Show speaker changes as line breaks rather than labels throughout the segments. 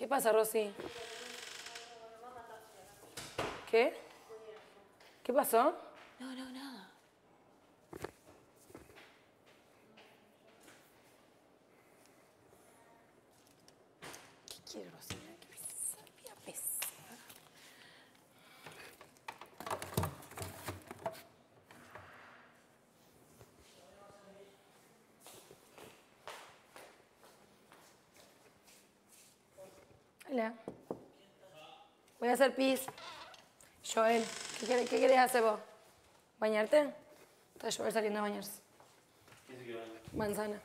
¿Qué pasa, Rosy? ¿Qué? ¿Qué pasó?
No, nada. ¿Qué quiere Rosy? Qué pesada, mira, pesada.
Hola. Voy a hacer pis. Joel, ¿qué querés hacer vos? ¿Bañarte? Está Joel saliendo a bañarse.
¿Qué se quiere bañar?
Manzana.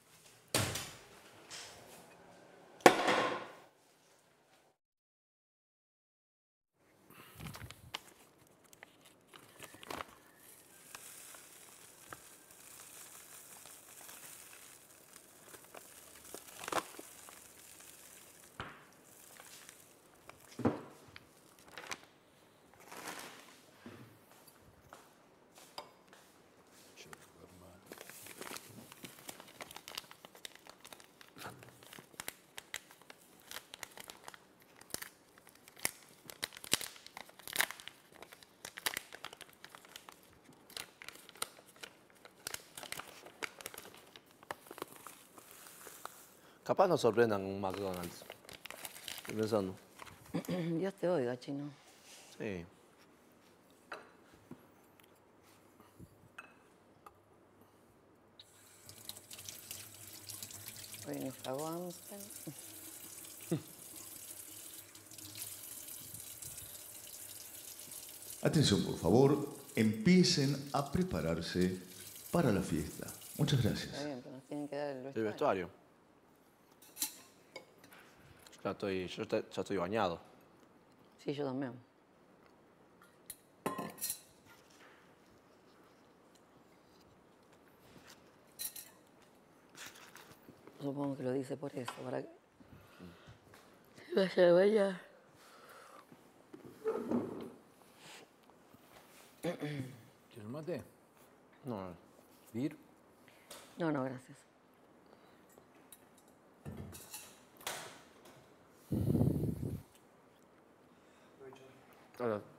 Capaz nos sorprendan con un McDonald's. Estoy pensando.
Dios te oiga, chino.
Sí.
Hoy en Frago Amstel.
Atención, por favor, empiecen a prepararse para la fiesta. Muchas gracias.
Está bien, pero nos tienen que dar el
El
vestuario.
vestuario. Ya estoy bañado.
Sí, yo también. Supongo que lo dice por eso, para que vaya a bañar.
¿Quieres un mate?
No,
¿Bir?
No, gracias.
Hola.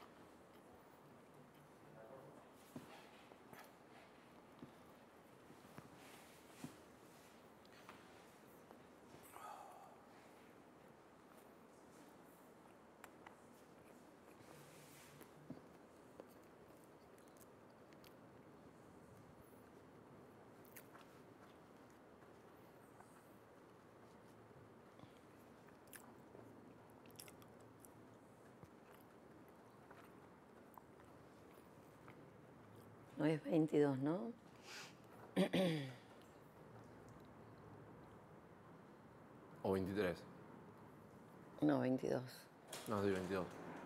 Hoy es 22, ¿no?
O 23.
No, 22.
No, soy 22.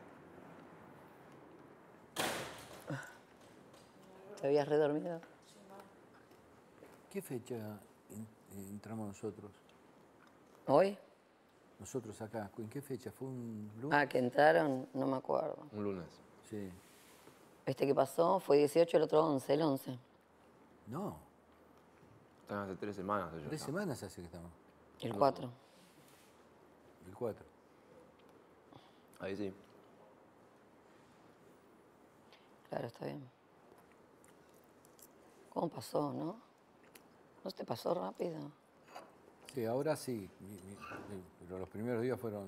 ¿Te habías redormido?
¿Qué fecha entramos nosotros?
¿Hoy?
Nosotros acá. ¿En qué fecha? ¿Fue un lunes?
Ah, que entraron, no me acuerdo.
Un lunes.
Sí.
Este que pasó fue 18, el otro 11, el 11.
No.
Están hace 3 semanas. ellos
3
ya.
semanas hace que estamos.
El 4.
El 4.
Ahí sí.
Claro, está bien. ¿Cómo pasó, no? ¿No te pasó rápido?
Sí, ahora sí. Pero los primeros días fueron...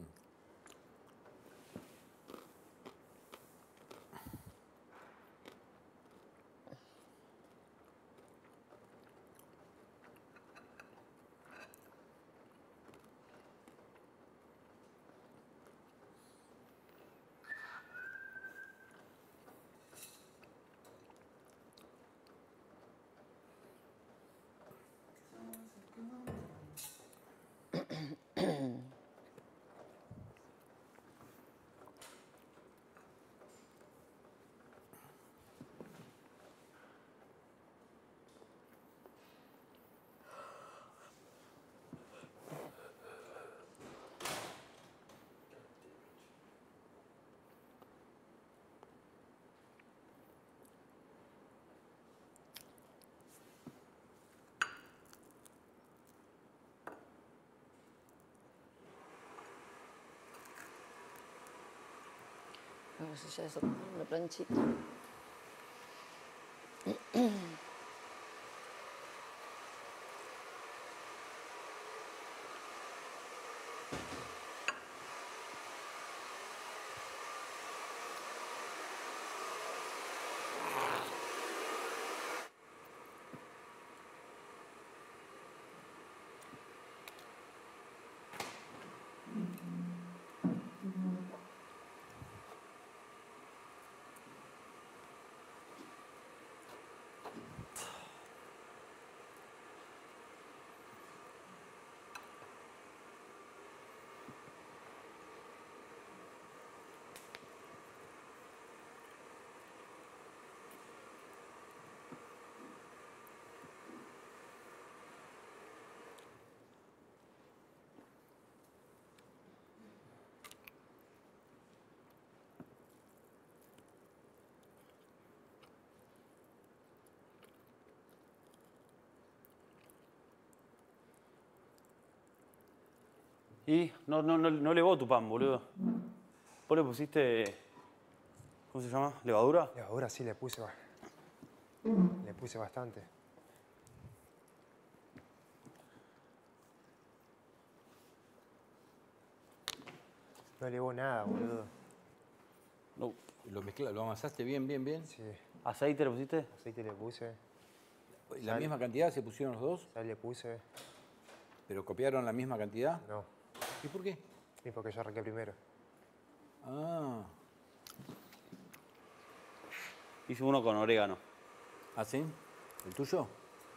no sé, ya eso, una planchita.
Y no levó tu pan, boludo. ¿Vos le pusiste, cómo se llama? ¿Levadura?
Ahora sí le puse bastante. No levó nada, boludo.
No.
¿Lo amasaste bien, bien, bien?
Sí,
¿Aceite le pusiste?
aceite le puse,
¿La misma cantidad se pusieron los dos?
sal le puse.
¿Pero copiaron la misma cantidad?
No,
¿Y por qué?
sí, porque yo arranqué primero.
Ah,
Hice uno con orégano.
¿ah, sí? ¿El tuyo?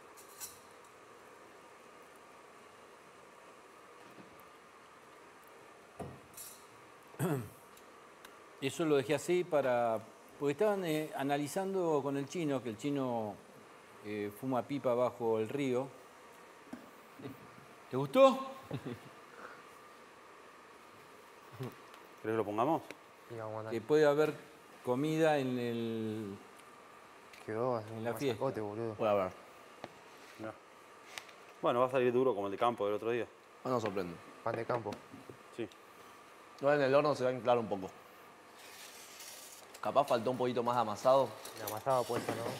Eso lo dejé así para... Porque estaban analizando con el chino, que el chino fuma pipa bajo el río. ¿Te gustó?
¿Querés que lo pongamos?
Y vamos a andar.
Que puede haber comida en el...
Quedó así
en la
un
fiesta.
masacote, boludo.
Voy a ver.
Mirá. Bueno, va a salir duro como el de campo del otro día.
No nos sorprende.
Pan de campo.
Sí.
No, en el horno se va a inflar un poco. Capaz faltó un poquito más de amasado.
El amasado puesto, ¿no?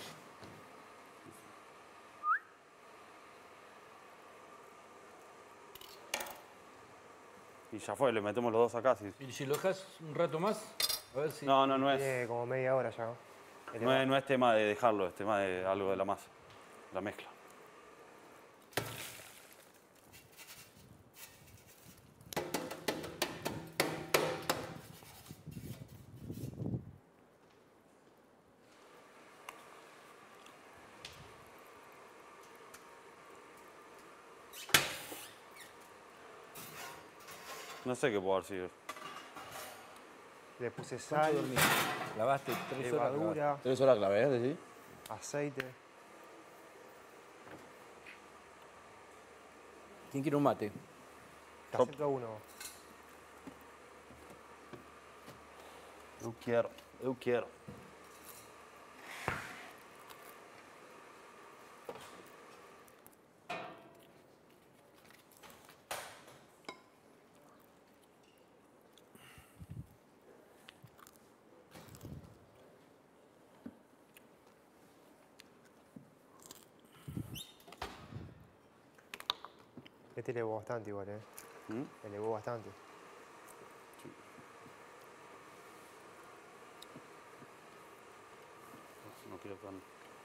Y ya fue, le metemos los dos acá. Sí.
¿Y si lo dejas un rato más? A ver si...
No es.
Tiene como media hora ya, ¿no?
No es tema de dejarlo, es tema de algo de la masa, la mezcla. No sé qué puedo haber sido.
Le puse
¿Cuánto
sal,
dormiste? Lavaste 3 horas.
levadura,
3 horas clave, ¿eh? ¿Decís?
aceite.
¿Quién quiere un mate?
Te acepto uno.
Eu quiero.
Este elevó bastante igual, ¿eh? Elevó bastante.
No quiero pan.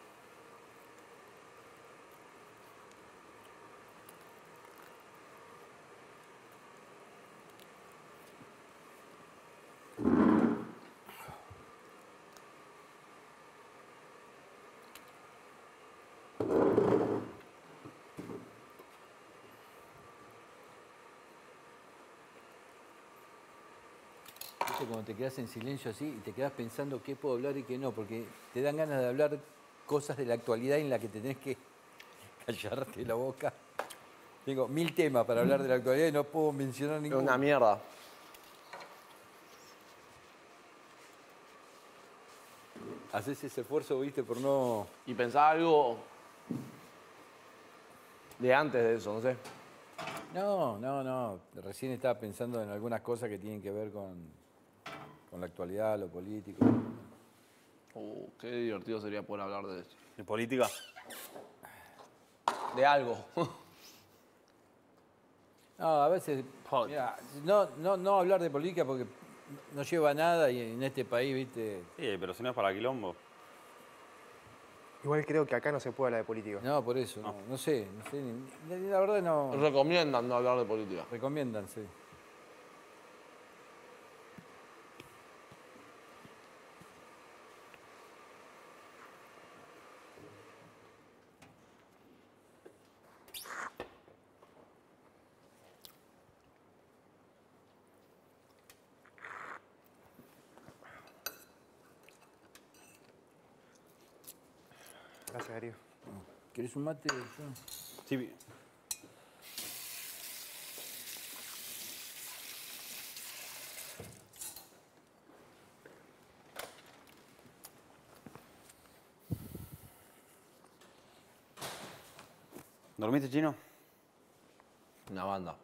¿Viste cuando te quedas en silencio así y te quedas pensando qué puedo hablar y qué no? Porque te dan ganas de hablar cosas de la actualidad en la que te tenés que callarte la boca. Tengo 1000 temas para hablar de la actualidad y no puedo mencionar
Es
ninguno.
una mierda.
Haces ese esfuerzo, viste, por no...
Y pensaba algo de antes de eso, no sé.
No. Recién estaba pensando en algunas cosas que tienen que ver con con la actualidad, lo político.
Qué divertido sería poder hablar de eso.
¿De política?
De algo.
No, a veces, mirá, no hablar de política porque no lleva a nada y en este país, viste.
Sí, pero si no es para quilombo.
Igual creo que acá no se puede hablar de política.
No, por eso, no sé, la verdad no.
Recomiendan no hablar de política.
Recomiendan, sí.
Gracias, Darío.
¿Querés un mate?
Sí. ¿Dormiste, Chino?
Una banda.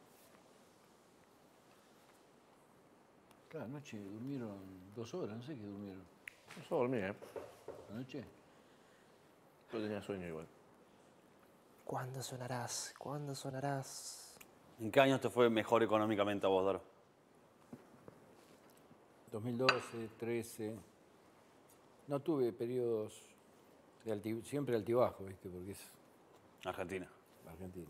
Claro, anoche durmieron 2 horas, no sé qué durmieron.
Yo dormí,
¿Anoche?
Yo tenía sueño igual.
¿Cuándo sonarás? ¿Cuándo sonarás?
¿En qué años te fue mejor económicamente a vos, Daro?
2012, 13. No tuve periodos de siempre altibajo, ¿viste? Porque es
Argentina.
Argentina.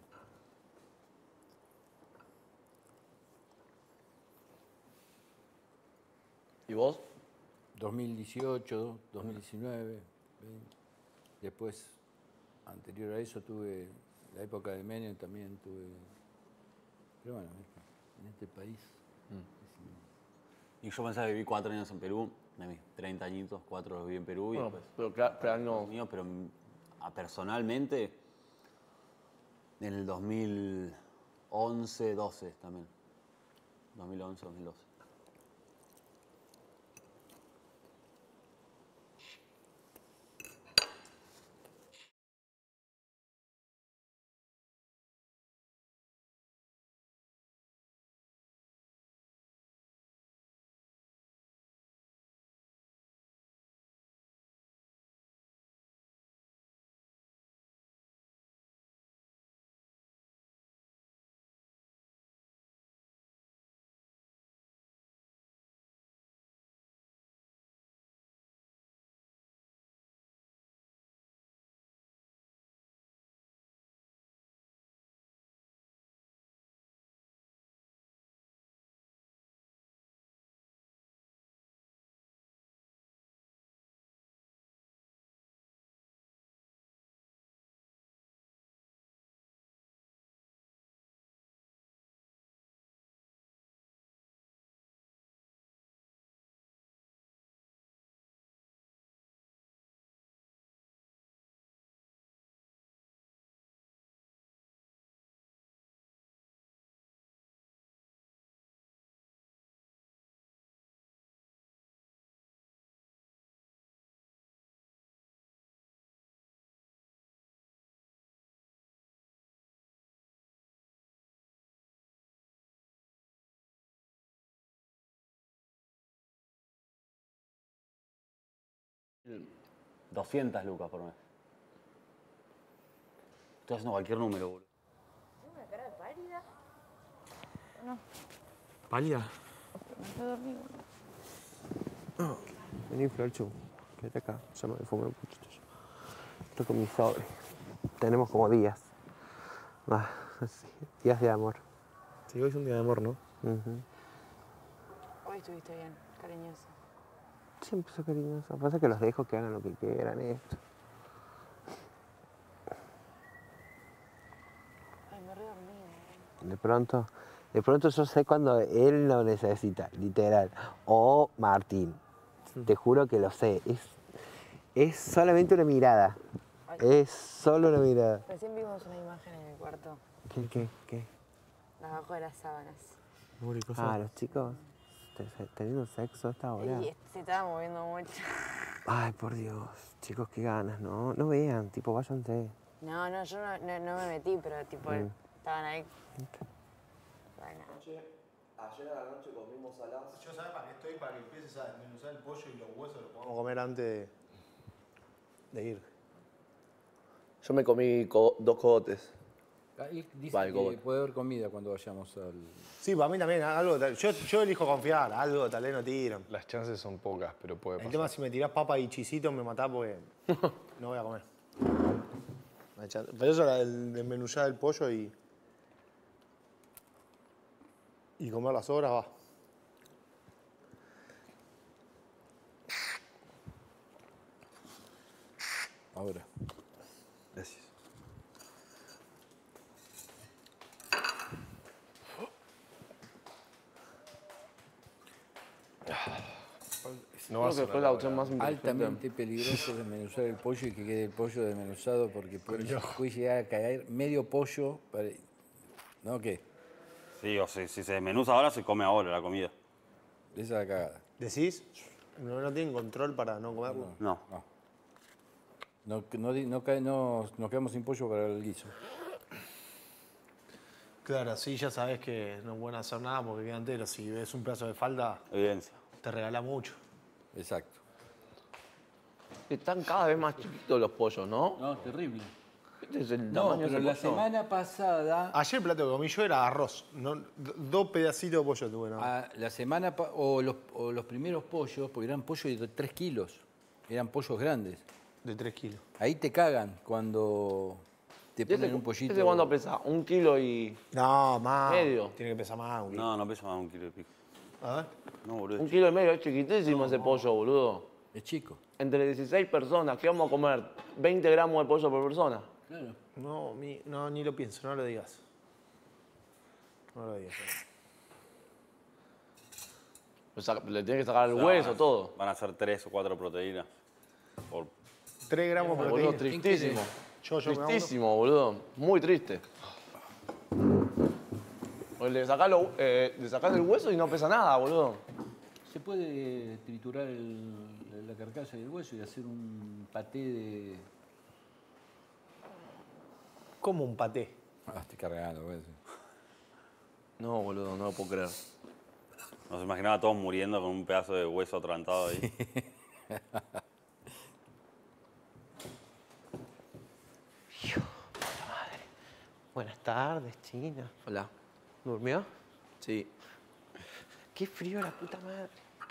¿Y vos?
2018, 2019, 20. Después, anterior a eso, tuve la época de Menem también tuve. Pero bueno, en este país.
Y yo pensaba que viví 4 años en Perú, de mis 30 añitos, 4 los viví en Perú y
Bueno,
después
pero cada año...
mío, pero personalmente en el 2011, 12 también. 2011, 2012. $200 lucas por mes. Estoy haciendo cualquier número, boludo.
¿Tengo una cara de pálida? No,
¿Pálida?
no estoy dormido.
Vení, Florchu. Quédate acá. Ya me voy a fumar un puchito yo. Estoy con mi sobre. Tenemos como días. Sí, días de amor. Sí, hoy es un día de amor, ¿no?
Hoy estuviste bien, cariñoso.
Siempre soy cariñoso. Pasa que los dejo que hagan lo que quieran esto.
Ay, me re dormida.
De pronto yo sé cuando él lo necesita, literal. O Martín. Te juro que lo sé. Es solamente una mirada. Es solo una mirada.
Recién vimos una imagen en el cuarto,
¿Qué?
abajo de las sábanas.
Los chicos teniendo sexo a esta hora.
Y se estaba moviendo mucho.
Ay, por Dios. Chicos, qué ganas, ¿no? No vean, tipo, váyanse.
No, yo no me metí, pero tipo, estaban ahí. Bueno.
Ayer a la noche comimos saladas.
Yo sabes para qué estoy, para que empieces a desmenuzar el pollo y los huesos los podamos comer antes de ir.
Yo me comí 2 cogotes.
Ahí dice
Vale,
que
cobre.
puede haber comida cuando vayamos al...
Sí, para mí también, algo yo elijo confiar, algo tal vez no tiran.
Las chances son pocas, pero puede
El
pasar.
tema es si me tirás papa y chisito me matás porque no voy a comer. No hay chance. Pero eso era el desmenuzar el pollo y comer las sobras va.
Ahora.
Gracias.
No va a
Creo
ser
que fue la opción más inteligente.
Altamente peligroso desmenuzar el pollo y que quede el pollo desmenuzado porque puede llegar a caer medio pollo. ¿No qué?
Sí, o si se desmenuza ahora, se come ahora la comida.
Esa es la cagada.
¿Decís? No tienen control para no comerlo.
No.
Nos quedamos sin pollo para el guiso.
Claro, así ya sabes que no pueden hacer nada porque queda entero. Si ves un pedazo de falda,
Evidencia.
te regala mucho.
Exacto.
Están cada vez más chiquitos los pollos, ¿no?
No, terrible.
Este es el
No,
tamaño de
pero
ese
la
pollo.
semana pasada...
Ayer el plato que comí yo era arroz. No, 2 pedacitos de pollo tuve, ¿no?
La semana o los primeros pollos, porque eran pollos de 3 kilos, eran pollos grandes.
De 3 kilos.
Ahí te cagan cuando te
¿Y
ponen un pollito.
¿Ese cuánto pesa? 1 kilo y...
No, más.
Medio.
Tiene que pesar más. güey.
No, no pesa más de 1 kilo y pico.
A ver.
No, boludo.
1 kilo y medio, es chiquitísimo ese pollo, boludo.
Es chico.
Entre 16 personas, ¿qué vamos a comer? 20 gramos de pollo por persona.
Claro.
No, ni lo pienso, no lo digas. No lo digas.
Le tiene que sacar el hueso, todo.
Van a ser 3 o 4 proteínas. Por...
3 gramos de
Boludo,
proteína.
tristísimo.
Yo me hago
Tristísimo, boludo. Muy triste. Pues le sacás el hueso y no pesa nada, boludo.
Se puede triturar la carcasa y el hueso y hacer un paté de...
como un paté.
estoy cargando, güey.
No, boludo, no lo puedo creer.
Nos imaginaba a todos muriendo con un pedazo de hueso atragantado ahí.
Buenas tardes, China.
Hola.
¿Durmió?
Sí.
Qué frío la puta madre.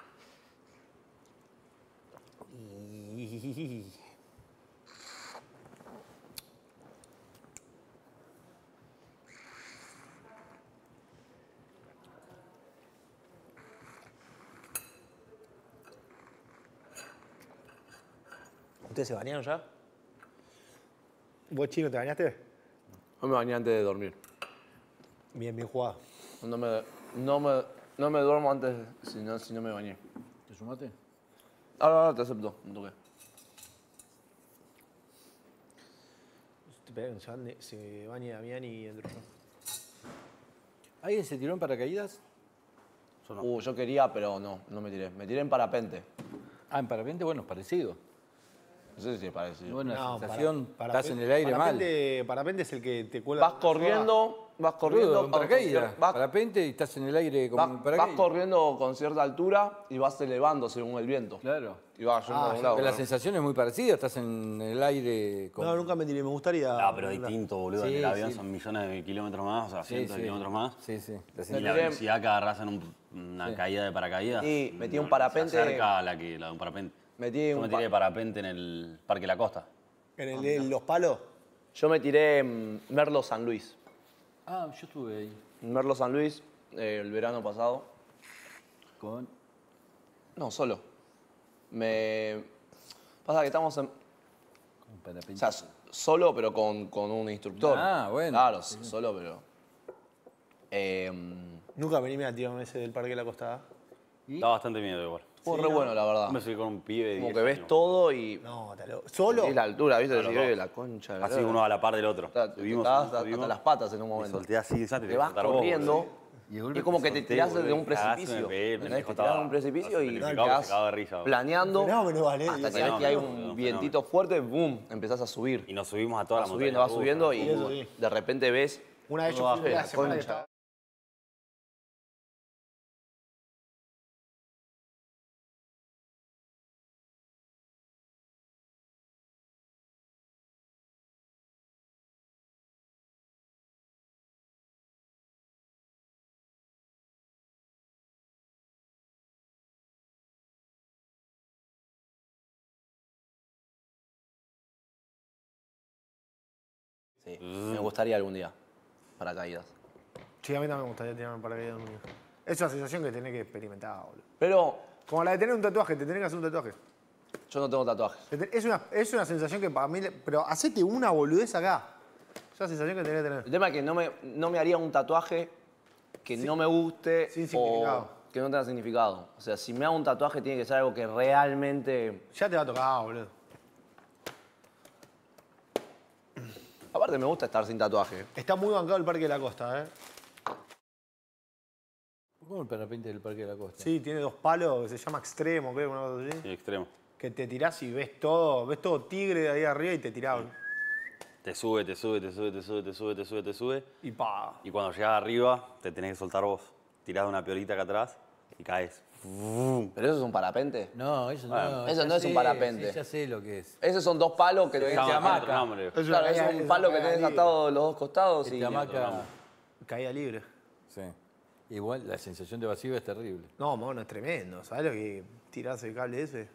¿Ustedes se bañaron ya? ¿Vos, Chino, te bañaste?
No me bañé antes de dormir.
Bien jugado.
No me duermo antes si no me bañé.
¿Te sumaste?
Ahora te acepto, un toque.
Se baña Damián y entro yo.
¿Alguien se tiró en paracaídas?
Yo quería, pero no me tiré. Me tiré en parapente.
En parapente, bueno, parecido.
No sé si es parecido.
Bueno,
No,
la sensación,
parapente-
estás en el aire mal.
Parapente es el que te cuelga.
Vas corriendo
En paracaídas.
vas,
Parapente y estás en el aire como un
vas
paracaídas.
corriendo con cierta altura y vas elevando según el viento.
Claro.
Y vas yendo de un lado.
Pero la
¿no?
sensación es muy parecida, estás en el aire con...
No, nunca me tiré, me gustaría.
Ah, pero distinto, boludo.
Sí,
en el avión
sí.
son millones de kilómetros más, o sea,
Sí,
cientos de
sí.
kilómetros más.
Sí, sí. La
Y
sensación-
la velocidad que agarrás en una caída de paracaídas.
Sí, metí un
no,
parapente-
Se acerca a la de un parapente.
Metí
Yo
un
me tiré de parapente en el Parque La Costa.
En los palos.
Yo me tiré en Merlo San Luis.
yo estuve ahí
En Merlo San Luis, el verano pasado.
con...
No, solo. Pasa que estamos en...
con parapente.
O sea, solo, pero con un instructor.
Ah, bueno.
Claro, solo, pero...
Nunca vení a tirarme ese del Parque de la Costa.
Da bastante miedo igual.
Fue re bueno, la verdad.
Me subí con un pibe de
Como
10
que ves
años.
todo y...
No, ¿solo?
Y la altura, ¿viste?
Claro,
Decís,
no.
la concha. de la
Así
lora".
uno a la par del otro.
O sea, te
Subimos,
cagás
subimos.
hasta las patas en un
Me
momento.
solté así, ya
Te vas corriendo y es como que te tirás desde un precipicio. ¿Entendés? Te tirás de un precipicio y te quedás
de risa.
planeando
Fenómeno, vale.
hasta que ves
Fenómeno,
que hay
fenómeno.
un vientito fuerte, boom, empezás a subir.
Y nos subimos a toda la
Vas
montaña.
subiendo y
eso sí.
de repente ves
Una vez yo
todo
fui
abajo,
la
la
semana que
concha.
estaba
Sí, me gustaría algún día. Paracaídas.
Sí, a mí también me gustaría tirarme paracaídas un día. Es una sensación que tenés que experimentar, boludo.
Pero
Como la de tener un tatuaje, te tenés que hacer un tatuaje.
yo no tengo tatuajes.
Es una sensación que para mí... Pero hacete una boludez acá. Es una sensación que tenés que tener.
El tema es que no me haría un tatuaje que no me guste
sin significado.
o que no tenga significado. O sea, si me hago un tatuaje tiene que ser algo que realmente...
Ya te va a tocar, boludo.
Aparte me gusta estar sin tatuaje.
Está muy bancado el Parque de la Costa, ¿eh?
¿Cómo el parapente del Parque de la Costa?
Sí, tiene 2 palos, se llama extremo, creo, una cosa así.
Sí, extremo.
Que te tirás y ves todo tigre de ahí arriba y te tirás.
Te sube, te sube, te sube, te sube, te sube, te sube, te sube.
Y pa.
Y cuando llegas arriba, te tenés que soltar vos. Tirás una piolita acá atrás y caes.
¿Pero eso es un parapente?
No, eso
Bueno,
no.
eso
ya
no es un
sé,
parapente.
Sí, ya sé lo que es.
Esos son 2 palos que tenés...
Llama
hamaca.
otro nombre.
Claro, es un palo que tenés atado de los 2 costados y...
Hamaca.
Caída libre.
Sí. Igual la sensación de vacío es terrible.
No, mono, es tremendo. ¿Sabes lo que tirás el cable ese?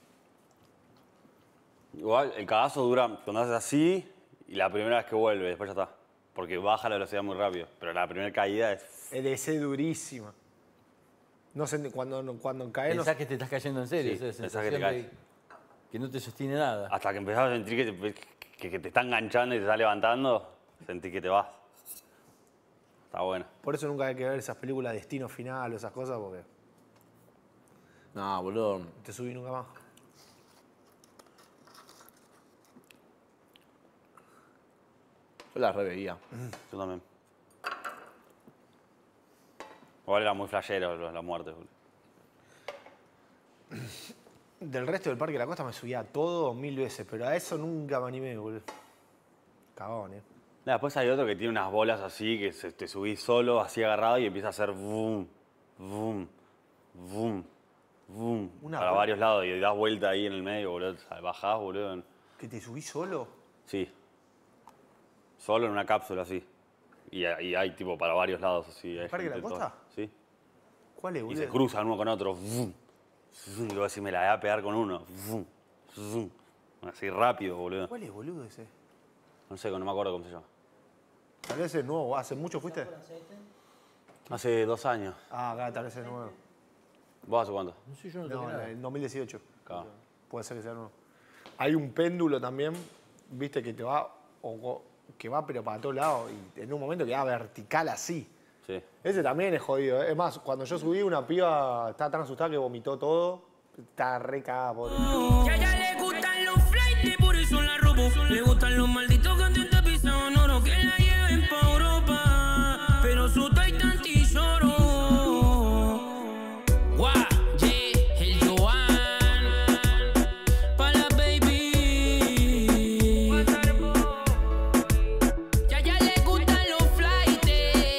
Igual, el cagazo dura cuando haces así y la primera vez que vuelve, después ya está. Porque baja la velocidad muy rápido. Pero la primera caída es...
Es durísima. No sé, cuando caes...
Pensás que te estás cayendo en serio.
Sí,
esa
pensás que te
sensación
caes.
que no te sostiene nada.
Hasta que empezás a sentir que te está enganchando y te está levantando, sentís que te vas. Está bueno.
Por eso nunca hay que ver esas películas de Destino Final o esas cosas porque
No, boludo.
no te subí nunca más.
Yo las reveía.
Yo también. Igual era muy flashero la muerte, boludo.
Del resto del Parque de la Costa me subía a todo 1000 veces, pero a eso nunca me animé, boludo. Cagón,
Después hay otro que tiene unas bolas así, que te subís solo, así agarrado, y empieza a hacer boom, boom, boom, boom. Para varios lados, y das vuelta ahí en el medio, boludo. Bajás, boludo.
¿Que te subís solo?
Sí. Solo en una cápsula así. Y hay tipo para varios lados así.
¿El Parque de la Costa?
Sí.
¿Cuál es,
Y
boludo?
se cruzan uno con otro. Vum, vum, y luego así me la voy a pegar con uno. Vum, vum. Así rápido, boludo.
¿Cuál es, boludo, ese?
No sé, no me acuerdo cómo se llama.
Tal vez es nuevo. ¿Hace mucho fuiste?
Hace 2 años.
Ah, acá tal vez es nuevo.
¿Vos hace cuánto?
No sé, yo no
No,
toqué nada.
en 2018.
Claro.
Puede ser que sea nuevo. Hay un péndulo también, viste, que te va, que va pero para todos lados y en un momento que va vertical así.
Sí.
Ese también es jodido. Es más, cuando yo subí, una piba estaba tan asustada que vomitó todo. Está re cagada, pobre.
Y a ella le gustan los flights, por eso la robo. Le gustan los malditos cantantes pisados en oro que la lleven pa' Europa. Pero su Titan y lloro. Guau, yeah, el Joan. Pa' la baby. Y a ella le gustan los flights.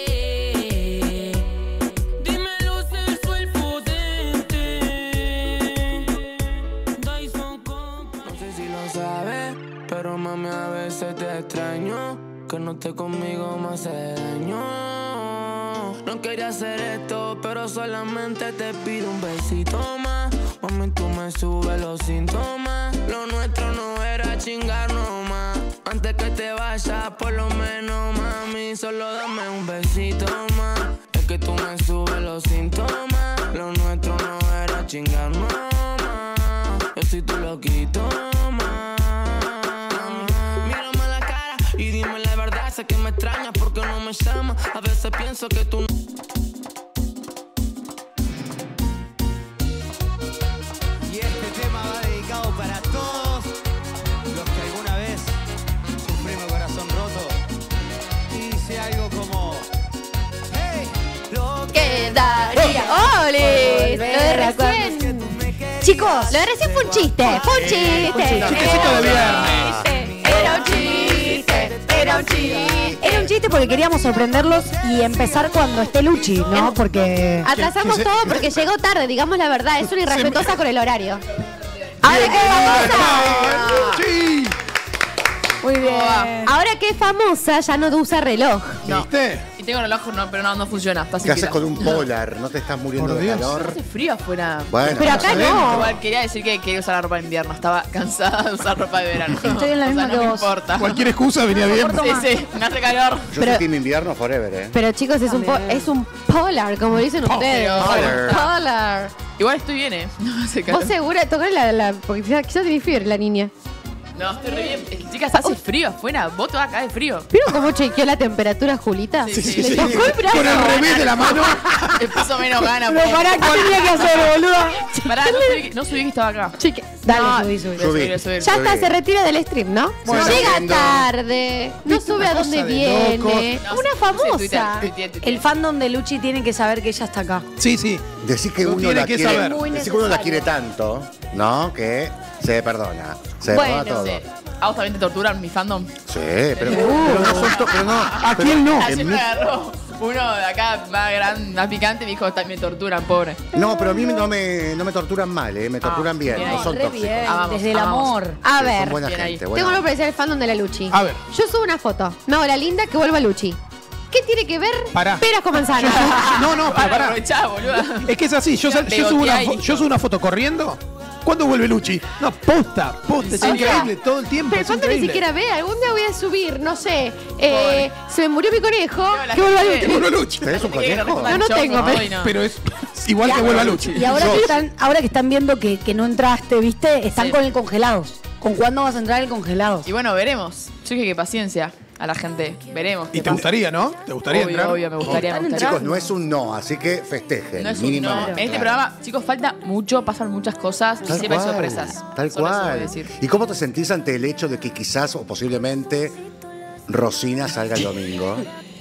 Dímelo, sexo el potente. Dyson compa. No sé si lo sabes, pero mami a veces te extraño. Que no esté conmigo me hace daño. No quería hacer esto, pero solamente te pido un besito más. Mami, tú me subes los síntomas. Lo nuestro no era chingar nomás. Antes que te vayas, por lo menos, mami, solo dame un besito más. Es que tú me subes los síntomas. Lo nuestro no era chingar nomás. Yo soy tu loquito más. Mírame a la cara y dime la verdad. Sé que me extrañas porque no me llamas. A veces pienso que tú no.
Y este tema va dedicado para todos los que alguna vez sufrimos corazón roto. Y dice algo como: hey, lo
¿Qué daría? ¡Ole! Lo de recién. Chicos, lo de recién fue un chiste. Fue un chiste.
Chistecito de viernes.
Era un chiste. Era un chiste. Era un chiste porque queríamos sorprenderlos y empezar cuando esté Luchi, ¿no? Porque atrasamos todo porque llegó tarde, digamos la verdad. Es una irrespetuosa con el horario. Ahora que es famosa. Muy bien. Ahora que es famosa ya no usa reloj.
¿Viste?
Tengo reloj, pero no funciona. Está
¿Qué haces con un polar? ¿No te estás muriendo de calor?
Hace frío afuera.
Bueno,
pero acá no.
Igual quería decir que quería usar la ropa de invierno. Estaba cansada de usar ropa de verano.
Estoy en la misma
no
que
me
vos.
importa.
Cualquier excusa venía bien.
Sí, me hace calor.
Yo soy team invierno forever, ¿eh?
Pero chicos, es un polar, como dicen ustedes. Polar.
Igual estoy bien, No hace calor.
¿Vos segura? Tocale porque quizás tiene fiebre la niña.
No, estoy re bien. Chicas, hace frío afuera. Vos te vas acá de frío.
¿Vieron cómo chequeó la temperatura, Julita?
Sí.
Le tocó el brazo.
Con el revés de la mano.
Me puso menos ganas.
Pero pará, ¿qué tenía que hacer, boluda?
Pará, no subí que estaba acá.
Dale,
Subí.
Ya está, se retira del stream, ¿no?
Bueno,
llega
viendo.
tarde, no sube a dónde viene. Una famosa.
El fandom de Luchi tiene que saber que ella está acá.
Sí.
Decís que
Lo
uno
tiene
la
que
quiere.
saber.
Decís que uno la quiere tanto, ¿no? Que se perdona. Se perdona todo.
Sí. ¿A vos también te torturan mi fandom?
Sí, pero no.
¿A quién no?
Ayer me agarró uno de acá más picante y me dijo, me torturan, pobre.
No, pero a mí no me torturan mal, me torturan bien, no son tóxicos.
Desde el amor.
A
Son
ver,
buena gente, buena
tengo
onda.
algo para decir al fandom de la Luchi.
A ver.
Yo subo una foto. No, la linda que vuelva Luchi. ¿Qué tiene que ver
Pará.
peras con manzanas?
No, pará.
Aprovechá, boluda.
Es que es así. Yo subo una foto corriendo. ¿Cuándo vuelve Luchi? No, posta. Es increíble. Todo el tiempo.
Pero el
Es
fandom ni
increíble.
siquiera ve. Algún día voy a subir, no sé. Se me murió mi conejo. Que vuelva Luchi.
¿Tenés un conejo?
No tengo,
pero es igual que vuelva Luchi.
Y ahora que están viendo que no entraste, ¿viste? Están con el congelados. ¿Con cuándo vas a entrar el congelados?
Y bueno, veremos. Yo dije que paciencia a la gente. Veremos.
Y te gustaría, ¿no? ¿Te gustaría entrar?
Obvio, me gustaría.
Chicos, no es un no, así que festejen.
No es un no.
mínimamente.
En este programa, chicos, falta mucho, pasan muchas cosas y
Tal
siempre hay
cual,
sorpresas.
Tal
Solo eso voy a
cual.
decir.
¿Y cómo te sentís ante el hecho de que quizás o posiblemente Rosina salga el domingo?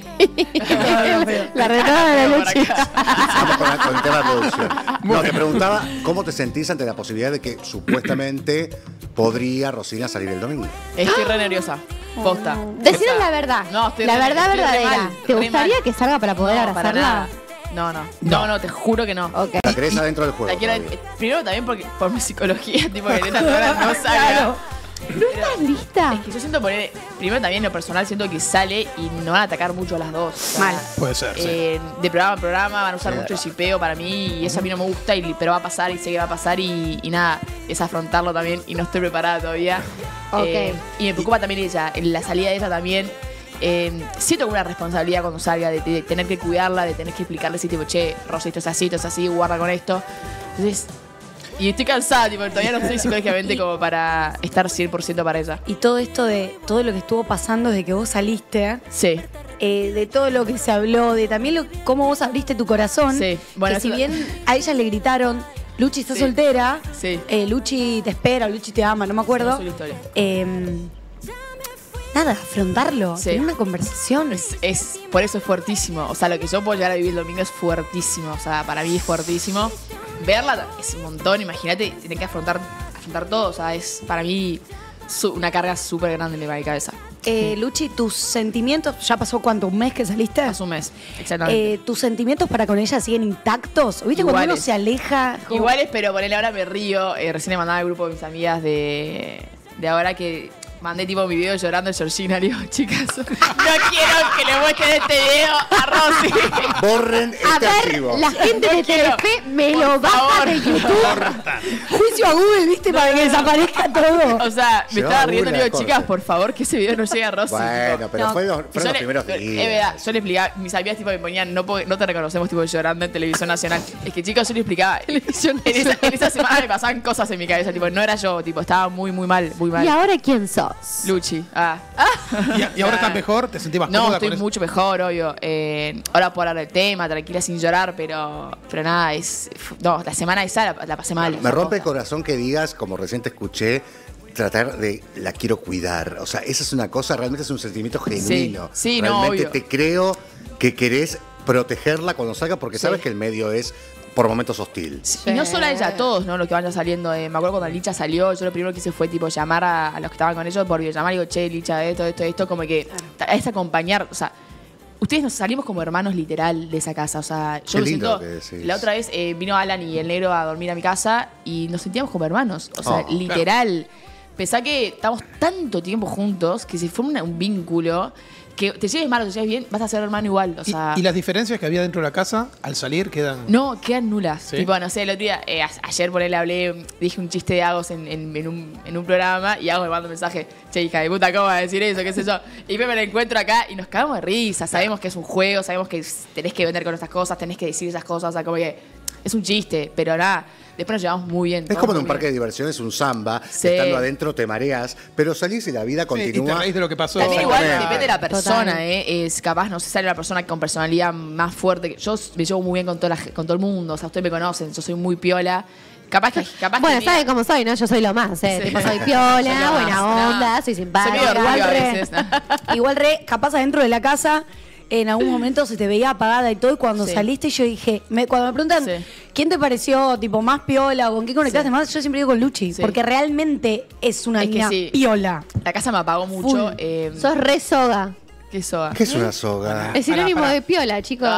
La retada de la Luchi.
Vamos con el tema de producción. No, te preguntaba cómo te sentís ante la posibilidad de que supuestamente podría Rosina salir el domingo.
Estoy re nerviosa. Posta.
Decinos la verdad.
No, estoy
la
re-
verdad
estoy re
verdadera.
mal,
¿Te
re
gustaría
mal.
que salga para poder
No, para
abrazarla?
nada. No, te juro que no.
Ok.
La querés adentro del juego.
La quiero,
todavía.
primero también por mi psicología, tipo que neta ahora no salga.
¿No estás lista?
Es que yo siento primero también en lo personal siento que sale y no van a atacar mucho a las dos. O sea,
Mal.
Puede ser, sí.
De programa a programa van a usar mucho el shipeo para mí y eso a mí no me gusta, pero va a pasar y sé que va a pasar y nada, es afrontarlo también y no estoy preparada todavía.
Ok.
Y me preocupa también ella, en la salida de ella también. Siento una responsabilidad cuando salga de tener que cuidarla, de tener que explicarle si tipo, che, Rosy, esto es así, guarda con esto. Entonces, y estoy cansada, tipo, todavía no estoy psicológicamente como para estar 100% para ella.
Y todo esto de todo lo que estuvo pasando desde que vos saliste.
Sí.
De todo lo que se habló, de también cómo vos abriste tu corazón.
Sí. Bueno,
que si
eso-
bien a ella le gritaron, Luchi está soltera,
Sí.
Luchi te espera, Luchi te ama, no me acuerdo.
No sé la historia.
Nada, afrontarlo,
Sí.
tener una conversación.
Por eso es fuertísimo. O sea, lo que yo puedo llegar a vivir el domingo es fuertísimo. O sea, para mí es fuertísimo. Verla es un montón. Imagínate, tener que afrontar todo. O sea, es para mí una carga súper grande en mi cabeza.
Luchi, tus sentimientos, ¿ya pasó cuánto? ¿Un mes que saliste?
Hace un mes, exactamente.
¿Tus sentimientos para con ella siguen intactos? ¿Viste cuando uno
Iguales.
se aleja? como-
Iguales, pero ponele ahora me río. Recién le mandaba al grupo de mis amigas de ahora que mandé tipo mi video llorando de Georgina. Le digo, chicas, no quiero que le muestren este video a Rosy.
Borren
A
este
ver,
archivo.
la gente de Telefe me lo baja de YouTube.
Juicio a Google, ¿viste? Para que desaparezca todo.
O sea, me
Llegó
estaba
a
riendo y
Google
le
a
digo,
corte.
chicas, por favor, que ese video no llegue a Rosy.
Bueno,
tipo.
pero
No.
fueron
Y yo
los
le-
primeros
Es
días.
verdad, yo le explicaba, mis amigas tipo me ponían, no te reconocemos tipo llorando en televisión nacional. Es que chicos, yo le explicaba, en esa semana me pasaban cosas en mi cabeza, tipo, no era yo, tipo, estaba muy mal.
¿Y ahora quién sos?
Luchi.
¿Y ahora estás mejor? ¿Te sentís más
No,
cómoda
estoy
con eso?
mucho mejor, obvio. Ahora puedo hablar del tema, tranquila, sin llorar, pero nada, no, la semana esa la pasé mal.
Me rompe el corazón que digas, como recién te escuché, tratar de la quiero cuidar. O sea, esa es una cosa, realmente es un sentimiento genuino.
sí, no,
realmente
obvio.
te creo que querés protegerla cuando salga porque sabes que el medio es por momentos hostil.
Y no solo a ella, a todos, ¿no? Los que vayan saliendo. Me acuerdo cuando Licha salió, yo lo primero que hice fue tipo llamar a los que estaban con ellos por videollamar y digo, che, Licha, esto, como que es acompañar, o sea, ustedes nos salimos como hermanos literal de esa casa, o sea, yo
Qué
me
lindo
siento,
que decís.
la otra vez vino Alan y el negro a dormir a mi casa y nos sentíamos como hermanos, o sea,
Oh.
literal. Pensá que estamos tanto tiempo juntos que se forma un vínculo que te lleves mal o te lleves bien, vas a ser hermano igual. O sea,
¿Y las diferencias que había dentro de la casa, al salir, quedan...?
no, quedan nulas.
¿Sí?
Tipo, no sé, el otro día, ayer por él dije un chiste de Agos en un programa y Agos me manda un mensaje, che, hija de puta, ¿cómo vas a decir eso? ¿Qué sé yo? Y después me la encuentro acá y nos cagamos de risa. Sabemos que es un juego, sabemos que tenés que vender con estas cosas, tenés que decir esas cosas, o sea, como que es un chiste, pero nada, después nos llevamos muy bien.
Es como en un parque de diversiones, un samba,
Sí.
estando adentro te mareas, pero salís y la vida continúa.
y te reís de lo que pasó.
También igual
Exactamente.
depende de la persona, es capaz, no sé, sale una persona con personalidad más fuerte. Yo me llevo muy bien con todo el mundo, o sea, ustedes me conocen, yo soy muy piola. Capaz
Bueno,
que
saben cómo soy, ¿no? Yo soy lo más,
Sí.
Tipo, soy piola,
Soy lo
buena
más,
onda, soy
Soy
simpática.
medio orgullo a
re.
veces.
Igual capaz adentro de la casa, en algún momento se te veía apagada y todo, y cuando
Sí.
saliste yo dije, cuando me preguntan, ¿quién te pareció tipo más piola o con quién conectaste más? Yo siempre digo con Luchi, porque realmente es una
Es que
niña
sí.
piola.
La casa me apagó mucho.
Sos re soga.
¿Qué soga?
¿Qué es una soga?
Es sinónimo de piola, chicos.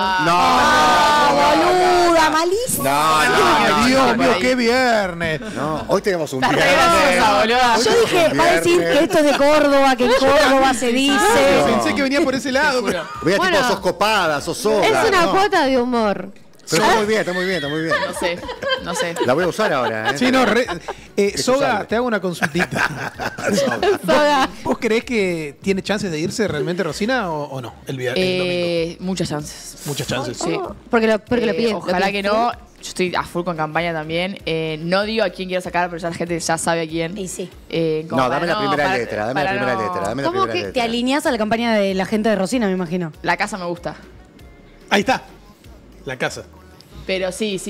Boluda, malísima.
Ay, Dios mío, qué viernes.
No, hoy tenemos un
Estás re
viernes.
graciosa, boluda.
Hoy
Yo
tenemos
dije,
un
va a decir
viernes.
que esto es de Córdoba, que en Córdoba se dice.
Pensé que venía por ese lado. Pero...
Voy a
Bueno.
tipo, sos copada, sos soga.
Es una
no.
cuota de humor.
Pero está muy bien, está muy bien, está muy bien.
No sé.
La voy a usar ahora, ¿eh?
Sí, no,
Es
Soga,
usable.
te hago una consultita. ¿Vos creés que tiene chances de irse realmente Rosina o no? El domingo.
Muchas chances.
Muchas chances.
Sí.
Porque lo piden.
Ojalá que no. Yo estoy a full con campaña también. No digo a quién quiero sacar, pero ya la gente ya sabe a quién.
Y sí.
No, dame la primera letra, dame la primera letra, dame la
¿Cómo
primera
que te
letra.
alineás a la campaña de la gente de Rosina, me imagino?
La casa me gusta.
Ahí está. La casa.
Pero sí.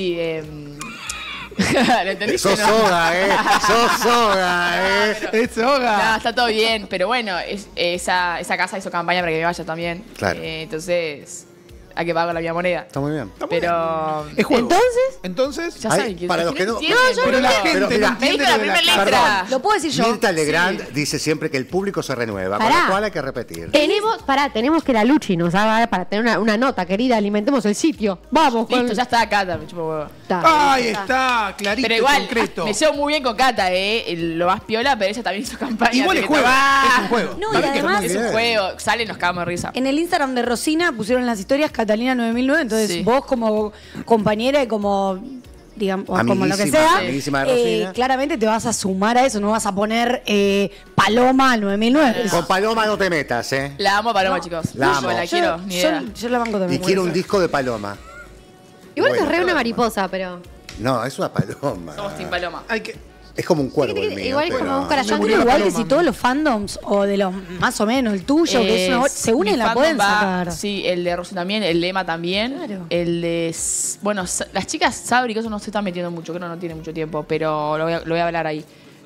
¿Lo entendiste?
Sos
no?
soga, sos soga,
Es soga.
No, está todo bien, pero bueno, esa casa hizo campaña para que me vaya también.
Claro.
Entonces, hay que pagar la misma moneda.
Está muy bien.
Pero.
Es juego.
Entonces,
Entonces,
ya saben que
para los que no-
entienden.
No, yo pero la gente
Pero mira,
no
Me
entiende
dijo la
lo de la
primera
casa.
letra.
Lo puedo decir yo.
Mirta Legrand dice siempre que el público se renueva, con
Pará.
lo cual hay que repetir.
Tenemos que la Luchi nos haga para tener una nota, querida, alimentemos el sitio. Vamos,
Listo, ya está Cata, me chupo huevo.
Ahí está, clarito
Pero
y
igual,
concreto.
me llevo muy bien con Cata, lo más piola, pero ella también hizo campaña.
Igual es juego, es un juego.
No, y
Dale que
además-
Es un juego, sale y nos cagamos de risa.
En el Instagram de Rosina pusieron las historias Catalina 9009, entonces
Sí.
vos como compañera y como, digamos, como lo que
Amiguísima,
sea,
amiguísima de Rosina.
claramente te vas a sumar a eso, no vas a poner Paloma al 9009.
Con Paloma no te metas, ¿eh?
La amo Paloma, chicos.
La amo.
La quiero, ni idea.
Yo la banco también.
Y quiero un disco de Paloma.
Igual
Bueno.
sos re una mariposa, pero.
No, es una paloma.
Somos Team Paloma.
Es como un cuervo el mío.
igual
pero-
como un carayón.
Yo creo igual que si todos los fandoms, o de los más o menos, el tuyo, que es una, se unen,
mi
la
fandom
pueden
va-
sacar.
Sí, el de Rosy también, el de Emma también.
Claro.
El de. Bueno, las chicas Sabri, que eso no se está metiendo mucho, creo que no tiene mucho tiempo, pero lo voy a hablar ahí.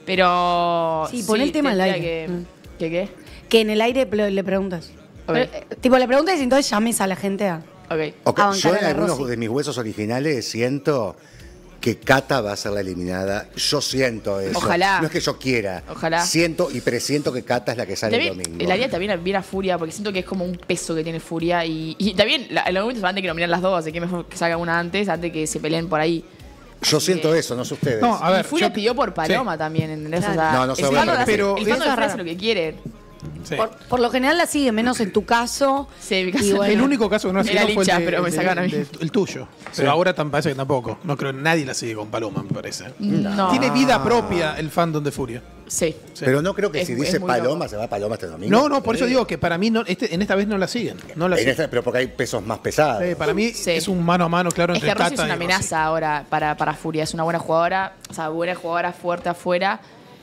Pero.
Sí, pon el tema al
tendría
aire.
¿Que qué?
Que en el aire le preguntas.
Ok.
Tipo, le preguntas y entonces llames a la gente a...
Ok.
Ok,
a bancar
yo
a
en
la
algunos
Rosy.
de mis huesos originales siento que Cata va a ser la eliminada. Yo siento eso.
Ojalá.
No es que yo quiera.
Ojalá.
Siento y presiento que Cata es la que sale el domingo.
El área también viene a Furia, porque siento que es como un peso que tiene Furia. Y también, en los momentos antes que nominar las dos, así que mejor que salga una antes que se peleen por ahí.
Yo siento eso, no sé ustedes.
No, a ver.
Y Furia
yo-
pidió por Paloma también, ¿entendés?
Claro.
O sea,
No, no se
el
va a
fandom
ver,
hace-
pero
el fandom
eso es
ofrece
raro.
lo que quiere.
Sí.
Por lo general la sigue, menos en tu caso.
Sí, mi
Y
caso.
bueno.
El único caso que no ha
Era
sido fue
lincha,
el, de-
pero me
el de-
sacaron a mí.
el tuyo. Pero ahora parece que tampoco. No creo que nadie la sigue con Paloma, me parece.
No.
Tiene vida propia el fandom de Furia.
Sí.
Pero no creo que
Es-
si
es
dice
muy
Paloma,
loco.
se va Paloma este domingo.
No, por eso digo que para mí no, en esta vez no la siguen. No la
En
siguen.
esta- pero porque hay pesos más pesados.
Para mí
Sí.
es un mano a mano claro
Es
entre
que Rosy
Cata
es una
y Rosy.
amenaza ahora para Furia. Es una buena jugadora, o sea, buena jugadora fuerte afuera.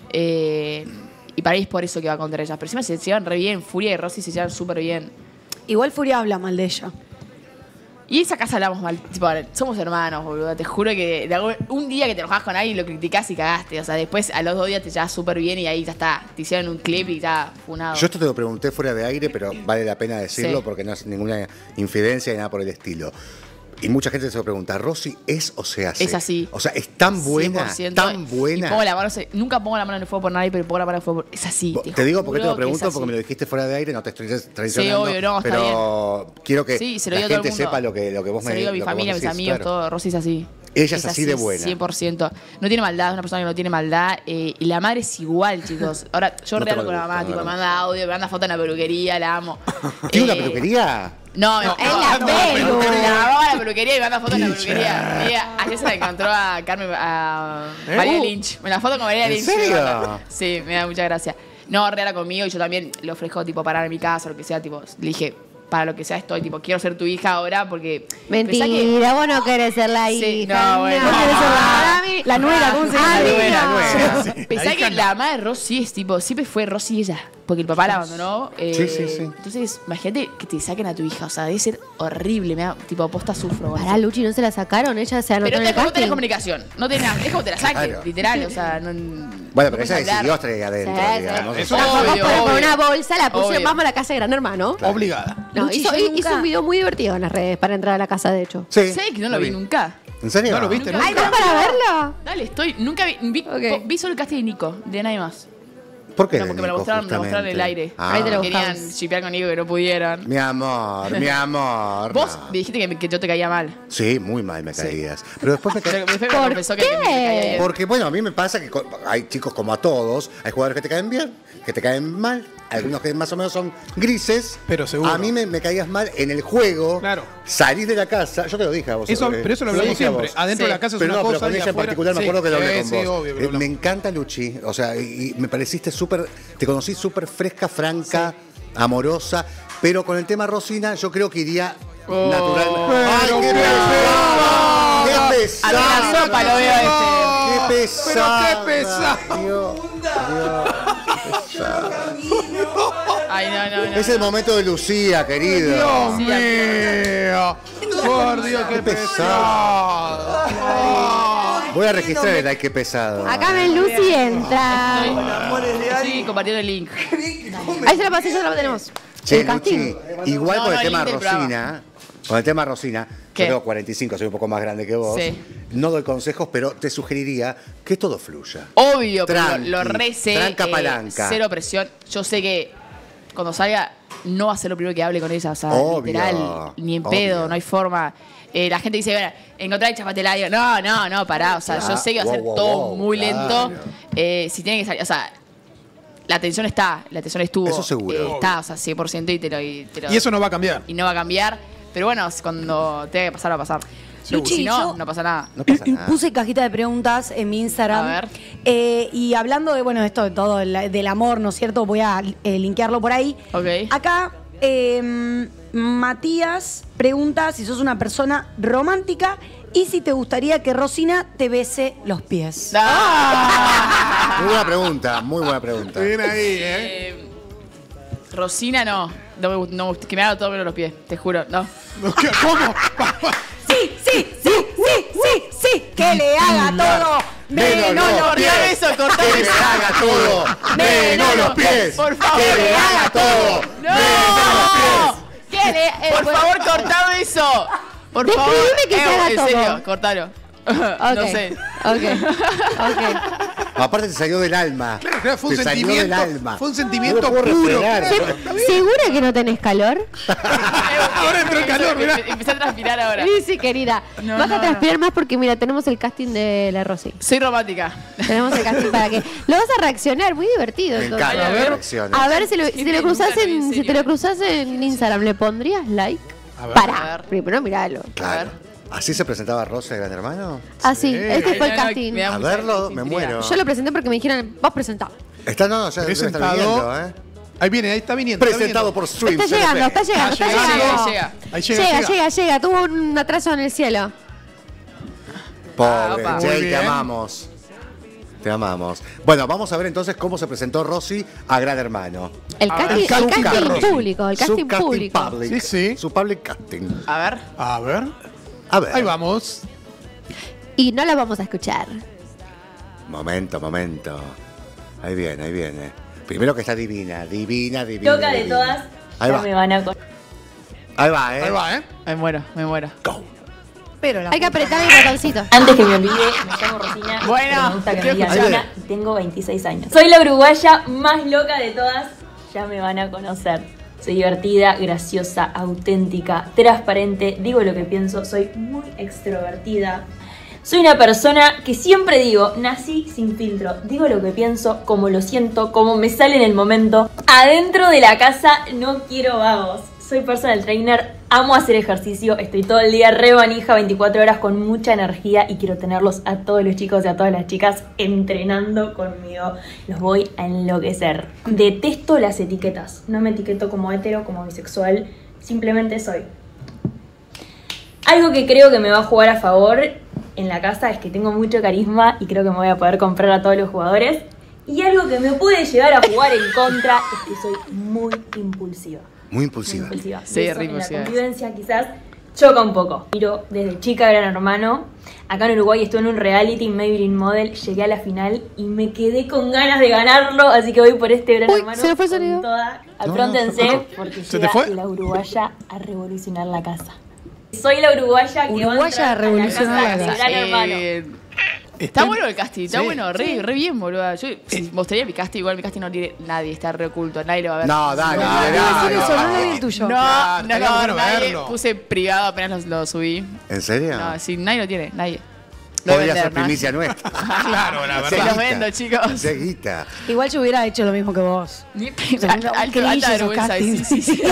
Y para mí es por eso que va contra ellas. Pero encima se llevan re bien. Furia y Rosy se llevan súper bien.
Igual Furia habla mal de ella.
Y esa casa hablamos mal. Tipo, somos hermanos, boludo. Te juro que un día que te enojas con alguien lo criticás y cagaste. O sea, después a los 2 días te llevas súper bien y ahí ya está. Te hicieron un clip y ya funado.
Yo esto te lo pregunté fuera de aire, pero vale la pena decirlo
Sí.
porque no es ninguna infidencia ni nada por el estilo. Y mucha gente se lo pregunta, ¿Rosy es o se hace?
Es así.
O sea, es tan buena,
100%.
tan
Y
buena.
pongo la mano, nunca pongo la mano en el fuego por nadie, pero pongo la mano en el fuego por... Es así.
Te digo porque te lo
juro que es
pregunto,
así.
porque me lo dijiste fuera de aire, no te estoy traicionando.
Sí, obvio, no, está
pero quiero que
Sí, se lo
la
digo a todo
gente
el mundo.
sepa lo que vos me
Se lo digo a mi
lo que vos
familia, a mis
decís,
amigos,
claro.
todo. Rosy es así.
Ella es así de buena.
100%. No tiene maldad, es una persona que no tiene maldad. Y la madre es igual, chicos. Ahora, yo
No te
realo con la
preocupes,
mamá,
no,
tipo,
no.
me manda audio, me manda foto en la peluquería, la amo.
¿Tiene una peluquería?
No,
es la pelu.
La mamá a la peluquería y me manda foto en la peluquería. Ella, ayer se la encontró a Carmen, a María Lynch. Me la foto con María
¿En
Lynch.
serio?
Sí, me da mucha gracia. No, reala conmigo y yo también le ofrezco, tipo, parar en mi casa, lo que sea, tipo, le dije, para lo que sea estoy, tipo, quiero ser tu hija ahora porque...
Mentira,
pensá
vos no querés ser la
Sí,
hija.
no, bueno.
No querés ser la nuera, ¿cómo se llama?
Pensá que la mamá de Rosy es tipo, siempre fue Rosy y ella, porque el papá la abandonó.
Sí.
Entonces, imagínate que te saquen a tu hija, o sea, debe ser horrible, me da, tipo, posta sufro.
Pará, Luchi, ¿no se la sacaron? Ella se anotó
Pero
en el
no tenés
casting.
comunicación, no tenés nada, es como te la saques,
Claro.
literal, o sea, no...
Bueno, pero
puedes
ella
hablar.
decidió estar ahí adentro,
Sí, sí.
digamos.
Eso
O sea,
Tampoco
Obvio,
fueron con
obvio.
una bolsa, la pusieron,
Obvio.
vamos a la casa de Gran Hermano.
Obligada.
No,
Luchi,
hizo,
yo nunca-
hizo un video muy divertido en las redes para entrar a la casa, de hecho.
Sí.
¿Sabes que no lo vi nunca?
¿En serio?
¿No lo viste
Nunca.
nunca?
¿Ay, no para verlo?
Dale, nunca vi,
Ok.
vi solo el casting de Nico, de nadie más.
¿Por qué?
No, porque me lo
Nico,
mostraron en el aire.
Ah.
Ahí te lo
Querían
buscamos.
shipear conmigo que no pudieron.
Mi amor, mi amor.
Vos
no.
me dijiste que yo te caía mal.
Sí, muy mal me caías. Pero después me
Pero
caí.
después me confesó que me caía bien.
Porque, bueno, a mí me pasa que hay chicos como a todos, hay jugadores que te caen bien, que te caen mal, algunos que más o menos son grises.
Pero seguro.
A mí me caías mal en el juego.
Claro.
Salís de la casa, yo te lo dije a vos.
Pero eso lo hablamos
dije a
siempre.
vos.
Adentro de la casa es
Pero
una
no, pero
cosa
con
y
ella en
afuera-
particular me
Sí,
acuerdo que lo hablé
sí,
con
sí,
vos.
obvio que lo
Me
hablamos.
encanta Luchi, o sea, y me pareciste súper, te conocí súper fresca, franca, amorosa, pero con el tema Rosina yo creo que iría naturalmente. ¡Ay, qué pesado! ¡Qué pesado!
A la sopa lo veo a
¡Qué pesado!
Pero qué pesado.
Ay, no.
Es el momento de Lucía, querido.
Dios
Sí,
mío. Por Dios, qué pesado.
Voy a registrar el like, qué pesado.
Acá ven Lucy entra.
Sí, compartiendo el link.
Ahí se la pasé, ya la tenemos.
Che,
El casting.
Luchi, igual
No,
con
no,
el tema
link del programa.
Rosina, con el tema Rosina,
¿Qué?
yo tengo 45, soy un poco más grande que vos.
Sí.
No doy consejos, pero te sugeriría que todo fluya.
Obvio, pero
Tranqui,
lo recé.
tranca palanca.
Cero presión. Yo sé que cuando salga no va a ser lo primero que hable con ella. O sea,
Obvio,
literal, ni en
obvio.
pedo, no hay forma. La gente dice, bueno, encontrar y chapatela. Digo, no, pará. O sea, yo sé que va a ser
Wow,
todo
wow,
muy
claro.
lento. Si tiene que salir, o sea, la atención está, la atención estuvo.
Eso seguro.
Está, o sea, 100% y te lo...
Y eso no va a cambiar.
Y no va a cambiar. Pero bueno, cuando tenga que pasar, va a pasar.
Luchi,
Si no,
yo-
no pasa nada.
No pasa nada.
Puse cajita de preguntas en mi Instagram.
A ver.
Y hablando de, bueno, esto de todo, del amor, ¿no es cierto? Voy a linkearlo por ahí.
Ok.
Acá, Matías pregunta si sos una persona romántica y si te gustaría que Rosina te bese los pies.
Muy buena pregunta, muy buena pregunta.
Bien ahí, ¿eh?
Rosina no. No, que me haga todo menos los pies, te juro. No.
¿Cómo?
Sí, que le haga todo.
Menos
Menos
los
los
pies.
eso, cortá
Que le
eso.
haga todo. Menos los pies.
Por favor.
Que le haga todo.
¡No! ¿Qué le- por favor, cortame eso. Por favor.
Describime que se haga
en
todo.
serio, cortalo. No sé.
Ok.
Aparte te salió del alma.
Claro, fue un
Te salió del
sentimiento.
alma.
Fue un sentimiento
No lo puedo
puro.
refrenar.
¿Segura que no tenés calor?
Ahora entró el calor, mirá.
Empecé a transpirar ahora.
Sí, querida.
No,
Vas
no,
a transpirar más porque, mira, tenemos el casting de la Rosy.
Soy romántica.
Tenemos el casting para que... Lo vas a reaccionar, muy divertido.
Me
entonces.
encanta
A
las
ver.
reacciones.
A ver, si te
Siempre
lo cruzás
nunca lo vi en
si
serio.
te lo cruzás en Instagram, ¿le pondrías like?
A ver.
A
Para.
ver.
Primero miralo.
Claro. ¿Así se presentaba Rosa, el Gran Hermano?
Ah, sí. Este fue el
Ay, no,
casting.
me da
A
mucha
verlo, me
intriga.
muero.
Yo lo presenté porque me dijeron, vos presentá.
Está, no, ya debe estar
Presentado.
viniendo, ¿eh?
Ahí viene, ahí está viniendo. está
Presentado
viniendo.
por Stream.
Está llegando, está llegando, está
llega,
llegando.
llega.
Ahí llega.
Llega. Tuvo un atraso en el cielo.
Pobre,
opa.
Muy
Jay, te
bien.
amamos. Te amamos. Bueno, vamos a ver entonces cómo se presentó Rosy a Gran Hermano.
El casting,
casting
público, el casting
Su casting
público.
public.
Sí, sí.
Su public casting.
A ver.
A ver.
A ver.
Ahí vamos.
Y no la vamos a escuchar.
Momento. Ahí viene. Primero que está divina.
Loca de todas,
Ahí
ya
va.
me van a
Ahí va, ¿eh?
Ahí va, ¿eh?
Me muero.
Pero la
Hay que
puta.
apretar el botoncito.
Antes que me olvide, me llamo Rosina.
Bueno,
pero me gusta que me
quiero
digan
escuchar.
Rosina y tengo 26 años. Soy la uruguaya más loca de todas, ya me van a conocer. Soy divertida, graciosa, auténtica, transparente, digo lo que pienso, soy muy extrovertida. Soy una persona que siempre digo, nací sin filtro. Digo lo que pienso, como lo siento, como me sale en el momento. Adentro de la casa no quiero vagos. Soy personal trainer, amo hacer ejercicio, estoy todo el día re manija, 24 horas con mucha energía y quiero tenerlos a todos los chicos y a todas las chicas entrenando conmigo. Los voy a enloquecer. Detesto las etiquetas. No me etiqueto como hetero, como bisexual. Simplemente soy. Algo que creo que me va a jugar a favor en la casa es que tengo mucho carisma y creo que me voy a poder comprar a todos los jugadores. Y algo que me puede llegar a jugar en contra es que soy muy impulsiva.
Muy impulsiva.
Sí, re impulsiva. En la convivencia quizás choca un poco. Miro desde chica Gran Hermano. Acá en Uruguay estuve en un reality Maybelline Model. Llegué a la final y me quedé con ganas de ganarlo. Así que voy por este Gran Hermano.
Se me fue el sonido.
Apróntense porque llega la uruguaya a revolucionar la casa. Soy la uruguaya que va a entrar a revolucionar la casa. Gran Hermano.
Está bueno el casting, está bueno, re bien, boludo. Yo mostraría mi casting, igual mi casting no tiene nadie, está re oculto, nadie lo va a ver.
No, dale,
no, nadie. Puse privado apenas lo subí.
¿En serio?
No, sí, nadie lo tiene, nadie.
Podría ser primicia nuestra.
Claro, la verdad.
Se los vendo, chicos.
Seguita.
Igual yo hubiera hecho lo mismo que vos.
Alta vergüenza. Sí.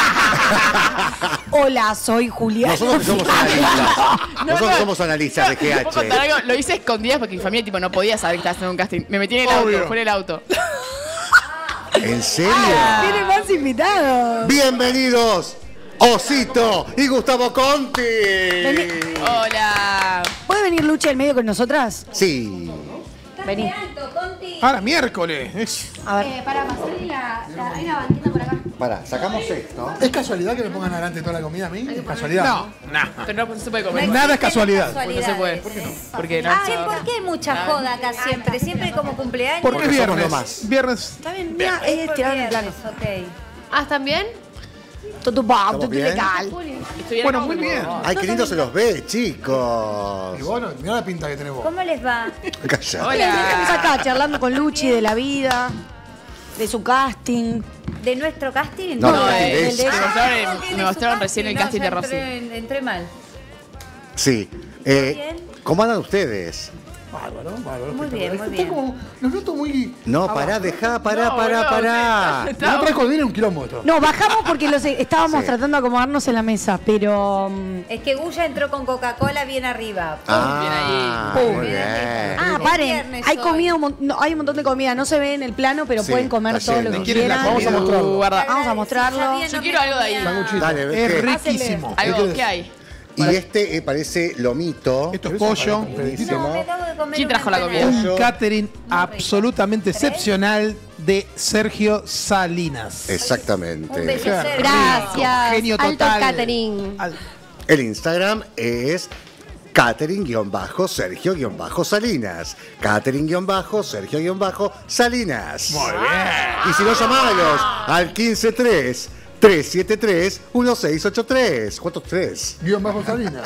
Hola, soy Julián.
Nosotros somos analistas. Nosotros somos analistas de
¿Puedo
GH.
contar algo? Lo hice escondidas porque mi familia tipo no podía saber que estaba haciendo un casting. Me metí en el auto, fue en el auto.
¿En serio?
Tiene más invitados.
Bienvenidos, Osito y Gustavo Conti.
Hola.
¿Puede venir Luchi al medio con nosotras?
Sí.
Vení.
Ahora, miércoles.
A ver.
Para pasar hay una banquita por acá.
Pará, sacamos esto.
¿Es casualidad que me pongan adelante toda la comida a mí? ¿Es casualidad?
No,
Pero no se puede comer.
Nada es casualidad.
No se puede. ¿Por qué no? Porque no.
Che, ¿por qué hay mucha joda acá siempre? Siempre como cumpleaños.
Porque es
somos
viernes.
lo más.
Viernes.
Está bien, mira, es tirado en el plano.
Ah, ¿están bien?
¿Estamos bien?
Bueno, muy bien.
Ay, qué lindo se los ve, chicos.
Y bueno, mirá la pinta que tenés vos.
¿Cómo les va?
Callate.
Estamos acá charlando con Luchi de la vida, de su casting.
¿De nuestro casting?
No,
del de
me mostraron recién el casting de Rosy.
Entré mal.
Sí. ¿Cómo andan ustedes?
Bárbaro.
Muy bien, muy
Está
bien.
como, los noto muy...
No, pará, pará.
La otra vez cuando viene un quilombo esto.
No, bajamos porque estábamos
Sí.
tratando de acomodarnos en la mesa, pero...
Es que Guya entró con Coca-Cola bien arriba.
Muy bien.
Ah, paren, hay comida, hay un montón de comida, no se ve en el plano, pero
Sí,
pueden comer
está
todo lo
lleno.
que
¿Quieren la
quieran.
comida?
Vamos a mostrarlo.
Guarda.
Vamos a mostrarlo.
Yo quiero algo de ahí.
Sanguchito.
Dale,
Es
¿qué?
riquísimo.
Algo, ¿qué hay?
Y este parece lomito.
Esto es pollo.
Buenísimo.
Me acabo de comer
¿Quién
una
trajo la comida?
empanada.
Un catering absolutamente excepcional de Sergio Salinas.
Exactamente.
Un beso, Sergio.
Gracias.
Genio
Alto
total.
catering.
El Instagram es catering-sergio-salinas. Catering-sergio-salinas.
Muy bien.
Y si no, llamalos al 153-373-1683. ¿Cuántos tres?
Guión bajo Salina.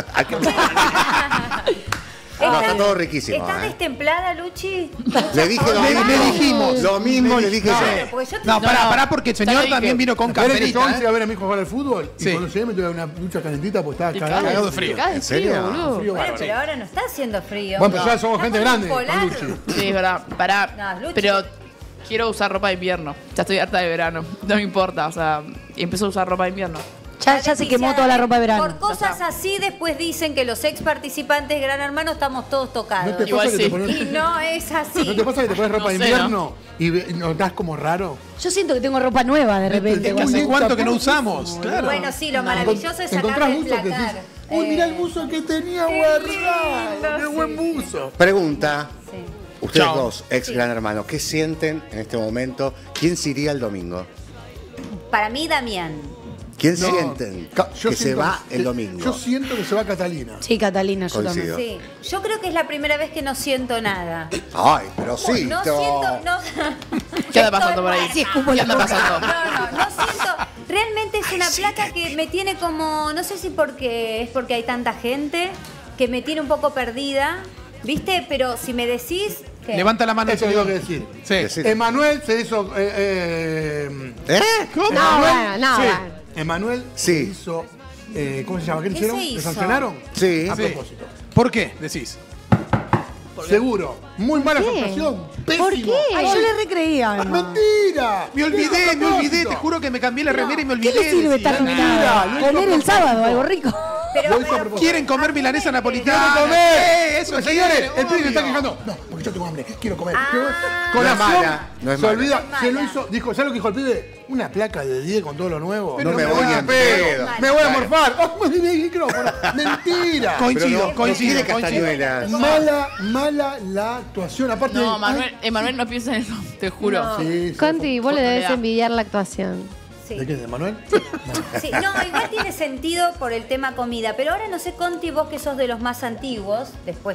No, está todo riquísimo.
¿Estás destemplada, Luchi?
Le dije lo mismo.
Le dijimos.
Lo mismo le dije yo.
Porque yo te...
No, pará, porque el señor también vino con
Espera que yo
camperita.
fui a ver a mi hijo jugar al fútbol
Sí.
y cuando llegué me tuve una ducha calentita porque estaba
Cagado de frío.
¿En serio?
boludo.
frío.
Bueno, pero ahora no está haciendo frío.
Bueno, pero ya somos
Está
gente
con un
grande,
polar.
con Luchi.
Sí, es verdad. Pará.
No, Luchi.
Pero quiero usar ropa de invierno. Ya estoy harta de verano. No me importa, o sea, empiezo a usar ropa de invierno.
Ya se quemó toda la ropa de verano.
Por cosas así después dicen que los ex participantes de Gran Hermano estamos todos tocados.
¿No te
Igual
pasa que
sí.
te pones,
Y no es así.
¿no te pasa que te pones ropa de
No sé,
invierno y notás como raro?
Yo siento que tengo ropa nueva de repente.
Es que hace cuánto que no usamos. Claro.
Bueno, sí, lo maravilloso es
¿Te encontrás
sacarle el
buzos que decís,
placar.
uy, mirá el buzo que tenía guardado? ¡Qué buen buzo!
Pregunta.
Sí.
Ustedes
Chao.
dos, ex Gran Hermano, ¿qué sienten en este momento? ¿Quién se iría el domingo?
Para mí, Damián.
¿Quién
No,
sienten
yo
que se
siento-
va el domingo?
Yo siento que se va Catalina.
Sí, Catalina, yo
Coincido.
también.
Sí. Yo creo que es la primera vez que no siento nada.
Ay, pero sí.
No siento. No,
¿Qué anda pasando por ahí?
Sí, escupo
¿Qué
la
anda
boca.
pasando?
no siento. Realmente es una placa que me tiene como. No sé si porque es porque hay tanta gente, que me tiene un poco perdida. ¿Viste? Pero si me decís. ¿qué?
Levanta la mano.
Eso
señor.
tengo que decir.
Sí.
Decir.
Emanuel se hizo.
¿Cómo?
No, bueno, no,
Sí.
bueno.
Emanuel
Sí.
se hizo. ¿Cómo se llama? ¿Qué le
¿Qué
hicieron?
se
¿Le
hizo?
sancionaron?
Sí.
A
Sí.
propósito.
¿Por qué? Decís.
Seguro. Muy mala
¿Qué?
actuación.
¿Por qué? Ay, yo le recreía.
¡Es mentira!
Me olvidé, te juro que me cambié la remera y me olvidé.
¿Qué le sirve estar nominada? Comer el sábado, algo rico.
¿Quieren comer milanesa napolitana?
¡Quiero comer!
Eso,
señores, el pibe
obvio.
está quejando. No, porque yo tengo hambre, quiero comer.
No
Colación,
es mala, no es
se
mala.
olvida, se lo hizo, dijo, ¿sabes lo que dijo el pibe? Una placa de 10 con todo lo nuevo.
No me voy ni en pedo.
Me voy a morfar. ¡Oh, el micrófono! ¡Mentira!
Coincide Castañuelas.
Mala la actuación. Aparte
No, Emanuel no piensa en eso, te juro.
No.
Sí,
Conti, vos le debes
Vea.
envidiar la actuación.
Sí.
¿De qué? ¿De Manuel?
Sí, no, igual tiene sentido por el tema comida, pero ahora no sé, Conti, vos que sos de los más antiguos, después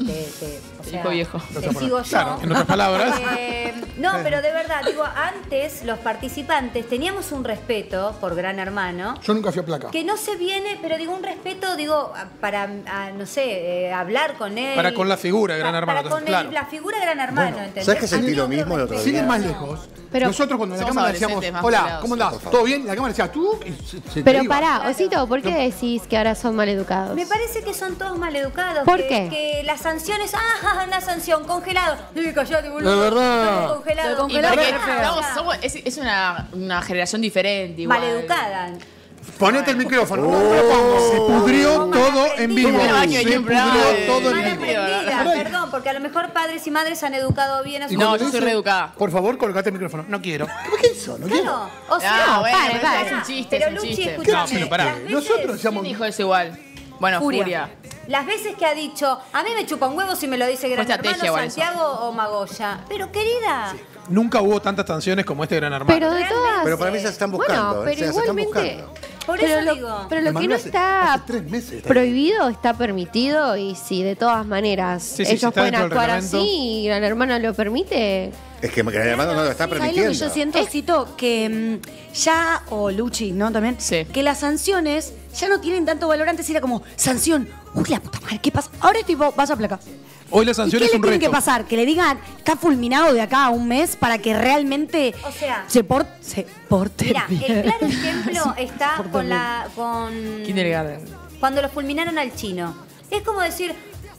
o sea,
Hijo viejo.
te sigo yo.
Claro, en otras palabras.
No, pero de verdad, digo, antes los participantes teníamos un respeto por Gran Hermano.
Yo nunca fui a placa.
Que no se viene, pero digo, un respeto, digo, para, no sé, hablar con él.
Para con la figura de Gran Hermano.
Para con
claro.
la figura de Gran Hermano,
Bueno,
¿entendés?
¿Sabes que sentí
Había
lo
otro
mismo el otro
respeto.
día?
Sin ir más lejos.
Pero-
Nosotros cuando en la
Somos
cámara decíamos,
adolescentes más
hola,
peleados.
¿cómo andás? ¿Todo bien? La cámara decía, tú. Y se
Pero
te iba.
pará, Osito, ¿por qué decís que ahora son maleducados?
Me parece que son todos maleducados.
¿Por
que,
qué?
Que las sanciones, una sanción, congelado. Callate, boludo.
De verdad.
Congelado.
Y
Congelado.
porque
Ah,
es una generación diferente igual.
maleducada.
Ponete el micrófono. No lo pongo.
Se pudrió todo en vivo.
Pero hay que
Se
venir un programa
pudrió
de-
todo en
Mal
vivo.
aprendida, perdón, porque a lo mejor padres y madres han educado bien a sus
No,
hijos.
yo soy reeducada.
Por favor, colocate el micrófono.
No quiero.
¿Qué hizo? No quiero.
Claro, o sea,
Ah, bueno,
pare,
pero
pare.
es un chiste,
pero
es un
Luchi,
chiste.
escúchame.
No, pero pará.
las veces-
Nosotros decíamos.
¿Quién dijo eso igual? Bueno, Furia.
Las veces que ha dicho, a mí me chupa un huevo si me lo dice Gran
Fue estrategia
Hermano,
igual eso.
Santiago o Magoya. Pero querida,
Nunca hubo tantas sanciones como este Gran Hermano.
Pero de todas.
Pero para mí se están buscando.
Bueno, pero
se están
igualmente.
buscando.
por
Pero
eso
lo,
digo.
pero lo que
Emanuel
no
hace
está
3 meses. está
prohibido está permitido y si de todas maneras
Sí, sí, si
ellos
está
pueden
dentro del
actuar
reglamento.
así y Gran Hermano lo permite.
Es que Gran Hermano no lo está
¿Sabes lo
permitiendo.
que yo siento, Cito? Que ya, o Luchi, ¿no? También,
Sí.
que las sanciones ya no tienen tanto valor. Antes era como, sanción, uy, la puta madre, ¿qué pasa? Ahora es tipo, vas a placa.
Hoy la
¿Y
sanción
qué
es
le
un
tiene que
reto.
pasar? Que le digan, está fulminado de acá a un mes para que realmente
O sea,
se porte
mira,
bien.
el claro ejemplo está con
Kindergarten.
cuando lo fulminaron al chino. Es como decir,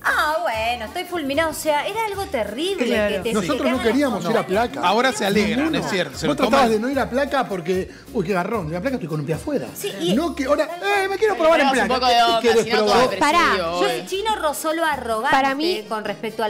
bueno, estoy fulminado. O sea, era algo terrible.
Claro.
Que te
Nosotros
cagan
no
las
queríamos ir a
montañas.
placa.
Ahora se alegran,
Ninguno.
es cierto. Se
Vos
lo
tratabas
toman.
de no ir a placa porque, uy, qué garrón, de la placa estoy con un pie afuera.
Sí, y-
No que ahora, me quiero probar en
Tenemos un
placa.
poco de onda,
¿Qué querés
si no todo
probar?
depresivo,
Pará,
Yo
obvio.
el chino rozó lo arrogante
Para mí-
con respecto a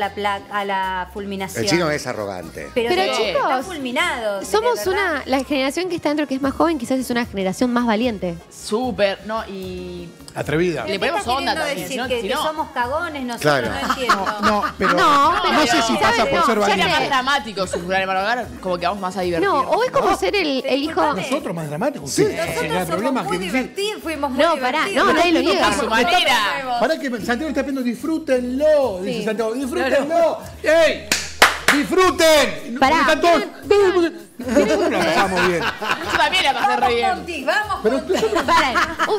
la fulminación.
El chino es arrogante.
Pero,
Pero,
sí,
chicos,
está fulminado.
Somos
de verdad.
la generación que está dentro que es más joven, quizás es una generación más valiente.
Súper, no, y
Atrevida.
¿Qué
Le ponemos
estás
onda
queriendo
también,
decir?
si no-
que,
si
que
no-
somos cagones nosotros,
Claro.
no entiendo.
No, pero
No,
no sé si pasa por ser
sería
valiente.
más dramático su Gran Hermano Hogar, como que vamos más a divertir.
No, o es como ser el hijo.
Disculpame.
Nosotros más dramáticos.
Sí.
Ustedes.
Nosotros
El problema
somos muy
es que
divertidos, fuimos muy
No, pará,
divertidos.
no, nadie lo
a
niega.
su manera.
Para que Santiago está pidiendo, disfrútenlo. Dice Santiago, disfrútenlo. ¡Ey! ¡Disfruten!
Pará.
Están todos. Nosotros la pasamos bien.
Yo también la pasé re bien.
Monty, vamos,
Pero
Monty.
Paren,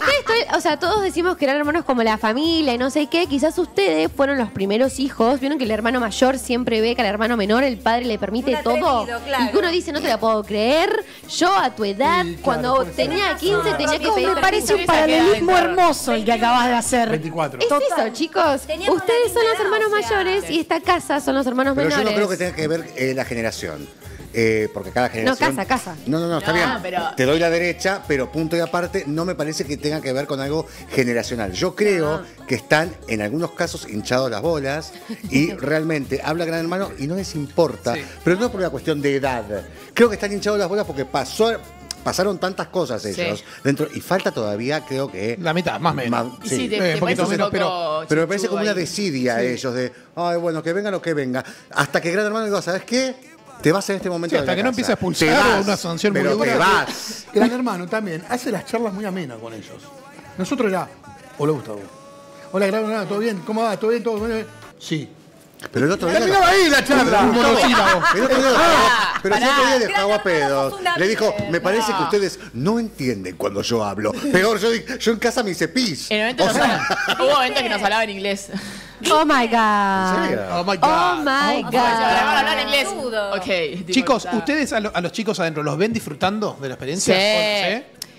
o sea, todos decimos que eran hermanos como la familia y no sé qué. Quizás ustedes fueron los primeros hijos. Vieron que el hermano mayor siempre ve que al hermano menor el padre le permite
Un
todo.
atrevido, claro.
Y que uno dice, no te la puedo creer. Yo a tu edad,
Sí, claro,
cuando
puede ser.
tenía 15, tenía que
Como
pedir
me parece un
permiso. Esa queda
paralelismo
dentro.
hermoso el que acabas de hacer.
24.
Es eso, chicos.
Teníamos
Ustedes
la
son los
misma
hermanos
edad, o sea.
mayores y esta casa son los hermanos
Pero yo
menores.
no creo que tenga que ver la generación. Porque cada generación.
casa.
No, está
No,
bien.
pero-
Te doy la derecha, pero punto y aparte, no me parece que tenga que ver con algo generacional. Yo creo que están, en algunos casos, hinchados las bolas y realmente habla Gran Hermano y no les importa. Pero no por una cuestión de edad. Creo que están hinchados las bolas porque pasaron tantas cosas ellos dentro y falta todavía, creo que.
La mitad, más o menos.
Y sí, te
un poquito
parece un
menos,
poco
Pero me parece como una
ahí.
desidia a ellos de, ay, bueno, que venga lo que venga. Hasta que Gran Hermano diga, ¿sabes qué? Te vas en este momento.
Sí, hasta
de la
que no
casa.
empiece a expulsar
Te vas,
o una sanción muy
pero
dura.
te vas.
Gran Hermano también hace las charlas muy amenas con ellos. Nosotros era, hola Gustavo. Hola Gran Hermano, ¿todo bien? ¿Cómo va? ¿Todo bien? ¿Todo bien? Sí.
Pero el otro día.
Terminaba ahí la charla.
Un monosílabo. El otro día lo cagó- pero el otro día
Pará.
dejaba a pedos. Le dijo, me parece que ustedes no entienden cuando yo hablo. Peor, yo en casa me hice pis.
En el momento
O sea,
hubo momentos que nos hablaba en inglés.
Oh my God.
¿En serio?
Oh my God.
Oh my
Para
God.
hablar en inglés.
Dudo.
Ok. tipo,
Chicos,
está.
¿ustedes a los chicos adentro los ven disfrutando de la experiencia?
Sí.
¿Sí?
A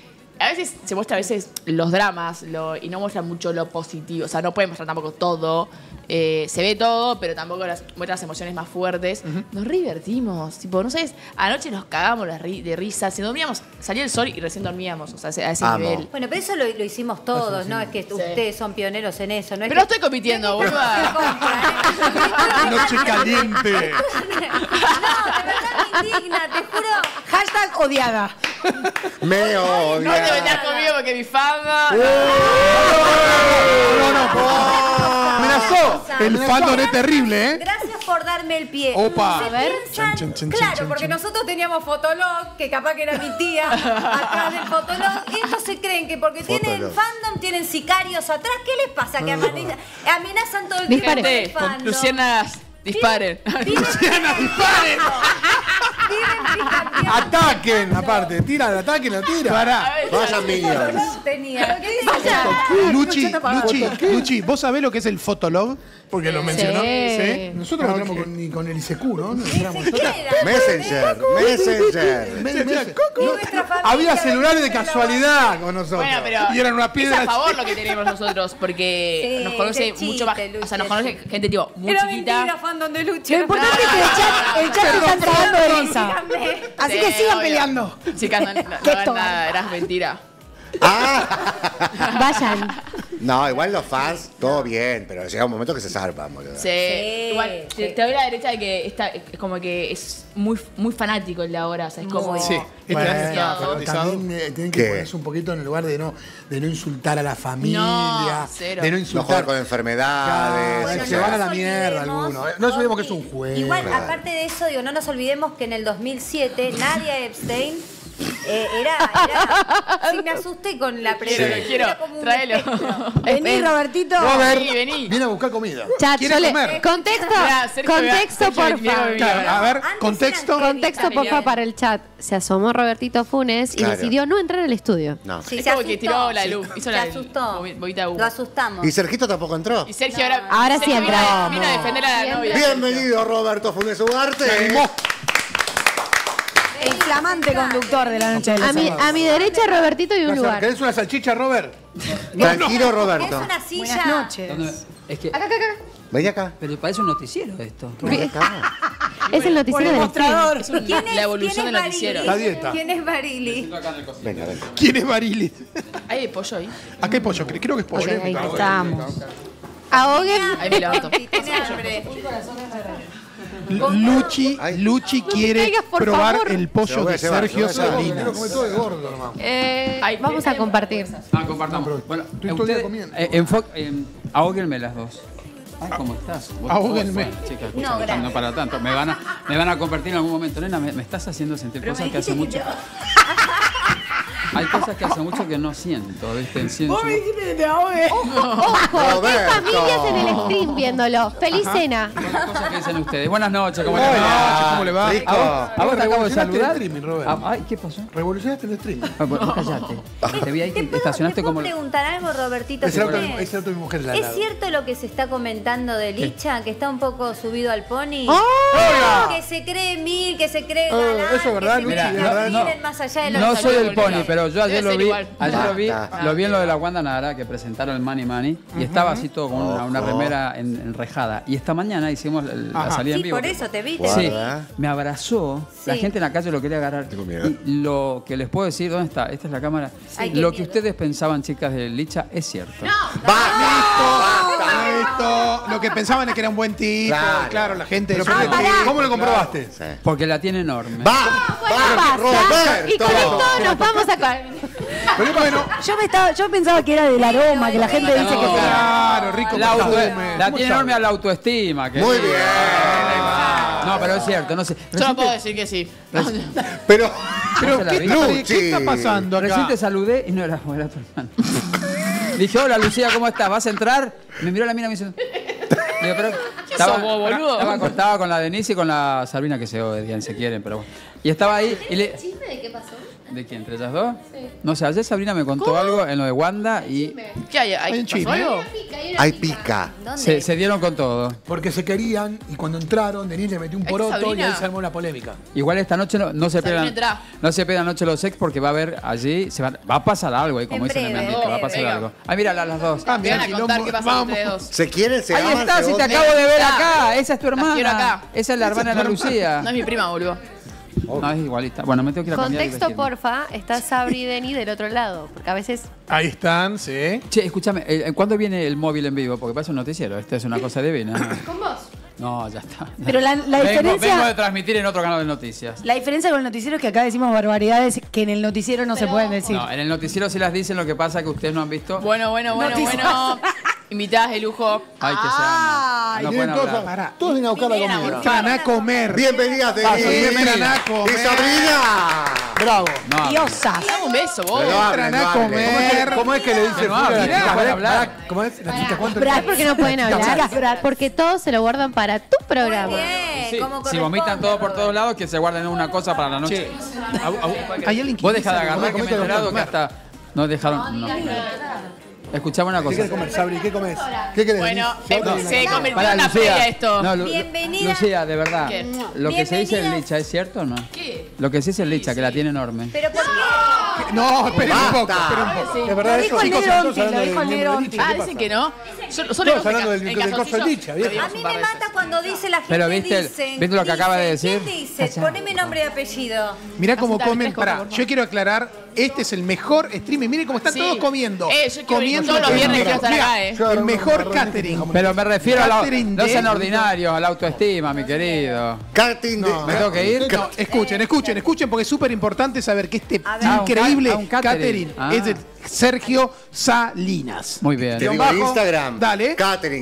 veces se muestra los dramas y no muestra mucho lo positivo. O sea, no puede mostrar tampoco todo. Se ve todo, pero tampoco muestra las emociones más fuertes. Nos re divertimos. Tipo, no sabes, anoche nos cagamos de risa. Si dormíamos, salía el sol y recién dormíamos. O sea, a ese nivel.
Bueno, pero eso lo hicimos todos, ¿no? Es que ustedes son pioneros en eso. No es
pero no estoy compitiendo, boluda.
Noche caliente.
No, de verdad me indigna, te juro.
Hashtag odiada.
Me odia.
No te metas conmigo porque mi fama.
Amenazó. El fandom es terrible, ¿eh?
Gracias por darme el pie.
Opa.
Se piensan, claro, porque nosotros teníamos Fotolog, que capaz que era mi tía, atrás del Fotolog, y estos se creen que porque tienen fandom, tienen sicarios atrás. ¿Qué les pasa? Que amenazan todo el tiempo con el
Con
fandom.
Lucianas, disparen.
Luciana, disparen. Ataquen, aparte. Tiran, ataquen, la tira.
Vayan minions.
Tenía.
Luchi, ¿vos sabés lo que es el Fotolog? Porque lo mencionó.
Sí. Nosotros no hablamos ni con el ICQ, ¿no?
Messenger.
Había celulares de casualidad con nosotros.
Bueno, pero
y eran una piedra.
es a favor lo que tenemos nosotros, porque nos conoce mucho más. O sea, nos conoce gente tipo muy
Era
chiquita.
mentira, fandom de Luchi.
Lo importante es que el chat está cagando de risa. Así que sigan peleando.
Chicas, no nada, eras mentira.
Vayan.
No, igual los fans, todo bien, pero llega un momento que se zarpan, boludo.
Sí. Igual, te doy la derecha de que es como que es muy fanático el de ahora. O sea, es como.
Sí.
Bueno,
también tienen que ponerse un poquito en el lugar de no insultar a la familia,
cero.
de no
No
insultar
jugar con enfermedades.
se van a la mierda algunos. No nos olvidemos que es un juego.
Igual, aparte de eso, digo, no nos olvidemos que en el 2007 Nadia Epstein sí, me asusté con la pregunta.
Quiero, tráelo.
Vení, Robertito.
Robert,
vení.
Viene a buscar comida.
Chat,
¿Quiere comer?
Contexto, porfa.
A ver, contexto.
Contexto, porfa, para el chat. Se asomó Robertito Funes y
Claro.
decidió no entrar al estudio.
No.
Sí,
Es
se
como que
asustó.
tiró la luz. Hizo
Se
la
asustó.
bombita de humo.
Lo asustamos.
¿Y Sergito tampoco entró?
Y Sergio
Ahora sí
Sergio
entra.
vino a defender a la novia.
Bienvenido, Roberto Funes Ugarte.
El flamante conductor de la noche de los sábados.
A mi derecha, Robertito y un lugar.
¿Querés una salchicha, Robert?
Tranquilo,
Es
Roberto.
una silla.
Buenas noches.
Es que,
Acá.
Vení acá.
pero parece un noticiero esto.
Vení acá.
Es el noticiero del stream.
Es la evolución del noticiero.
La dieta.
¿Quién es Barili?
Venga, venga.
¿Quién es Barili?
¿Hay pollo ahí?
Acá hay pollo, creo que es pollo.
Ok, ahí estamos. Ahoguen.
Ahí me levanto.
Tiene hambre.
Luchi quiere
caigas, por
probar
favor.
el pollo de Sergio Salinas.
Quiero comer todo de gordo nomás.
Vamos a compartir.
Compartamos. Bueno,
estoy todo el día comiendo.
ahóguenme las dos. Ay, ¿cómo estás?
Ahóguenme.
Chicas,
No,
escucha,
gracias.
no para tanto. Me van a compartir en algún momento. Nena, me estás haciendo sentir cosas que hace mucho. Hay cosas que hace mucho que no siento, ¿viste?
Vos me dijiste que te ahogué.
Ojo, hay familias en el stream viéndolo. Feliz cena.
Con las cosas que dicen ustedes. Buenas noches, ¿cómo
Hola,
les va?
¿cómo le va?
¿A vos te acabo de
Revolucionaste
saludar?
el streaming, Robert.
Ay, ¿qué pasó?
Revolucionaste el streaming.
Bueno, cállate. Te vi ahí que estacionaste
¿Te puedo
como...
preguntar algo, Robertito?
Es el auto
Funes?
de mi mujer la
¿Es cierto lo que se está comentando de Licha, que está un poco subido al pony?
¡Hola!
Que se cree mil, que se cree galán,
eso es verdad,
que se
Luchi,
cree
es
que
verdad.
miren más allá de los
No soy el
saludos.
pony, pero yo ayer
Debe
lo
ser
vi.
igual.
Lo vi en lo de la Wanda Nara, que presentaron el Money Money, y estaba así todo con una remera enrejada. Y esta mañana hicimos la salida en
Sí,
vivo.
por eso te vi, te
Sí,
vi.
me abrazó. La
Sí.
gente en la calle lo quería agarrar.
Tengo miedo.
Y lo que les puedo decir, ¿dónde está? Esta es la cámara.
Ay, qué
Lo que
miedo.
ustedes pensaban, chicas de Licha, es cierto.
Esto, lo que pensaban es que era un buen tipo. Claro, la gente.
¿Cómo lo comprobaste?
Porque la tiene enorme.
Y con esto nos vamos a...
Pero bueno,
Yo pensaba que era del aroma, que la gente dice que
Claro, rico
La tiene enorme a la autoestima.
Muy bien.
No, pero es cierto, no sé.
Yo no puedo decir que sí.
Pero,
¿qué está pasando acá?
Recién te saludé y no era tu hermano. Dije, hola Lucía, ¿cómo estás? ¿Vas a entrar? Me miró la mina y me dice... Digo, pero
sos vos, boludo?
Estaba con la Denise y con la Salvina, que se odian, se quieren, pero bueno. Y estaba ahí y le...
¿Chisme de qué pasó?
¿De quién? ¿Entre ellas dos?
Sí.
No sé, ayer Sabrina me contó algo en lo de Wanda y...
¿Qué hay? ¿Hay
un
pasó
chisme.
algo?
Hay pica.
Se dieron con todo.
Porque se querían y cuando entraron, Denis le metió un poroto y
Sabrina?
ahí se armó una polémica.
Igual esta noche no se
Sabrina,
pegan
entra.
no se pegan noche los ex porque va a haber allí, va a pasar algo ahí, como
En
dicen en
breve,
México, va a pasar
venga.
algo. Ay, mira, las dos.
Me van a contar qué pasa entre dos.
Se quieren, se
Ahí
aman,
está,
se
si te
odian.
acabo de ver
Está.
acá. Esa es tu
Las quiero
hermana.
acá.
Esa es la hermana de Ana Lucía.
No es mi prima, boludo.
No, es igualita. Bueno, me tengo que ir a cambiar y
Contexto,
vestirme.
porfa. Está Sabri y Deni del otro lado. Porque a veces.
Ahí están, sí.
Che, escúchame, ¿cuándo viene el móvil en vivo? Porque parece un noticiero. Esta es una cosa divina.
¿Con vos?
No, ya está.
Pero la diferencia...
Vengo de transmitir en otro canal de noticias.
La diferencia con el noticiero es que acá decimos barbaridades que en el noticiero no se pueden decir.
No, en el noticiero sí las dicen, lo que pasa es que ustedes no han visto.
Bueno. Invitadas de lujo.
Ay, que se aman. No pueden hablar.
Todos vienen a buscar la
Vienen a
comida.
buscar.
Entran a comer.
Bienvenidas,
Paso,
Denis.
entran a comer.
Y Sabrina.
Bravo.
No,
Diosas.
Dame un beso, vos.
Pero
Entran a comer.
¿Cómo es que le dice
No,
Flor a la
mirá,
chica?
pueden hablar.
¿Cómo es? ¿La chica cuánto?
¿Es porque no pueden hablar? Porque todos se lo guardan para tu programa.
Sí, si vomitan todo por todos lados, que se guarden una cosa para la noche.
¿Hay alguien que
Vos dejá de
quiere
agarrar que me he enterado que hasta no dejaron. No. Escuchame una
¿Qué
cosa.
quieres comer, Sabri? ¿Qué comes? ¿Qué querés?
Bueno,
Denis?
se convirtió
Pará,
en una
Lucía.
feria esto.
No,
Bienvenida.
Lucía, de verdad.
¿Qué?
Lo que se dice en
Bienvenidas.
Licha, ¿es cierto o no?
¿Qué?
Lo que se dice en Licha, que la tiene enorme.
Pero ¿por qué?
No, esperen un poco,
Basta.
esperen un poco.
¿De verdad
Lo
eso?
dijo el
Chicos,
negro
estamos
Onti,
hablando
lo dijo
del
el
miembro
negro
de
Onti.
Licha, ¿qué
Dicen
pasa?
que no. Yo
Estamos hablando del coso de
calzoncillo
Licha, ¿vieron?
lo
A
vimos
mí
un
me
par de veces.
mata cuando dice la gente.
Pero viste,
dicen,
¿viste lo que acaba de
dicen,
decir?
¿Quién dice? Poneme nombre y apellido.
Mirá cómo
Hacete
comen.
refresco,
Pará,
por favor.
yo quiero aclarar, este es el mejor streaming. Miren cómo están
Sí.
todos comiendo.
Yo quiero venir
Comiendo
todos los
el
viernes, quiero estar
Mira,
acá,
el mejor catering.
Pero me refiero a la.
Catering
No
de-
sean ordinarios, a la autoestima, mi querido.
Karting de...
¿Me tengo que ir?
No, escuchen, porque es súper importante saber que este
A ver.
increíble
Ah, un catering.
catering es de Sergio Salinas.
Muy bien.
Te
Guión
digo el
bajo,
Instagram.
dale.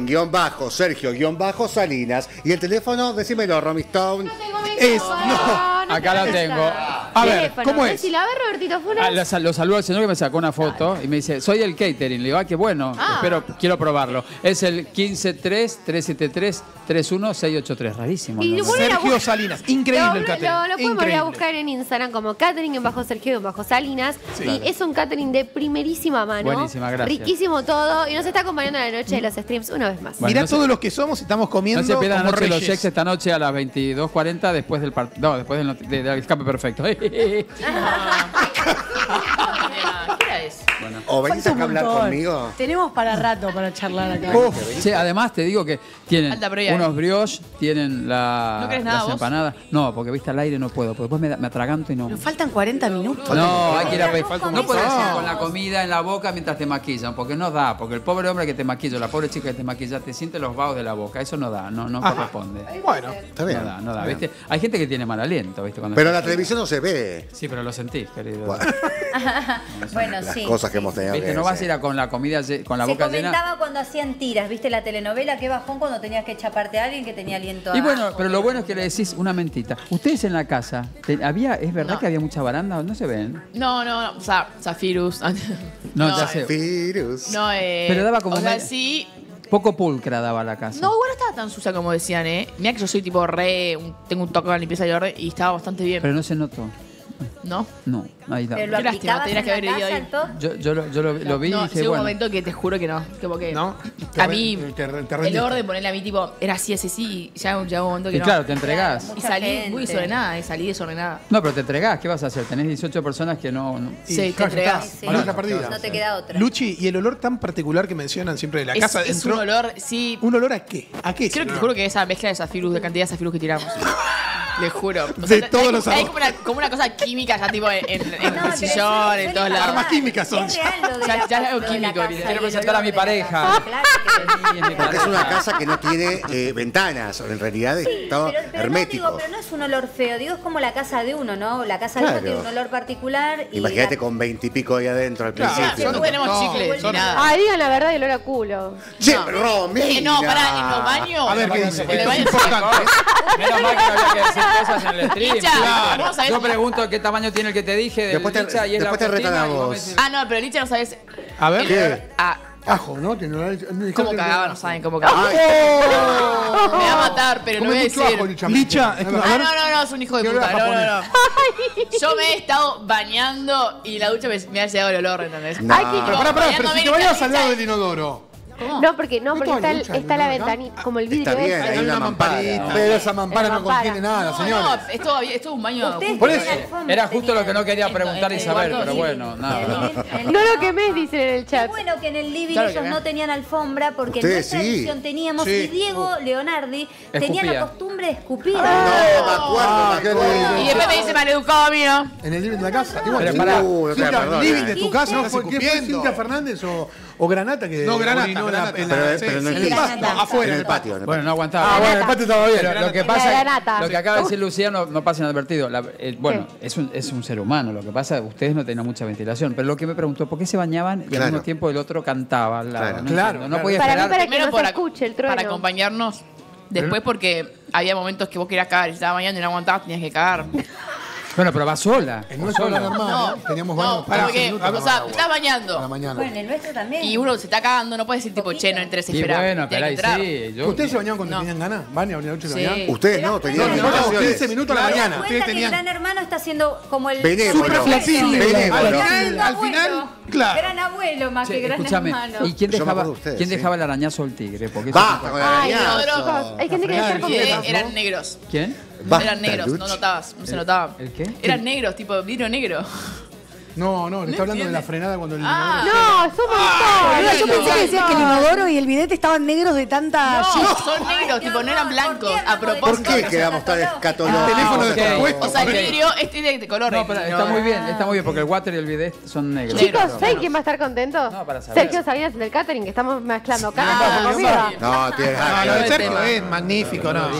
Catering-Sergio-Salinas. Y el teléfono, decímelo, Romy Stone.
Es, no.
Acá la tengo.
A ver, ¿cómo es?
Si la ve Robertito Funes.
Lo saludo al señor que me sacó una foto y me dice, soy el catering. Le digo, qué bueno, quiero probarlo. Es el 153-373-31683. Rarísimo.
Y
el nombre.
bueno,
Sergio Salinas. Increíble el catering.
Lo podemos ir a
Increíble.
buscar en Instagram como catering-Sergio-Salinas.
Sí.
Y es un catering de primerísima mano.
Buenísima, gracias.
Riquísimo todo. Y nos está acompañando en la noche de los streams una vez más.
Bueno,
Mirá
no se-
todos los que somos, estamos comiendo
No se pierdan la
como
noche de los
reyes.
checks esta noche a las 22:40 después del después del escape perfecto.
¿Qué era eso?
¿O venís
Falta
acá
un
a hablar
montón.
conmigo?
Tenemos para rato para charlar acá.
Sí, además te digo que tienen
Alta previa,
unos brioches, tienen
¿No querés nada
las
vos?
empanadas. No, porque viste al aire no puedo, porque después me atraganto y no.
Nos faltan 40 minutos.
No, hay que ir a pedir.
Falta un
No puedes
montón.
ir con la comida en la boca mientras te maquillan, porque no da, porque el pobre hombre que te maquilla, la pobre chica que te maquilla, te siente los vaos de la boca. Eso no da, no corresponde.
Bueno,
Está bien.
No da, ¿viste? Hay gente que tiene mal aliento, ¿viste? Cuando
Pero en la televisión no se ve.
Sí, pero lo sentís, querido.
Bueno,
Las
sí.
cosas que hemos tenido
¿Viste?
que
No vas a
decir.
ir con la comida, con la
Se
boca llena.
comentaba cuando hacían tiras, ¿viste la telenovela? Qué bajón cuando tenías que chaparte a alguien que tenía aliento a...
Y bueno, pero lo bueno es que le decís una mentita. Ustedes en la casa, ¿es verdad
No.
que había mucha baranda? ¿No se ven?
No. O sea, Zafirus.
No, ya sé.
Virus.
No,
Pero daba como
O sea,
me-
sí.
Poco pulcra daba la casa.
No, igual no estaba tan sucia como decían, ¿eh? Mira que yo soy tipo tengo un toque con la limpieza y orden y estaba bastante bien.
Pero no se notó.
¿No?
No, ahí da.
Pero lo
Qué lástima,
aplicabas
tenías
en
que
la
haber ido
casa,
ahí.
el top.
Yo lo vi y
No,
dije,
llegó un
bueno.
momento que te juro que no. Como que
¿No?
a mí,
Te
el
rendiste.
orden, ponerle a mí, tipo, era así, y ya llegó un momento que
Y
no.
claro, te entregás.
Y
Mucha
salí
gente.
muy desordenada, y salí desordenada.
No, pero te entregás, ¿qué vas a hacer? Tenés 18 personas que no.
Sí,
ya
te
está.
entregás.
Sí.
Ahora está perdida.
No te queda otra.
Luchi, y el olor tan particular que mencionan siempre de la casa
Es
dentro.
un olor, sí.
¿Un olor a qué? ¿A qué?
Creo que
señor?
te juro que esa mezcla de Zafirus, de cantidad de Zafirus que tiramos. Le juro. O
De todos
hay,
los
hay
sabores.
como una cosa química ya tipo en
No,
el
pero
sillón,
suele
en todos
pasar.
lados.
Armas químicas son.
Es real lo de
Ya-
la
ya es algo
lo de la
químico,
casa
quiero
y el
presentar a mi
olor de la
pareja.
casa. Claro que
Porque es una casa que no tiene ventanas. En realidad
sí,
está
pero
hermético.
No digo, pero no es un olor feo, digo, es como la casa de uno, ¿no? La casa de
Claro.
uno tiene un olor particular. Y
Imagínate
la-
con 20 y pico ahí adentro al
Claro,
principio.
No tenemos chicles ni nada.
Ah, digan la verdad y olor a culo.
Che, Romina.
No, pará, en los baños.
A ver, ¿qué dice?
En el
Esto es
baño
importante.
Menos mal que no había que decir cosas en el stream.
Licha, vamos a ver
Yo
si-
pregunto qué tamaño tiene el que te dije del
Después te-
Licha y es la
después te retan
autoestima
a
y vos
vos.
me decís-
Ah, no, pero Licha no sabes.
A ver.
El
¿Qué?
olor a
Ajo, ¿no? Tiene olor
¿Cómo cagaba? No saben cómo cagaba. Me va a matar, pero lo voy a decir.
Licha,
No, es un hijo de puta. No. Yo me he estado bañando y la ducha me ha llegado el olor, ¿entendés?
Ay, pero si te bañas al lado del inodoro.
¿Cómo? No, porque está la ventanita, como el vidrio.
Está bien, hay una mampara.
Pero esa mampara no contiene nada, señor.
No, es todo un baño.
Por eso. Era justo lo que no quería preguntar Isabel, pero bueno, nada.
No lo quemés, dicen en el chat.
Qué bueno que en el living ellos no tenían alfombra, porque en nuestra edición teníamos, y Diego Leonardi tenía la costumbre de escupir.
No, me acuerdo.
Y después me dice maleducado mío.
En el living de la casa.
El
living de tu casa, ¿no fue Cintia Fernández o Granata que...
No, Granata.
Pero no en el pasto,
afuera,
en el patio.
Bueno, no aguantaba.
Bueno, el patio estaba bien.
Pero lo que pasa, lo que acaba de decir Luciano no pasa inadvertido. Bueno, es un ser humano. Lo que pasa, ustedes no tenían mucha ventilación. Pero lo que me preguntó, ¿por qué se bañaban y al mismo tiempo el otro cantaba al lado? No podía esperar.
Para que no se escuche el trueno.
Para acompañarnos. Después porque había momentos que vos querías cagar y estabas bañando y no aguantabas, tenías que cagar.
Bueno, pero va sola.
En nuestro normal, teníamos baño para
o sea, estás bañando.
A la mañana.
Bueno, en el nuestro también.
Y uno se está cagando, no puede decir tipo, che, no entres, espera.
Bueno, pero ahí sí.
¿Ustedes se bañaban cuando tenían ganas? ¿Van a la noche se bañaban?
Ustedes no, tenían
15 minutos a la mañana.
Ustedes tenían... Gran Hermano está haciendo como el...
Benévolo.
Al final, claro.
Gran abuelo más que gran hermano.
¿Y quién dejaba el arañazo al tigre?
Basta con el arañazo.
Hay gente que estar con
eran negros.
¿Quién?
Eran negros, no notabas, no se notaba.
¿El qué?
Eran negros, tipo vidrio negro.
No, le está hablando de la frenada cuando el
inodoro... No, yo pensé que decías que el inodoro y el bidete estaban negros de tanta...
No, son negros, tipo, no eran blancos. A propósito.
¿Por qué quedamos tan escatológicos?
O sea, el vidrio es de color.
No, pero está muy bien, porque el water y el bidet son negros.
Chicos, ¿saben quién va a estar contento?
No, para saber.
Sergio Salinas en el catering, que estamos mezclando carne con comida.
No, tiene
lo de Sergio es magnífico, ¿no?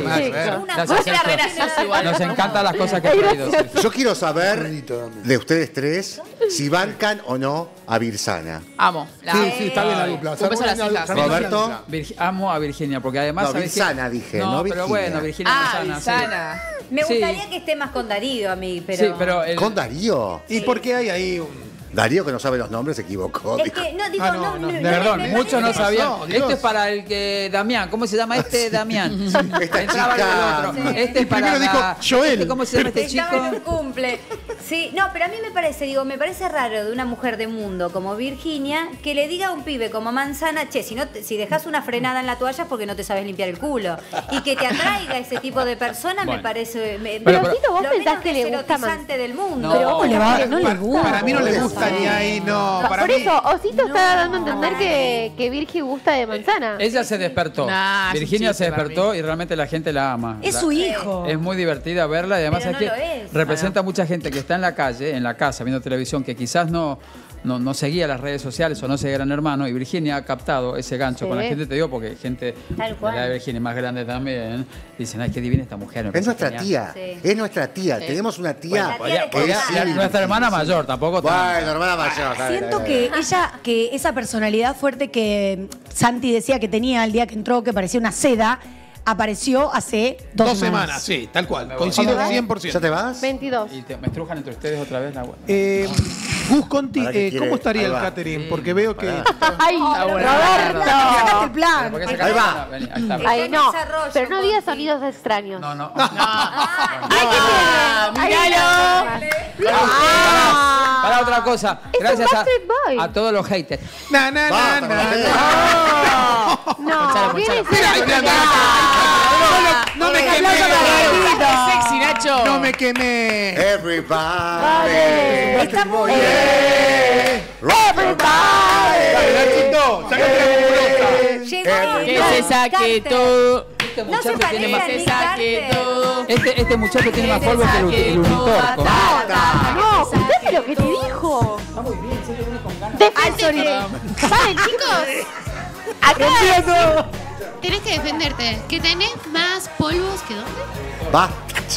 Nos encantan las cosas que ha traído.
Yo quiero saber de ustedes tres si bancan o no a Virsana.
Amo.
Sí, está bien la dupla.
Un beso a las hijas.
Roberto.
Amo a Virginia, porque además...
No, Virsana dije, no Virginia.
Pero bueno, Virginia
Virsana.
Me gustaría que esté más con Darío a mí, pero...
Sí, pero...
¿Con Darío?
¿Y por qué hay ahí un...?
Darío, que no sabe los nombres, se equivocó.
Es que, no, digo,
Perdón, muchos no sabían. Este es para el que... Damián, ¿cómo se llama este? Damián.
Esta chica...
Este es para...
dijo Joel.
¿Cómo se llama este chico?
Estaba en un cumple. Sí, no, pero a mí me parece raro de una mujer de mundo como Virginia que le diga a un pibe como Manzana, che, si dejas una frenada en la toalla es porque no te sabes limpiar el culo. Y que te atraiga ese tipo de persona me parece...
Pero Tito, vos pensás que le gusta más
del mundo.
Pero ¿cómo le va? No le gusta.
Para mí no le gusta ni ahí, no.
Por eso, Osito está dando a entender que Virgi gusta de Manzana.
Ella se despertó. Virginia se despertó y realmente la gente la ama.
Es su hijo.
Es muy divertida verla y además
Pero
es
no
que
lo es.
representa a mucha gente que está en la calle, en la casa, viendo televisión, que quizás no seguía las redes sociales o no seguía Gran Hermano, y Virginia ha captado ese gancho con la gente, te digo, porque gente de la de Virginia más grande también, dicen, ay, qué divina esta mujer.
Es nuestra tía, es nuestra tía. Tenemos una tía
nuestra hermana mayor, tampoco.
Bueno, hermana mayor.
Siento que que esa personalidad fuerte que Santi decía que tenía el día que entró, que parecía una seda, apareció hace 2
semanas. Sí, tal cual. Coincido 100%.
¿Ya te vas?
22.
Y me estrujan entre ustedes otra vez.
Gus Conti, ¿cómo estaría el catering? Porque veo que...
¡Ay, Roberto!
Sacaste el plan.
Ahí va.
Ay, no, pero no digas sonidos extraños.
No.
¡Ay, qué
¡Míralo!
Para otra cosa. Gracias a todos los haters.
No, viene
No me quemé.
Sexy, Nacho.
No me quemé.
Everybody.
Está muy
Que se saque todo.
No se parece
Que se saque todo.
Este muchacho tiene más polvo que el unitorco.
No, escuchaste lo que te dijo.
Está muy bien, se viene con ganas.
¿Saben, chicos?
Acá
tenés que defenderte. Que tenés más polvos que dónde.
Va.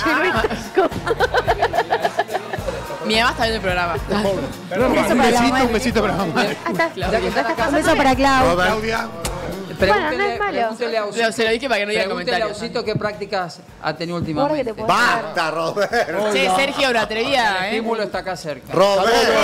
Mi mamá está viendo el programa.
Un besito para mamá.
Un beso para Clau.
Claudia.
Pregúntele,
malo.
pregúntele a Osito.
Se lo dije para que no diga
Pregúntele a
comentarios.
Osito qué prácticas ha tenido últimamente.
¡Basta, Roberto!
Che, Sergio, una
El
atrevida,
estímulo está acá cerca.
¡Roberto!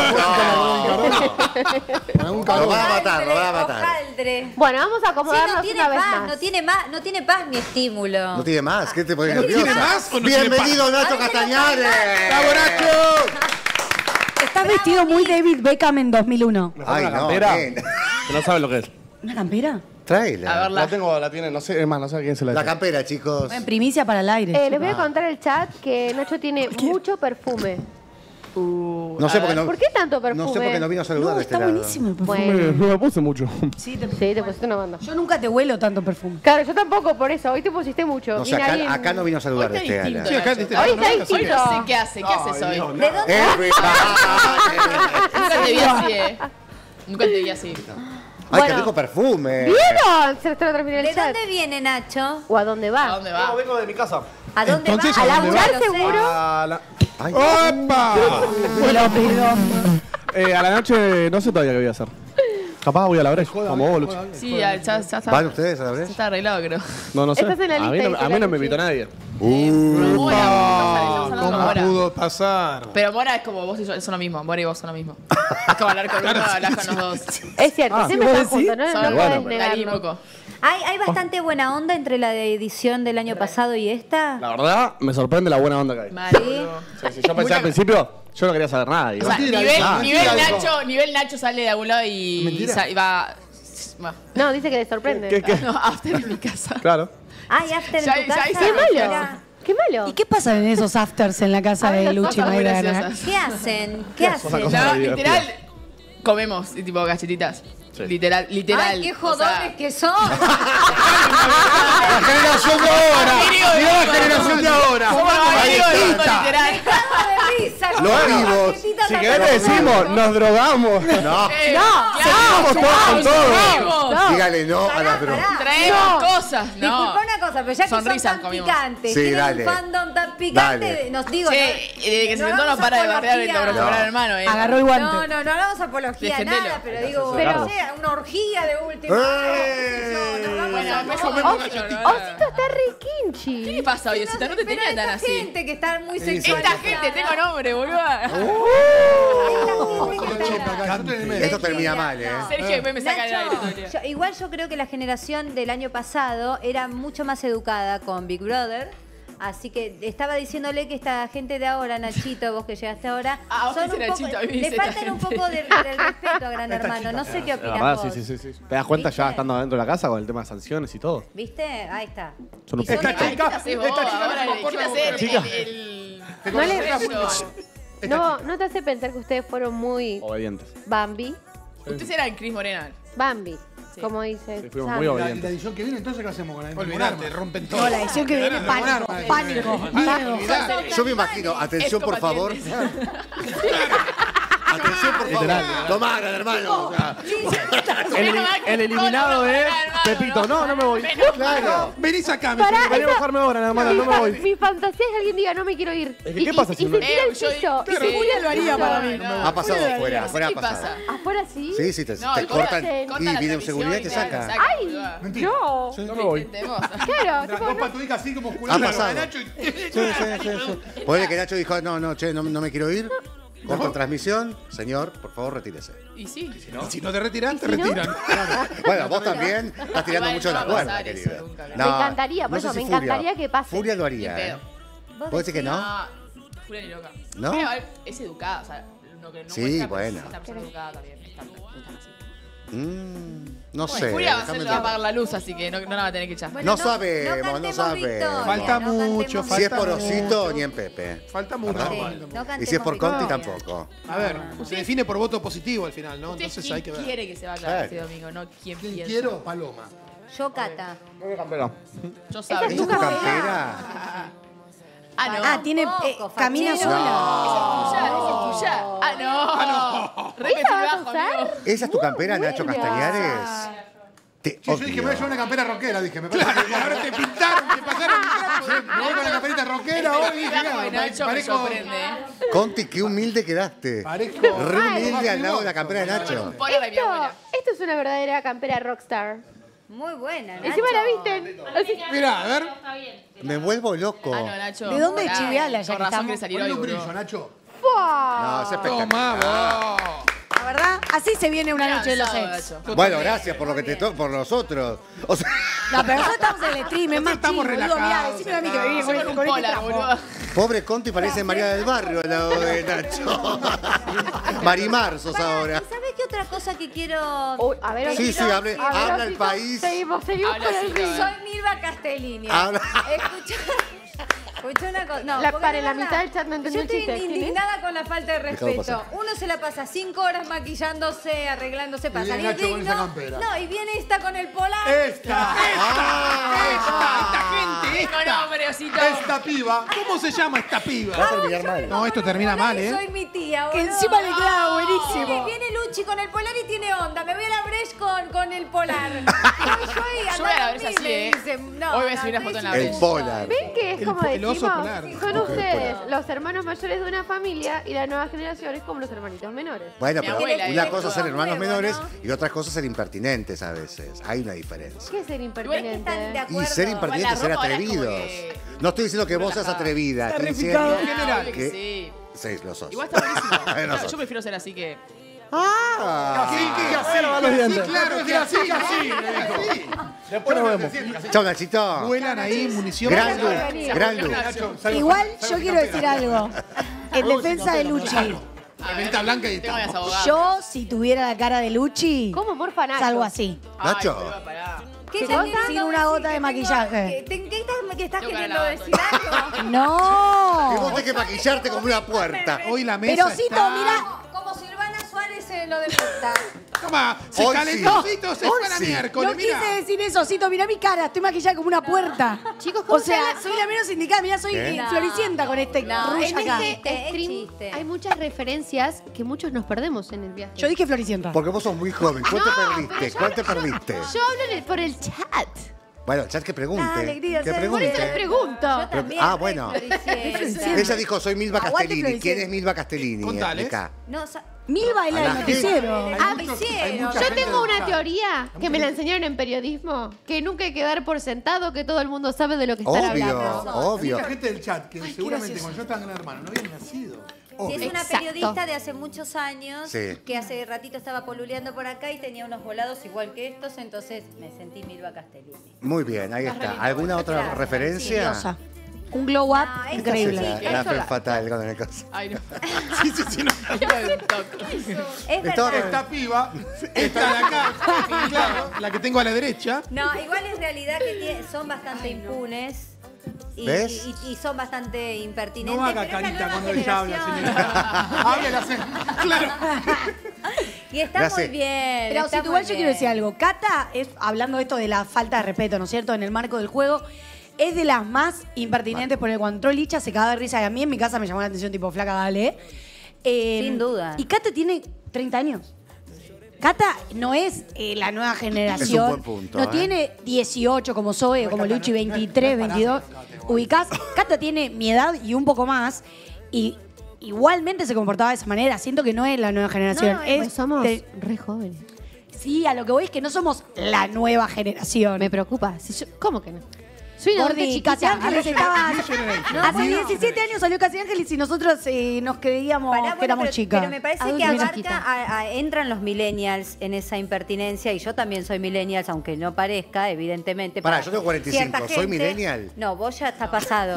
Lo
van a matar, lo van a matar.
Hojaldre.
Bueno, vamos a acomodarnos
no tiene
una vez
paz,
más.
no tiene paz ni estímulo.
¿No tiene más? ¿Qué te pones
¿No
nerviosa?
tiene más o no tiene
¡Bienvenido,
paz?
Nacho Castañares!
¡Bravo, Nacho!
Estás vestido muy David Beckham en 2001.
Ay,
una
no,
campera.
nen.
Que no saben lo que es.
¿Una campera?
Tráela.
La tengo, la tiene, no sé, es más, no sé a quién se la
La
dio.
campera, chicos.
En primicia para el aire.
Les voy a contar el chat que Nacho tiene mucho perfume.
No sé por qué no.
¿Por qué tanto perfume?
No sé por qué no vino a saludar de este
Está
lado.
buenísimo el perfume.
Bueno.
No me puse mucho.
Sí,
te pusiste una banda.
Yo nunca te huelo tanto perfume.
Claro, yo tampoco, por eso. Hoy te pusiste mucho.
No sé,
Vine ahí en-
acá no vino a saludar de este
distinto,
ala.
Sí, acá
Nacho.
este
Hoy está
Hoy
distinto.
no sé qué hace hoy.
¿De dónde?
Nunca te vi así, Nunca te vi así.
¡Ay, qué
Bueno.
rico perfume!
¿Vieron? Se lo transmití en el
¿De
chat.
dónde viene Nacho?
¿O a dónde va?
¿A dónde va?
No, vengo de mi casa.
¿A dónde
Entonces,
va?
¿a
¿A
dónde
laburar
Lo sé.
seguro?
A la,
Ay,
¡Opa!
Me lo pido.
a la noche no sé todavía qué voy a hacer. Capaz voy a la brecha, como vos, Luchi.
Sí, ya está.
¿Van ustedes a la
Ya
vez?
está arreglado, creo.
No sé.
Estás en la
A mí
lista,
no,
dice
a mí
la
no me
Luchi.
invitó nadie.
¿Cómo pudo pasar?
Pero Mora es como vos y yo, son lo mismo. Mora y vos son lo mismo. Es como hablar con uno, hablar con los dos.
Es cierto, siempre están juntos, ¿no?
Son
No
bueno,
podés negarlo.
poco.
¿Hay bastante buena onda entre la de edición del año pasado y esta?
La verdad, me sorprende la buena onda que hay.
¿Sí?
Yo pensé al principio, yo no quería saber nada. Digo.
O sea,
Mentira,
nivel Nacho sale de algún lado y va.
No, dice que le sorprende.
¿Qué?
No, after en mi casa.
Claro.
¿Hay after
Ya-
en tu
ya
casa?
hice
¡Qué malo!
Mira.
¡Qué malo!
¿Y qué pasa en esos afters en la casa de Luchi
Cosas muy
Maidana?
graciosas.
¿Qué hacen? ¿Qué hacen?
Cosa
No,
divertida.
literal, comemos y tipo galletitas.
Sí.
Literal.
Ay, qué jodones que son.
La generación de ahora. Mirá la generación de ahora.
Literal.
de risa.
Los
con
vivos.
galletitas
Si
acá.
querés te decimos, nos drogamos.
No.
Vamos todos con todo.
Dígale no a las drogas.
Traemos cosas. No.
Disculpa una cosa, pero ya que
Sonrisas
son tan
comimos.
picantes,
Sí,
tienen
dale.
un fandom tan picante,
Dale.
nos digo...
Che,
no,
desde que se
no
sentó no
hagamos
para de barrear el
apología.
Gran Hermano,
Agarró el guante.
No hagamos apología a
Defendelo.
nada, pero digo,
Pero-
no sé, una orgía de última.
Osito está re kinchi.
¿Qué le pasa hoy, Osita? No te tenía tan así.
gente que está muy
Esta
sexualizada.
gente, tengo nombre, boluda.
Esto termina mal, ¿eh?
Sergio después me saca el aire todo el día.
Igual yo creo que la generación del año pasado era mucho más educada con Big Brother. Así que estaba diciéndole que esta gente de ahora, Nachito, vos que llegaste ahora,
Ah, vos
son
dices
un poco,
Nachito, a mí me
le
dice esta
faltan un
gente.
poco del respeto a Gran Hermano. No sé qué
La
opinas
verdad,
vos.
sí. ¿Te das cuenta ya estando adentro de la casa con el tema de sanciones y todo?
¿Viste? Ahí está.
Son un
Y son
poco-
de-
Ay, ¿qué haces vos? Ahora, ¿qué va a hacer?
Chica.
No, no te hace pensar que ustedes fueron muy
Obedientes.
Bambi.
Ustedes eran Cris Morena.
Bambi, como dice.
Sí, fuimos
Sam.
muy
La
obedientes.
edición que viene, entonces, ¿qué hacemos con la
Olvidate, rompen todo.
No, la edición que viene, pánico, pánico, miedo.
Yo me imagino, atención por favor. Atención por favor.
Literal.
Tomá, gran hermano. O sea,
El eliminado es Pepito. No me voy.
claro.
Venís acá, me
Pará,
Vení a
esa-
bajarme ahora, hermano, no me voy.
Mi fantasía es que alguien diga no me quiero ir.
Es que, ¿qué pasa si
y
no-
se tira al
yo-
piso.
claro,
y se
Julia
tira
lo
al
haría
piso.
para mí.
Ha pasado afuera, afuera ha
¿Qué
pasado.
pasa?
¿Afuera sí?
Sí, sí, te
No,
cortan
corta
y
la
viene
televisión
seguridad y te
claro,
saca.
saca,
¡Ay!
boluda.
Mentira.
No.
No me voy.
Intentemos.
Claro,
Las
tipo,
dos
no.
patudicas así como
Ha
culando a
pasado.
Nacho y...
Sí. Ponele que Nacho dijo, no, che, no me quiero ir. Corta transmisión. Señor, por favor, retírese.
Y sí.
Y si no te retiran, te retiran.
Bueno, vos también estás tirando
Igual
mucho
no
la
va a
cuerda,
pasar eso
querida.
nunca,
Me encantaría, por
no sé
eso,
si
me
Furia.
encantaría que pase.
Furia lo
Ni
haría,
pedo.
¿eh? ¿Vos decís que no?
Julia ni loca.
¿No?
Pero igual es educada, o sea, lo que no
Sí,
muestra, pero
bueno.
esta persona educada también. Están así.
No
Bueno,
sé.
Julia va a
déjame
va a
ver.
apagar la luz, así que no la va a tener que echar.
No sabemos, no sabemos.
Falta mucho,
Si es
falta
por Osito,
mucho.
ni en Pepe.
Falta mucho.
¿Verdad?
Sí,
no
Y si es por Conti,
cantemos
tampoco.
A ver, se define por voto positivo al final, ¿no?
¿Usted
Entonces hay que
quién
ver.
quiere que se vaya
Claro.
este domingo? No quién
¿Quién
piensa.
quiero? Paloma.
Yo, Cata.
Yo
Esa
sabía.
es
¿Es
tu
tu campera?
Ah, no.
Ah, tiene,
Poco,
camina
fachero.
sola.
Esa es tuya. Ah, no. Re
¿Esa vas a
bajo,
usar?
amigo.
¿Esa es tu campera, Nacho Castañares? Te
Sí, yo dije, me voy a llevar una campera rockera, dije. Me parece que ahora te pintaron, te pasaron. Me voy con la camperita rockera hoy y dije,
Bajo de Nacho me
parezco...
sorprende.
Conti, qué humilde quedaste.
Parezco...
Re humilde al lado de la campera de Nacho.
Ponle a mi abuela.
Esto es una verdadera campera rockstar.
Muy buena, Nacho.
Encima la viste.
Mira, a ver.
Me vuelvo loco.
Ah, no, Nacho.
¿De dónde
Hola.
chiveala ya
Con
que
razón
estamos?
quiere salir
Ponle
hoy,
un brillo,
boludo.
Nacho.
No, es espectacular.
Toma, vos.
La verdad, así se viene una noche de los ex.
Bueno, gracias por lo que por nosotros. O sea,
No, pero nosotros estamos en el stream, es más
estamos
chill, boludo. Mirá,
relajados.
decime a mí que me viene con este trapo.
pobre Conti parece María del Barrio al lado de Nacho. Marimar sos ahora.
¿Sabes qué otra cosa que quiero?
A ver,
Sí, sí, habla el país.
Seguimos con el ritmo.
Soy Milva Castellini.
Habla.
Escucha una cosa. No,
La-
porque
para
de
la
verdad,
mitad del chat no entendió
yo
el
estoy
chiste. ¿Quién es?
indignada con la falta de
Dejado
respeto.
pasar.
Uno se la pasa 5 horas maquillándose, arreglándose para
viene
salir
Nacho con
digno.
esa campera.
No, y viene esta con el polar.
Esta gente, esta piba. ¿Cómo se llama esta piba?
Va a terminar mal.
No, esto termina mal, ¿eh?
Soy mi tía,
Que
boludo.
encima le queda buenísimo.
Viene Luchi con el polar y tiene onda. Me voy a la Breche con el polar. Yo
voy a la Breche así, ¿eh? Hoy voy a subir una foto en la
El polar.
¿Ven que es como
el oso
decimos?
polar.
Son ustedes, los hermanos mayores de una familia, y la nueva generación es como los hermanitos menores.
Bueno,
Mi
pero
abuela,
una cosa es ser
todo
hermanos
nuevo,
menores
¿no?
y otra cosa es ser impertinentes a veces. Hay una diferencia.
¿Qué es ser impertinente?
están de
Y
acuerdo.
ser impertinentes es ser
Bueno, la ropa ahora es como
atrevidos.
que-
No estoy diciendo que vos seas atrevida. Estoy diciendo
General.
que...
Sí.
Sí, lo sos.
Igual está buenísimo.
No sos.
Yo prefiero ser así que.
Ah.
Claro, que así, así.
Después nos vemos.
Chau, Nachito.
Vuelan ahí munición.
Gran look, gran look.
Igual yo quiero decir algo. En defensa de Luchi.
Remita blanca y
Tengo varias abogadas.
Yo, si tuviera la cara de Luchi,
¿Cómo morfa Nacho?
salgo así.
Nacho.
Ay, boluda, pará.
¿Qué
¿Qué
estás
cosa?
queriendo
Sin una
decir?
gota de
Que
maquillaje.
tengo- ¿Qué estás
Tengo
queriendo
cara de
decir algo?
Y
No.
vos tenés que maquillarte como una puerta.
Hoy la mesa
Pero Cito,
está...
mira.
Como Silvana Suárez en lo de puta.
Toma, se
Hoy
calentó,
sí.
Cito, se
Hoy
fue a la
sí.
miércoles,
No
mira.
quise decir eso, Cito, mirá mi cara, estoy maquillada como una puerta.
Chicos, ¿cómo
O sea,
se
soy la menos indicada, mirá, soy
¿Qué?
floricienta con este
No,
rush
En
acá.
este
Es
stream
chiste.
hay muchas referencias que muchos nos perdemos en el viaje.
Yo dije floricienta.
Porque vos sos muy joven. ¿Cuál te perdiste? ¿Cuál te perdiste?
Yo hablo por el chat.
Bueno, chat que pregunte.
Ah, alegría,
Que
o sea,
Por eso les
pregunte.
pregunto.
También
Ah,
re
bueno.
floricienta.
Ella dijo, soy Milva
Aguante,
Castellini.
Florencia.
¿Quién es Milva Castellini?
Contales.
Explica.
No,
Milva es la
A
del
la
noticiero.
Hay mucha
Yo
gente
tengo
del
una
chat.
teoría que me la enseñaron en periodismo, que nunca hay que dar por sentado que todo el mundo sabe de lo que están
Obvio,
hablando.
Hay
obvio.
mucha gente del chat que seguramente cuando yo estaba en hermano no habían nacido.
Si es una
Exacto.
periodista de hace muchos años
Sí.
que hace ratito estaba poluleando por acá y tenía unos volados igual que estos, entonces me sentí Milva Castellini.
Muy bien, ahí está. ¿Alguna otra
Claro,
referencia?
Diosa. Un glow up
Ah, eso
increíble.
sí.
La fe fatal con el caso.
Ay, no.
Sí, sí, sí. No.
Es
Estaba-
verdad.
Esta piba, esta de acá, claro, la que tengo a la derecha.
No, igual es realidad que son bastante impunes.
¿Ves?
Y son bastante impertinentes.
No haga
pero es la
carita
nueva
cuando ella habla,
generación.
señora. Háblale así. Claro.
Y está
Ya sé.
muy bien.
Pero
está
si igual
muy
yo quiero
bien.
decir algo. Cata, es, hablando de esto de la falta de respeto, ¿no es cierto? En el marco del juego, es de las más impertinentes porque cuando entró Licha se cagaba de risa. Y a mí en mi casa me llamó la atención, tipo, flaca, dale.
Sin duda.
Y Cata tiene 30 años. Cata no es la nueva generación.
Es un buen punto,
No
¿eh?
tiene 18 como Zoe, como Luchi, 23, 22. Ubicás. Cata tiene mi edad y un poco más. Y igualmente se comportaba de esa manera. Siento que no es la nueva generación.
No,
es
pues somos
de-
re jóvenes.
Sí, a lo que voy es que no somos la nueva generación.
Me preocupa. Si yo- ¿Cómo que no? Soy una adulta
Gordi, Casi
chiquita.
Ángeles estaba... Hace 17 años salió Casi Ángeles y nosotros nos creíamos
Pará,
que
bueno,
éramos
pero,
chicas.
pero me parece
Adulta
que
muy
abarca,
chiquita.
entran los millennials en esa impertinencia y yo también soy millennials, aunque no parezca, evidentemente.
Pará,
para
yo tengo 45,
cierta
¿soy
gente-
millennial?
No, vos ya está pasado.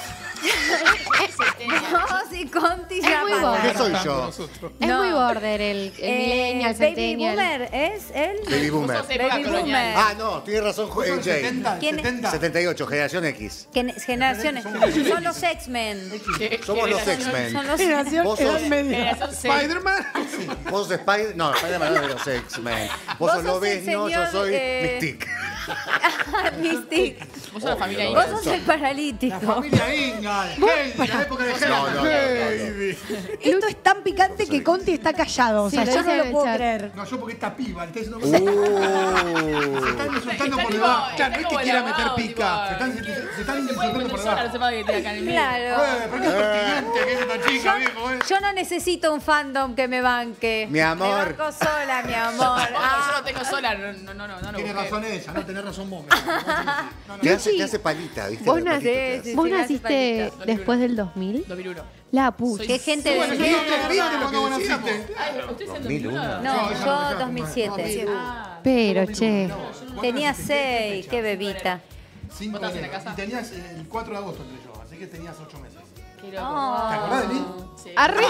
Vos y Conti
Es
ya
muy
pasaron.
¿Qué soy yo?
Es
No.
muy border el millennial,
Baby
centennial.
Boomer, ¿es él?
Baby Boomer.
Baby Boomer.
Ah, no, tiene razón, Jay.
70,
¿Quién?
70.
78, generación X.
Generaciones. Son los X-Men.
Somos los X-Men.
Son los
Vos sos,
Spider-Man.
vos sos Spider... No, Spider-Man no es de los X-Men. Vos sos
sos el
Lobezno, yo
señor,
soy Mystique.
Mystique.
Vos sos la familia
Vos
Inga.
sos el paralítico.
La familia Inga, Heidi, la época de Heidi.
Esto es tan picante que Conti está callado. O sea,
Sí,
yo
lo
no
dice
lo
en el
puedo
chat.
creer.
No, yo porque esta piba, el test no me se están insultando por debajo. Claro, no es que quiera meter pica. Se están insultando por debajo.
Claro.
¿Por qué es pertinente que es esta chica, viejo?
Yo no necesito un fandom que me banque.
Mi amor.
Me banco sola, mi amor.
Yo no tengo sola, no.
Tiene razón ella, no tenés razón vos.
Te hace palita, ¿viste?
¿Vos,
De palito.
¿Vos naciste después del 2000?
2001.
La pucha.
Qué gente de
Bueno, ¿viste lo que naciste?
¿Ustedes en
2001.
No, yo 2007.
Pero, che.
Tenía 6, qué bebita.
5
estás en la casa?
Y tenías el 4 de agosto entre yo, así que tenías 8 meses.
Qué
¿Te
loco.
acordás de mí?
Sí.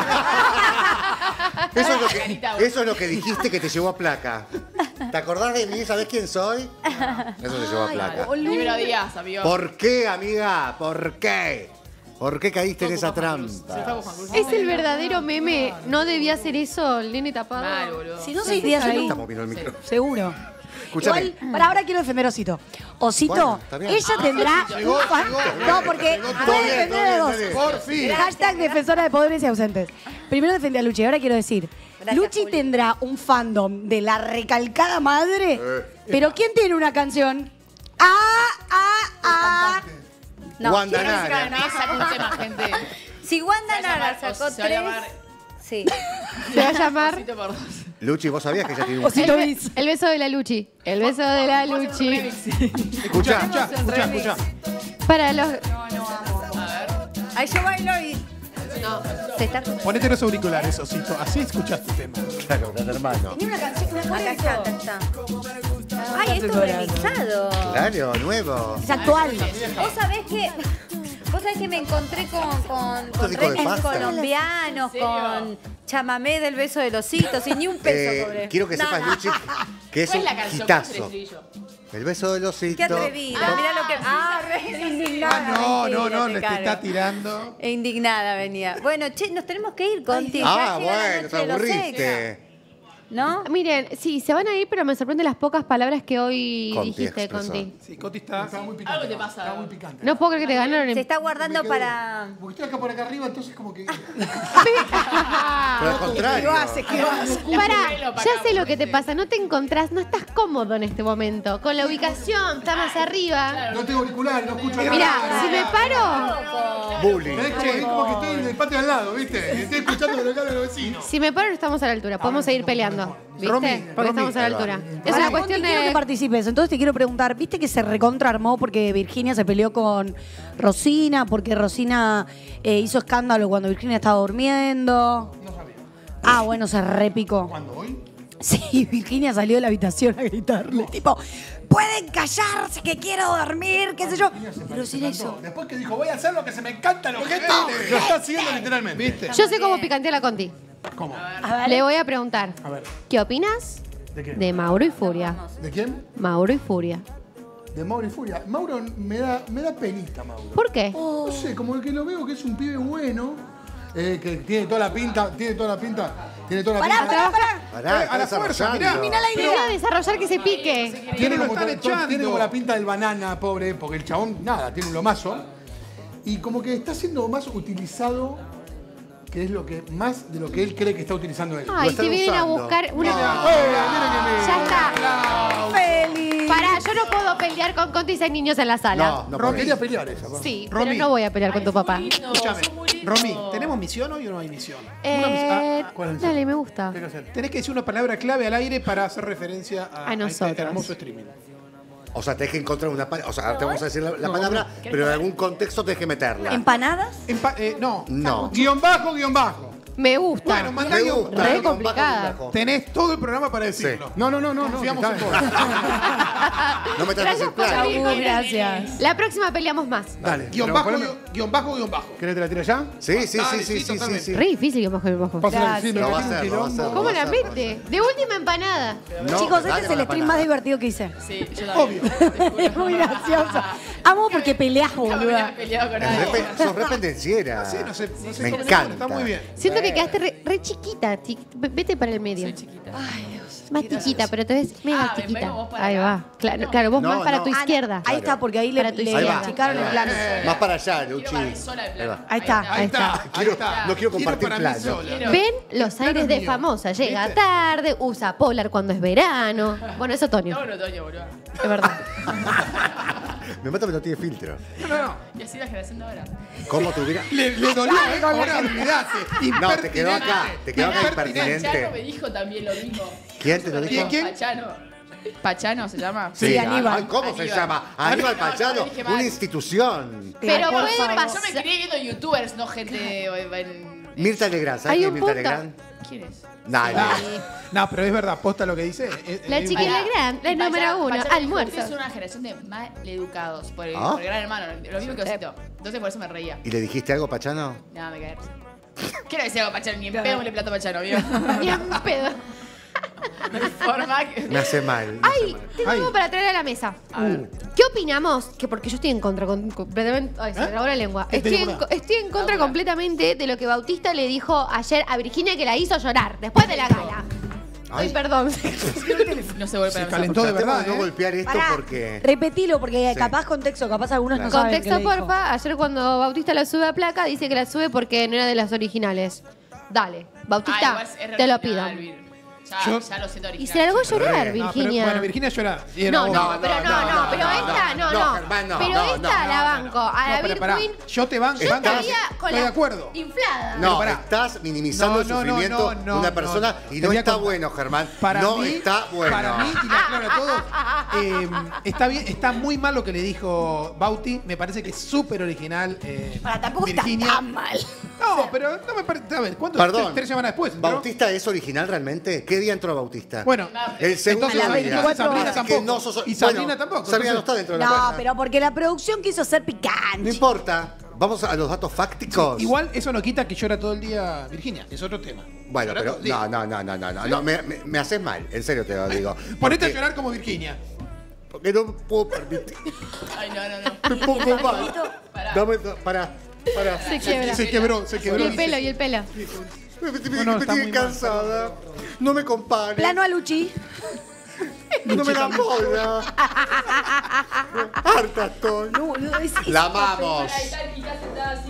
Eso es lo que dijiste que te llevó a placa. ¿Te acordás de mí? ¿Sabés quién soy? Eso te llevó a placa.
Primero Díaz, amigo.
¿Por qué, amiga? ¿Por qué? ¿Por qué caíste en esa trampa?
Es el verdadero meme. No debía hacer eso, el nene tapado.
Mal, boludo.
Si no se iría
No
ahí.
estamos viendo el micro.
Seguro.
Escúchame.
Igual, para ahora quiero defender a Osito. Osito,
Bueno, está bien.
ella tendrá
llegó,
un fan.
llegó.
No, porque
Llegó,
voy
todo
a
bien,
defender
todo
a dos.
bien, por fin.
Hashtag defensora de poderes y ausentes. Primero defendí a Luchi, ahora quiero decir.
Gracias,
Luchi
Juli.
tendrá un fandom de la recalcada madre, pero ¿quién tiene una canción?
No,
Wanda
¿quién es
Nara.
Wanda?
Saca un tema, gente.
Si Wanda
Se va a
Nara
llamar-
sacó
se va a
3,
llamar-
sí.
Se va a llamar
Osito por dos.
Luchi, ¿vos sabías que ella tiene un...
Osito Bis.
el beso de la Luchi. El beso de la Luchi.
Escuchá.
Para los...
Ahí yo bailo y...
No.
Se está...
Ponete los auriculares, Osito. Así escuchás tu tema.
Claro, gran hermano.
Tiene una canción, acá está. Ay, esto es remixado.
Claro, nuevo.
Es actual.
Vos sabés que me encontré con
Estos hijos de
remix
pasta.
colombianos, con chamamé del beso de los hitos y ni un peso cobré.
Quiero que sepas,
Nada.
Luchi, que es
¿Cuál
un
es la canción? ¿Cuál es el
hitazo.
estribillo?
El beso del osito.
Qué atrevida, mirá lo que... Ah, re indignada.
No,
mentira,
le
te
está
cargo.
tirando.
Indignada venía. Bueno, che, nos tenemos que ir contigo.
Ah, bueno, te aburriste.
¿No?
Miren, sí, se van a ir, pero me sorprenden las pocas palabras que hoy
Conti
dijiste,
expresó.
Conti.
Sí, Coti está muy picante.
Algo te pasa.
Está muy picante.
No puedo creer que te ganaron
Se
en...
está guardando para...
Porque estoy acá por acá arriba, entonces como que...
Pero al contrario.
Para, ya sé lo que te pasa, no te encontrás, no estás cómodo en este momento. Con la ubicación, está más arriba.
No tengo auricular, no escucho nada.
Mira, si me paro,
Bullying.
Es como que estoy en el patio al lado, ¿viste? Y estoy escuchando lo que hablan los vecinos.
si me paro no estamos a la altura, podemos seguir peleando, ¿viste?
Romy,
Porque
Romy,
estamos a la
ahí va.
altura. Es
Pará,
una cuestión
Conti, quiero que
de...
participes. Entonces te quiero preguntar, ¿viste que se recontra armó porque Virginia se peleó con Rosina? Porque Rosina hizo escándalo cuando Virginia estaba durmiendo.
No sabía.
Ah, bueno, se repicó.
¿Cuándo? ¿Hoy?
Sí, Virginia salió de la habitación a gritarle, tipo, ¿pueden callarse que quiero dormir? ¿Qué sé yo? Pero sin eso.
Después que dijo, voy a hacer lo que se me encanta, lo que lo está haciendo literalmente. ¿Viste?
Yo sé cómo picantea la Conti.
¿Cómo?
Le voy a preguntar,
A ver,
¿qué opinas
¿de qué?
de Mauro y Furia?
¿De quién?
Mauro y Furia.
De Mauro y Furia. Mauro me da penita, Mauro.
¿Por qué?
No sé, como que lo veo que es un pibe bueno, que tiene toda la pinta,
Pará.
Pará,
a la
está
fuerza, mirá.
desarrollando.
Termina la
Pero
idea.
voy a desarrollar que se pique.
Tiene
lo
como,
están echando.
tiene como la pinta del banana, pobre, porque el chabón, nada, tiene un lomazo. Y como que está siendo más utilizado, que es lo que más de lo que él cree que está utilizando él.
Ay,
están
te vienen a
usando.
buscar una...
Ya
Ya está.
Feliz.
Pará, yo no puedo pelear con Conti si hay niños en la sala.
No,
Romy, quería pelear ella. ¿no?
Sí,
Romy.
pero no voy a pelear con tu papá.
Escúchame, Romy, ¿tenemos misión hoy o no hay misión?
¿Cuál es?
Dale, me gusta.
¿Qué hay que hacer?
Tenés que decir una palabra clave al aire para hacer referencia a este
nosotros.
hermoso streaming.
O sea, tenés que encontrar una palabra. O sea, ahora te vamos a decir la palabra, pero en algún contexto tenés que meterla.
¿Empanadas?
No.
No.
Guión bajo.
Me gusta.
Bueno, mandá
Me
guión.
gusta.
Re
guión bajo,
complicada.
guión bajo.
Tenés todo el programa para decirlo.
No.
Confiamos en vos.
No me trates el plan.
Chau, gracias.
La próxima peleamos más.
Dale.
Guión bajo.
¿Querés que te la tire ya?
Sí.
totalmente.
Re difícil que bajo el bajo.
Pásame, sí, me
Lo va a
metí un
hacer, lo va a
quilombo.
hacer.
¿Cómo la mete? De última empanada.
No,
Chicos, este
dale
es el
la
stream
empanada.
más divertido que hice.
Sí, yo también.
Es muy gracioso. Amo porque peleas, boluda.
Sos re pendenciera.
Sí, no sé,
Me
cómo
encanta.
Está muy bien.
Siento que quedaste re chiquita. Vete para el medio.
Soy chiquita.
Ay, Dios. Más chiquita, pero te ves mega
me
chiquita.
vengo vos para
Ahí
acá.
va. Claro, vos más para tu izquierda.
Ahí está, porque ahí le achicaron el plano.
Más para allá, Luchi.
Ahí está, ahí está.
No quiero compartir plano.
¿Ven? Los aires de famosa. Llega tarde, usa polar cuando es verano. Bueno, es otoño.
No, otoño, boludo.
Es verdad.
Me mata que no tiene filtro.
Y así la generación de ahora.
¿Cómo tuviera?
Le dolió, ahora olvidate.
No, te quedó acá. Te quedó acá
Pachano me
impertinente.
dijo también lo mismo.
¿Quién te lo dijo?
Pachano se llama.
Sí, Aníbal. ¿Cómo se llama? Aníbal Pachano,
dije mal.
una institución.
Pero
puede
yo
pasar.
me crié viendo youtubers, no gente en...
Mirta Legrand, ¿sabes
Hay
quién es
un
Mirta
punto.
Legrand?
¿Quién es?
No, pero es verdad, posta lo que dice.
La chiquilla Legrand, la número 1, almuerzo.
Es una generación de maleducados por el
¿Ah?
Gran Hermano, lo mismo que Osito. Entonces por eso me reía.
¿Y le dijiste algo, Pachano?
Nada, me caí. Quiero decir algo a Pachano, ni en pedo me le plato a Pachano, ¿vio?
Ni en pedo.
No hay forma que...
Me hace mal.
Ay, tengo algo para traer a la mesa. ¿Qué opinamos? Que porque yo estoy en contra completamente. Ay, se me trabó la lengua. Estoy en contra completamente de lo que Bautista le dijo ayer a Virginia, que la hizo llorar después de la gala. Ay, perdón.
No se vuelve
Se
para
calentó de
Tratemos
verdad.
no golpear esto
Pará,
porque...
repetilo, porque
Sí.
capaz contexto, capaz algunos no saben qué
Contexto,
le dijo.
porfa. Ayer cuando Bautista la sube a placa, dice que la sube porque no era de las originales. Dale, Bautista, te lo pido.
Ya lo siento original.
Y se largó a llorar,
No, pero,
Virginia.
bueno, Virginia llora. Y era
No,
obvio.
no, pero pero esta, no. Pero esta la banco. A la
pero
Vir
pará,
Queen,
yo te banco.
yo estaría con
Estoy
la
de acuerdo.
inflada.
No,
pará.
estás minimizando el sufrimiento de una persona y
Te
no
voy a
está
contar.
bueno, Germán.
Para
no
mí,
está bueno.
Para mí, y le aclaro a todos, está bien, está muy mal lo que le dijo Bauti. Me parece que es súper original.
Tampoco
Virginia.
está tan mal.
No, pero no me parece. A ver, ¿cuánto?
Perdón.
Tres semanas después. ¿entró?
¿Bautista es original realmente? ¿Qué día entró Bautista?
Bueno,
el segundo
entonces,
día.
entonces Sabrina
Así
tampoco.
que no sos-
Y Sabrina
bueno,
tampoco.
Sabrina no
entonces-
está dentro de la
No,
pareja.
pero porque la producción quiso ser picante.
No importa. Vamos a los datos fácticos.
Igual eso no quita que llora todo el día Virginia. Es otro tema.
Bueno,
Llora
pero
todo el día.
no, me haces mal, en serio te lo digo.
Ponete a
Porque-
llorar como Virginia.
Porque no puedo permitir.
Ay, no.
Me pongo mal. Dame, para.
Se quiebra.
Se quebró, se quebró.
Y el pelo, y el pelo.
Me tiene cansada. No me compares.
Plano a Luchi.
No me la bola. Harta estoy.
No, boludo, es
La amamos.
Ahí está, y ya sentada así.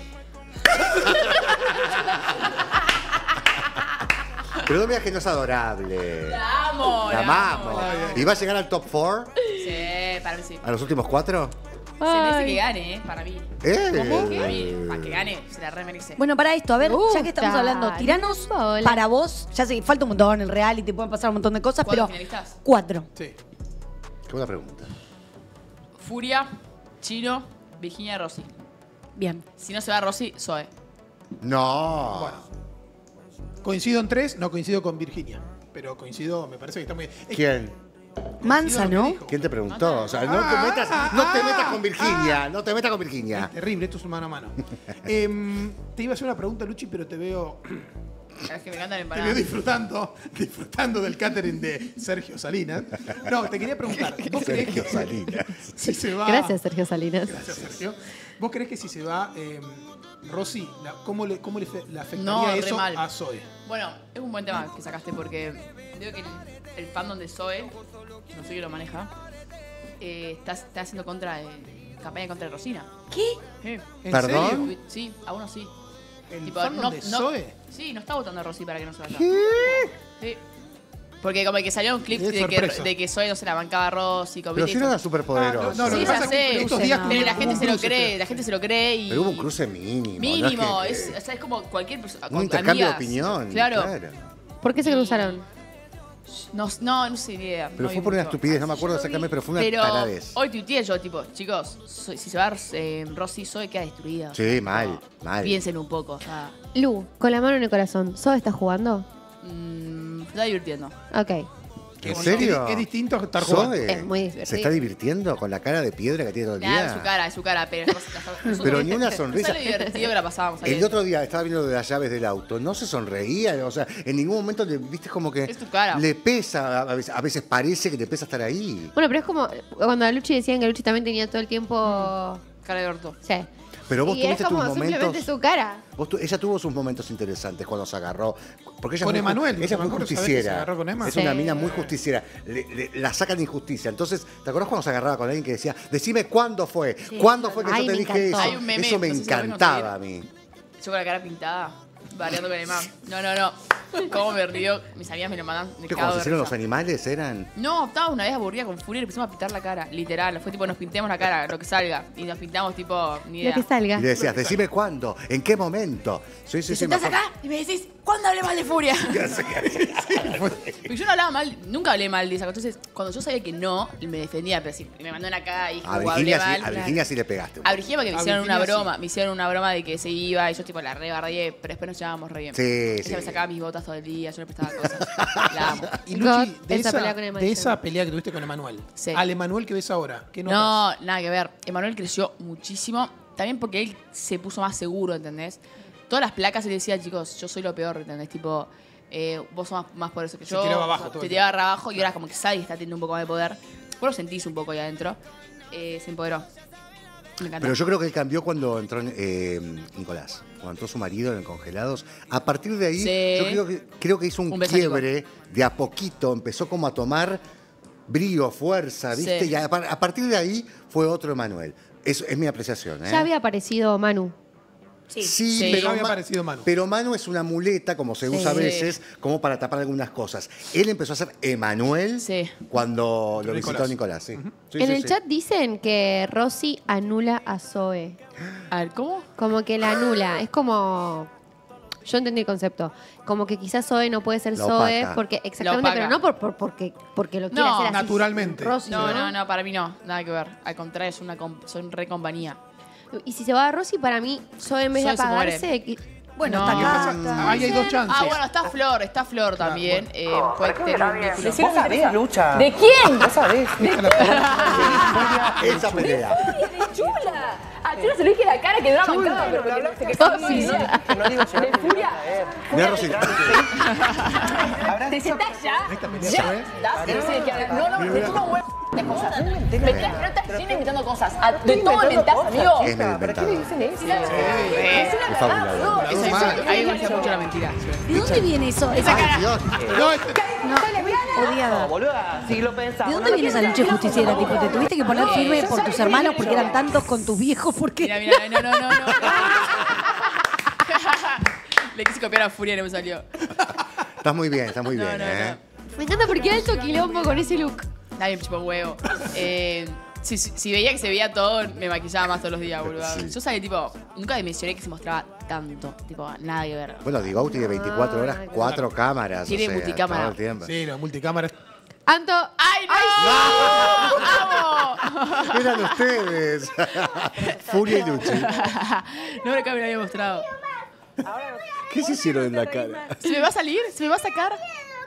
Pero no me digas que no es adorable.
La amo.
La amamos. ¿Y va a llegar al top 4?
Sí, para mí sí.
¿A los últimos 4?
Se merece que gane, para mí.
¿Cómo?
Para mí, para que gane, se la remerece.
Bueno, para esto, a ver, ya que estamos hablando, tiranos para vos, ya sé, falta un montón el reality, pueden pasar un montón de cosas,
¿Cuántos
pero
finalistas?
4.
Sí.
Qué buena pregunta.
Furia, Chino, Virginia, Rosy.
Bien.
Si no se va Rosy, Zoe.
No.
Bueno. Coincido en 3, no coincido con Virginia. Pero coincido, me parece que está muy bien.
¿Quién?
Mansa, ¿no?
¿Quién te preguntó? O sea, no te metas con Virginia. No te metas con Virginia.
Es terrible, esto es un mano a mano. Te iba a hacer una pregunta, Luchi, pero te veo
Es que me encantan
Te
empanadas.
veo disfrutando del catering de Sergio Salinas. No, te quería preguntar. ¿Vos creés
Sergio
que
Salinas.
si se va...
Gracias, Sergio Salinas.
Gracias, Sergio. ¿Vos creés que si se va Rosy, cómo le afectaría
No, re
eso
mal.
a Zoe?
Bueno, es un buen tema que sacaste porque creo que el fandom de Zoe, no sé quién lo maneja, está haciendo campaña contra de Rosina.
¿Qué?
¿En
¿Perdón?
serio?
Sí, a uno sí.
¿El fandom de Zoe?
Sí, no está votando a Rosy para que no se vaya.
¿Qué?
Sí. Porque como que salieron clips
Es sorpresa.
de que Zoe no se la bancaba a Rosy. con
Pero
Viti.
si no era súper poderoso.
no, lo
Sí,
que
ya
pasa es que
sé.
estos días
Pero la
hubo
gente
un
se lo
cruce,
cree,
pero-
la gente se lo cree y...
Pero hubo un cruce mínimo.
Mínimo,
¿no?
o sea, es como cualquier persona.
Un intercambio de opinión.
Claro.
¿Por qué se cruzaron?
No sé ni idea.
Pero
no
fue
vi
por una
mucho.
estupidez, no me acuerdo exactamente, pero fue una
Pero
taradez.
hoy tuiteé yo, tipo, chicos, si se va Rosy, Zoe queda destruida.
Sí, mal, mal.
Piensen un poco, o sea,
Lu, con la mano en el corazón, ¿Zoe está jugando?
se está divirtiendo.
Ok.
Que
¿En serio?
Es distinto estar jugando.
Zoe,
Es muy divertido.
¿se está divirtiendo con la cara de piedra que tiene todo el
Nada,
día?
es su cara, pero...
Pero ni una sonrisa.
Es lo divertido que la pasábamos ahí.
El otro día estaba viendo de las llaves del auto, no se sonreía, o sea, en ningún momento viste como que
Es tu cara.
le pesa, a veces parece que te pesa estar ahí.
Bueno, pero es como cuando a Luchi decían que Luchi también tenía todo el tiempo...
Cara de orto.
Sí.
Pero vos
y
tuviste
es como
tus
simplemente
momentos.
su cara.
Ella tuvo sus momentos interesantes cuando se agarró. Porque ella
Con
es muy,
Emanuel,
ella es
me
muy
acuerdo, ¿sabés que se
justiciera.
agarró con Emma?
Es
Sí.
una mina muy justiciera. La sacan de injusticia. Entonces, ¿te acordás cuando se agarraba con alguien que decía, decime cuándo fue? ¿Cuándo fue que
Ay,
yo te
me
dije
encantó.
eso?
Hay un meme,
Eso me
no sé si lo
encantaba a mí.
Yo con la cara pintada, variando con el mam. No. ¿Cómo me río? Mis amigas me lo mandan. Me
¿Qué,
cago
cuando se
de
hicieron
risa.
los animales eran?
No, estaba una vez aburrida con furia y le empezamos a pintar la cara. Literal. Fue tipo, nos pintemos la cara, lo que salga. Y nos pintamos tipo, ni idea.
Lo que salga.
Y le decías, decime cuándo, en qué momento. Sí,
Te sentás
me acuerdo.
acá y me decís, ¿cuándo hablé mal de furia? Porque yo no hablaba mal, nunca hablé mal de esa cosa. Entonces, cuando yo sabía que no, me defendía, pero si me mandó una cagada y
A
hablé
Virginia,
mal.
sí, a Virginia sí le pegaste.
A Virginia porque me
A
hicieron una
Virginia
broma. Me hicieron una broma de que se iba y yo tipo la rebardeé, pero después nos llevábamos re bien.
Sí,
Ella
sí.
me sacaba mis botas todo el día, yo le prestaba cosas. La amo.
Y Luchi, de
esa
esa,
pelea con Emanuel.
de esa pelea que tuviste con Emanuel,
Sí.
al Emanuel que ves ahora, ¿qué notas?
No, nada que ver. Emanuel creció muchísimo. También porque él se puso más seguro, ¿entendés? Todas las placas él decía, chicos, yo soy lo peor, ¿entendés? Tipo, vos sos más por eso que
Se
yo.
tiraba abajo todo
Te
el
tiraba abajo y ahora como que sabe que está teniendo un poco más de poder. Vos lo sentís un poco ahí adentro. Se empoderó. Me encanta.
Pero yo creo que él cambió cuando entró Nicolás, cuando entró su marido en el Congelados. A partir de ahí,
Sí.
yo creo que hizo un
Un beso,
quiebre de a poquito, empezó como a tomar brío, fuerza, ¿viste?
Sí.
Y a partir de ahí fue otro Emanuel. Es mi apreciación, ¿eh?
Ya había aparecido Manu.
Sí,
Ya
pero,
había aparecido Manu.
pero Manu es una muleta, como se usa a
Sí.
veces, como para tapar algunas cosas. Él empezó a ser Emanuel
Sí.
cuando lo
Nicolás.
visitó Nicolás. Sí. Sí,
En
sí,
el
sí.
chat dicen que Rosy anula a Zoe.
A ver, ¿cómo?
Como que la anula. Es como... Yo entendí el concepto. Como que quizás Zoe no puede ser
La
Zoe
opaca.
porque
La
exactamente,
opaca.
pero no porque lo quiere
No,
hacer así.
naturalmente.
Rosy,
No, para mí no. Nada que ver. Al contrario, son re compañía.
Y si se va a Rosy, para mí, Zoe en vez de
Zoe se muere.
apagarse...
Bueno,
No.
está acá.
Ahí hay dos chances.
Ah, bueno, está Flor también. Puede tener un vínculo.
¿Vos sabés, Lucha?
¿De quién?
¿Vos sabés?
Esa pelea.
¡De Chula! A Chula se le dije la cara que drama en cada pero
Que no digo yo.
De furia.
Mirá, Rosy.
¿Te sentás ya?
Esta pelea
Ya.
fue.
No, de todo huevo de cosas. No estás lleno inventando cosas. De todo inventás, amigo.
Es medio inventado.
Es una verdad, bro.
Eso ahí me decía mucho la mentira.
¿De dónde viene eso? Esa
Ay,
cara.
Dios.
No, odiada.
Boluda, si lo pensás.
¿De dónde viene esa lucha justiciera? Tipo, ¿te tuviste que poner firme por tus hermanos porque eran tantos con tus viejos? Porque
Mira, no. Le quise copiar a Furia y no me salió.
Estás muy bien, ¿eh?
Me encanta porque alto quilombo con ese look.
Nadie me chupó un huevo. Si veía que se veía todo, me maquillaba más todos los días, boludo.
Sí.
Yo sabía, tipo, nunca dimensioné que se mostraba tanto. Tipo, nada que ver.
Bueno, Digo tiene 24 horas, 4 cámaras.
Tiene
o sea,
multicámara.
todo el tiempo.
Sí, la multicámara.
Anto.
¡Ay, no! ¡Amo!
Eran ustedes. Furia y Luchi.
No me lo había mostrado.
¿Qué se hicieron en la cara?
¿Se me va a salir? ¿Se me va a sacar?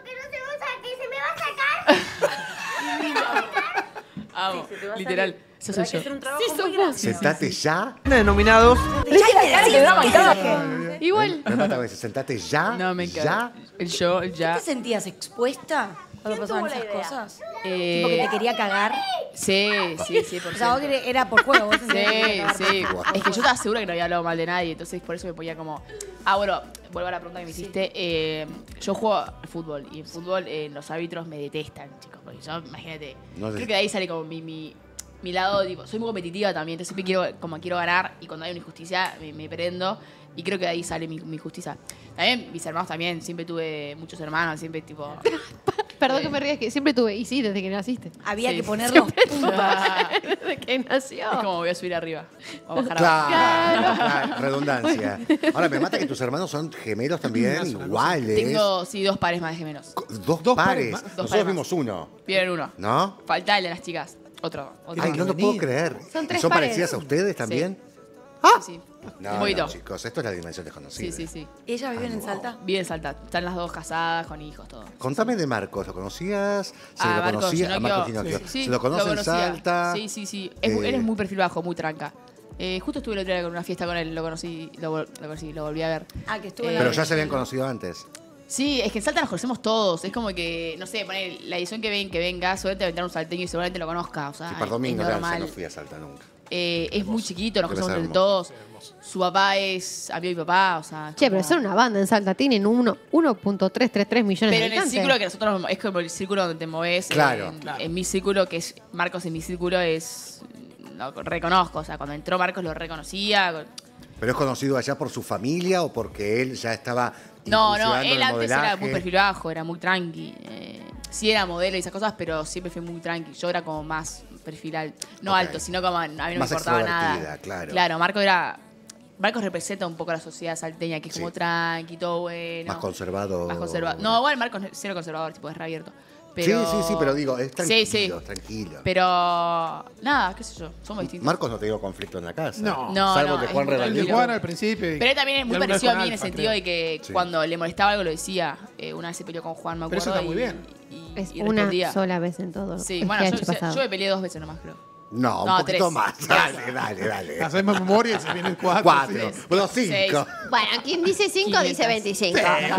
Amo, literal. Eso soy yo.
Sí, somos.
Sentate ya.
Denominados.
Le dije la cara que drama en cada
Igual.
Me mata a veces. Sentate ya.
No, me encanta.
Ya.
El yo, el ya.
¿te sentías expuesta cuando pasaban esas cosas? Tipo
Eh,
que te quería cagar.
Sí, por
O sea, vos era por juego. Vos sentías que te quería cagar
Sí.
por juego.
Es que yo estaba segura que no había hablado mal de nadie, entonces por eso me ponía como... Ah, bueno, vuelvo a la pregunta que me hiciste. Yo juego al fútbol y en fútbol los árbitros me detestan, chicos, porque yo, imagínate,
No sé.
creo que de ahí sale como mi lado, digo, soy muy competitiva también, entonces siempre quiero ganar y cuando hay una injusticia me prendo y creo que de ahí sale mi justicia. También mis hermanos también, siempre tuve muchos hermanos, siempre tipo...
Perdón que me rías, que siempre tuve. Y sí, desde que naciste.
Había
Sí.
que ponerlo.
Desde que nació.
Es como voy a subir arriba o bajar abajo.
Claro. Redundancia. Ahora, me mata que tus hermanos son gemelos también, iguales.
Tengo, sí, 2 pares más de gemelos.
Dos
pares
pares.
más.
Nosotros
pares más.
vimos uno.
Vieron uno.
¿No?
Falta el de las chicas. Otro.
Ay, no lo puedo creer.
Son
¿Y
3
son
pares.
parecidas a ustedes también?
Sí.
No, chicos, esto es la dimensión desconocida.
Sí.
¿Y ellas viven en Salta?
Viven en Salta. Están las dos casadas, con hijos, todo.
Contame de Marcos, ¿lo conocías?
Marcos
Ginocchio.
Sí,
¿Se lo conoce en Salta?
Sí. Él es muy perfil bajo, muy tranca. Justo estuve el otro día con una fiesta con él, lo conocí, lo volví a ver.
Que estuvo
Pero ya se habían conocido antes.
Sí, es que en Salta nos conocemos todos. Es como que, no sé, poner la edición que venga, seguramente va a entrar un salteño y seguramente lo conozca. O sea,
Para domingo
es
no fui a Salta nunca.
Es muy chiquito, nos conocemos entre todos. Su papá es amigo de mi papá, o sea...
Che, pero son una banda en Salta, tienen 1.333 millones de
Pero en el
habitantes.
círculo que nosotros, es como el círculo donde te moves.
Claro.
En mi círculo, que es Marcos en mi círculo, lo reconozco. O sea, cuando entró Marcos lo reconocía.
¿Pero es conocido allá por su familia o porque él ya estaba
No, él
incursionando en el
antes era
modelaje?
muy perfil bajo, era muy tranqui. Sí era modelo y esas cosas, pero siempre fue muy tranqui. Yo era como más perfil alto. No alto, sino como a mí no me importaba nada.
Claro,
Marcos representa un poco a la sociedad salteña, que es como tranqui, todo bueno.
Más conservado.
No, igual Marcos es cero conservador, tipo es re abierto. Pero...
Sí, pero digo, es tranquilo,
Sí.
tranquilo.
Pero nada, qué sé yo, somos distintos.
Marcos no te dio conflicto en la casa.
No,
salvo que Juan
el
de Juan al principio.
Pero él también es muy parecido a mí en el sentido de que
Sí.
cuando le molestaba algo lo decía. Una vez se peleó con Juan, me acuerdo.
Pero eso está muy bien.
Es
y
una
respondía.
sola vez en todo.
Sí,
el
bueno,
sketch pasado.
yo me peleé 2 veces nomás, creo.
No, un
No,
poquito
3.
más. Dale.
Hacemos memoria y se vienen 4.
4. Bueno, 5.
Bueno, quien dice 5 dice 25.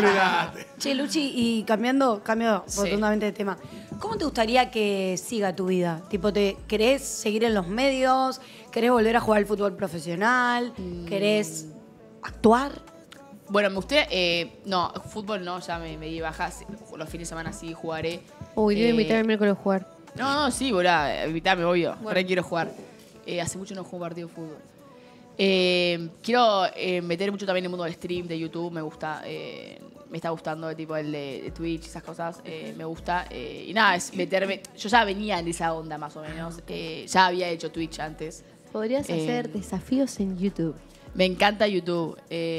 Che, Luchi, y cambio rotundamente de tema. ¿Cómo te gustaría que siga tu vida? Tipo, ¿querés seguir en los medios? ¿Querés volver a jugar al fútbol profesional? ¿Querés actuar?
Bueno, me gustaría... no, fútbol no, ya me di baja. Los fines de semana sí jugaré.
Uy, le voy a invitar el miércoles a jugar.
No, sí, volá, invítame, obvio.
Bueno.
Ahora quiero jugar. Hace mucho no juego un partido de fútbol. Quiero meter mucho también en el mundo del stream, de YouTube, me gusta. Me está gustando tipo el de Twitch, esas cosas, me gusta. Y nada, es meterme... Yo ya venía en esa onda más o menos. Ya había hecho Twitch antes.
Podrías hacer desafíos en YouTube.
Me encanta YouTube.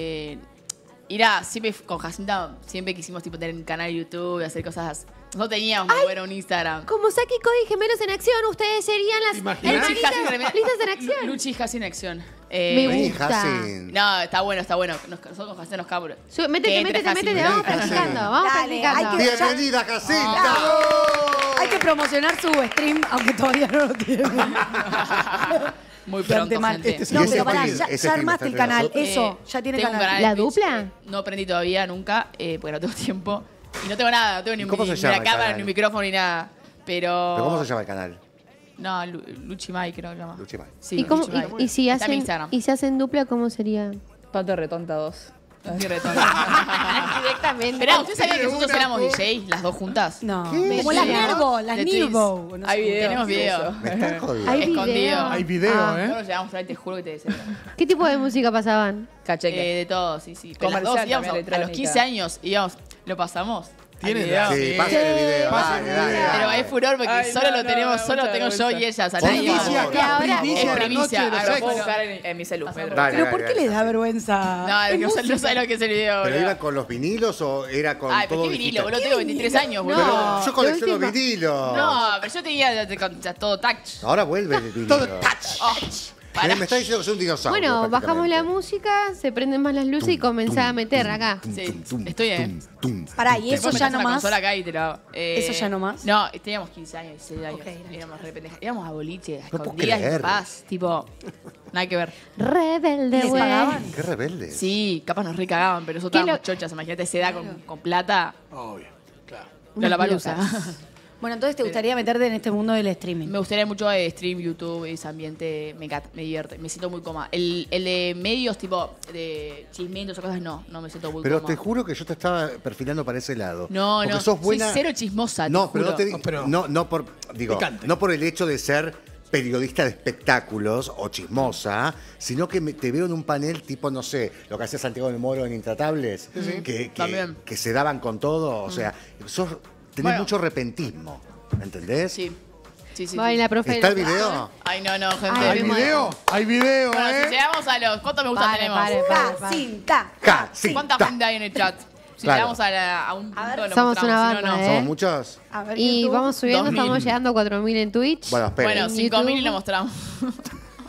Y nada, siempre con Jacinta siempre quisimos tipo tener un canal de YouTube y hacer cosas. Nosotros teníamos muy bueno un Instagram.
Como Saki, Cody y Gemelos en Acción, ustedes serían las hermanitas listas en acción.
Luchi y Jacin en acción.
Me gusta.
No, está bueno. Nosotros con Jacin nos cabros.
Métete, vamos practicando, vamos practicando.
Bienvenida, Jacinta.
Hay que promocionar su stream, aunque todavía no lo tiene.
Muy pronto, gente.
No, pero pará, ya armaste el canal, eso, ya tiene
tengo un
canal.
de
¿La
Twitch,
dupla?
no aprendí todavía, nunca, porque no tengo tiempo. Y no tengo nada, no tengo ni
¿Cómo se
ni
llama
la
el
cámara,
canal?
ni un micrófono, ni nada.
¿Pero cómo se llama el canal?
No, Luchi Mai creo que se llama.
Luchi Mai.
Sí,
¿Y, cómo,
Luchi Mai.
y si
Está en mi
hacen,
Instagram.
y si hacen dupla, ¿cómo sería?
Pato Retonta 2. Directamente. Esperá, ¿ustedes sabían que nosotros éramos DJs, las dos juntas?
No. Como las Nervo, las
De
Nirvo.
Twins. Hay video. Tenemos video.
Me están jodiendo.
Hay
Escondido.
video.
Hay video,
No lo llevamos a traer, te juro que te deseo.
¿Qué tipo de música pasaban?
Cacheque. De todo, sí. Pero las Comercial dos íbamos también, a los 15 años íbamos, lo pasamos.
¿Tienes?
Sí, pasa el video. Dale.
Pero hay furor porque solo tengo yo y ella. O sea, nadie más.
Primicia acá, primicia de la noche de los
Ahora lo puedo
sexos.
buscar en mi celu.
Dale,
¿Pero por qué les da vergüenza?
No, no sabe lo que es el video.
¿Pero
boludo.
iba con los vinilos o era con
Ay, pero
todo
qué vinilo,
digital?
boludo, tengo 23 años, boludo.
Pero yo colecciono vinilos.
No, pero yo tenía ya todo touch.
Ahora vuelve el vinilo.
Todo touch.
Me está diciendo que soy un dinosaurio.
Bueno, bajamos la
prácticamente.
música, se prenden más las luces y comenzá a meter acá.
Sí, estoy bien.
Pará, y eso ya no
la
más.
consola acá y te la hago.
¿Eso ya no más?
No, teníamos 15 años, 16 años.
Ok,
Éramos re pendejas. Íbamos a boliche, a
puedo
escondidas y en
creer.
paz. Tipo, nada que ver.
Rebelde,
¿Les
güey.
pagaban?
Qué rebelde.
Sí, capaz nos recagaban, pero nosotros estábamos chochas. Imagínate esa edad con plata.
Obvio, claro.
La palusa.
Bueno, entonces te gustaría meterte en este mundo del streaming.
Me gustaría mucho stream, YouTube, ese ambiente, me encanta, me divierte, me siento muy cómoda. El de medios, tipo, de chismientos o cosas, no me siento muy
Pero
cómoda.
te juro que yo te estaba perfilando para ese lado.
No,
Porque
no,
sos buena.
soy cero chismosa,
No,
te
pero no
juro.
te digo.
Pero-
No por. Digo,
Picante.
no por el hecho de ser periodista de espectáculos o chismosa, sino que te veo en un panel tipo, no sé, lo que hacía Santiago del Moro en Intratables,
También.
que se daban con todo. O sea, tenés
Bueno.
mucho repentismo. ¿Entendés?
Sí.
Va, y la profe.
¿Está el video?
Ay, no, gente.
¿Hay video? Hay video,
Bueno, si llegamos a los... ¿Cuántos me gusta tenemos?
Jacinta.
¿Cuánta gente hay en el chat? Si
Claro.
llegamos a un punto, lo
Somos
mostramos,
una
si no,
banda,
no.
¿eh?
¿Somos muchos?
A ver,
Y
YouTube.
vamos subiendo,
2000.
estamos llegando a 4.000 en Twitch.
Bueno, espera.
Bueno,
En
5.000 y
YouTube.
lo mostramos.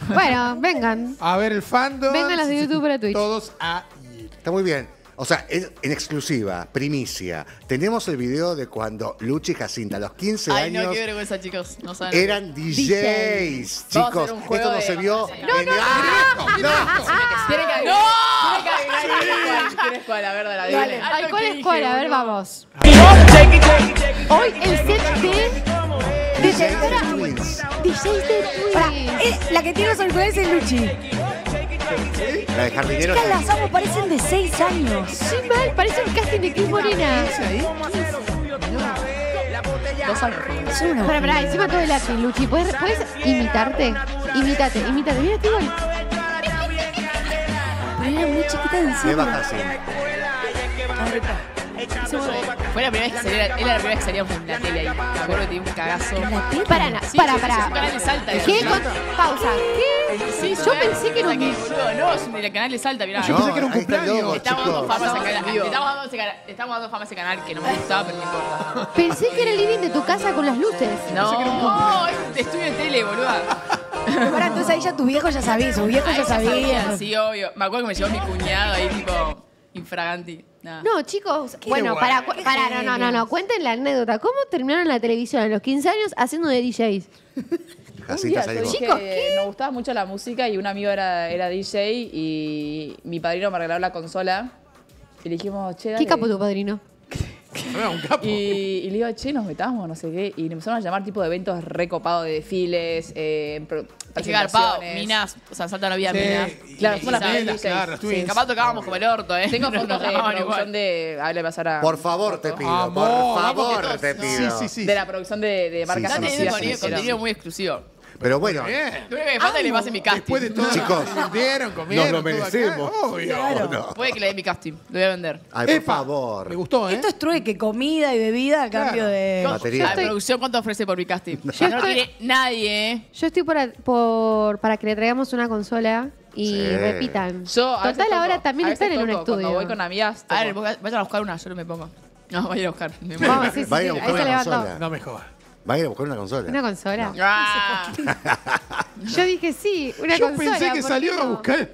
Bueno, vengan.
A ver el fandom.
Vengan las de YouTube para Twitch.
Todos a ir.
Está muy bien. O sea, en exclusiva, primicia, tenemos el video de cuando Luchi y Jacinta, a los 15
Ay,
años,
no, qué vergüenza, chicos. No saben.
eran DJs.
Vamos a
Chicos,
hacer un juego
esto no
de-
se vio.
No,
en-
no, Tiene que
¡No!
¿Quién es cuál? A ver, dale.
Dale. Ay, ¿cuál es cuál? A ver, vamos. Hoy el set de DJs de Twins.
La que tiene los auriculares es Luchi.
La de jardinero.
Chicas, las amo, parecen de 6 años.
Sí, mal, parece un casting de Cris Morena. Pará, encima todo el acting, Luchi. ¿Puedes imitarte? Imítate. Mira, estoy igual.
Pero era muy chiquita de
Me
encima.
baja así.
Fue la primera vez que salía, es la primera vez que salíamos en la tele ahí. Me acuerdo que tenía un cagazo.
Para.
Es un canal de Salta.
¿Qué? Pausa. ¿Qué?
Sí,
Yo pensé que era un...
No, es del canal de Salta, mirá.
Yo pensé que era un
ahí está el
cumpleaños.
logo,
Estamos dando
chicos.
fama a ese canal. Estamos dando fama a ese canal que no me gustaba, pero no importa.
Pensé que era el living de tu casa con las luces.
No, es un estudio de tele, boluda.
Ahora, entonces ahí ya tu viejo ya sabía, su viejo ya sabía.
Sí, obvio. Me acuerdo que me llevó mi cuñado ahí, tipo, infraganti. Nada.
No, chicos, bueno, para, no, cuenten la anécdota. ¿Cómo terminaron en la televisión a los 15 años haciendo de DJs?
Jacinta
Un día
salió.
yo dije
Chicos,
que nos gustaba mucho la música y un amigo era DJ y mi padrino me regaló la consola y le dijimos, che, dale.
¿Qué capo tu padrino?
Un capo.
Y le digo, che, nos metamos, no sé qué. Y le empezaron a llamar tipo de eventos recopados de desfiles,
Es que garpado, minas, o sea, salta la vida
Sí,
minas.
Claro,
y
fuimos las
Isabela,
primeras DJs.
claro,
Sí,
Twins.
capaz tocábamos como el orto, ¿eh? Tengo
No
fotos de
llamaban
producción
igual.
de... A ver, le pasar a...
Por favor, te pido.
Amor,
por
vamos,
favor,
que
te
todos-
pido.
Sí.
De la producción de marcas
Sí, sí,
conocidas.
sí, sí, sí.
Contenido muy exclusivo.
Pero bueno,
Bien.
Lo único que me falta es que le pase mi casting.
Después de todo,
Chicos,
vendieron, comieron.
nos lo
todo acá.
merecemos.
Obvio.
¿o no?
Puede que le dé mi casting. Lo voy a vender.
Ay, por
Epa,
favor.
Me gustó, ¿eh?
Esto es trueque, comida y bebida a cambio de...
Material.
La producción, ¿cuánto ofrece por mi casting? No lo
estoy-
quiere nadie, ¿eh?
Yo estoy para que le traigamos una consola y
Sí.
repitan.
Yo, a veces
Total, ahora
toco,
también
a veces
están en un
toco,
estudio.
Cuando voy con amigas.
A ver, vayan a buscar una, yo no me pongo. No, vayan a buscar.
Vamos, sí,
Va a ir a
ahí
buscar
se
una
levantó.
consola.
No me jodas.
Va a ir a buscar una consola.
¿Una consola?
Ah.
Yo dije sí, una
Yo
consola.
pensé que
¿por
salió
qué
a
no?
buscar.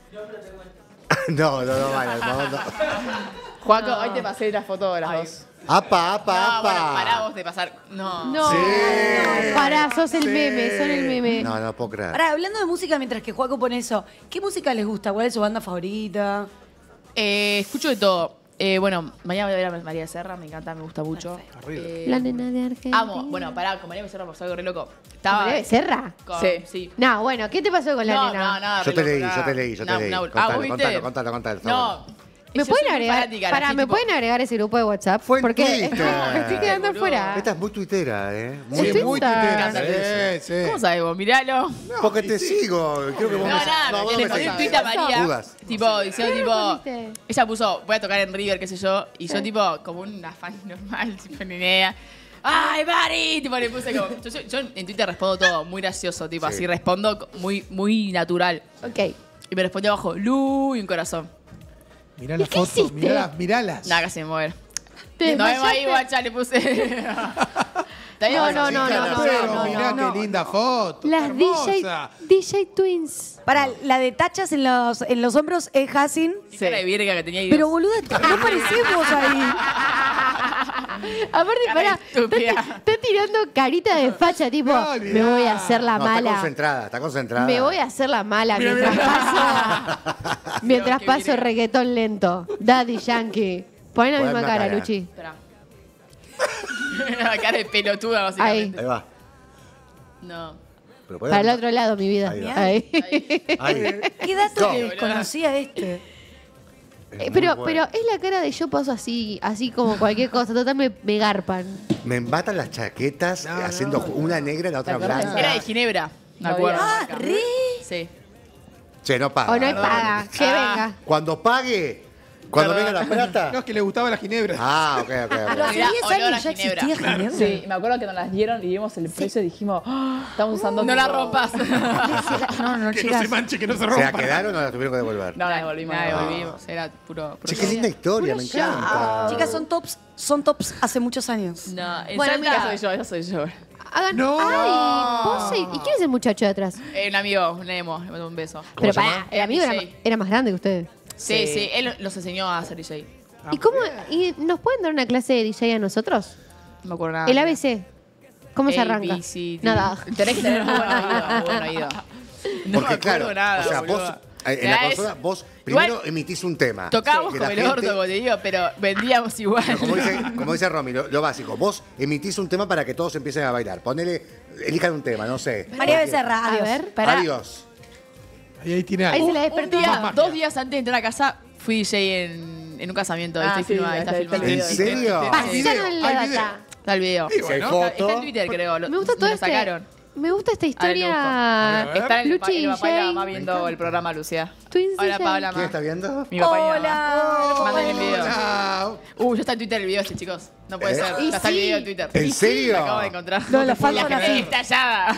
No, vale, no.
Juaco, hoy te pasé la foto de las dos.
Apa.
No, bueno, pará vos de pasar. No.
No,
Sí.
no, pará, sos el meme, son el meme.
No puedo creer.
Ahora, hablando de música, mientras que Juaco pone eso, ¿qué música les gusta? ¿Cuál es su banda favorita?
Escucho de todo. Bueno, mañana voy a ver a María Becerra, me encanta, me gusta mucho.
La nena de Argentina.
Amo, bueno, pará, con María Becerra pasó algo re loco. Estaba.
¿María Becerra?
Sí.
No, bueno, ¿qué te pasó con la
No,
nena?
nada.
Yo
re
te
loco,
leí.
nada.
Contalo,
¿vos viste?
contalo.
No.
¿Me
yo
pueden
soy muy
agregar?
fanática,
Pará,
así,
¿me
tipo-
pueden agregar ese grupo de WhatsApp?
Fue en
Porque
Twitter.
me estoy quedando
Boludo.
afuera.
Esta es muy tuitera, ¿eh?
Sí,
Sí, muy
tuitera.
tuitera. Sí.
¿Cómo sabes vos? Miralo.
Porque te sigo. Creo que vos
No,
me
nada,
vos
le
me
mandé un
seguís.
tweet a María.
Dudas.
Tipo, diciendo,
¿Qué
tipo.
respondiste?
Ella puso, voy a tocar en River, qué sé yo. Y yo, tipo, como una fan normal, tipo, ni idea. ¡Ay, Mari! Tipo, le puse como. Yo en Twitter respondo todo, muy gracioso, tipo,
Sí.
así respondo muy natural.
Ok.
Y me respondió abajo, Lu, y un corazón.
Mirá la
qué
foto,
hiciste?
miralas.
Nada, casi me muero.
¿Te
No vemos ahí,
desmayaste?
guacha, le puse. Está bien,
No,
bueno,
no,
sí,
no,
claro.
no,
Pero
no,
mirá
no.
qué linda foto.
Las
hermosa.
DJ Twins.
Para, la de tachas en los hombros es Hassin.
Qué cara de virga que tenía ahí.
Pero boluda, no parecemos ahí.
Aparte,
Cara
pará,
estúpida.
está tirando carita de facha, tipo,
No,
me voy a hacer la
No, está
mala.
concentrada.
Me voy a hacer la mala
Mira,
mientras
Qué
paso
virga.
reggaetón lento. Daddy Yankee. Poné la
Poné
misma
una
cara,
cara.
Luchi.
Espera. La cara de pelotuda,
Ahí.
básicamente.
Ahí va.
No.
Pero podés-
Para el otro lado, mi vida.
Ahí va.
Ahí.
Ahí.
¿Qué dato
No.
que desconocía este?
Es muy
Pero
bueno.
es la cara de yo paso así como cualquier cosa. Total, me garpan.
Me embatan las chaquetas haciendo una negra y la otra blanca.
Era de Ginebra, me
No
acuerdo.
Ah, re.
Sí.
Che, no paga.
O no es paga. Que venga.
Cuando pague, cuando venga la plata.
No, es que le gustaba la ginebra.
Ah, ok.
Pero hace
Mirá,
10
olor a
años ya
ginebra.
existía Ginebra.
Sí, me acuerdo que nos las dieron y vimos el precio y dijimos, "Ah, estamos usando.
No
tipo-
la rompas.
No,
Que no
chicas.
se manche, que no se
¿Se
rompa.
la quedaron o la tuvieron que devolver?
No, la devolvimos.
La devolvimos. Era puro.
Che, qué linda historia, me encanta.
Chicas, son tops hace muchos años.
No, en
Bueno,
Salta
mira.
soy yo, esa soy yo.
Hagan...
No.
Ay, Pose. ¿Y quién es el muchacho de atrás?
Un amigo, un emo, le mando un beso.
Pero pará, el amigo era más grande que ustedes.
Sí, él los enseñó a hacer DJ.
¿Y cómo? ¿Y nos pueden dar una clase de DJ a nosotros?
No me acuerdo nada.
El ABC. ¿Cómo se arranca? Nada.
Tenés que tener muy buen oído. No
Porque
me acuerdo
claro,
nada,
o sea,
boludo.
vos en la consola, vos primero emitís un tema.
Tocábamos
Que
como
la
el orto, como te digo, pero vendíamos igual.
Como dice Romy, lo básico. Vos emitís un tema para que todos empiecen a bailar. Elijan un tema, no sé.
María Becerra, adiós.
A ver,
Adiós.
Ahí tiene
Ahí
algo.
se la despertó.
Dos días antes de entrar a casa, fui DJ en un casamiento. Está filmado.
¿En serio?
Pasaron la data.
Está el video.
Si hay foto.
Está en Twitter, creo.
Me gusta todo
lo sacaron.
Me gusta esta
Historia. Está en
Luchi
mi papá y la mamá
DJ.
viendo el programa, Lucía.
Twins
Hola,
DJ.
Paola.
¿Quién está viendo?
Mi papá y mi
Hola.
mamá. Manden el video.
Hola.
Ya está en Twitter el video este, chicos. No puede ser.
Y
Ya está el
sí.
video en Twitter.
¿En serio?
Lo acabo de encontrar.
No, lo falta
La
una
gente
foto.
estallada.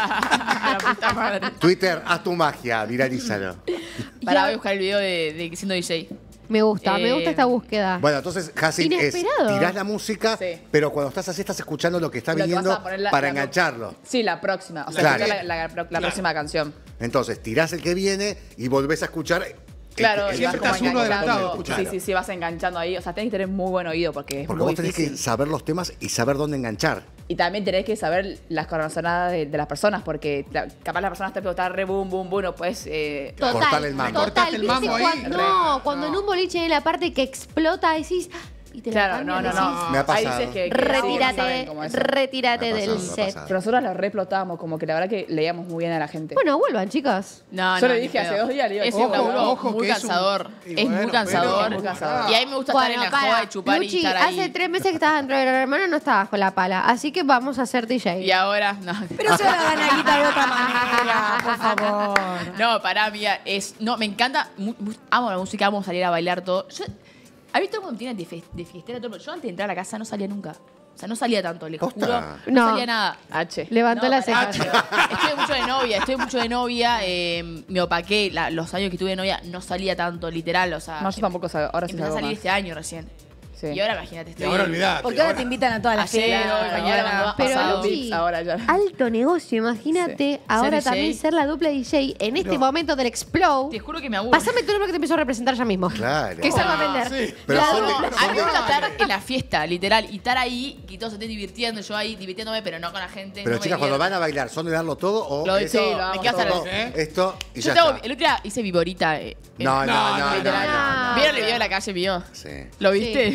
La puta madre.
Twitter, haz tu magia, viralízalo.
Para voy a buscar el video de siendo DJ.
Me gusta esta búsqueda.
Bueno, entonces, Jacin,
Inesperado.
tirás la música, pero cuando estás así estás escuchando lo que está
Lo que
viniendo
vas a poner
para engancharlo.
Sí, la próxima. O sea,
Claro.
escuchar la próxima canción.
Entonces, tirás el que viene y volvés a escuchar.
Claro, y vas
siempre
como
estás uno adelantado.
enganchando. Sí, vas enganchando ahí. O sea, tenés que tener muy buen oído porque es
Porque
muy
vos tenés
difícil.
que saber los temas y saber dónde enganchar.
Y también tenés que saber las corazonadas de las personas, porque capaz la persona está re boom, boom, boom, no puedes...
Cortarle el mambo.
Total,
el
¿viste
mambo ahí.
cuando en un boliche hay la parte que explota, decís... Y te la
Claro,
cambian,
no.
decís,
Me ha pasado.
Ahí dices que no saben
retírate,
cómo es.
retírate
Me ha
del
pasado, me ha
set.
pasado.
Pero nosotros los replotábamos, como que la verdad que leíamos muy bien a la gente.
Bueno, vuelvan, chicas.
No,
Yo
le
le
dije
dije
hace 2 días, le digo,
es
es
un laburo
muy
que es un-
cansador.
y
Es
bueno,
muy cansador.
pero-
Muy cansador. Y a mí me gusta estar en la joda de chupar
Luchi,
y estar ahí.
hace 3 meses que estabas dentro de la hermana, no estabas con la pala. Así que vamos a hacer DJ.
Y ahora, no.
Pero se la ganaguita de otra manera, por favor.
No, pará, mía. No, me encanta. Amo la música, amo salir a bailar todo. ¿Has visto cómo me tienen de fiestera todo? Yo antes de entrar a la casa no salía nunca. O sea, no salía tanto, les
¿Posta?
juro. No
No.
salía nada.
Levantó
No,
la
pará.
ceja.
Estoy mucho de novia. Me opaqué. Los años que tuve de novia no salía tanto, literal. O sea,
No, yo tampoco salgo. Ahora sí
empecé a
salgo
salir
más.
este año recién.
Sí.
Y ahora imagínate, estoy...
Y ahora olvidate.
Porque ahora te invitan a todas las
Ayer,
fiestas.
hoy, mañana, cuando vas
Pero
pasado.
Luchi,
ahora ya.
alto negocio, imagínate ahora
Ser
también
DJ.
ser la dupla DJ en este momento del Explode.
Te juro que me aburre.
Pasame tu nombre que te empiezo a representar ya mismo.
Claro.
Que salgo a vender.
Sí.
Pero
La
son de-
dupla.
A mí me gusta estar en la fiesta, literal, y estar ahí, y todos se estén divirtiendo, yo ahí divirtiéndome, pero no con la gente.
Pero
no me
chicas, cuando
divierto.
van a bailar, ¿son de darlo todo o
Lo doy
esto,
todo, me quedo hasta
todo,
las-
esto y
Yo
ya
tengo,
está?
el otro día hice viborita.
No,
literal.
no.
¿Vieron el video de la calle mío?
Sí.
¿Lo viste?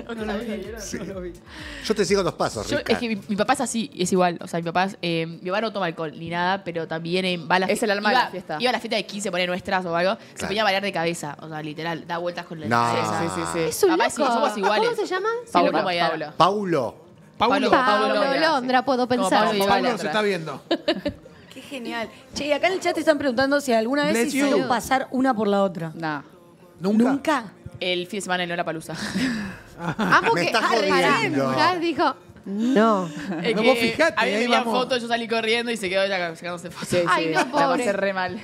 Sí. Yo te sigo los pasos,
Yo,
Rica.
es que mi papá es así, es igual. O sea, mi papá no toma alcohol ni nada, pero también va a la
Es el alma de la fiesta.
Iba a la fiesta de 15, pone nuestras o algo, se
Claro.
ponía a bailar de cabeza. O sea, literal, da vueltas con la
No.
cabeza.
Sí.
Es un
Papá,
loco.
sí, somos iguales.
¿Cómo se llama?
Paulo,
Paula,
bailar.
Paula.
Paulo.
Paulo.
Pablo
Londra,
Londra, puedo
Como
pensar.
Pablo
Pablo
Londra.
se está viendo.
Qué genial. Che, y acá en el chat te están preguntando si alguna vez
Bless you.
hicieron pasar una por la otra.
Nah.
¿Nunca?
¿Nunca?
El fin de semana en Lollapalooza.
Amo
Me
que
estás
pará,
jodiendo.
Jas dijo, no.
Es
No,
que
vos fijate,
a mí me
ahí
envían
vamos.
fotos, yo salí corriendo y se quedó ella sacándose fotos.
Sí,
Ay,
sí.
no,
La
pobre.
pasé re mal.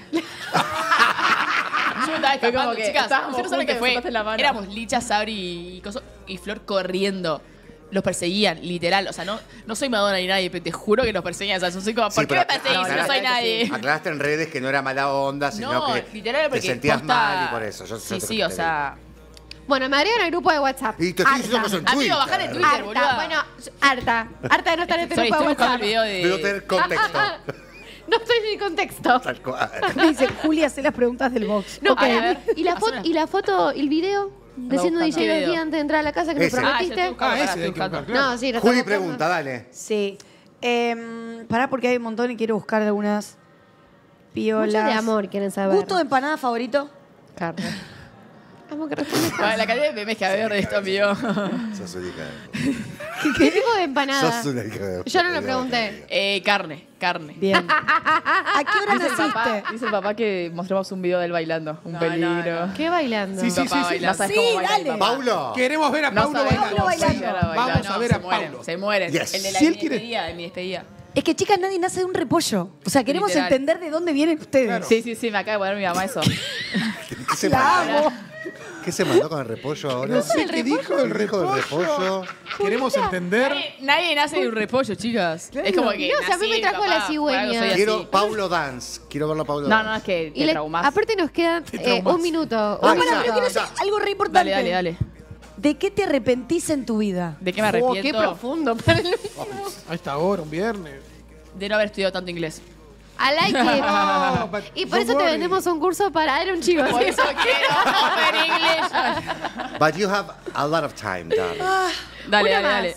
Yo me estaba
Fue como
escapando,
que
chicas.
estábamos
Ustedes no saben qué
juntas y
fue.
me soltaste la mano.
Éramos Licha, Sabri y Flor corriendo. Los perseguían, literal. O sea, no soy Madonna ni nadie, pero te juro que los perseguían. O sea, yo soy como, ¿por
Sí,
qué me
pero
perseguís si no soy nadie?
Aclaraste en redes que no era mala onda, sino
No,
que
literal,
te
porque
sentías
posta-
mal y por eso. Yo
Sí,
te-
sí,
te
o
digo.
sea...
Bueno, me agregan al grupo de WhatsApp.
Y te estoy diciendo
Harta.
que son
Amigo, bajá de Twitter,
Harta.
boluda.
Bueno, harta. Harta de no estar en este
Sorry,
grupo de
estoy buscando
WhatsApp.
el video de...
Debo tener contexto.
No estoy en mi contexto.
Tal cual.
Dice, Julia, hace las preguntas del box.
No,
Ok.
a ver.
¿Y la foto, el video? Diciendo
buscando.
DJ
¿Qué
del
video?
día antes de entrar a la casa que me
Ese.
prometiste.
buscando, pará,
ese
estoy
hay que
buscando.
buscar, claro.
No, sí, lo
Juli
estamos buscando.
pregunta, dale.
Sí. Pará porque hay un montón y quiero buscar algunas piolas.
Mucho de amor quieren saber.
¿Gusto de empanada favorito?
Carne.
Amo que respondes.
Bueno, la cantidad de memes que había de esto, amigo.
Sos una hija de...
¿Qué tipo de empanada?
Sos una hija de...
Yo no lo pregunté.
Carne.
Bien. ¿A qué hora
Dice el papá,
naciste?
dice el papá que mostramos un video de él bailando. Un peligro.
¿Qué bailando?
Sí, sí,
Papá
sí, sí.
bailando.
No sabes
Sí,
cómo baila
dale.
mi papá.
Paulo.
Queremos ver a
No
Paulo
sabemos
bailando.
cómo
bailando.
llegar a bailar.
Vamos a ver
se
a
mueren,
Paulo.
se mueren.
Yes.
El de la
Si él
mi
quiere-
despedida, de mi despedida.
Es que, chicas, nadie nace de un repollo. O sea, queremos
Literal.
entender de dónde vienen ustedes.
Sí, me acaba de poner mi mamá eso.
Tenés que
La
separar.
amo.
¿Qué se mandó con el repollo ahora?
No sé qué dijo el repollo. Queremos entender.
Nadie nace de un repollo, chicas. Es como que.
No, o sea, a mí me trajo la cigüeña.
Quiero Paulo Dance. Quiero verlo a Paulo Dance.
No, es que
Y
te traumas.
aparte nos quedan un minuto.
Ah,
Bueno,
ya,
pero quiero
ya.
decir algo re importante.
Dale.
¿De qué te arrepentís en tu vida?
¿De qué me arrepiento?
Qué profundo.
A esta hora, un viernes.
De no haber estudiado tanto inglés.
I like it.
No, but
Y por
don't
eso te
worry.
vendemos un curso para Era un chico.
Por eso quiero Open English.
But you have a lot of time, darling.
Dale.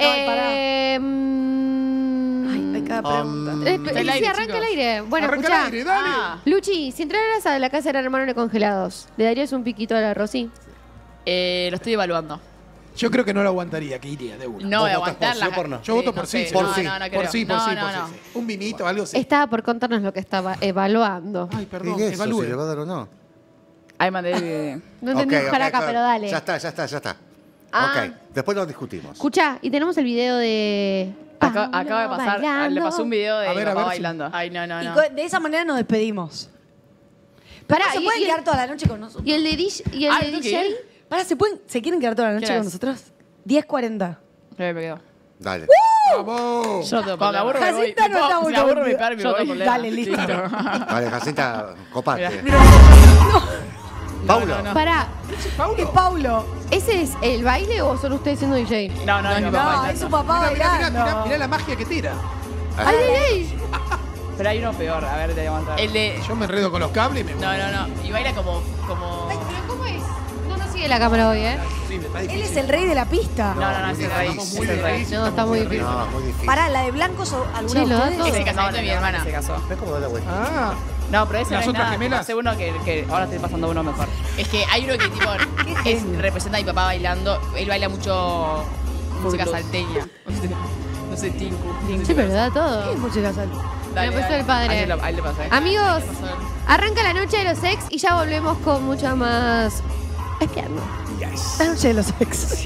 Ay, cada pregunta.
El aire,
Si arranca
chicos.
el aire. Bueno,
Arranca
escuchá.
el aire, dale.
Luchi, si entraras a la casa de hermano de congelados, ¿le darías un piquito a la Rosy?
Lo estoy evaluando.
Yo creo que no lo aguantaría, que iría de una.
No,
¿Vos
de
votas por
aguantarla.
sí o por no?
Yo voto por sí.
sé.
Por
No,
sí.
no,
Por
creo.
sí.
No.
Un vinito, algo así.
Estaba por contarnos lo que estaba evaluando.
Ay, perdón,
¿Qué es eso?
evalúe.
¿Si le va a dar o no?
Ahí mandé.
No entendí
Ok,
un
ok,
jaraca,
ok.
pero dale.
Ya está.
Ah.
Ok, después lo discutimos.
Escucha, y tenemos el video de.
Acaba de pasar.
bailando.
Le pasó un video de
A ver,
mi papá
si-
bailando. Ay, no.
De esa manera nos despedimos.
Pará,
¿Se pueden quedar toda la noche con nosotros?
¿Y el de DJ? ¿Y el de
¿tú
DJ?
qué?
Pará, ¿se quieren quedar toda la noche
¿Qué
con
es?
nosotros? 10:40.
Me quedo.
Dale.
¡Vamos!
Yo tengo Cuando me aburro me voy.
Jacinta no está muy
Si me aburro me
convencida.
paro y me
Yo
voy.
tengo problema. Dale, listo.
Vale, Jacinta, copate.
Mira.
Paulo.
Pará,
¿Qué es Paulo?
¿ese es el baile o son ustedes siendo DJ?
No, es mi papá.
No, es su papá bailando.
Mirá la magia que tira.
¡Ay!
Pero hay uno peor. A ver, te voy a mostrar. El de.
Yo me enredo con los cables y me...
No. Y baila como.
Ay, pero ¿cómo es? No sigue la cámara hoy, ¿eh?
Sí, me está
Él
difícil.
es el rey de la pista.
No, es el rey.
Estamos muy
Es el rey.
difícil.
No, está muy difícil.
No, muy difícil.
Pará, la de blancos o alguna
Sí,
de
lo da
ustedes.
todo.
Es el casamiento de mi hermana. Se casó.
¿Ves cómo da la vuelta?
Ah,
No, pero ese
¿Las
no es
otras
nada.
gemelas?
Hace uno que ahora estoy pasando uno mejor. Es que hay uno que tipo representa a mi papá bailando. Él baila mucho música salteña. No sé, tinku.
Sí, pero da todo.
¿Qué es música sal?
Dale,
Me puso
dale.
el padre.
Ahí le pasa,
Amigos, arranca la noche de los ex y ya volvemos con mucho más. Espiando.
La noche de los ex.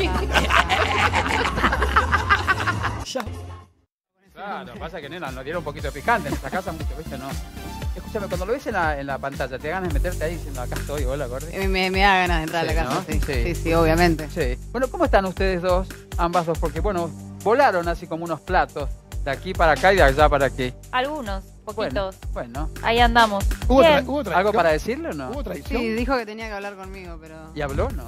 Claro, lo que pasa es que, nena, nos dieron un poquito de picante en esta casa, mucho, ¿viste? No. Escúchame, cuando lo ves en la pantalla, ¿te ganas de meterte ahí diciendo, acá estoy, hola, Gordi?
Me da ganas de entrar a la casa,
¿no?
sí. Sí, obviamente.
Sí. Bueno, ¿cómo están ustedes dos, ambas dos? Porque, bueno, volaron así como unos platos, de aquí para acá y de allá para aquí.
Algunos, poquitos.
Bueno.
Ahí andamos.
¿Hubo
Bien.
traición?
¿Algo para decirle o no?
¿Hubo traición?
Sí, dijo que tenía que hablar conmigo, pero...
¿Y habló o no?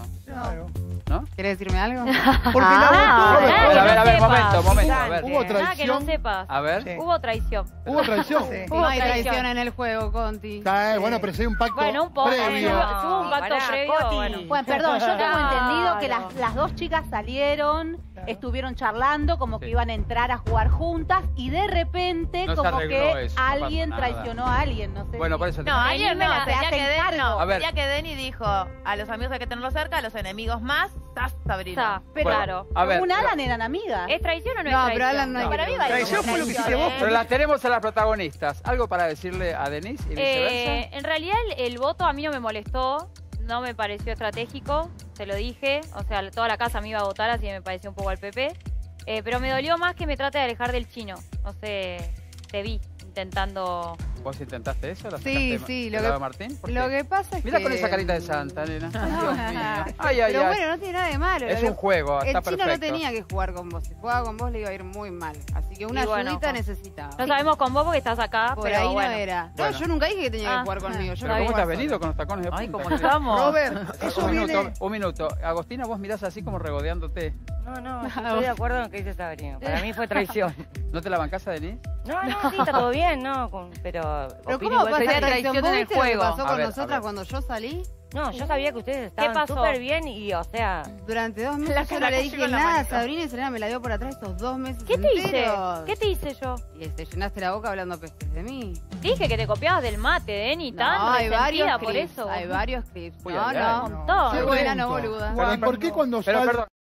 ¿No?
¿Querés decirme algo?
Porque
Ah,
la
nada que
a ver,
no
a ver,
sepas,
momento, a ver.
Hubo
Nada que no
traición.
sepas.
A ver.
Hubo traición.
¿Hubo traición?
Hubo
No hay
traición.
traición en el juego, Conti.
Bueno, pero si hay un pacto
Bueno, un poco.
previo.
Hubo un pacto previo. Bueno.
Bueno, perdón, yo tengo
No,
entendido que
no.
las dos chicas salieron, estuvieron charlando, como que iban a entrar a jugar juntas y de repente
No se
como
arregló
que
eso, no
alguien
pasó nada.
traicionó a alguien, no sé.
Bueno, por eso te
No,
Ayer me la
se
tenía
hacen
que Denny,
cargo.
A ver.
tenía que Denny dijo, a los amigos hay que tenerlos cerca, a los enemigos más, ¡zas! Sabrina.
Pero
Bueno, a ver,
según
pero-
Alan eran amigas.
¿Es traición o no,
No,
es
pero
traición?
Alan no hay
Para
que
mí vale
Traición
como
fue lo que
traición,
hiciste vos.
Pero las tenemos a las protagonistas. ¿Algo para decirle a Denise y viceversa?
En realidad el voto a mí no me molestó, no me pareció estratégico, se lo dije, o sea, toda la casa me iba a votar, así que me pareció un poco al PP, pero me dolió más que me trate de alejar del chino, no sé, te vi intentando...
¿Vos intentaste eso? ¿La
Sí,
sacaste
sí.
del lado de Martín? ¿Por
Lo
qué?
que pasa es
Mira
que...
con esa carita de santa, nena. Dios mío. Ay, ay,
Pero
ay.
bueno, no tiene nada de malo.
Es
Lo
un
que-
juego,
El
está
chino
perfecto.
no tenía que jugar con vos. Si jugaba con vos le iba a ir muy mal. Así que una
Y bueno,
ayudita
Juan.
necesitaba.
No sabemos con vos porque estás acá,
Por
pero
ahí
bueno.
no era. No,
Bueno.
yo nunca dije que tenía que
Ah,
jugar conmigo. Yo
¿Pero
no
cómo
juego
te has
sola.
venido con los tacones de
Ay,
punta?
¿cómo estamos?
Robert, eso
un
viene...
minuto, un minuto. Agostina, vos mirás así como regodeándote.
No, estoy de acuerdo en lo que dice Sabrina. Para mí fue traición.
¿No te la bancás a Denise?
No, sí, está todo bien, ¿no? Pero
Pero
opino
¿cómo
igual,
pasa
sería
traición? ¿Vos viste lo que pasó
A
con
ver,
nosotras cuando yo salí?
No, yo sabía que ustedes estaban
pasó?
súper bien y, o sea...
Durante 2 meses
La
yo no
cara
le
que
dije
llegó en la
nada a
manito.
Sabrina y Selena me la dio por atrás estos 2 meses
¿Qué te hice?
enteros.
¿Qué te hice yo?
Y te llenaste la boca hablando pestes de mí.
Dije que te copiabas del mate, Denny, tan
No, hay
resentida
varios
por
clips,
eso.
hay varios clips.
Uy,
No,
ay,
no.
ay.
Un montón.
Soy buena, no boluda.
¿Y por qué cuando
Pero,
sal-
perdón.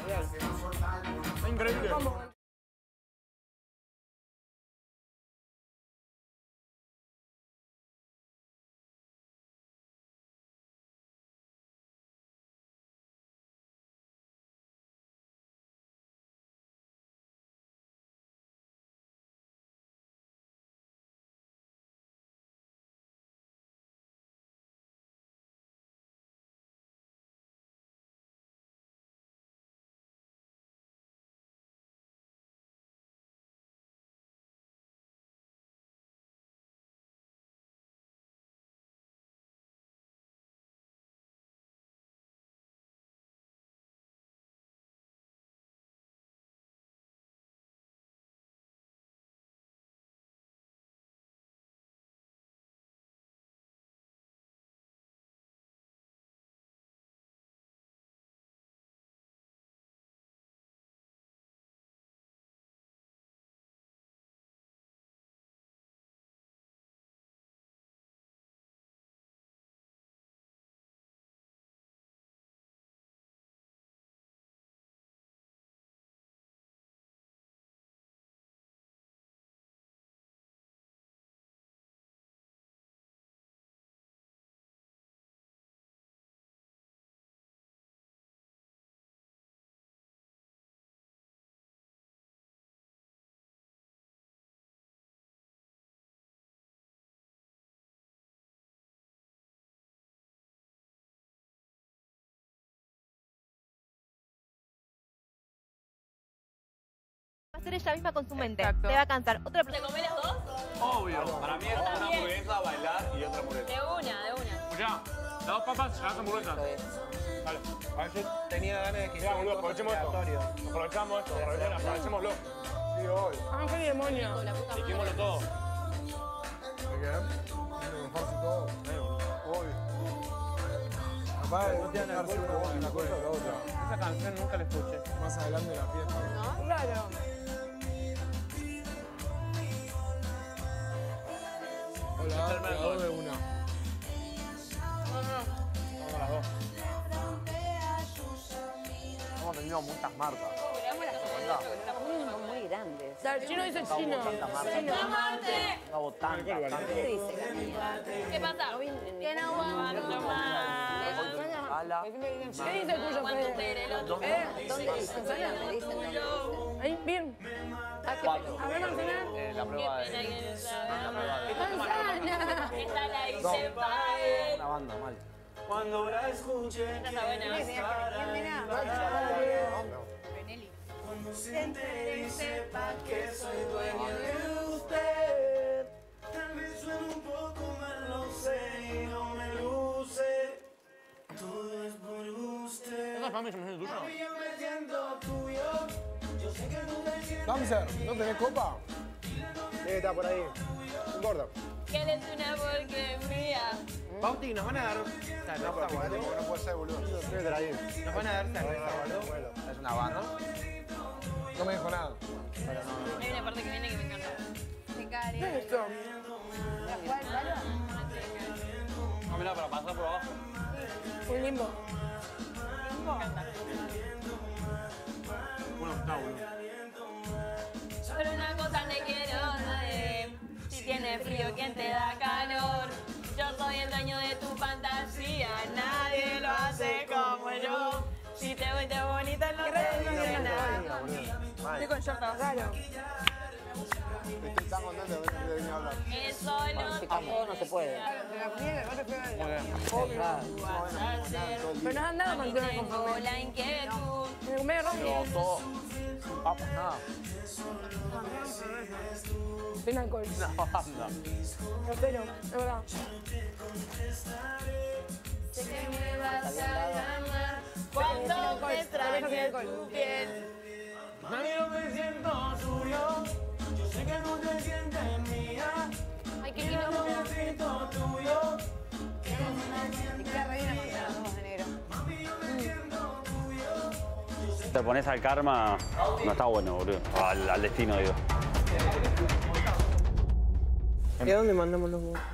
Increíble.
Va a ser ella misma con su mente. Te va a cansar. ¿Otra
¿Te comés las dos?
Obvio. Para mí es una hamburguesa, bailar y otra hamburguesa.
De una.
Escuchá, las 2 papas, las hamburguesas. Dale.
A ver, yo tenía ganas de que
sea boludo, aprovechemos esto. Aprovechamos esto, aprovechémoslo.
Sí, hoy.
Ah, qué demonio.
Liquémoslo todo.
¿Me quedan? Mejorse todo. Hoy. Capaz no te van a hacer una cosa o la otra.
Esa canción nunca la escuché.
Más adelante de la fiesta.
¿No? Claro.
Hola, las dos de una.
Vamos a las 2.
Hemos tenido muchas marcas.
Son muy grandes.
El chino dice chino.
Una botana.
¿Qué dice Camila?
¿Qué pasa? Que no aguanto más.
¿Qué dice el tuyo, Fede?
¿Dónde dice? ¿Dónde dice?
Ahí, bien. A ver, manzana.
La prueba de...
Manzana.
Está la hice pa' él.
Una banda, mal.
Cuando la escuche,
Esta está buena.
cuando se entere y sepa que soy dueño de usted. Tal vez suene un poco mal, lo sé, y no me luce. Todo es por usted.
¿Esa mami se me siente tuya?
Mami, yo me siento tuyo. Yo sé que tú te sientes.
Gamser, ¿no tenés copa? Está por ahí. No importa.
Que eres una porquería.
Bauti, nos van a dar cerveza, boludo. No puede ser, boludo. Nos van a dar cerveza, boludo.
Es una banda.
No me dijo nada.
Hay una parte que viene que me encanta.
¿Qué es esto?
No, mira, para pasar por abajo.
Un limbo.
Bueno, está boludo.
Pero una cosa te quiero saber. Si tienes frío, ¿quién te da calor? Yo soy el dueño de tu fantasía. Nadie lo hace como yo. Si te voy de bonita, no te dice nada.
Estoy con short claro.
Estoy tan contento de venir a hablar.
Es solo
Si con todo no se puede.
Pero nos han dado mantener con
tengo la inquietud.
Me comí
Pero
rápido.
todo. Sin papas, nada.
Sin alcohol.
Una banda.
Pero, es verdad.
Sé que me vas a llamar cuando me extrañe tu piel.
Mami, yo me siento tuyo. Yo sé que no te sientes mía.
Ay, qué
Mira,
lindo.
yo me siento tuyo.
Y queda re bien contra los 2 de enero.
Te pones al karma, no está bueno, boludo. Al destino, digo.
¿Y a dónde mandamos los votos?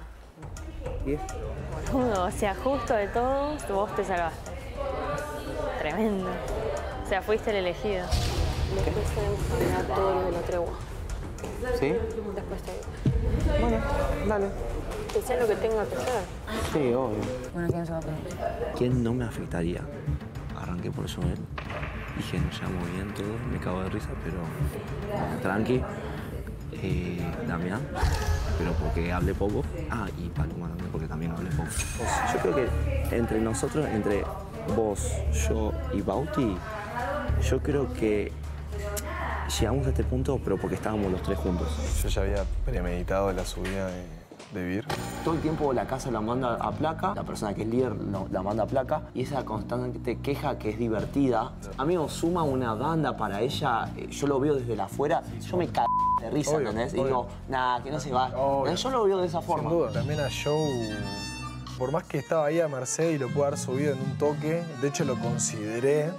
O sea, justo de todo, vos te salvaste. Tremendo. sea, fuiste el elegido.
Después tenemos que hablar todo lo de la tregua.
¿Sí?
Después te digo. Bueno, dale. Que sea lo que tenga que ser.
Sí, obvio.
Bueno, ¿quién se va a pedir?
¿Quién no me afectaría? Arranqué por Joel. Dije, nos llevamos bien todo. Me cago de risa, pero tranqui. Damián, pero porque hablé poco. Ah, y Paloma también, porque también hablé poco. Yo creo que entre nosotros, entre vos, yo y Bauti, yo creo que llegamos a este punto, pero porque estábamos los tres juntos.
Yo ya había premeditado la subida de Vir.
Todo el tiempo la casa la manda a placa, la persona que es líder la manda a placa, y esa constante queja que es divertida. Amigo, suma una banda para ella, yo lo veo desde afuera, yo me cago de risa,
Obvio,
¿entendés?
obvio.
Y digo, nada, que no se va.
Obvio.
Yo lo veo de esa forma.
Sin duda. También a Joe, por más que estaba ahí a Mercedes y lo pudo haber subido en un toque, de hecho lo consideré,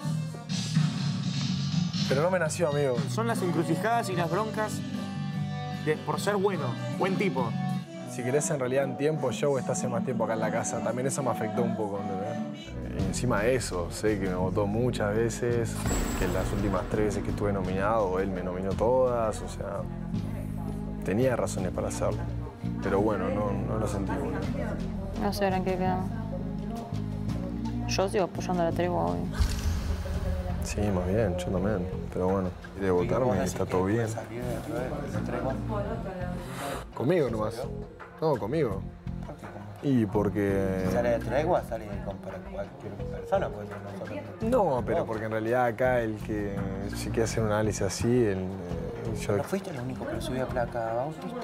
pero no me nació, amigo.
Son las encrucijadas y las broncas por ser bueno, buen tipo.
Si querés, en realidad, en tiempo, Joe está hace más tiempo acá en la casa. También eso me afectó un poco, ¿no? Y encima de eso, sé que me votó muchas veces, que las últimas 3 veces que estuve nominado, él me nominó todas, o sea, tenía razones para hacerlo. Pero bueno, no lo sentí bueno.
No sé en qué quedamos. Yo sigo apoyando la tregua hoy.
Sí, más bien, yo también. Pero bueno, quiere votarme y está todo bien. Conmigo nomás. No, conmigo. Y porque...
Si sale de tregua, sale con cualquier persona, puede ser nosotros.
No, pero porque en realidad acá el que si quiere hacer un análisis así, yo...
¿No fuiste el único que lo subió a placa Bautista?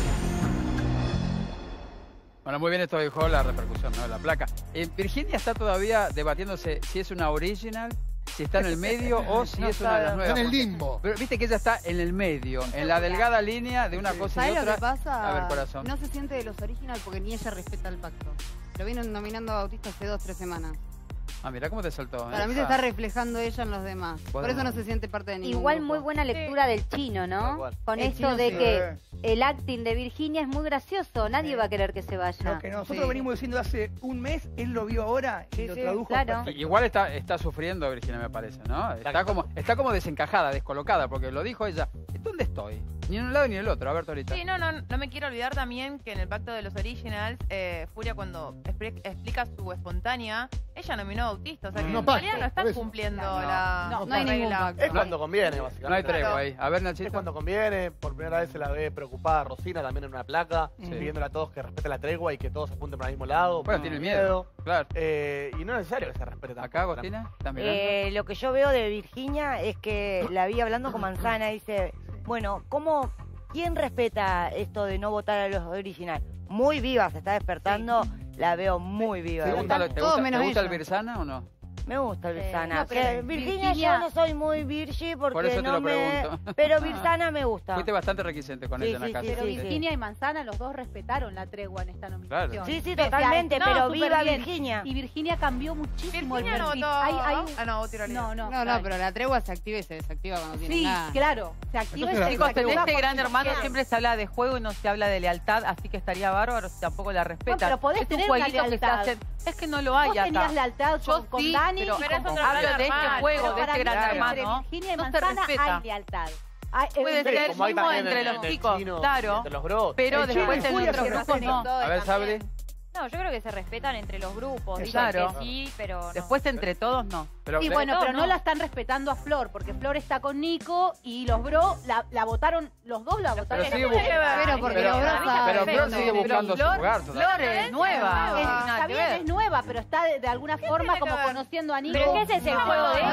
Bueno, muy bien esto dijo la repercusión, ¿no? La placa. Virginia está todavía debatiéndose si es una original, si está en el medio o si es una de las nuevas.
Está en el limbo.
Pero viste que ella está en el medio, en la delgada línea de una cosa y
¿Sabes
otra.
lo que pasa?
A ver, corazón.
No se siente de los original porque ni ella respeta el pacto. Lo vienen nominando a Bautista hace 2 o 3 semanas.
Ah, mirá cómo te saltó.
Para mí se está reflejando ella en los demás. Por
Bueno.
eso no se siente parte de ningún
Igual
grupo.
muy buena lectura del chino, ¿no? Con
El
esto
chino
de
sí.
que el acting de Virginia es muy gracioso. Nadie va a querer que se vaya.
Nosotros venimos diciendo hace un mes, él lo vio ahora y lo tradujo.
Claro.
Igual está sufriendo Virginia, me parece, ¿no? Está como desencajada, descolocada, porque lo dijo ella. ¿Dónde estoy? Ni en un lado ni en el otro. A ver, Torita.
Sí, no me quiero olvidar también que en el pacto de los originals, Furia cuando explica su espontánea, ella nominó a Bautista. O sea que
No
en
pacto,
realidad no están
por eso.
cumpliendo
No
la
hay ningún
regla.
pacto.
Es cuando conviene, básicamente.
No hay tregua ahí. A ver, Nachito.
Es cuando conviene. Por primera vez se la ve preocupada a Rosina también en una placa,
Sí.
pidiéndole a todos que respeten la tregua y que todos apunten para el mismo lado.
Bueno, tiene miedo. Claro.
Y no es necesario que se respete tampoco.
Acá, Agostina, ¿estás mirando?
Lo que yo veo de Virginia es que la vi hablando con Manzana y dice, bueno, ¿quién respeta esto de no votar a los original? Muy viva, se está despertando, la veo muy viva.
¿Te gusta el Virsana o no?
Me gusta el Virsana.
No, pero
Que Virginia yo no soy muy virgi porque
Por eso te
no
lo
me...
pregunto.
Pero Virsana me gusta.
Fuiste bastante requisente con ella en la casa.
Pero Virginia y Manzana, los dos respetaron la tregua en esta nominación.
Claro.
Sí,
Pese a
totalmente,
esto,
pero
súper
viva
bien.
Virginia.
Y Virginia cambió muchísimo
Virginia
el
no
perfil.
votó. No, tiro
No, pero la tregua se activa y se desactiva cuando tiene
Sí,
nada.
claro. Se activa y se
Chicos, en
desactiva.
este Gran Hermano
porque
siempre se habla de juego y no se habla de lealtad, así que estaría bárbaro si tampoco la respetan.
No, pero podés
es un
tener una
jueguito que se
lealtad.
hace. Es que no lo hay
Vos
acá.
tenías lealtad
Yo
con
sí,
Dani y
pero
con
hablo
Gonzalo.
de este juego,
Pero
de
para
este
mí,
Gran
entre
Hermano.
Virginia y
No se
Manzana
respeta.
hay lealtad.
Puede ser
como hay
mismo
también
entre
en
los
el
chicos,
chino,
claro.
entre los bros.
Pero
El
después
chino
en
y
otros
Furia
grupos no.
A ver, Sabri.
No, yo creo que se respetan entre los grupos. Dicen
Claro.
que sí, pero no.
Después entre todos no.
Y bueno, pero no la están respetando a Flor, porque Flor está con Nico y los bro la votaron, los dos la votaron.
Pero porque
los bros
pero Flor sigue buscando su lugar.
Flor es nueva.
Está bien, es nueva, pero está de alguna forma como conociendo a Nico.
¿Pero qué es ese juego de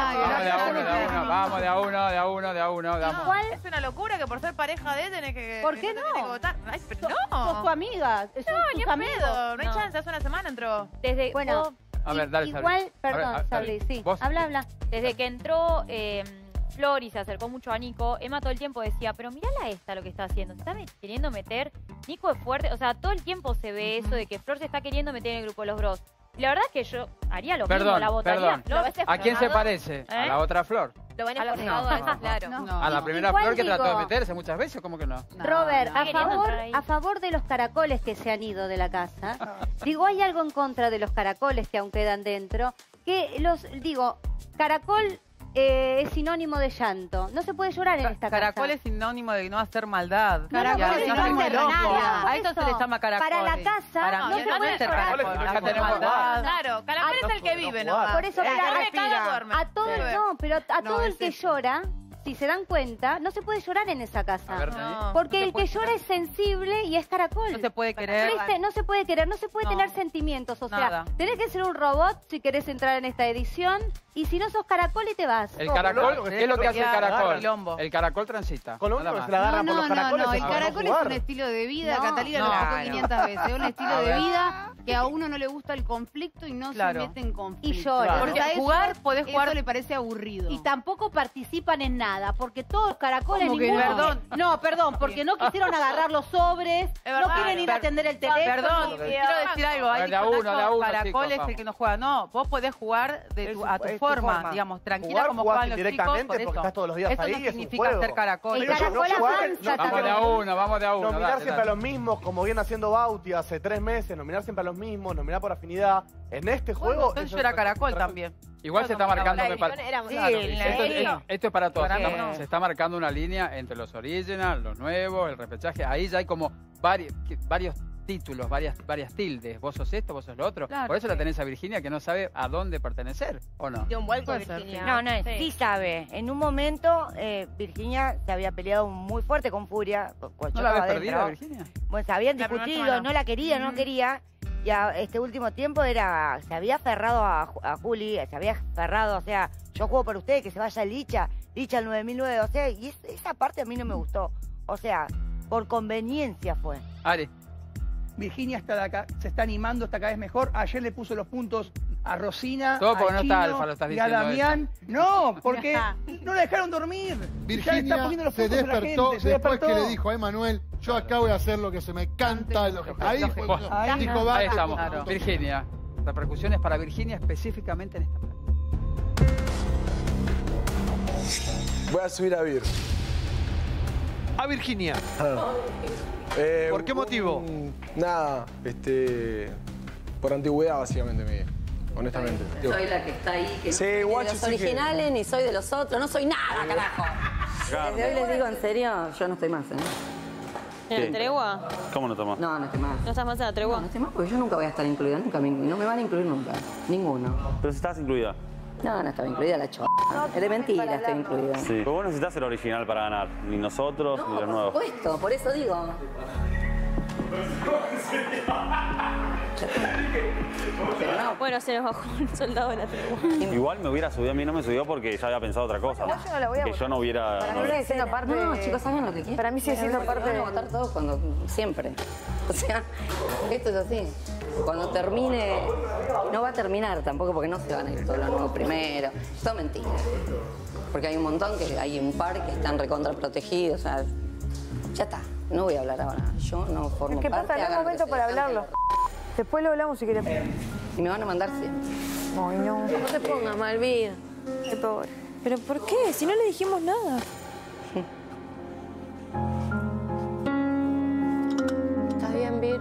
Vamos de a uno.
Igual es una locura que por ser pareja de tenés que...
¿Por qué no?
Tenés que votar. Ay, pero no.
Sos tu amiga.
No, ni en pedo. No hay chance, hace una semana entró.
Desde,
Bueno,
A ver, dale, Sabri.
igual, perdón,
A ver,
Sabri, sí.
¿Vos?
Habla.
Desde que entró Flor y se acercó mucho a Nico, Emma todo el tiempo decía, pero mirala esta lo que está haciendo, se está queriendo meter, Nico es fuerte, o sea, todo el tiempo se ve eso de que Flor se está queriendo meter en el grupo de los bros. Y la verdad es que yo haría lo mismo, la votaría.
Perdón. ¿A quién se parece? ¿A la otra Flor?
Lo ven
A la
esforzado a eso, claro.
¿A la primera
Igual
Flor que trató de
digo-
meterse muchas veces? ¿Cómo que no?
Robert,
Queriendo entrar ahí.
a favor de los caracoles que se han ido de la casa, digo, hay algo en contra de los caracoles que aún quedan dentro, que caracol es sinónimo de llanto. No se puede llorar en esta casa.
Caracol es sinónimo de no hacer maldad.
Caracol es sinónimo de nada.
A eso se le llama caracol.
Para la casa
Para
no
mí
se
no
puede
es ser
llorar.
caracol.
Acá tenemos
Maldad. Claro, caracol es el que vive, ¿no?
Por eso, a todo,
Sí.
no, pero a
No,
todo el
es
que
eso.
llora, si se dan cuenta, no se puede llorar en esa casa.
A ver,
No,
Porque
no se
el
puede
que llora es sensible y es caracol.
No se puede querer.
¿Viste? No se puede querer, no se puede
No.
tener sentimientos. O sea,
Nada.
tenés que ser un robot si querés entrar en esta edición. Y si no sos caracol y te vas.
El caracol, ¿qué es lo que hace el caracol?
Quilombo.
El caracol transita.
Con lo
nada
único que
más.
se la agarran por los caracoles
el
es para
caracol es
jugar.
un estilo de vida,
No,
Catalina lo
no.
explicó 500 veces. Es un estilo
A
de
ver.
vida que a uno no le gusta el conflicto y no
Claro.
se mete en conflicto.
Y llora.
Claro. Porque
A eso-
jugar, podés jugar-
Eso le parece aburrido.
Y tampoco participan en nada, porque todos los caracoles
¿Cómo que
ninguno.
no? Perdón.
No, perdón, porque no quisieron agarrar los sobres,
Es
no
verdad.
quieren ir a atender el teléfono.
Perdón, quiero decir algo. Hay
De a uno,
caracol
chicos,
es el
vamos.
que no juega. No, vos podés jugar a tu
Es tu
forma,
forma.
digamos, tranquila
Jugar,
como
jugás
juegan los chicos.
indirectamente
Por
porque
eso.
estás todos los días
Eso
ahí,
no
es un
significa
juego.
ser caracol.
El
Pero yo no
caracol
jugar,
avanza
no,
Vamos de a uno, vamos de a uno.
Nominar
dale,
siempre a
dale.
los mismos, como viene haciendo Bauti hace 3 meses, nominar siempre a los mismos, nominar por afinidad. En este juego...
Entonces
eso
yo era
es-
caracol también.
Igual se está marcando, me parece.
Sí,
Esto es para todos.
Para mí
Estamos-
no.
Se está marcando una línea entre los original, los nuevos, el repechaje. Ahí ya hay como varios títulos, varias tildes. Vos sos esto, vos sos lo otro.
Claro.
Por eso la tenés a Virginia que no sabe a dónde pertenecer, ¿o no?
Dio un vuelco Virginia. No, sí sabe. En un momento, Virginia se había peleado muy fuerte con Furia.
¿No la habés perdido, Virginia?
Bueno, se habían
La primera
discutido,
semana.
no la quería, no quería. Y este último tiempo se había aferrado a Juli, se había aferrado, o sea, yo juego por usted, que se vaya Licha al 9009, o sea, y esa parte a mí no me gustó. O sea, por conveniencia fue.
Ari.
Virginia se está animando, está cada vez mejor. Ayer le puso los puntos a Rosina,
Todo porque
al
no está
Chino
Alfa, lo estás
y a
diciendo
Damián. No, porque no la dejaron dormir. Ya le está
Virginia
poniendo los
se
puntos a la
despertó
gente, se
después que
despertó.
le dijo a Emanuel, yo acá voy a hacer lo que se me canta. Ahí fue cuando
Ahí
dijo,
no.
va,
Ahí
te
estamos.
pongo.
Virginia. Repercusiones para Virginia específicamente en esta parte.
Voy a subir a Vir.
A Virginia. ¿Por qué motivo?
Nada, por antigüedad básicamente, honestamente.
Soy la que está ahí, que
Sí,
no soy de
guacho,
los
sí que-
originales ni soy de los otros, no soy nada, carajo. Desde hoy les digo en serio, yo no estoy más, ¿eh?
¿Qué?
¿En la tregua?
¿Cómo no tomás?
No, no estoy más.
¿No estás más en la tregua?
No estoy más porque yo nunca voy a estar incluida, no me van a incluir nunca, ninguno.
Pero si estás incluida.
No, no estaba incluida la es de mentira, estoy incluida.
Sí. Pero vos necesitas el original para ganar. Ni nosotros, ni los nuevos.
Por supuesto, por eso digo. Pero no.
Bueno, se nos bajó un soldado de la tregua.
Igual me hubiera subido, a mí no me subió porque ya había pensado otra cosa.
No, yo no la voy a
que
votar.
yo no hubiera...
Para mí sigue siendo parte No, chicos, hagan lo que quieran.
Para mí sigue siendo parte
Van a votar todos cuando... Siempre. O sea, esto es así. Cuando termine... No va a terminar tampoco porque no se van a ir todos los nuevos primero. Es todo mentira. Porque hay un montón que... Hay un par que están recontra protegidos. O sea, ya está. No voy a hablar ahora. Yo no formo
¿Qué
parte.
pasa? No es
hagan lo que
momento
se
para
les cante
hablarlo. Después lo hablamos si querés.
Y me van a mandar siempre.
Ay, no.
No te pongas mal, vida.
Qué pobre.
¿Pero por qué? Si no le dijimos nada.
¿Estás bien, Vir?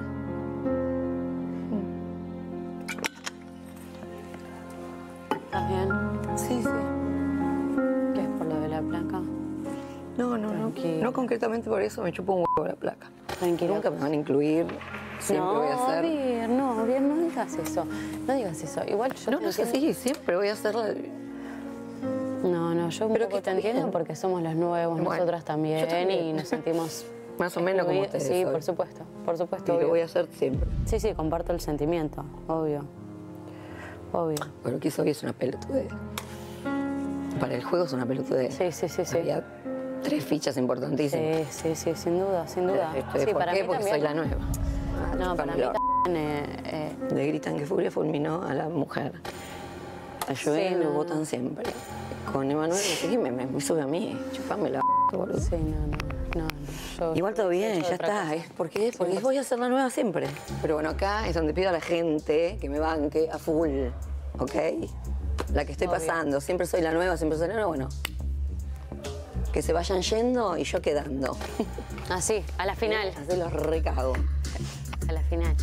¿Estás bien?
Sí, sí.
¿Qué es por lo de la placa?
No, no, no. No concretamente por eso me chupo un huevo la placa.
Tranquila.
Nunca me van a incluir. Siempre voy a hacer...
Vir, no digas eso. No digas eso. Igual yo
No,
te
no es
entiendo.
así, siempre voy a hacer la...
No, yo un
Pero
poco
que
te
está
entiendo
bien.
porque somos los nuevos,
Bueno,
nosotras también,
yo también.
y nos sentimos...
Más o menos como
incluidas.
ustedes
Sí,
hoy.
por supuesto,
Y lo
obvio.
voy a hacer siempre.
Sí, sí, comparto el sentimiento, obvio. Obvio.
Bueno, que hoy es una pelotudez. Para el juego es una pelotudez.
Sí, sí, sí, sí.
Había 3 fichas importantísimas.
Sí, sí, sí, sin duda, sin duda.
Esto,
Sí,
¿por qué?
mí
Porque soy
también.
la nueva.
No, para mí
Chúpamelo.
también.
Le gritan que Furia fulminó a la mujer. A Joel
Sí,
me
no,
votan
no.
siempre. Con Emanuel, no sé qué, me sube a mí. Chupame la boludo.
Sí, no. Yo
Igual todo bien,
soy
ya
otra
está.
cosa.
¿Es porque voy a hacer la nueva siempre. Pero bueno, acá es donde pido a la gente que me banque a full, ¿ok? La que estoy
Obvio.
pasando. Siempre soy la nueva, siempre soy la nueva. Bueno, que se vayan yendo y yo quedando.
Así, a la final.
Así los recago.
A la final.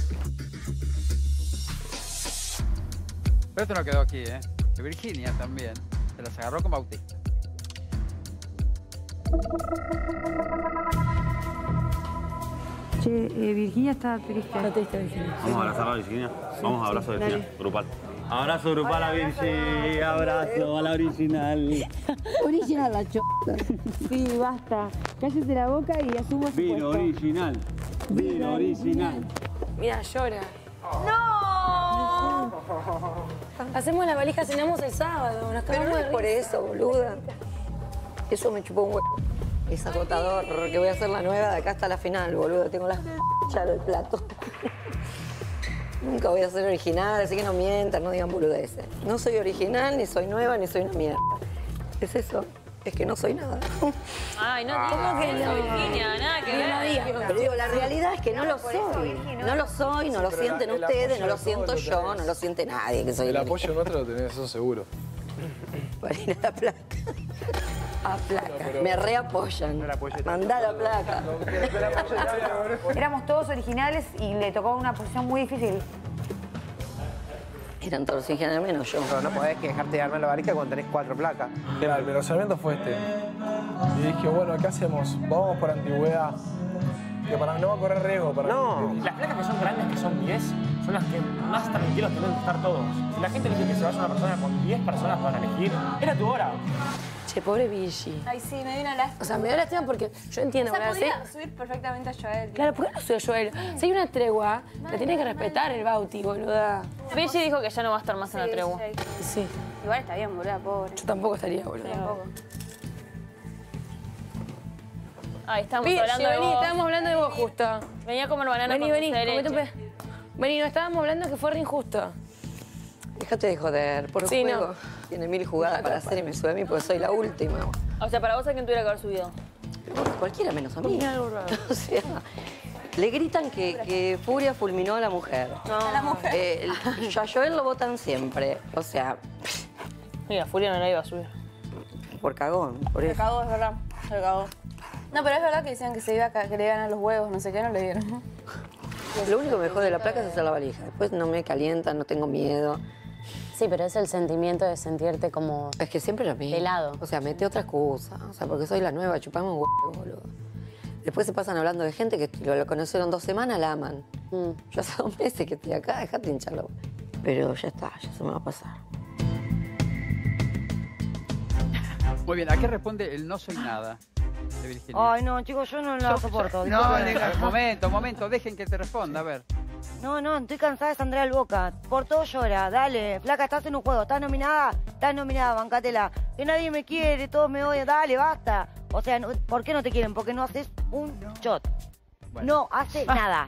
Pero esto no quedó aquí, ¿eh? Que Virginia también Se las agarró con Bautista.
Che, Virginia está triste.
Está triste, Virginia.
Vamos a abrazar a Virginia. Vamos a abrazo de Virginia, grupal. Abrazo grupal a Virgi, abrazo a la original.
Original la chota. Sí, basta. Cállese la boca y asuma su
Vino
puesto.
original. Vino original.
Mira, llora.
¡No!
Hacemos la valija, cenamos el sábado. Nos
Pero no es por eso, boluda. Eso me chupó un huevo. Es agotador, que voy a hacer la nueva de acá hasta la final, boludo. Tengo la ya del plato. Nunca voy a ser original, así que no mientan, no digan boludeces. No soy original, ni soy nueva, ni soy una mierda. Es eso, es que no soy nada.
Ay, no digas.
¿Cómo que no?
Virginia, nada que ver.
Pero digo, la realidad es que no lo soy. No lo soy, no lo sienten ustedes, no lo siento yo, no lo siente nadie que soy
El apoyo nuestro lo tenés, eso seguro.
Para ir a la placa. A placa. Me reapoyan. Mandá la placa.
Éramos todos originales y le tocó una posición muy difícil.
Eran todos originales menos yo.
Pero no podés quejarte de armar la valija cuando tenés 4 placas.
Mira, el razonamiento fue este. Y dije, bueno, ¿qué hacemos? Vamos por antigüedad. Que para no va a correr riesgo. Para
No, las placas que son grandes, que son 10, son las que más tranquilos tienen que estar todos. Si la gente elige que se vaya una persona con 10 personas para elegir, era tu hora.
Che, pobre Virgi.
Ay, sí, me dio una lástima.
O sea, me dio lástima porque yo entiendo,
O sea,
¿verdad?
podía subir perfectamente a Joel.
Claro, ¿por qué no soy Joel? Si hay una tregua, la tiene que respetar el Bauti, boluda.
Virgi dijo que ya no va a estar más en la tregua.
Sí.
Igual está bien, boluda, pobre.
Yo tampoco estaría, boluda.
Tampoco.
Ay, estamos
Virgi,
hablando de
vení,
vos.
estábamos hablando de vos justo.
Venía a comer banana
Vení,
con
vení,
dulce de
comete un
leche.
Vení, no estábamos hablando que fue re injusto.
Déjate de joder, por
Sí,
juego.
no.
Tiene 1000 jugadas para hacer y me sube a mí porque soy la última.
O sea, para vos a quién tuviera que haber subido.
Cualquiera menos a mí. O sea, le gritan que Furia fulminó a la mujer.
No. A la mujer.
A Joel lo votan siempre. O sea,
Mira, Furia no la iba a subir.
por cagón, por
Se
eso.
cagó, es verdad. Se cagó. No, pero es verdad que decían que se iba a que le iban a los huevos, no sé qué, no le dieron.
Lo único que me jode de la placa es hacer la valija. Después no me calienta, no tengo miedo.
Sí, pero es el sentimiento de sentirte como...
Es que siempre lo mismo.
Helado.
O sea, mete otra excusa. O sea, porque soy la nueva, chupame un huevo, boludo. Después se pasan hablando de gente que lo conocieron 2 semanas, la aman. Yo hace 2 meses que estoy acá, dejate hincharlo. Pero ya está, ya se me va a pasar.
Muy bien, ¿a qué responde el no soy nada de Virginia?
Ay, no, chicos, yo no lo soporto.
Momento, dejen que te responda, a ver.
No, estoy cansada de Sandra del Boca. Por todo llora, dale. Flaca, estás en un juego, estás nominada, bancátela. Que nadie me quiere, todos me odian, dale, basta. O sea, ¿por qué no te quieren? Porque no haces un shot. No hace nada.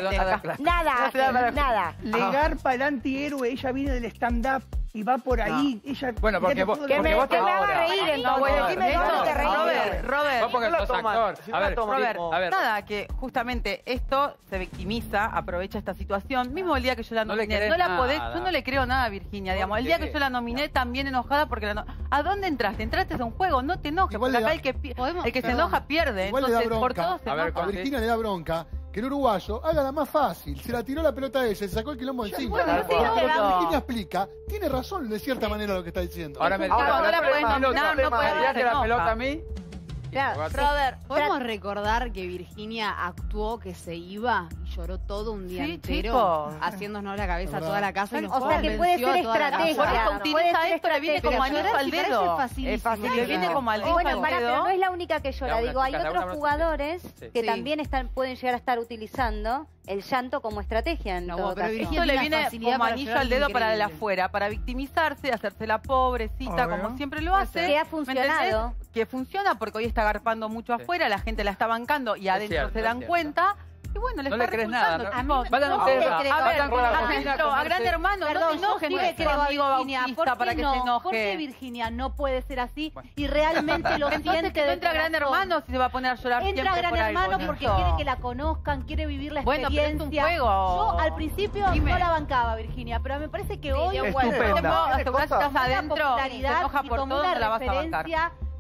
Nada.
Le garpa el antihéroe, ella viene del stand-up y va por ahí. Ella
Bueno, porque vos
Que me haga reír, entonces. Decime dónde te reír.
Robert,
Vos porque sos actor. A ver,
Robert,
a ver.
nada, que justamente esto se victimiza, aprovecha esta situación. Mismo el día que yo la
No le
nominé,
querés
no la
nada.
podés, yo no le creo nada a Virginia, digamos. El día que yo la nominé también enojada porque ¿a dónde entraste? Entraste a un juego, no te enojes,
Igual
porque
le
acá el que se enoja pierde.
Igual le da
Entonces, por
bronca.
todo se enoja.
A Virginia le da bronca que el uruguayo haga la más fácil. Se la tiró la pelota a ella, se sacó el quilombo encima.
Bueno, no te
Lo que
enojes.
Virginia explica, tiene razón de cierta manera lo que está diciendo.
Ahora me
Ahora no la podés nominar, no podés
tirarte la
enoja.
pelota a mí.
Claro,
Robert,
¿podemos recordar que Virginia actuó que se iba y lloró todo un día
Sí,
entero,
chicos.
haciéndonos la cabeza a toda la casa y nos
O sea, que puede
convenció
ser
a toda la casa?
estrategia.
Por eso utiliza esto, le viene como anillo al dedo.
Es fácil.
Le viene como al dedo
Bueno,
al
pará, pero
dedo.
no es la única que llora.
Laura,
Digo, hay
chicas,
otros
Laura,
jugadores
sí.
que
Sí.
también pueden llegar a estar utilizando el llanto como estrategia en todo caso.
Esto le viene como anillo al dedo para el afuera, para victimizarse, hacerse la pobrecita,
Obvio.
como siempre lo hace.
Que ha
¿Me
funcionado.
entendés? Que funciona porque hoy está garpando mucho afuera, la gente la está bancando y adentro
cierto,
se
es
dan
cierto.
cuenta. Y bueno, le
No
está
le crees nada,
resultando.
¿no?
chicos.
Vayan
No,
ustedes
te
a-
creo. A ver,
vayan con la
adentro,
Virginia a
a
comerse-
Gran Hermano,
Perdón,
no te enojes,
yo
no
sí
es
creo a
amigo
Virginia.
Bautista
¿Por
para
qué
que
no?
se enoje.
¿Por qué Virginia no puede ser así y realmente lo
Entonces
siente
que no
de
entra Gran
corazón?
Hermano si se va a poner a llorar
Entra
siempre
Gran
por algo,
Hermano porque
Nico.
quiere que la conozcan, quiere vivir la
Bueno, pero es un
experiencia.
juego.
Yo al principio
Dime.
no la bancaba, Virginia, pero me parece que hoy
Estupenda.
tomó
Estás adentro,
popularidad
se enoja
y
por
tomó
todo,
una
no la vas a bancar.
referencia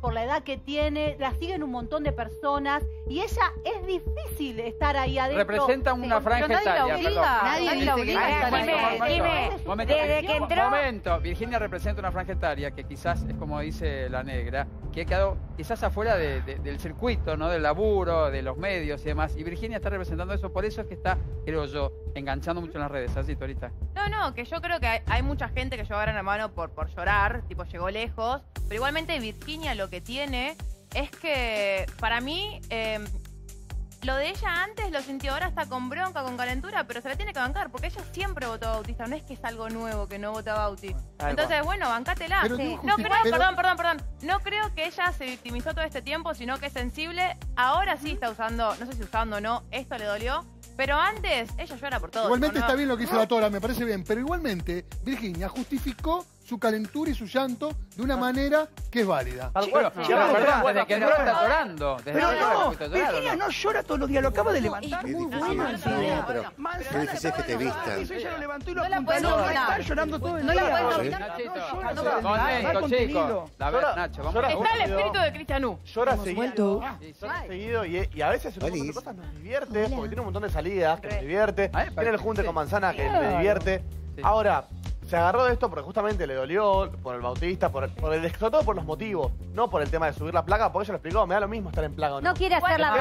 por la edad que tiene, la siguen un montón de personas y ella es difícil estar ahí adentro.
Representa una franja etaria.
Nadie la obliga.
Momento, Virginia representa una franja etaria que quizás es como dice la negra, que ha quedado quizás afuera del circuito, ¿no? Del laburo, de los medios y demás. Y Virginia está representando eso, por eso es que está, creo yo, enganchando mucho en las redes. Así, Torita.
No, que yo creo que hay mucha gente que lleva gran mano por llorar, tipo llegó lejos, pero igualmente Virginia lo que tiene es que para mí lo de ella antes lo sintió, ahora está con bronca, con calentura, pero se la tiene que bancar porque ella siempre votó a Bautista, no es que es algo nuevo que no vota a Bauti. Entonces, bueno, bancátela. Sí. No creo, perdón, no creo que ella se victimizó todo este tiempo, sino que es sensible. Ahora sí está usando, no sé si usando o no, esto le dolió. Pero antes, ella llora por todo.
Igualmente está bien lo que hizo la Tora, me parece bien. Pero igualmente, Virginia justificó su calentura y su llanto de una manera que es válida.
Bueno, desde que no está llorando.
Pero no, Virginia no llora todos los días, lo acaba de levantar.
Es muy bueno. Pero qué difícil es que te vistan.
Ella lo levantó y lo apuntó. No está llorando todo el día.
Momento, chicos. A ver, Nacho, vamos a ver.
Está el espíritu de Cristianú.
Llora seguido y a veces un montón de cosas nos divierte, porque tiene un montón de salidas que nos divierte. Tiene el junte con Manzana que le divierte. Ahora, se agarró de esto porque justamente le dolió por el Bautista, sobre todo por los motivos, no por el tema de subir la placa, porque ella lo explicó, me da lo mismo estar en placa o no.
No quiere hacer la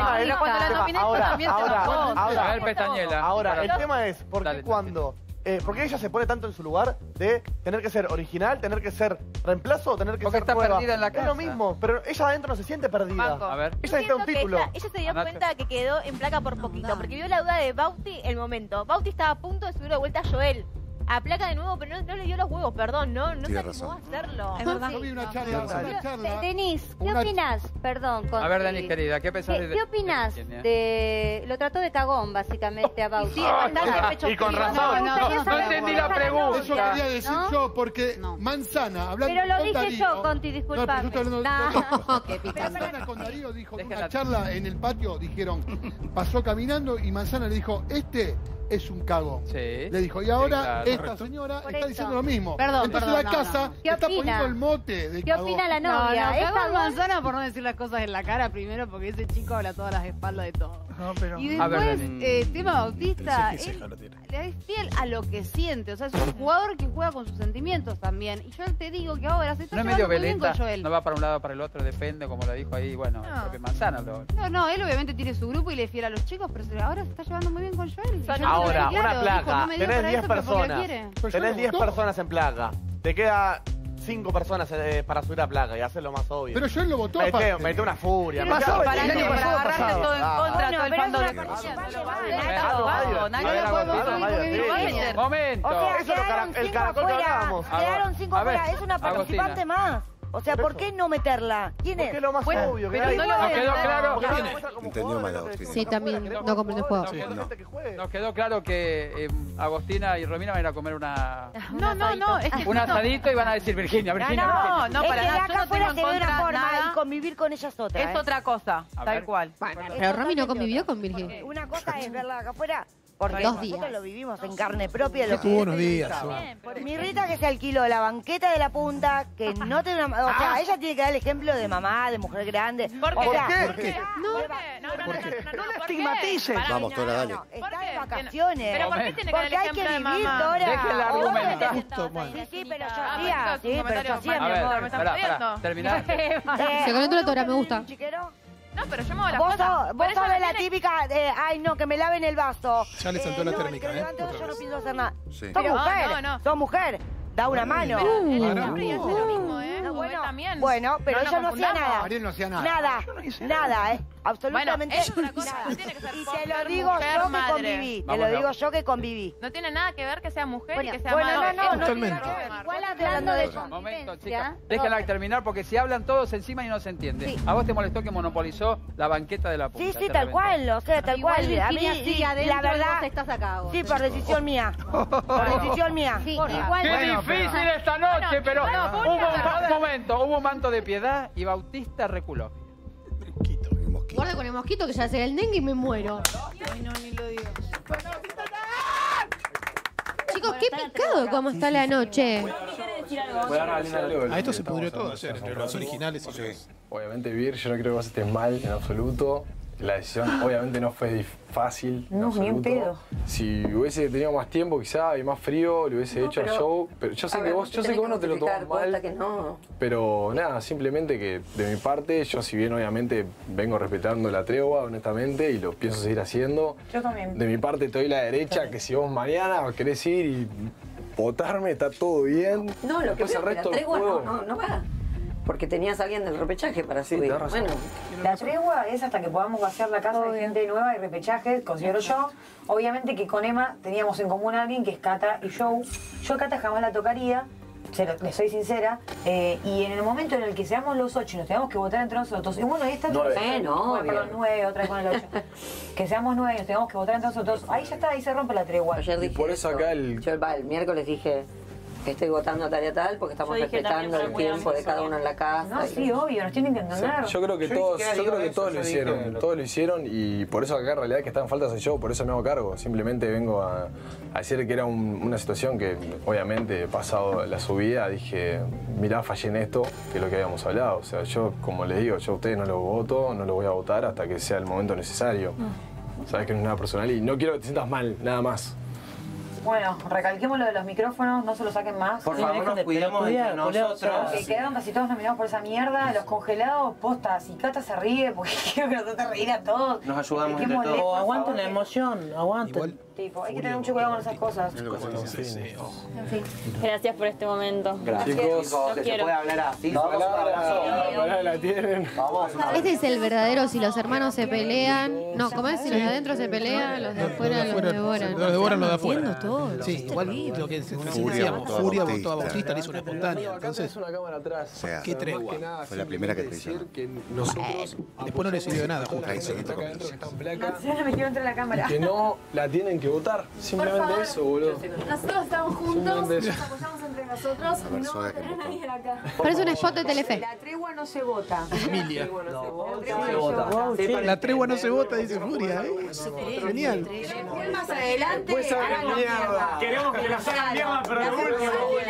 Ahora, el tema es, ¿por qué cuando... ¿por qué ella se pone tanto en su lugar de tener que ser original, tener que ser reemplazo o tener que ser
está
nueva?
perdida en la casa.
Es lo mismo, pero ella adentro no se siente perdida.
A ver.
Ella necesita un título.
Ella se dio cuenta que quedó en placa por poquito, porque vio la duda de Bauti el momento. Bauti estaba a punto de subir de vuelta a Joel. A placa de nuevo, pero no le dio los huevos, perdón, no se animó a hacerlo.
Es verdad.
Yo vi una charla.
Denise, ¿qué opinas? Perdón.
A ver, Denis, querida, ¿qué pensás
¿Qué opinas de...? Lo trató de cagón, básicamente, a Bauti. Sí, bastante pecho
y con razón. No entendí la pregunta.
Eso quería decir yo, porque Manzana, hablando
pero lo
con
dije
Darío...
yo, Conti, disculpame.
Manzana con Darío dijo, en una charla en el patio, dijeron, pasó caminando y Manzana le dijo, es un cagón.
Sí.
Le dijo, y ahora esta señora está diciendo lo mismo. Entonces la casa está poniendo el mote de
¿Qué opina la novia?
No, cagón Manzana por no decir las cosas en la cara primero, porque ese chico habla todas las espaldas de todo. Y después, tema Bautista, él es fiel a lo que siente. O sea, es un jugador que juega con sus sentimientos también. Y yo te digo que ahora se está llevando muy bien con Joel.
No va para un lado o para el otro, depende, como lo dijo ahí, bueno, el propio Manzana.
No, él obviamente tiene su grupo y le es fiel a los chicos, pero ahora se está llevando muy bien con Joel.
Ahora, una placa, tenés 10 personas. Tenés 10 personas en placa. Te queda 5 personas para subir a placa y hacer lo más obvio.
Pero Joel lo votó.
Mete una furia.
Pasó, para agarrarte todo en contra, todo el fondo de...
Momento.
O sea, quedaron 5 afuera. Es una participante más. O sea, ¿por qué no meterla? ¿Quién es?
Porque es lo más obvio.
Pero no quedó claro.
Entendió mal Agostina.
Sí, también no comprende el juego.
Nos quedó claro que Agostina y Romina van a ir a comer una...
No, es que...
Un asadito y van a decir Virginia.
No, para nada.
Yo no tengo en
contra
forma
nada.
y convivir con ella es otra.
Es otra cosa, tal cual.
Pero Romy no convivió con Virginia.
Una cosa es verla acá afuera. Porque
2
nosotros
días.
lo vivimos en carne propia. Lo
Tuvo unos días.
Mi Rita que se alquiló la banqueta de la punta, que no tiene una... O sea, ella tiene que dar el ejemplo de mamá, de mujer grande.
¿Por qué?
No la estigmatices.
Vamos, Tora, dale.
Está de vacaciones.
¿Pero por qué tiene que dar el
Porque hay que
ejemplo de
vivir,
mamá?
Dora.
Déjenla argumentar.
Sí, pero yo hacía. Sí, pero yo hacía, mi
A ver,
amor.
pará, terminá.
Se conectó la Tora, me gusta.
No, pero yo me hago la
Vos
cosa.
sos la típica de, ay no, que me laven el vaso.
Ya le saltó la térmica,
que me levanten, yo no pienso hacer nada.
Sí.
Sos mujer,
No.
sos mujer. Da una mano.
Él siempre hace lo mismo, ¿eh?
Bueno,
también.
bueno, pero ella no hacía nada.
Ariel no hacía nada.
Nada, absolutamente
es una cosa,
nada.
no tiene que ser
Y
por
te lo
ser
digo
mujer,
yo que
madre.
conviví. Te lo digo yo que conviví.
No tiene nada que ver que sea mujer y que sea
Bueno,
madre.
no,
Totalmente.
Igual hablando de eso.
Momento, chicas. Déjenla terminar porque si hablan todos encima y no se entiende.
Sí.
A vos te molestó que monopolizó la banqueta de la punta.
Sí,
te
tal
reventó.
cual, o sea, tal
Igual
cual. A mí,
Virginia sigue adentro
la verdad,
y vos estás acá.
sí, por decisión mía. Por decisión mía.
Sí,
Igual,
Qué
bueno,
difícil esta noche, pero hubo un manto de piedad y Bautista reculó.
Guarda con el mosquito que ya será el dengue y me muero.
Ay, no, ni lo digo.
Chicos, qué picado cómo está la noche.
A esto se pudrió todo, entre los originales y los...
Obviamente, Vir, yo no creo que vos estés mal en absoluto. La decisión obviamente no fue fácil.
No, ni en pedo.
Si hubiese tenido más tiempo quizá y más frío, le hubiese hecho el show. Pero yo sé que vos no te lo tomás mal. Pero nada, simplemente que de mi parte, yo si bien obviamente vengo respetando la tregua, honestamente, y lo pienso seguir haciendo.
Yo también.
De mi parte te doy la derecha, que si vos mañana querés ir y votarme, está todo bien.
No, lo que
Después
pasa es que la tregua no va. Porque tenías a alguien del repechaje para subir. Bueno,
la tregua es hasta que podamos vaciar la casa de gente nueva y repechaje, considero yo. Obviamente que con Emma teníamos en común a alguien que es Cata y Joe. Yo a Cata jamás la tocaría, le soy sincera. Y en el momento en el que seamos los 8 y nos tengamos que votar entre nosotros, y bueno, ahí está... 9, otra vez con el 8. Que seamos 9 y nos tengamos que votar entre nosotros, ahí ya está, ahí se rompe la tregua.
Ayer dije
por eso acá
yo el miércoles dije... que estoy votando tal y tal porque estamos respetando el tiempo de cada uno en la casa.
No, sí, obvio, nos tienen que entender.
Yo creo que todos lo hicieron, todos lo hicieron y por eso acá en realidad que está en falta soy yo, por eso me hago cargo. Simplemente vengo a decir que era una situación que obviamente pasado la subida dije, mirá, fallé en esto, que es lo que habíamos hablado. O sea, yo como les digo, yo a ustedes no los voto, no los voy a votar hasta que sea el momento necesario. Sabes que no es nada personal y no quiero que te sientas mal, nada más.
Bueno, recalquemos lo de los micrófonos, no se los saquen más.
Por favor, nos cuidemos entre nosotros.
Que quedaron casi todos nominados por esa mierda, los congelados, posta, si Cata se ríe, porque quiero que nos trate de reír a todos.
Nos ayudamos entre todos.
Aguanten la emoción, aguanten.
Tipo, hay que tener mucho cuidado con esas cosas.
En fin, gracias por este momento.
Gracias. Chicos, que se puede hablar así.
La tienen.
Este es el verdadero, si los hermanos se pelean. No, ¿cómo es? Si los de adentro se pelean, los de afuera los devoran.
Los devoran los de afuera.
Entiendo todo.
Sí, igual lo que decíamos, Furia votó a Bautista, le hizo una espontánea. Entonces, qué tregua.
Fue la primera que traicionó.
Después no le sirvió de nada, justo.
Se la metió entre la cámara.
Que no la tienen que votar. Simplemente eso, boludo.
Nosotros estamos juntos, nos apoyamos entre nosotros, no va a tener nadie acá.
Parece un spot de Telefe.
La tregua no se vota.
Emilia. La tregua no se vota, dice Furia, Genial.
Después más adelante, hagan mierda.
Queremos que nos hagan mierda, pero de último.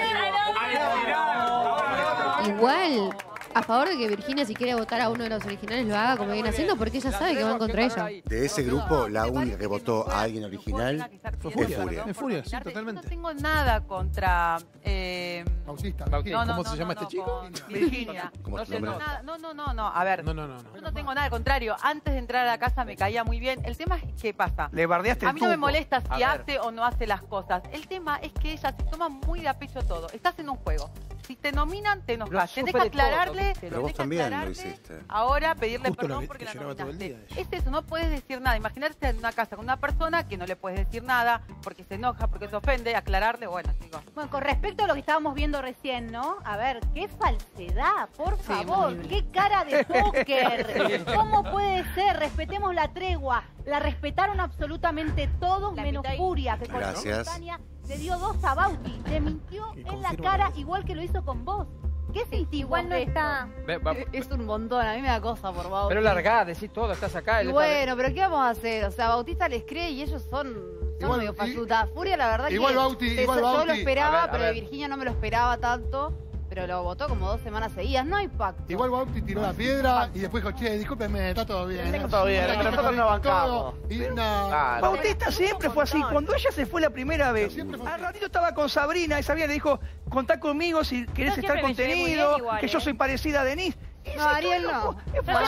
Igual, a favor de que Virginia, si quiere votar a uno de los originales, lo haga como viene haciendo, porque ella sabe que van contra ella.
De ese grupo, la única que votó a alguien original fue Furia.
Es Furia, sí, totalmente.
No tengo nada contra...
Bautista.
¿Cómo se llama este chico?
Virginia.
¿Cómo
No
se llama?
nada. No. A ver.
No.
Yo no tengo nada, al contrario. Antes de entrar a la casa me caía muy bien. El tema es qué pasa.
Le bardeaste el
A mí no me
tubo.
molesta si hace o no hace las cosas. El tema es que ella se toma muy de a pecho todo. Estás en un juego. Si te nominan, te enojas. Tenés que aclararle.
Pero vos también lo hiciste.
Ahora pedirle
Justo
perdón
lo
porque
que
la
lloraba todo el
nominaste.
día.
Es eso, no puedes decir nada. Imagínate en una casa con una persona que no le puedes decir nada porque se enoja, porque se ofende, aclararle, bueno, chicos.
Bueno, con respecto a lo que estábamos viendo recién, ¿no? A ver, qué falsedad, por favor, qué cara de póker. ¿Cómo puede ser? Respetemos la tregua. La respetaron absolutamente todos, menos Furia, que con la espontánea le dio 2 a Bauti. Le mintió en la cara igual que lo hizo con vos. ¿Qué sentís? Igual no está...
Es un montón, a mí me da cosa por Bautista.
Pero largá, decís todo, estás acá.
Y bueno, pero ¿qué vamos a hacer? O sea, Bautista les cree y ellos son medio fallutas. Furia, la verdad
igual
que...
Bauti,
yo lo esperaba,
A ver.
pero de Virginia no me lo esperaba tanto. Pero lo votó como 2 semanas seguidas. No hay pacto.
Igual Bauti tiró la piedra y después dijo, che, discúlpeme, está todo bien.
Está todo bien, pero nosotros no bancamos.
Bautista siempre fue así. Cuando ella se fue la primera vez, al ratito estaba con Sabrina y Sabrina le dijo, contá conmigo si querés estar contenido, que yo soy parecida a Denise.
No, Ariel no.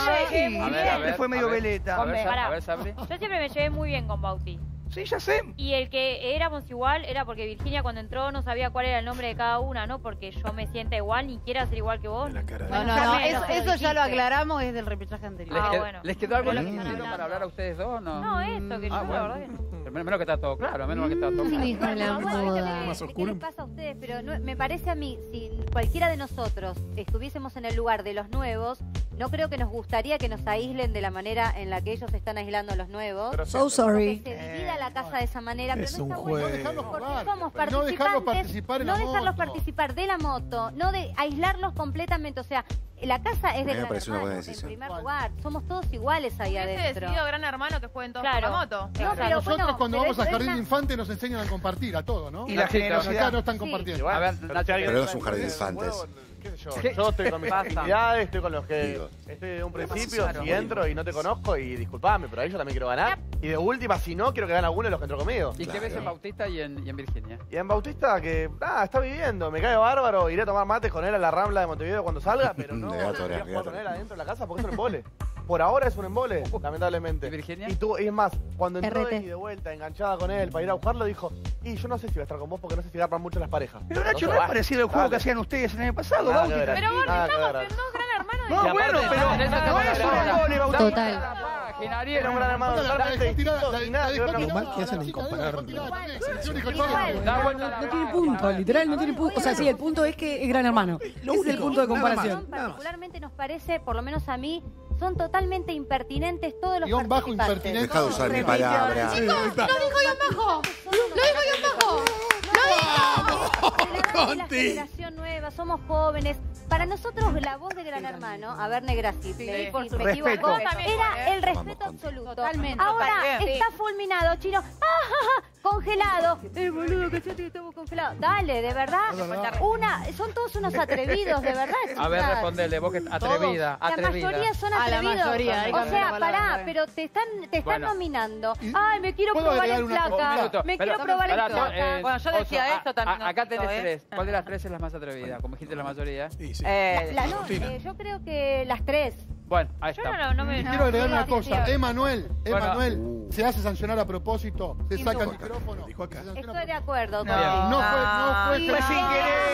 Siempre fue medio veleta.
A ver, yo siempre me llevé muy bien con Bauti.
Sí, ya sé.
Y el que éramos igual era porque Virginia cuando entró no sabía cuál era el nombre de cada una, no porque yo me sienta igual ni quiera ser igual que vos.
No, eso ya lo aclaramos, es del repechaje anterior.
Bueno.
¿Les quedó algo
Pero
en el
lo que
tintero para hablar a ustedes dos?
No, eso, que yo la verdad que...
Menos que está todo claro, menos que está todo claro.
Hijo de la moda.
¿Qué les pasa a ustedes? Pero me parece a mí, si cualquiera de nosotros estuviésemos en el lugar de los nuevos, no creo que nos gustaría que nos aíslen de la manera en la que ellos están aislando a los nuevos.
So sorry.
Que se divida la casa de esa manera, pero
Es
no
un
está bueno.
juego.
Porque somos
No dejarlos
participantes,
participar en
no
la
dejarlos
moto.
participar de la moto, no de aislarlos completamente. O sea, la casa es de
A mí me
Gran
parece una buena
Hermano, en
decisión.
primer lugar. Somos todos iguales ahí
Hubiese
adentro.
decidido Gran Hermano que jueguen todos
Claro.
por la moto.
No,
O sea,
pero
nosotros
bueno,
cuando
pero
vamos a
eso es
Jardín
una-
de Infante nos enseñan a compartir a todo, ¿no?
Y la generosidad.
Acá no están compartiendo.
A ver,
Pero no es un jardín de infantes.
qué sé yo. Yo estoy con mis actividades, estoy con los que estoy de un principio, si entro y no te conozco, y disculpame, pero ahí yo también quiero ganar. Y de última, si no, quiero que gane alguno de los que entró conmigo.
¿Y qué ves en Bautista y en Virginia?
Y en Bautista, que está viviendo, me cae bárbaro, iré a tomar mates con él a la Rambla de Montevideo cuando salga, pero no voy a jugar con él adentro de la casa porque es un embole. Por ahora es un embole, lamentablemente.
¿Y Virginia?
Y es más, cuando entró y de vuelta, enganchada con él para ir a buscarlo, dijo, y yo no sé si voy a estar con vos porque no sé si garpan mucho las parejas.
Pero Nacho, ¿no es parecido el juego que hacían ustedes el año pasado, Bautista?
Pero vos estamos en dos gran hermanos.
No, bueno, pero no es un embole, Bautista.
Total.
Era un gran hermano totalmente distinto y nada que ver con
Lo mal que hacen en comparar.
No tiene punto, literal no tiene punto. O sea, sí, el punto es que es gran hermano. Ese es el punto de comparación.
Particularmente nos parece, por lo menos a mí, son totalmente impertinentes todos los
Guión bajo
participantes.
impertinente.
Deja de usar mi palabra.
Chicos, lo dijo guión bajo. Lo dijo guión bajo. La generación nueva, somos jóvenes. Para nosotros la voz de Gran Hermano, a ver, Negraci, me equivoco, era el respeto absoluto.
Totalmente.
Ahora está fulminado, Chino. Congelado. Boludo, que estamos congelados. Dale, de verdad. Son todos unos atrevidos, de verdad.
A ver, respondele, vos que atrevida.
La mayoría son atrevidos. O sea, pará, pero te están nominando. Ay, me quiero probar en placa. Me quiero probar en placa.
Bueno, yo decía esto también.
Acá tenés tres. ¿Cuál de las tres es la más atrevida? Como dijiste la mayoría.
Yo creo que las tres.
Bueno, ahí está.
Quiero agregar una cosa. Emanuel, se hace sancionar a propósito, se saca el micrófono.
Estoy de acuerdo.
No fue sin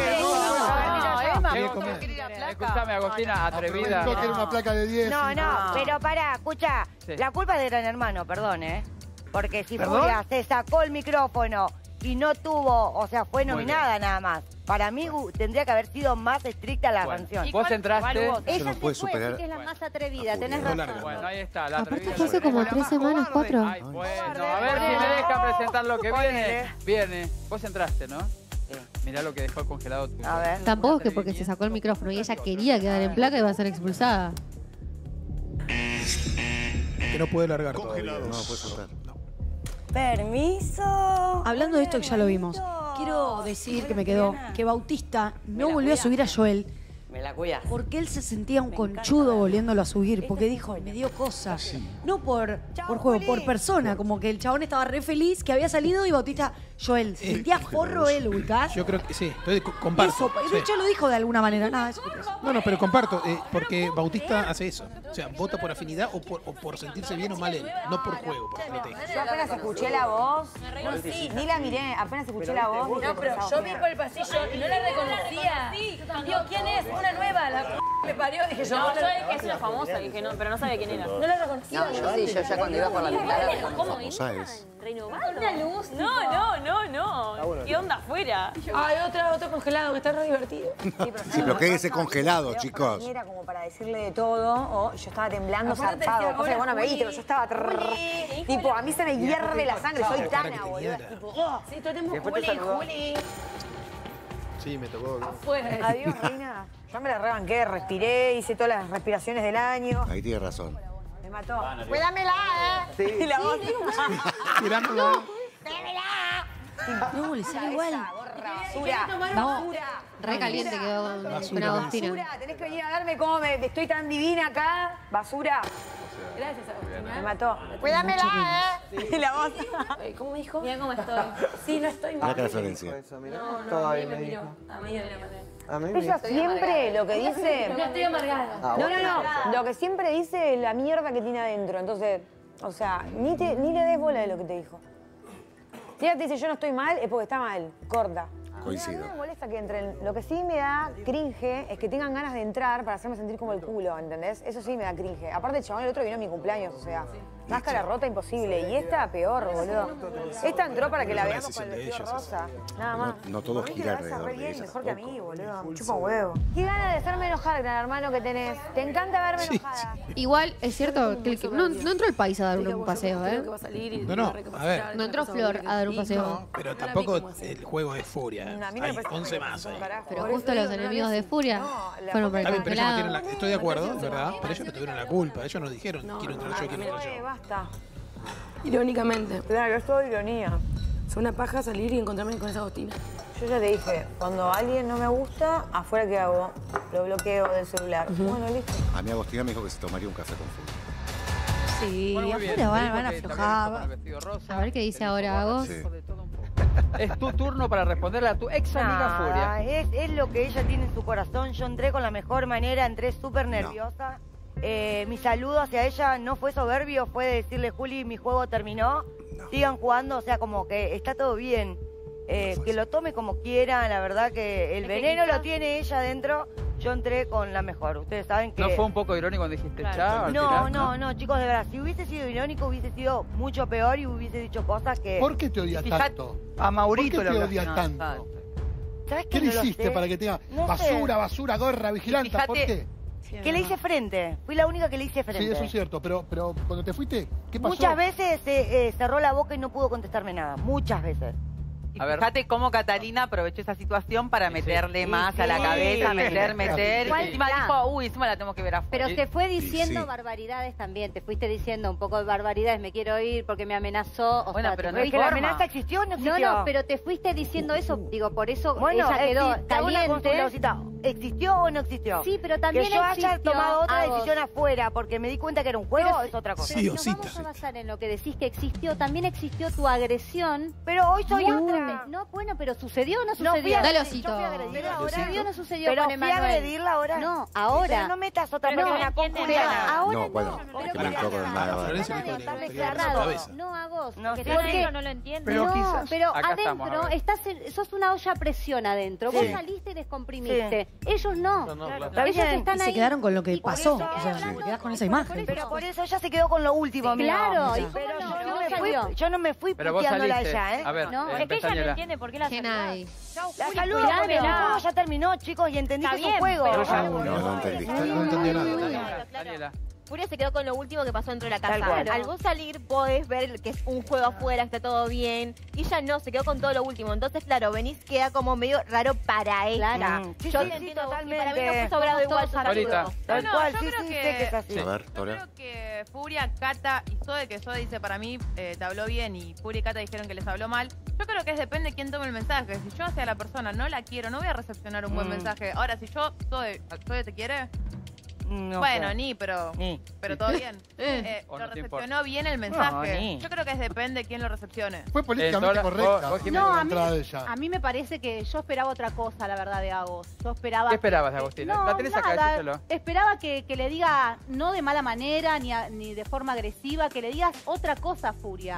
querer. Escúchame, Agostina, atrevida.
Que era una placa de 10.
No, pero pará, escucha. La culpa es de Gran Hermano, perdón, porque si Furia se sacó el micrófono y no tuvo, o sea, fue nominada nada más. Para mí tendría que haber sido más estricta la canción.
Vos entraste.
Ella
no puede superar.
que es la más atrevida, tenés razón.
Bueno, ahí está, la atrevida.
Aparte hace como 3 semanas, 4.
Ay, bueno, a ver si me deja presentar lo que viene. Viene. Vos entraste, ¿no? Mirá lo que dejó el congelado tuyo.
A ver.
Tampoco es que porque se sacó el micrófono y ella quería quedar en placa iba a ser expulsada.
Que no puede largar todavía.
No puede soltar.
Permiso.
Hablando de esto que ya lo vimos, quiero decir que me quedó que Bautista no volvió a subir a Joel.
Me la cuidas.
Porque él se sentía un conchudo volviéndolo a subir. Porque dijo, me dio cosas. No por juego, por persona. Como que el chabón estaba re feliz que había salido y Bautista, Joel, se sentía forro él, ubicás.
Yo creo que sí, comparto.
Eso, de hecho lo dijo de alguna manera. Nada, eso.
No, pero comparto. Porque Bautista hace eso. O sea, vota por afinidad o por sentirse bien o mal él. No por juego, por estrategia.
Yo apenas escuché la voz. Ni la miré, apenas escuché la voz.
No, pero yo vi por el pasillo y no la reconocía. Digo, ¿quién es? Una nueva, la me parió. Dije yo.
No, yo dije que es una famosa, dije no, pero no sabía quién era.
No la reconocía.
No, yo ya cuando iba por la ventana.
¿Cómo?
Renovado.
Una luz. No. ¿Qué onda afuera?
Hay otro congelado que está re divertido.
Sí, pero quédese congelado, chicos.
Era como para decirle de todo, o yo estaba temblando zarpado. O sea, bueno, me viste, pero yo estaba tipo, a mí se me hierve la sangre, soy Tana, boludo.
Sí, todo el tiempo, Juli.
Sí, me tocó.
Adiós, reina. Yo me la rebanqué, respiré, hice todas las respiraciones del año.
Ahí tiene razón.
Me mató. Cuídamela,
Sí.
Y la voz.
Tirándola.
No, le sale igual.
Basura.
No, re caliente quedó con Agostina.
Basura, tenés que venir a verme cómo estoy tan divina acá. Basura.
Gracias, Agostina.
Me mató. Cuídamela, Y la voz.
¿Cómo me dijo?
Mira cómo estoy.
Sí, no estoy mal.
Acá la Florencia.
No, a mí me miró. A mí me mandé.
Ella siempre lo que dice...
No estoy amargada.
No. Lo que siempre dice es la mierda que tiene adentro. Entonces, o sea, ni le des bola de lo que te dijo. Si ella te dice yo no estoy mal, es porque está mal. Corta.
Coincido.
No me molesta que entren. Lo que sí me da cringe es que tengan ganas de entrar para hacerme sentir como el culo, ¿entendés? Eso sí me da cringe. Aparte, el chabón el otro vino a mi cumpleaños, o sea, máscara rota imposible. Y esta peor, boludo. Esta entró para que la veamos con el vestido rosa. Nada más.
No todo gira
Te vas a
alrededor
re
de
bien,
ella.
mejor que a mí, boludo. Chupa huevo. Qué ganas de hacerme enojar, gran hermano, que tenés. Te encanta verme enojada.
Igual, es cierto que no entró el país a dar un paseo, ¿eh?
No, a ver.
No entró Flor a dar un paseo.
No, pero tampoco el juego es furia. Hay 11 más ahí.
Pero justo los enemigos de Furia fueron por el congelado.
Estoy de acuerdo, ¿verdad? Pero ellos no tuvieron la culpa. Ellos no dijeron, quiero entrar yo, quiero entrar yo.
Basta.
Irónicamente.
Claro, es todo ironía.
Es una paja salir y encontrarme con esa Agostina.
Yo
Yo ya te dije, cuando alguien no me gusta, afuera ¿qué hago? Lo bloqueo del celular. Bueno, listo.
A mí Agostina me dijo que se tomaría un café con Furia.
Sí,
Bueno, muy bien.
afuera van a
Dijo que
aflojar.
con el vestido rosa.
A ver qué dice ahora Agos.
Sí.
Es tu turno para responderle a tu ex amiga Furia.
Es lo que ella tiene en su corazón. Yo entré con la mejor manera, entré súper nerviosa. Mi saludo hacia ella no fue soberbio, fue de decirle, Juli, mi juego terminó, sigan jugando, o sea, como que está todo bien. Que lo tome como quiera, la verdad que el veneno lo tiene ella adentro. Yo entré con la mejor, ustedes saben que...
¿No fue un poco irónico cuando dijiste chao?
No, chicos, de verdad, si hubiese sido irónico hubiese sido mucho peor y hubiese dicho cosas que...
¿Por qué te odia tanto?
A Maurito
¿Por qué
le
te
hablas.
odia tanto?
¿Sabes
¿Qué le hiciste para que te diga basura, gorra, vigilanta? ¿Por qué?
Que le hice frente, fui la única que le hice frente.
Sí, eso es cierto, pero cuando te fuiste, ¿qué pasó?
Muchas veces cerró la boca y no pudo contestarme nada, muchas veces.
Y fíjate cómo Catalina aprovechó esa situación para meterle más a la cabeza, meter. Y encima dijo, encima la tengo que ver afuera.
Pero te fue diciendo barbaridades también. Te fuiste diciendo un poco de barbaridades. Me quiero ir porque me amenazó.
Bueno, pero no es que la amenaza existió o no existió.
No, pero te fuiste diciendo eso. Digo, por eso
bueno,
ella quedó
te hago una
caliente.
consulta. ¿Existió o no existió?
Sí, pero también
que yo haya
existió,
tomado otra
Agos.
decisión afuera porque me di cuenta que era un juego es otra cosa.
Pero si nos vamos a basar en lo que decís que existió, también existió tu agresión.
Pero hoy soy otra.
No, bueno, pero ¿sucedió o no
No,
sucedió?
Dale,
Osito.
yo fui a agredirla ahora.
¿Sucedió o no sucedió
Pero
con
fui a
Emanuel?
agredirla ahora.
No, ahora.
Pero no metas otra
No,
persona con
pero
Juliana.
ahora
No, bueno, que me entró con el nada.
No, Agos.
No
porque
sé.
está
¿Por qué?
adentro, no lo entiendo.
Pero
No,
quizás-
pero
Acá estamos,
adentro
a ver.
sos una olla a presión adentro.
Sí.
Vos saliste y descomprimiste. Ellos no.
Está
Ellos
bien.
están
Y se
ahí.
quedaron con lo que
Y por
pasó.
eso-
O sea, te quedás con esa imagen.
Pero por eso ella se quedó con lo último, mío.
Claro, ¿y
Pero
cómo no?
yo
No
no me fui,
salió.
yo no me fui
Pero vos
puteándola a
saliste.
ella, ¿eh?
A ver,
No,
es que ella no
Pestañela.
entiende
por qué la saludás.
La saludo
Claro.
porque mi juego ya terminó, chicos, y entendí
Está
que es un
bien,
juego.
pero
No entendiste.
No entendió nada.
Daniela.
Furia se quedó con lo último que pasó dentro de la casa.
Tal cual.
Al vos salir podés ver que es un juego afuera, está todo bien. Y ella no, se quedó con todo lo último. Entonces, claro, venís, queda como medio raro para ella.
Claro. Sí,
Yo
sí,
te
sí,
entiendo, y
totalmente.
para mí no fue sobrado igual su
Ahorita.
saludo.
Tal
No,
cual,
yo
sí,
creo
sí,
que-
sé que es así.
A ver,
Yo
Tora.
creo que Furia, Cata y Zoe, que Zoe dice para mí te habló bien y Furia y Cata dijeron que les habló mal. Yo creo que depende de quién tome el mensaje. Si yo hacia la persona no la quiero, no voy a recepcionar un buen mensaje. Ahora, si yo, Zoe te quiere,
No
bueno,
sé.
pero todo bien.
O
Lo
no te importa.
recepcionó bien el mensaje.
No, ni.
Yo creo que depende de quién lo recepcione.
Fue políticamente
Tora,
correcta.
vos, Jimena.
No,
la
a mí,
entrada de ella.
a mí me parece que yo esperaba otra cosa, la verdad, de Agos. Yo esperaba...
¿Qué esperabas de Agostina?
No,
La tenés acá,
nada.
decíselo.
Esperaba que le diga, no de mala manera, ni de forma agresiva, que le digas otra cosa, Furia.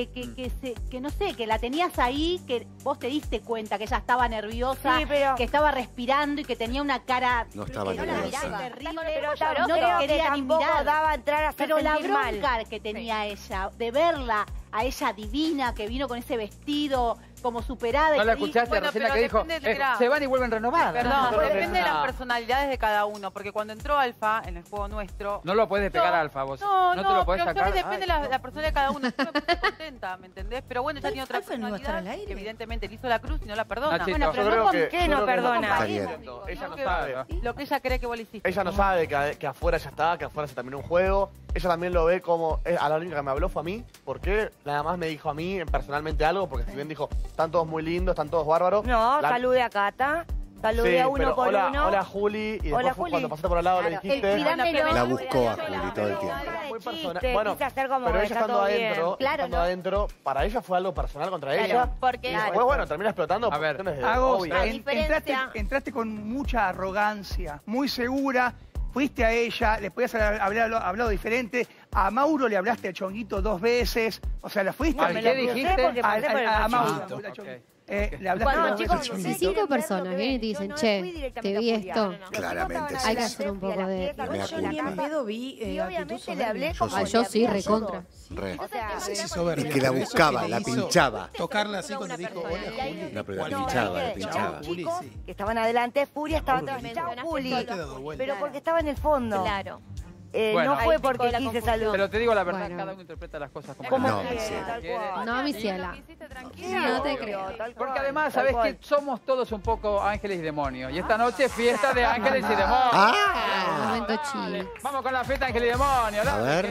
Que no sé, que la tenías ahí, que vos te diste cuenta que ella estaba nerviosa,
Sí, pero-
que estaba respirando y que tenía una cara
No estaba
que no la
nerviosa.
miraba, terrible,
Pero
no
creo
te
que
quería ni
tampoco
mirar.
daba a entrar a hacer
Pero la
sentir mal.
bronca que tenía ella, de verla a ella divina, que vino con ese vestido como superada.
¿No la
y-
escuchaste
Bueno,
recién la
pero
que dijo?
depende de la-
Se van y vuelven renovadas.
Perdón,
No,
depende de las
no.
personalidades de cada uno, porque cuando entró Alfa en el juego nuestro...
No lo puedes pegar a Alfa vos.
No,
te lo podés
pero
sacar.
depende de la personalidad de cada uno. Yo me puse contenta, ¿me entendés? Pero bueno, ella tiene otra
Alfa no iba a estar al
personalidad
aire.
que evidentemente le hizo la cruz y no la perdona.
Nachito.
Bueno,
Yo
pero
creo
no
que-
¿Qué
yo
no
creo que
perdona?
Está bien.
Ella no
que-
sabe.
lo que ella cree que vos le hiciste.
Ella no sabe que afuera ya está, que afuera se terminó un juego. Ella también lo ve como... A la única que me habló fue a mí. porque nada más me dijo a mí personalmente algo? Porque si bien dijo, están todos muy lindos, están todos bárbaros.
No,
la-
salude a Cata. Saludé
Sí,
a uno
pero
por
hola,
uno.
Hola Juli. Y después
Hola, Juli.
cuando pasaste por al lado le dijiste...
La buscó a Juli todo el tiempo.
Muy personal.
Chiste,
Bueno,
quise hacer como
pero
que
ella
está
estando
todo
adentro,
bien. Claro,
estando
¿no?
adentro, para ella fue algo personal contra
Claro,
ella.
porque-
Y después, bueno, termina explotando por cuestiones de
Agos,
obvias.
entraste con mucha arrogancia, muy segura. Fuiste a ella, le podías haber hablado diferente. A Mauro le hablaste a Chonguito 2 veces. O sea, la fuiste
¿A qué dijiste?
a Mauro.
Ok.
Le hablaste
Bueno,
dos
chicos,
veces a
si
Chonguito.
5 personas vienen y te dicen, che, te vi esto.
Claramente
Hay que
sí.
hacer un poco de...
Mea
Yo ni en
culpa.
pedo vi
Y obviamente
actitud
le hablé
soberbia.
como
yo
le
sí,
hablé a
recontra.
todo.
Re.
O sea,
Sí, soberbia.
Es que la buscaba, la
Hizo
pinchaba.
Tocarla así cuando dijo, hola, Juli.
No, pero la
no,
pinchaba, la
es que
pinchaba.
los chicos que estaban adelante, Furia estaba atrás. Chao, Juli. Pero porque estaba en el fondo.
Claro.
Bueno.
No fue
Ahí
porque
picó la
quise
confusión.
saludar.
Pero te digo la verdad,
Bueno.
cada uno interpreta las cosas como
Como
No,
que,
sí.
tal cual.
No, mi ciela.
No
te creo.
Tal cual,
Porque además,
tal
sabés
cual.
que somos todos un poco ángeles y demonios. Y esta noche es fiesta de ángeles y demonios.
Ah.
Momento chill.
Vamos con la fiesta de ángeles y demonios.
A
Dale,
ver.
querubines.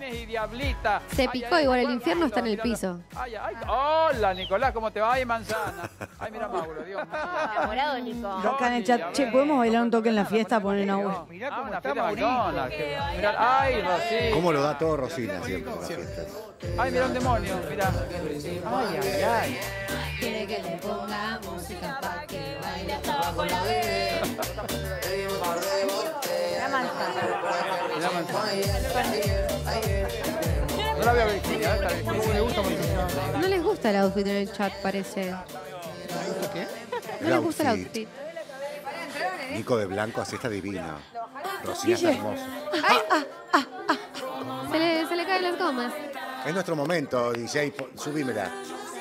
Dragones y Diablita.
Se picó igual, el infierno está en el piso.
Ay, ay, hola, Nicolás, ¿cómo te va? Ay, manzana. Ay, mira, Mauro, Dios mío.
Enamorado, Nico.
Acá en el chat, che, ¿podemos bailar un toque en la fiesta? Ponen agua.
Mirá cómo
una
está
fiesta de
Mauricio.
McDonald's. Mirá, ay, Rosy.
¿Cómo lo da todo Rosina siempre en las fiestas?
Ay, mira un demonio, mira.
Ay, ay, ay.
Quiere que le ponga música para que baile hasta abajo la bebé.
La manzana.
La manzana. No la veo Virginia, esta Virginia.
Le gusta mucho.
No les gusta el outfit en el chat, parece.
¿Qué?
No les gusta el outfit.
Nico de blanco así está divino. Rosina está hermosa.
Se le caen las gomas.
Es nuestro momento, DJ, subímela.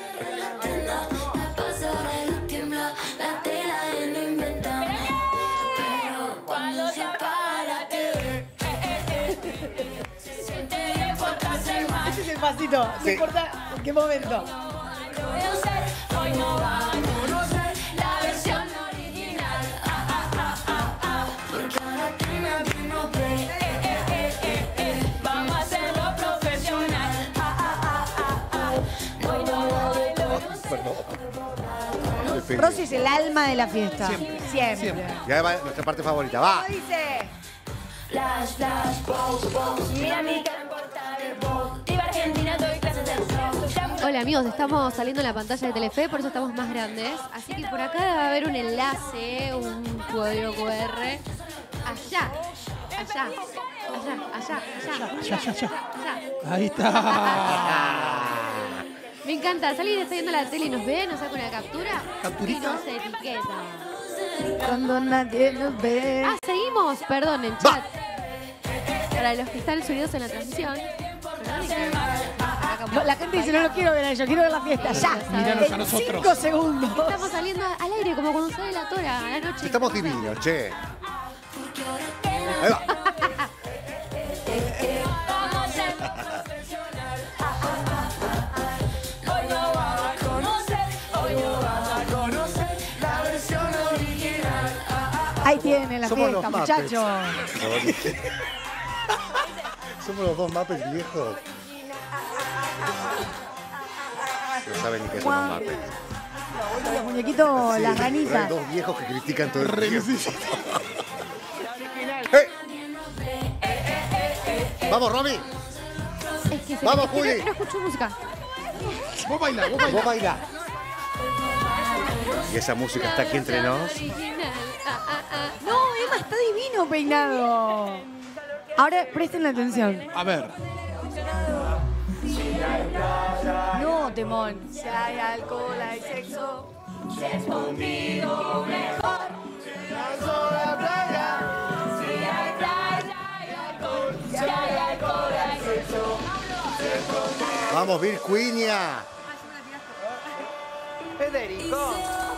Ese es el pasito, no
Sí.
importa en qué momento.
Hoy no va a conocer la versión original. Porque ahora tiene mi nombre. Vamos a hacerlo profesional. Hoy no va a
Perdón.
Rosy es el alma de la fiesta.
Siempre.
Y ahí va nuestra parte favorita, va.
¿Cómo dice?
Flash, flash, pose, pose. Mira mi cara en portada de Vogue. Viva Argentina, doy clases de rock.
Hola amigos, estamos saliendo en la pantalla de Telefe, por eso estamos más grandes. Así que por acá va a haber un enlace, un código QR. Allá.
Ahí está.
Me encanta, salir está viendo la tele y nos ve, nos saca una captura.
¿Capturita?
Y nos etiqueta.
Cuando nadie nos ve.
Ah, seguimos, perdón, en chat. Para los que están subidos en la transmisión.
No, la gente dice, no lo quiero ver a ellos, quiero ver la fiesta ya.
Míranos a
En
nosotros.
5 segundos.
Estamos saliendo al aire como cuando sale la tora a la noche.
Estamos divinos, che. Ahí va.
Hoy no vas a conocer, hoy no vas a conocer la versión original.
Ahí tienen la
Somos
fiesta,
los
muchachos.
Somos los dos Muppets viejos. No saben ni qué son los Muppets.
Los muñequitos,
Sí,
las
hay
ranitas.
dos viejos que critican todo el tiempo. Vamos, Romy.
Es que
Vamos,
es que
Juli.
no escucho música.
Vos bailá.
Vos bailá. Y esa música está aquí entre nos.
No, Emma está divino peinado. Ahora presten la atención.
A ver.
No, temón. Si hay alcohol, hay sexo.
Si es conmigo mejor. Si hay playa, hay alcohol. Si hay alcohol, hay sexo.
Vamos, Virginia.
Federico.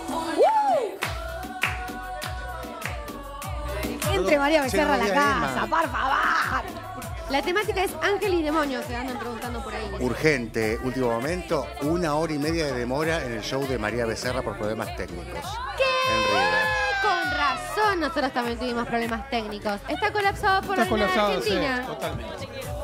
Entre María Becerra a la
Che,
casa,
Emma.
por favor.
La temática es ángel y demonio, se andan preguntando por ahí.
Urgente, último momento, 1 hora y media de demora en el show de María Becerra por problemas técnicos. En River.
Con razón, nosotros también tuvimos problemas técnicos. Está colapsado por
Está
la
colapsado, sí,
Argentina.
totalmente.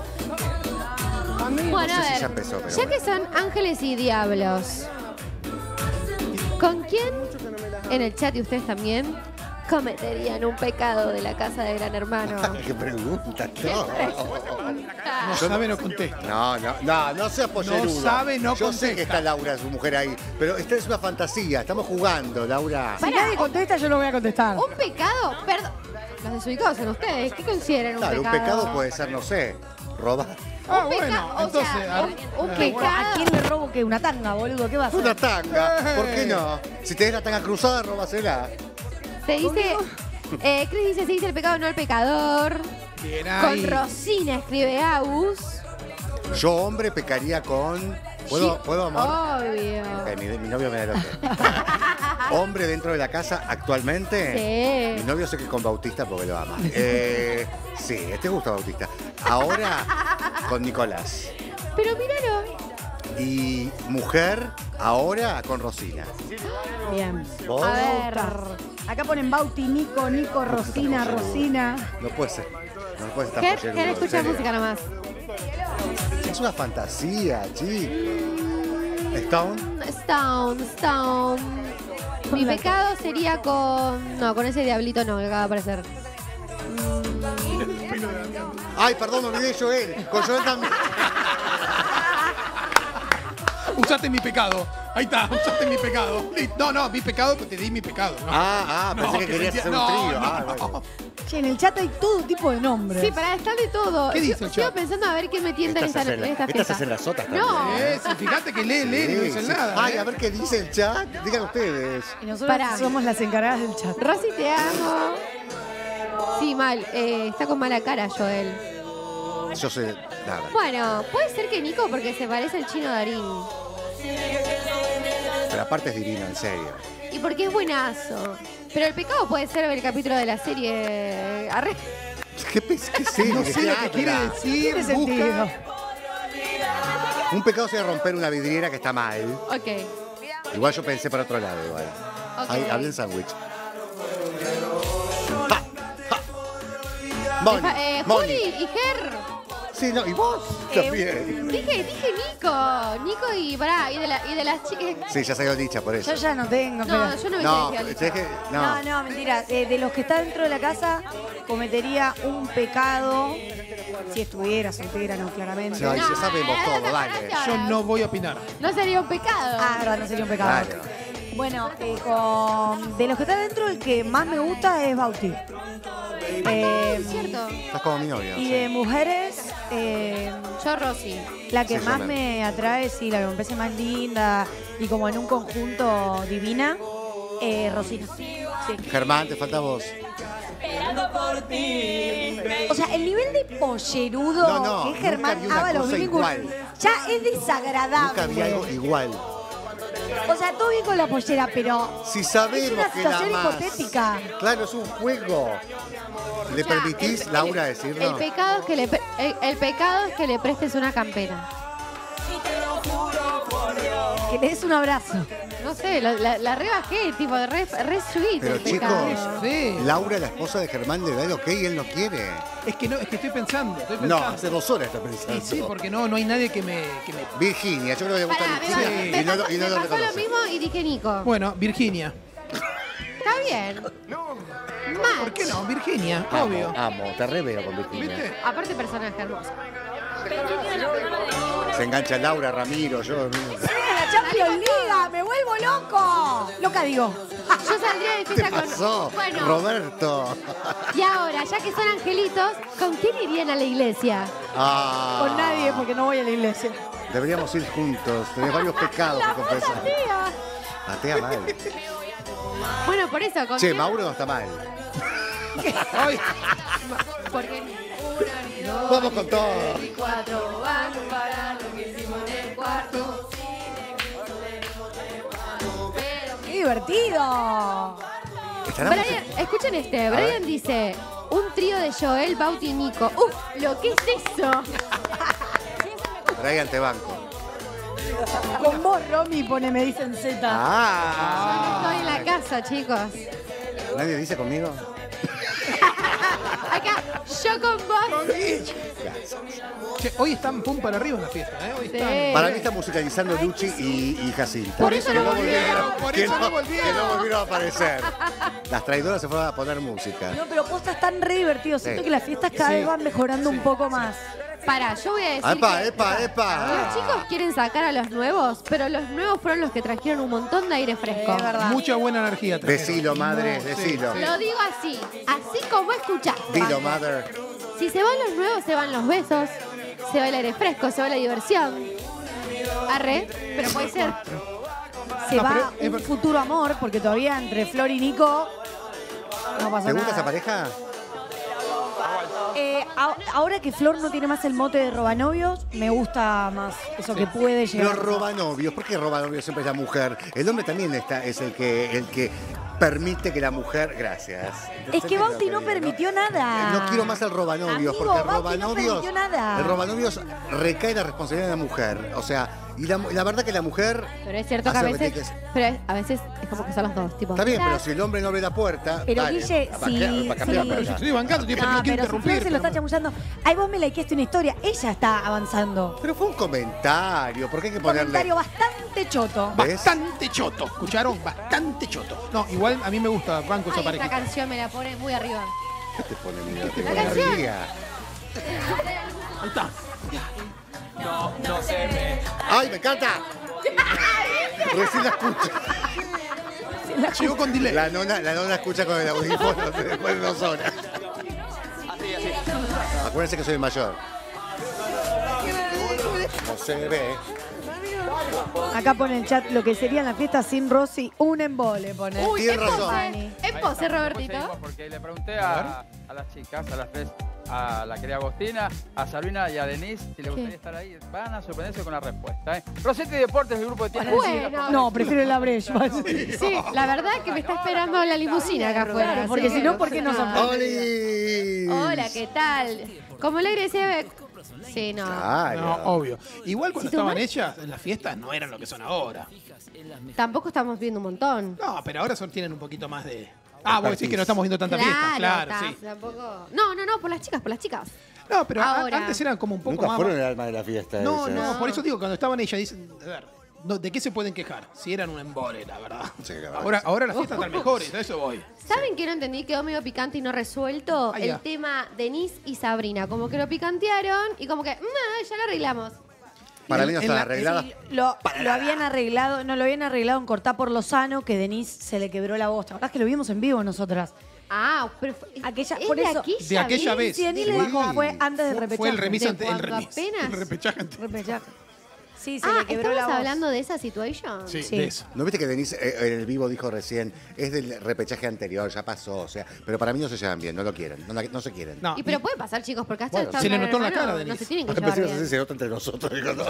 Bueno,
No
a
sé si
ver,
ya empezó, pero
ya
bueno.
que son ángeles y diablos, ¿con quién en el chat y ustedes también cometerían un pecado de la casa de Gran Hermano?
¿Qué pregunta?
No sabe, no contesta.
No seas pollerudo.
No sabe, no
Yo sé que
contesta.
está Laura, su mujer ahí, pero esta es una fantasía, estamos jugando, Laura.
Si nadie contesta, yo lo voy a contestar.
¿Un pecado? Perdón. Los desubicados son ustedes. ¿Qué consideran un
Claro, un
pecado?
pecado puede ser, no sé, robar.
Ah,
Un
bueno,
pecado, o
entonces.
sea,
ar-
un pecado.
¿A quién le robo qué? ¿Una tanga, boludo? ¿Qué va a hacer?
Una tanga, ¿por qué no? Si tenés la tanga cruzada, robásela.
Se dice... Cris dice, se dice el pecado, no el pecador.
Bien
Con
ahí.
Rosina escribe Agus.
Yo, hombre, pecaría con... ¿Puedo amor?
Obvio.
Mi novio me da el otro. Hombre dentro de la casa actualmente.
Sí.
Mi novio sé que con Bautista porque lo ama. Sí, este gusta Bautista. Ahora con Nicolás.
Pero míralo.
Y mujer, ahora con Rosina.
Bien.
¿Vos?
A ver. Acá ponen Bauti, Nico, Nico, Rosina, Rosina.
No puede ser. No puede estar
Ger,
pollerudo,
Ger,
en
escucha
serio.
música nomás.
Es una fantasía, Stone.
Stone. Mi pecado sería con... No, con ese diablito no, que acaba de aparecer.
Ay, perdón, me olvidé Joel. Con Joel también.
Usaste mi pecado. Ahí está, usaste mi pecado. No, mi pecado, pues te di mi pecado. ¿No?
Pensé que querías hacer un trío. Bueno.
Che, en el chat hay todo tipo de nombres.
Sí, para estar de todo.
¿Qué dice el
Sigo
chat?
pensando a ver quién me tienta en esta
Estas
fiesta.
hacen las otras también.
No.
Fíjate que lee y no dicen nada.
Ay, a ver qué dice el chat. Digan ustedes.
Y nosotros somos las encargadas del chat.
Rosy, te amo. Sí, mal. Está con mala cara, Joel.
Yo sé nada.
Bueno, puede ser que Nico porque se parece al chino Darín.
Pero aparte es divino, en serio.
Y porque es buenazo. Pero el pecado puede ser el capítulo de la serie.
¿Qué es eso?
No sé lo que quiere decir. Busca.
Un pecado sería romper una vidriera que está mal.
Ok.
Igual yo pensé para otro lado, igual.
Ok.
Había el sándwich. Moni.
Juli y Ger.
Sí, no, y vos también.
Dije Nico. Nico y de las chicas.
Sí, ya salió dicha por eso.
Yo ya no tengo.
No, yo no me
No, mentira. De los que están dentro de la casa, cometería un pecado. Si estuviera soltera, no, claramente.
No, ya sabemos todo, dale.
Yo no voy a opinar.
No sería un pecado.
Verdad, no sería un pecado.
Dale.
Bueno, de los que están dentro, el que más me gusta es Bauti.
Cierto.
Estás como mi novia.
Y de mujeres,
yo Rosy.
La que
Sí,
más
yo
me atrae, sí, la que me parece más linda y como en un conjunto divina, Rosina. Sí.
Germán, te falta vos.
O sea, el nivel de pollerudo que es Germán Ábalos ya es desagradable.
Nunca vi algo igual.
O sea, todo bien con la pollera, pero
Si sabemos
es una
que la
situación
más.
hipotética.
Claro, es un juego. ¿Le permitís, Laura, decirlo?
El pecado es que le prestes una campera.
Que le des un abrazo.
No sé, la rebajé, tipo, re sweet.
Pero
el pecado.
chicos, Laura, la esposa de Germán, le da el ok y él no quiere.
Es que estoy pensando.
No, hace 2 horas está pensando.
Sí, porque no hay nadie que me...
Virginia, yo creo que le gusta Virginia.
Me
Y no lo
pasó lo
reconoce.
mismo y dije Nico.
Bueno, Virginia.
Está bien.
¿Por qué no? Virginia, obvio.
Amo, te re veo con Virginia.
Aparte, personaje hermoso.
Se engancha Laura, Ramiro, yo.
¡La Champions League! ¡Me vuelvo loco! Loca digo.
Yo saldría de
¿Qué
fiesta
pasó?
con... Bueno,
Roberto.
y ahora, ya que son angelitos, ¿con quién irían a la iglesia?
Con nadie, porque no voy a la iglesia.
Deberíamos ir juntos. Tenés varios pecados que confesar. Atea mal.
Bueno, por eso, ¿con
Che,
quién?
Mauro no está mal.
Porque ni uno, ni dos,
Vamos con
ni
todo.
tres, ni 4 van para lo que hicimos en el cuarto.
¡Qué divertido!
Brian, escuchen este. Brian dice, un trío de Joel, Bauti y Nico. ¡Uf! ¿Lo que es eso?
Brian, te banco.
Con vos, Romy, me dicen Z.
Estoy en la casa, chicos.
¿Nadie dice conmigo?
Acá, yo con vos.
Che, hoy están pum para arriba en la fiesta, ¿eh? Hoy están...
Para mí está musicalizando Luchi y Jacinta.
Por eso no volvieron.
Que no volvieron a aparecer. Las traidoras se fueron a poner música.
No, pero posta están re divertidos. Siento
Sí.
que las fiestas cada vez van mejorando un poco más.
Pará, yo voy a decir
¡Epa,
que
epa, epa!
los chicos quieren sacar a los nuevos, pero los nuevos fueron los que trajeron un montón de aire fresco.
Mucha buena energía. trajeron.
Decilo, madre, decilo.
Lo digo así, así como escuchaste.
Dilo, mother.
Si se van los nuevos, se van los besos, se va el aire fresco, se va la diversión. Arre, pero puede ser.
Se va un futuro amor, porque todavía entre Flor y Nico no pasa
¿Te gusta esa
nada.
pareja?
Ahora que Flor no tiene más el mote de robanovios, me gusta más eso que puede llegar.
Los robanovios. ¿Por qué robanovios siempre es la mujer? El hombre también es el que permite que la mujer... Gracias.
Es que Bauti no permitió nada.
No quiero más el robanovios,
Amigo,
porque el
Bauti no
robanovios...
permitió nada.
El robanovios recae la responsabilidad de la mujer. O sea, Y la verdad que la mujer...
Pero es cierto que a veces, pero a veces es como que son los dos. Tipo,
Está bien, pero si el hombre no abre la puerta...
Pero
dale,
Guille,
sí.
Estoy bancando, tío, pero no quiero interrumpir.
Si se lo está chamullando. Ahí vos me likeaste una historia. Ella está avanzando.
Pero fue un comentario. ¿Por qué hay que ponerle...?
Comentario bastante choto.
¿Ves?
Bastante choto. ¿Escucharon? Bastante choto. No, igual a mí me gusta banco esa
esta
parejita.
canción me la pone muy arriba.
¿Qué te pone mira?
La canción.
Ahí está.
No se ve. ¡Ay, me encanta! Recién la escucho.
Llegó con delay.
La nona escucha con el audífono después de 2 horas.
Así.
Acuérdense que soy el mayor. No se ve.
Acá pone el chat lo que sería en la fiesta sin Rosy, un embole, pone.
Uy,
Tienes
en
razón.
pose. En pose, Robertito.
Porque le pregunté a las chicas, a las tres, a la querida Agostina, a Sabrina y a Denise, si les gustaría estar ahí. Van a sorprenderse con la respuesta. Rosetti Deportes, del grupo de tiempo.
Bueno.
No, prefiero la brecha.
Sí, la verdad es que me está esperando la limusina acá afuera.
Claro, porque si no, ¿por qué no
¡Oli!
Hola, ¿qué tal? Como le decía... Sí, no.
No, obvio. Igual cuando estaban ellas en las fiestas no eran lo que son ahora.
Tampoco estamos viendo un montón.
No, pero ahora tienen un poquito más de... vos decís que no estamos viendo tanta fiesta. Claro, sí.
Tampoco... No, por las chicas.
No, pero
Ahora.
antes eran como un poco
Nunca
más...
fueron el alma de la fiesta.
No,
esas.
por eso digo, cuando estaban ellas, dicen, a ver, ¿de qué se pueden quejar? Si eran un embole, la verdad.
Sí, la verdad.
Ahora las fiestas están mejores, a eso voy.
¿Saben qué no entendí? Quedó medio picante y no resuelto.
Ah,
el
ya.
tema Denise y Sabrina. Como que lo picantearon y como que, ya lo arreglamos.
Para mí no están
la-
arregladas.
Sí, lo habían arreglado, no lo habían arreglado en Cortá por Lozano, que Denise se le quebró la voz. La verdad es que lo vimos en vivo nosotras.
Ah, pero
Aquella,
¿es
por
de
eso.
De aquella vez.
Sí, Denise le
Sí.
dijo, fue antes del repechaje.
Fue el remis ante el
cuando
remis.
apenas-
El repechaje ante-
Repechaje. Sí, se le quebró
¿estamos
la voz.
hablando de esa situación?
Sí,
Sí.
de eso.
¿No viste que Denise en el vivo dijo recién, es del repechaje anterior, ya pasó? O sea, pero para mí no se llevan bien, no lo quieren, no se quieren.
No,
Y pero puede pasar, chicos, porque hasta
Bueno,
esta
se le
Gran
notó en la
Hermano
cara,
no
Denise.
se tienen que
Ahora
llevar
empezamos así,
bien.
se nota entre nosotros.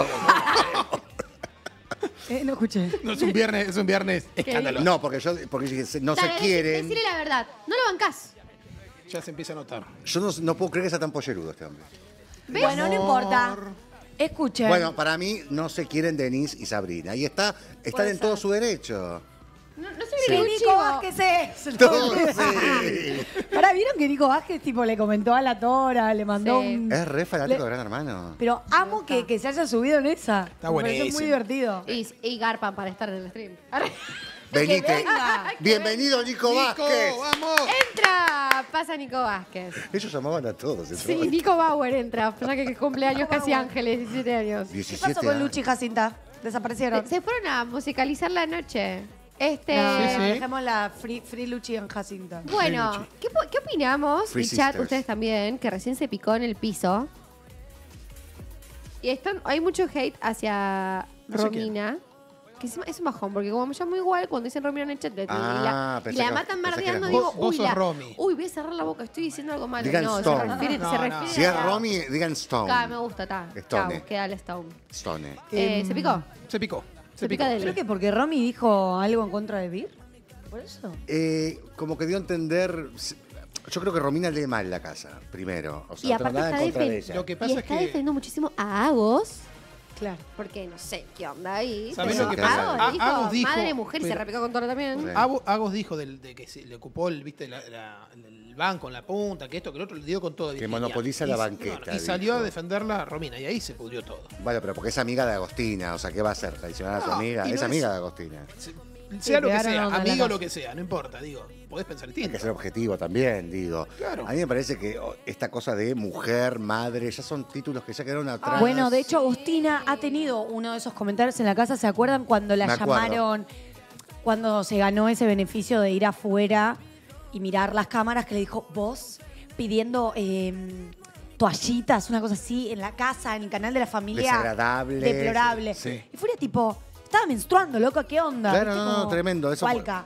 No escuché.
no es un viernes escándalo.
No, porque no se
Dale,
quieren.
Decirle la verdad. No lo bancás.
Ya se empieza a notar.
Yo no puedo creer que sea tan pollerudo este hombre.
Bueno, no importa. Escuchen.
Bueno, para mí no se quieren Denise y Sabrina. Y están en todo su derecho.
No se
Sí.
viene
Que
un
Nico
chivo.
Vázquez es.
Todo, sí.
Ahora, ¿vieron que Nico Vázquez tipo le comentó a la Tora, le mandó
Sí.
un...
Es re fanático de Gran Hermano.
Pero amo que se haya subido en esa.
Está
Me pareció
buenísimo.
muy divertido.
Y garpan para estar en el stream.
Venite.
venga.
Bienvenido, Nico Vázquez.
¡Vamos!
Entra, pasa Nico Vázquez.
Ellos llamaban a todos.
Sí, Nico Bauer entra, ya que cumple años casi Ángeles, 17 años.
¿Qué
17
pasó con
años.
Luchi y Jacinta? ¿Desaparecieron?
Se fueron a musicalizar la noche.
No,
Sí, sí.
dejemos la free Luchi en Jacinta.
Bueno, ¿qué opinamos?
Free
El chat,
Sisters.
ustedes también, que recién se picó en el piso. Y hay mucho hate hacia
No sé
Romina. Que es un bajón, porque como me llamo igual, cuando dicen Romina en el chat, y la
pensé que-
matan
pensé que
bardeando,
eras
digo,
vos. Vos sos Romy.
uy, voy a cerrar la boca, estoy diciendo algo malo.
Digan
No,
Stone.
se refiere
No.
Si es
a...
Romy, digan Stone.
Claro, me gusta, está.
Stone.
Chau, queda el Stone.
Stone.
¿Se picó?
Se picó.
Se pica de
Creo que porque Romy dijo algo en contra de Vir. ¿Por eso?
Como que dio a entender. Yo creo que Romina lee mal la casa, primero. O sea,
Y
no tengo
aparte
nada en
está,
contra de ella.
Lo que
y
pasa es
está
que...
defendiendo muchísimo a Agos.
Claro.
Porque no sé qué onda ahí.
¿Sabés
pero
lo que
Agos
pasa?
dijo,
Agos dijo,
madre, mujer y se
pero-
repicó con todo también.
Sí.
Agos dijo de que se le ocupó el banco en la punta, que esto, que lo otro, le dio con todo.
Que
Virginia.
monopoliza la
Y-
banqueta,
Y salió
dijo.
a defenderla a Romina, y ahí se pudrió todo.
Bueno, pero porque es amiga de Agostina. O sea, ¿qué va a hacer? ¿Traicionar a su
No,
amiga?
y no
Es
es-
amiga de Agostina.
Sea lo que
pegaron
sea,
onda en la
amigo o
casa.
lo que sea, no importa, digo. Podés pensar
Hay que
distinto.
ser objetivo también, digo.
Claro.
A mí me parece que esta cosa de mujer, madre, ya son títulos que ya quedaron atrás.
Bueno, de hecho, Agustina ha tenido uno de esos comentarios en la casa. ¿Se acuerdan cuando la
Me acuerdo.
llamaron, cuando se ganó ese beneficio de ir afuera y mirar las cámaras, que le dijo, vos pidiendo toallitas, una cosa así, en la casa, en el canal de la familia?
Desagradable.
Deplorable.
Sí.
Y fuera tipo, estaba menstruando, loco, ¿qué onda?
Claro,
¿Viste?
no,
Como
tremendo. Eso
Hualca.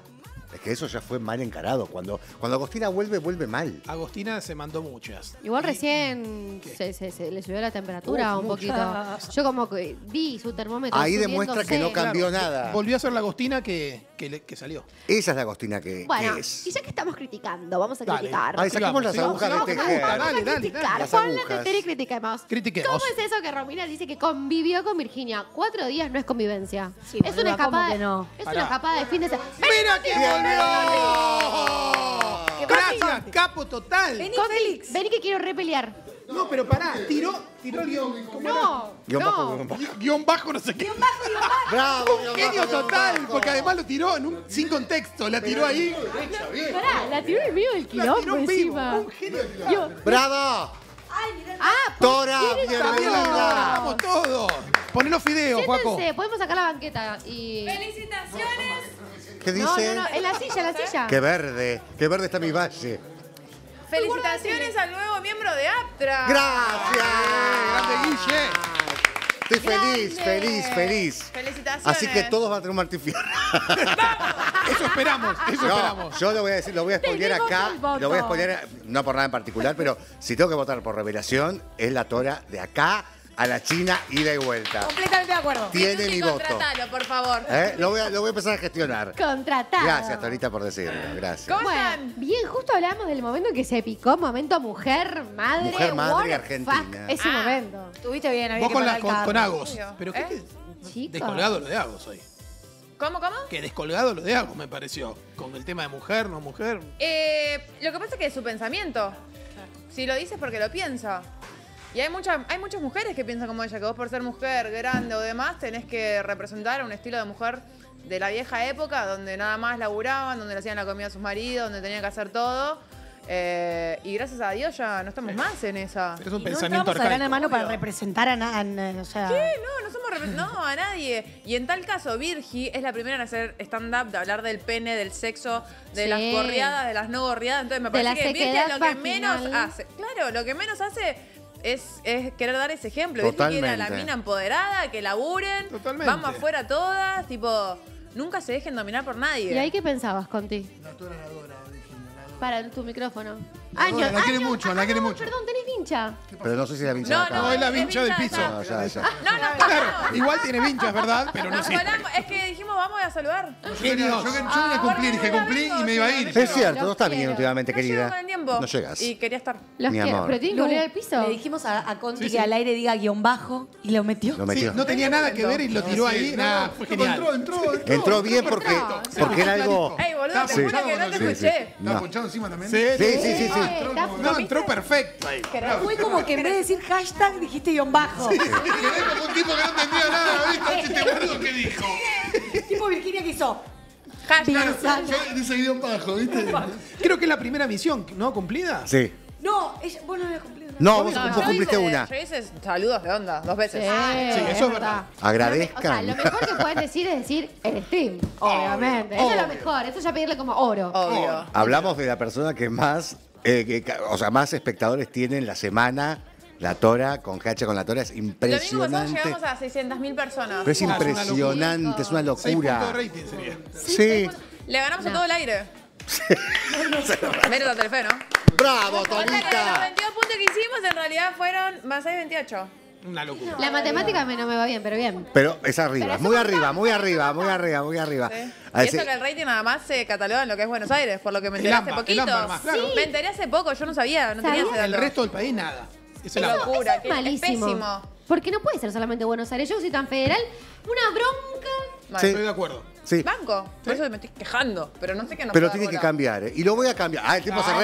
Es que eso ya fue mal encarado. Cuando Agostina vuelve mal.
Agostina se mandó muchas.
Igual recién se le subió la temperatura un poquito. Yo como que vi su termómetro.
Ahí demuestra que no cambió nada.
Volvió a ser la Agostina que salió.
Esa es la Agostina que
Bueno,
es.
y ya que estamos criticando, vamos a criticar.
Ay, saquemos las agujas de tejer.
Dale.
Ponle teter y critiquemos.
Critiquemos.
¿Cómo es eso que Romina dice que convivió con Virginia? 4 días no es convivencia.
Sí,
es una
boluda, ¿cómo
escapada.
que no?
Es una escapada de fin de semana.
¡Mira quién volvió! Gracias, capo total.
Vení, Félix. Vení que quiero repelear.
No, pero pará, tiró el guión. ¿Cómo
No,
Guión bajo, no sé qué.
¡Bravo!
Un genio total, porque además lo tiró sin contexto, la tiró ahí.
Pará, la tiró en medio del quilombo encima.
Un genio.
¡Bravo!
Ah,
Tora,
Bienvenida.
bienvenida.
Vamos todos. Poné los fideos, Juaco.
Siéntense, podemos sacar la banqueta y...
¡Felicitaciones!
¿Qué dice?
No, en la silla.
Qué verde está mi valle.
¡Felicitaciones al nuevo miembro de Aptra!
¡Gracias!
¡Grande Guille!
Estoy feliz.
¡Felicitaciones!
Así que todos van a tener un martifierro.
Eso esperamos.
Yo lo voy a decir, lo voy a spoilear acá. Lo voy a spoilear, no por nada en particular, pero si tengo que votar por revelación, es la Tora de acá a la China, ida y vuelta.
Completamente de acuerdo.
Tiene mi voto.
Contratalo, por favor.
Lo voy a empezar a gestionar.
Contratado.
Gracias, Torita, por decirlo. Gracias.
¿Cómo están?
Bien, justo hablamos del momento en que se picó, momento mujer, madre.
Mujer, madre
what the
argentina.
fuck, ese momento.
Estuviste bien, había
Vos
que
con,
pagar el carro.
con Agos. ¿Pero qué?
Chicos.
Descolgado lo de Agos hoy.
¿Cómo?
Que descolgado lo de Agos me pareció. Con el tema de mujer, no mujer.
Lo que pasa es que es su pensamiento. Si lo dices porque lo piensa. Y hay muchas mujeres que piensan como ella, que vos por ser mujer grande o demás tenés que representar un estilo de mujer de la vieja época, donde nada más laburaban, donde le hacían la comida a sus maridos, donde tenían que hacer todo. Y gracias a Dios ya no estamos más en esa.
Es un
No
pensamiento
entramos a Gran
arcaico.
Hermano para representar a o sea...
¿Qué? No somos no, a nadie. Y en tal caso, Virgi es la primera en hacer stand-up, de hablar del pene, del sexo, de las gorriadas, de las no gorriadas. Entonces me parece que Virgi es lo que menos hace. Claro, lo que menos hace es querer dar ese ejemplo. Virgi quiere a la mina empoderada, que laburen.
Totalmente.
Vamos afuera todas, tipo, nunca se dejen dominar por nadie.
¿Y ahí qué pensabas, Conti?
La Tora la adora, Virginia.
Para tu micrófono.
La quiere mucho, la quiere mucho.
Perdón, tenés vincha.
Pero no sé si la vincha de acá.
No, es la vincha del piso.
No, ya.
Claro, igual tiene vinchas, ¿verdad? Pero no
Nos
sé.
colamos, es que dijimos vamos a saludar.
Yo vine a cumplir, dije cumplí y me iba a ir.
Es cierto, no estás viniendo últimamente,
No llego
querida.
con el tiempo.
No llegas.
Y quería estar.
Los
Mi
quiero,
amor.
pero tienen que volver al piso.
Le dijimos a Conti
Sí,
que
sí.
al aire diga guión bajo y lo metió.
Lo
Sí,
metió.
no tenía nada que ver y lo tiró ahí. Nada, fue genial.
Entró bien porque era algo.
Ey, boludo, te juro que no te escuché.
¿Estaba
No.
ponchado encima también?
Sí.
No, entró perfecto ahí.
Fue como que en vez de decir hashtag dijiste guión bajo.
Quedé como un tipo que no entendía nada, ¿viste? Este boludo que dijo.
Tipo Virginia que hizo.
Hashtag.
Yo dice guión bajo, ¿viste?
Creo que es la primera misión, ¿no? ¿Cumplida?
Sí.
No, vos no habías cumplido.
No, vos
Yo
cumpliste una.
Yo hice saludos de onda 2 veces.
Sí, eso es verdad.
O sea,
Agradezcan.
lo mejor que pueden decir es decir el stream, obviamente. Eso es lo mejor, eso ya pedirle como oro.
Obvio.
Hablamos de la persona que más, más espectadores tiene en la semana. La Tora, con Hacha con la Tora, es
El domingo pasado
impresionante.
llegamos a 600.000 personas.
Pero es impresionante, es una
6 puntos de
locura.
rating sería.
Sí.
Le ganamos a todo el aire. Mérito a Telefe, ¿no?
¡Bravo,
O sea que los
Torita!
22 puntos que hicimos en realidad fueron más 6, 28.
Una locura.
La matemática no me va bien, pero bien.
Pero es arriba,
Pero es
muy
un
arriba, muy arriba, muy arriba, muy arriba.
Sí.
A
Y eso
decir-
que el rating nada más se cataloga en lo que es Buenos Aires, por lo que me
El
enteré hace
AMBA,
poquito.
el AMBA más, claro.
Sí. Me enteré hace poco, yo no sabía, no tenía ese
¿Sabías?
El
dato.
resto del país, nada. Es el
Eso-
agua.
locura,
Eso
que
es
es
malísimo.
pésimo.
Porque no puede ser solamente Buenos Aires. Yo soy tan federal. Una bronca.
Mal.
Sí.
Estoy de acuerdo.
Sí.
Banco, por eso me estoy quejando, pero no sé qué nos
Pero
puede
tiene que
dar bola.
cambiar, ¿eh? Y lo voy a cambiar. Ah, el tipo se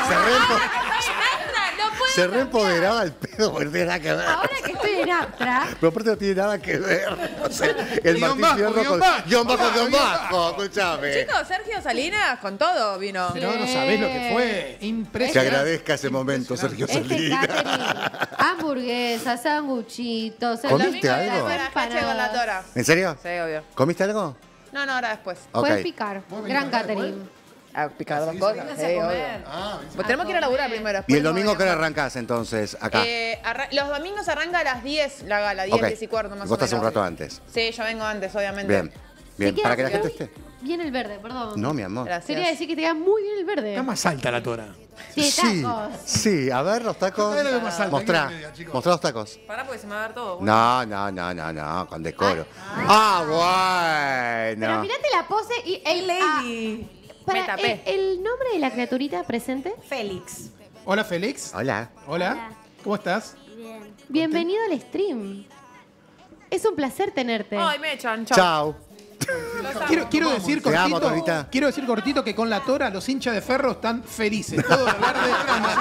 reempoderaba al pedo, porque no tiene nada que ver.
Ahora que estoy en Aptra.
Pero aparte no tiene nada que ver. O sea, el
Guión
Martín
bajo,
Fierro
guión
con
bajo.
guión bajo, guión
Guión
bajo. Escuchame.
Chicos, Sergio Salinas con todo vino.
Pero no sabés lo que fue.
Te
Impresionante.
agradezca ese momento, Sergio
Este
Salinas.
catering. Hamburguesas, sanguchitos.
¿Comiste
Domingo de
algo?
para Hache con la Tora.
¿En serio?
Sí, obvio.
¿Comiste algo?
No, ahora después.
Ok.
Puedes picar. Gran catering.
A picar dos cosas. Sí, obvio. Pues tenemos que ir a laburar primero.
¿Y
después
el
nos
domingo qué hora
vamos.
arrancás entonces acá?
Los domingos arranca a las 10 la gala, 10,
Ok.
10 y cuarto más
Vos
o
estás
menos.
un rato antes.
Sí, yo vengo antes, obviamente.
Bien. Bien,
queda
para que la gente
cerca.
esté.
bien el verde, perdón.
No, mi amor.
Quería decir que te queda muy bien el verde.
Está más alta la tora.
Sí, tacos.
Sí, a ver los tacos.
Cada vez lo más alto,
Mostrá,
¿qué media, chicos?
mostrá los tacos.
Pará porque se me va a ver todo.
No, con decoro. Bueno.
Pero mirate la pose y el lady.
Me tapé.
El nombre de la criaturita presente.
Félix.
Hola, Félix.
Hola.
Hola. ¿Cómo estás?
Bien. Bienvenido al stream. Es un placer tenerte.
Ay, me echan, chao.
Chao.
Quiero decir
Te amo,
cortito,
Torita.
quiero decir cortito que con la tora los hinchas de Ferro están felices. Todo el verde.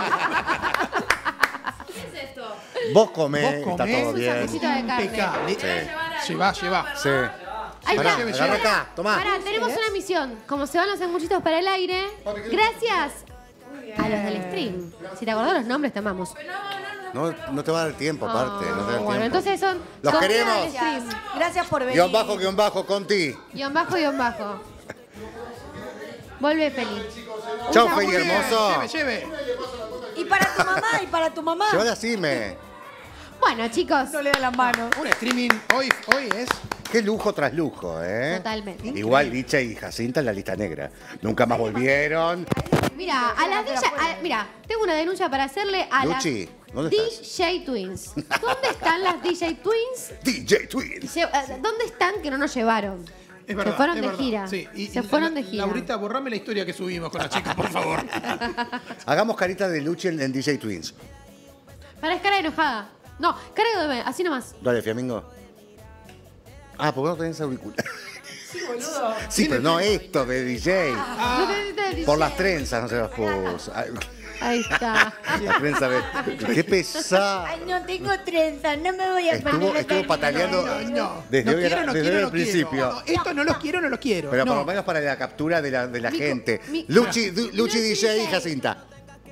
¿Qué es esto?
Vos comés,
Vos
está
comés.
todo bien.
Sandwichito de carne.
Impecable.
Sí.
Lleva.
Sí.
Ahí
Pará,
está.
agarra acá, tomá.
Pará, tenemos una misión. Como se van los sanguchitos para el aire, gracias a los del stream. Si te acordás los nombres, te amamos.
No te va a dar tiempo, aparte. No te va a dar
Bueno,
tiempo.
entonces son...
Los
comida
queremos.
del stream.
Gracias por venir.
Guión bajo, Conti.
Guión bajo. Vuelve feliz.
Chau,
Un
Feli,
saludo.
hermoso.
Lleve.
Y para tu mamá,
Llévala así, me.
Bueno, chicos.
No le da las manos.
Un streaming hoy es...
Qué lujo tras lujo, ¿eh?
Totalmente.
Igual Licha y Jacinta en la lista negra. Nunca más volvieron.
Mira, a las mira, tengo una denuncia para hacerle a
Luchi,
las
¿dónde estás?
DJ Twins. ¿Dónde están las DJ Twins?
DJ Twins.
¿Dónde están que no nos llevaron?
Es verdad,
se fueron
es
de
verdad.
gira.
Sí,
Se fueron de gira.
Laurita, borrame la historia que subimos con las chicas, por favor.
Hagamos carita de Luchi en DJ Twins.
Para es cara de enojada. No, cara de así nomás.
Dale, Flamingo. Ah, ¿por qué no tenés auricular?
Sí, boludo.
Sí, pero no esto de DJ.
No necesitas DJ.
Por las trenzas no se las puso.
Ahí está.
La trenza de... Qué pesada.
Ay, no tengo trenza, no me voy a
Estuvo pataleando desde hoy al principio.
No, esto no los quiero.
Pero
no.
por lo menos para la captura de la gente. Luchi DJ y Jacinta.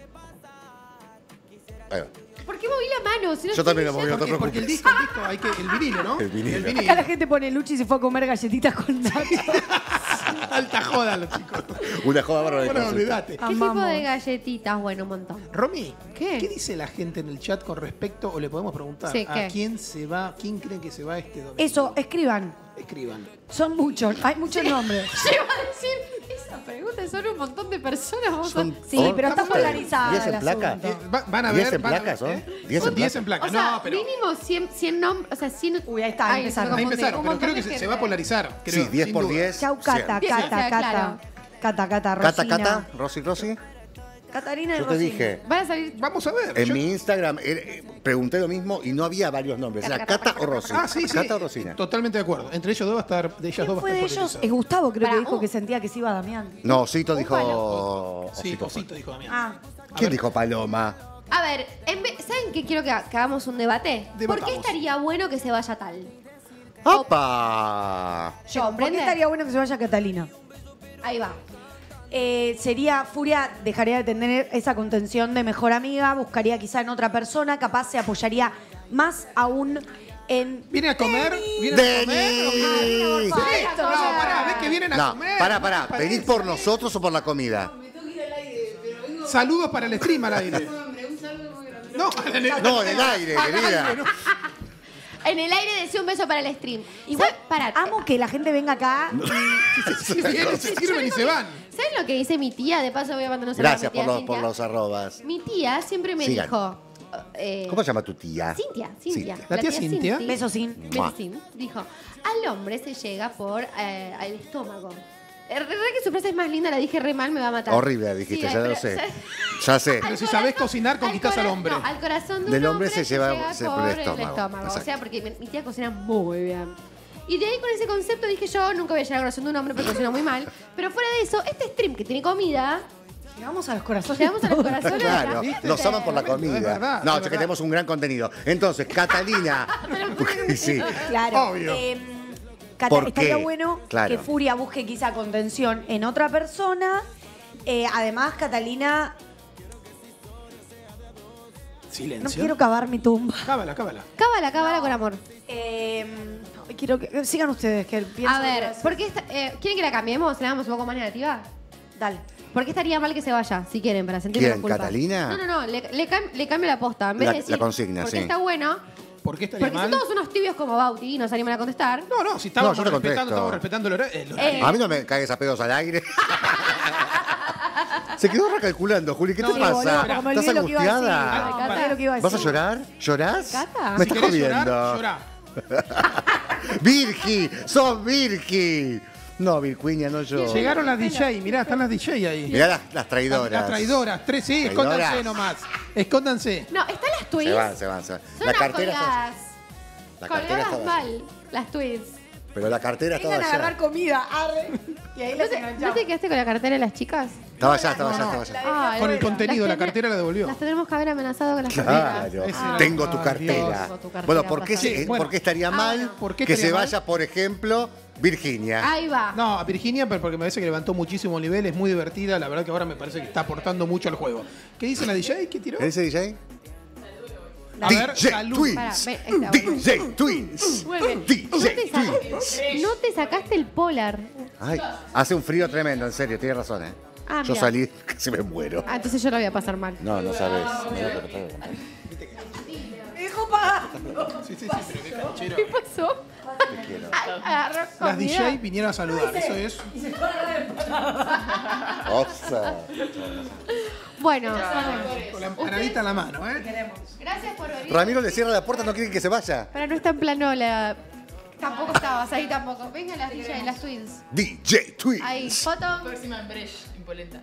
Ahí va.
¿Por qué moví la mano? Si no
Yo también lo
estoy
moví, no te
diciendo-
Porque el
preocupes.
disco, hay que... El vinilo, ¿no?
El vinilo.
Acá la gente pone Luchi y se fue a comer galletitas con Nacho.
Alta joda los chicos.
Una joda bárbara de
Bueno,
cosas.
olvídate.
¿Qué tipo de galletitas? Bueno, un montón.
Romy,
¿Qué?
dice la gente en el chat con respecto, o le podemos preguntar,
Sí,
a
¿qué?
quién se va, quién creen que se va este domingo?
Eso, escriban.
Escriban.
Son muchos, hay muchos nombres.
Yo iba a decir, esa pregunta son un montón de personas. Vamos a...
Sí, pero está polarizada
10 en
el
placa.
asunto.
Van a
10
ver.
en placas, ¿no? 10
Son
en
10
placas.
en placas.
O sea,
No, pero.
mínimo 100 nombres, o sea, 100...
Uy, ahí está, empezaron.
Ahí
me confundí.
empezaron,
Un
pero
montón
creo que
de
se
gente.
va a polarizar. Creo,
Sí, 10
sin
por
duda.
10.
Chau, Cata,
100.
Cata,
Claro.
Cata, Rosina.
Cata, Rosy.
Catarina y
Yo te
Rosina.
dije,
Van a salir...
Vamos a ver.
en
yo-
mi Instagram pregunté lo mismo y no había varios nombres. Era Cata o Rosy.
Ah, sí.
Cata o Rosina.
Totalmente de acuerdo. Entre ellos dos va a estar. De ellas dos
¿Quién
va
fue
a
de
estar
ellos?
polarizado.
Es Gustavo, creo que
Para,
dijo que sentía que se iba Damián.
No, Osito dijo...
Sí, Osito dijo Damián.
Ah,
¿Quién dijo Paloma?
A ver, ¿saben qué quiero que hagamos un debate? ¿Por qué
Debatamos.
estaría bueno que se vaya tal?
¡Opa!
yo, ¿por qué estaría bueno que se vaya Catalina?
Ahí va.
Sería, Furia dejaría de tener esa contención de mejor amiga, buscaría quizá en otra persona, capaz se apoyaría más aún en...
¿Viene a comer? ¿Viene a comer?
¡Deni!
No, pará, ves que vienen a
No,
comer.
pará. ¿Venís por nosotros o por la comida?
Saludos para el stream al aire. No,
No, en el aire, querida.
En el aire decía un beso para el stream.
Igual,
Pará.
amo que la gente venga acá.
Si vienen, se sirven y se van.
¿Saben lo que dice mi tía? De paso voy a mandar un saludo a mi
Gracias
tía
por
Cintia.
los arrobas.
Mi tía siempre me
Sigan.
dijo...
¿Cómo se llama tu tía?
Cintia.
¿La tía Cintia?
Beso sin.
Mua.
Dijo, al hombre se llega por el estómago. Re que su frase es más linda, la dije re mal, me va a matar.
Horrible, dijiste,
Sí,
ya lo
pero-
sé. Ya sé.
Pero si sabés cocinar, conquistás al hombre.
No, al corazón de
Del
un
hombre se lleva
por
el estómago.
O
Exacto.
sea, porque mi tía cocina muy bien. Y de ahí con ese concepto dije yo, nunca voy a llegar al corazón de un hombre porque cocina muy mal. Pero fuera de eso, este stream que tiene comida,
Llegamos a los corazones.
llegamos a los corazones.
Claro, nos aman por la comida.
Es verdad,
No,
es
ya que
verdad.
tenemos un gran contenido. Entonces, Catalina. Sí.
Claro.
Obvio.
Cata,
¿Por
estaría
qué?
bueno
Claro.
que Furia busque quizá contención en otra persona. Además, Catalina,
Silencio.
no quiero cavar mi tumba.
Cábala.
Cábala con amor.
Quiero que sigan ustedes, que pienso
A ver,
que-
¿por qué ¿quieren que la cambiemos? ¿La damos un poco más negativa?
Dale.
¿Por qué estaría mal que se vaya, si quieren, para sentir
¿Quién,
menos culpa?
Catalina?
No, le cambio la posta. En vez
La-
de decir,
la consigna,
porque
sí.
está bueno,
¿Por qué estaría
Porque
mal?
son todos unos tibios como Bauti y no se animan a contestar.
No, si estamos
No, yo te
respetando el horario.
A mí no me cagues a pedos al aire. Se quedó recalculando, Juli. ¿Qué te pasa? ¿Estás angustiada? ¿Vas a llorar? ¿Llorás?
Cata.
Me
Si
estás
querés
jodiendo.
llorar,
Virgi, sos Virgi. No, Virquiña, no yo.
Llegaron las DJ, mirá, están las DJ ahí.
Mirá las traidoras.
Las traidoras, sí, escóndanse nomás. Escóndanse.
No, están las tweets.
Se van.
Son
La cartera
colgadas.
La cartera
Colgadas
estaba
mal, las tweets.
Pero la cartera estaba
Vengan a
allá.
agarrar comida, arre. Y ahí las
¿No
enganchamos.
te quedaste con la cartera de las chicas?
Estaba allá.
Ay,
Con el contenido, la cartera la devolvió.
Las tendremos que haber amenazado con las carteras.
Claro, tengo tu cartera. Bueno, ¿por qué estaría mal que se vaya, por ejemplo, Virginia?
Ahí va.
No, a Virginia, porque me parece que levantó muchísimo nivel, es muy divertida. La verdad que ahora me parece que está aportando mucho al juego. ¿Qué dice la DJ? ¿Qué tiró?
¿Qué dice DJ?
A ver,
DJ
salud.
Twins. DJ Twins.
Muy bien.
DJ Twins.
No te sacaste el polar.
Ay, hace un frío tremendo, en serio, tienes razón, ¿eh?
Ah,
Yo
mira.
salí, casi me muero.
Ah, entonces yo la voy a pasar mal.
No, no sabes.
Me dejó pagando.
¿Qué pasó? Agarró
Las
comida.
DJ vinieron a saludar, eso es.
Y se fue a agarrar.
Osa.
Bueno.
Con la empanadita en la mano, ¿eh?
Gracias por venir.
Ramiro le cierra la puerta, no quieren que se vaya.
Pero no está en plano la... Tampoco estabas ahí tampoco. Vengan las DJ, las twins.
DJ Twins.
Ahí, foto.
Próxima en Brecht, impolenta.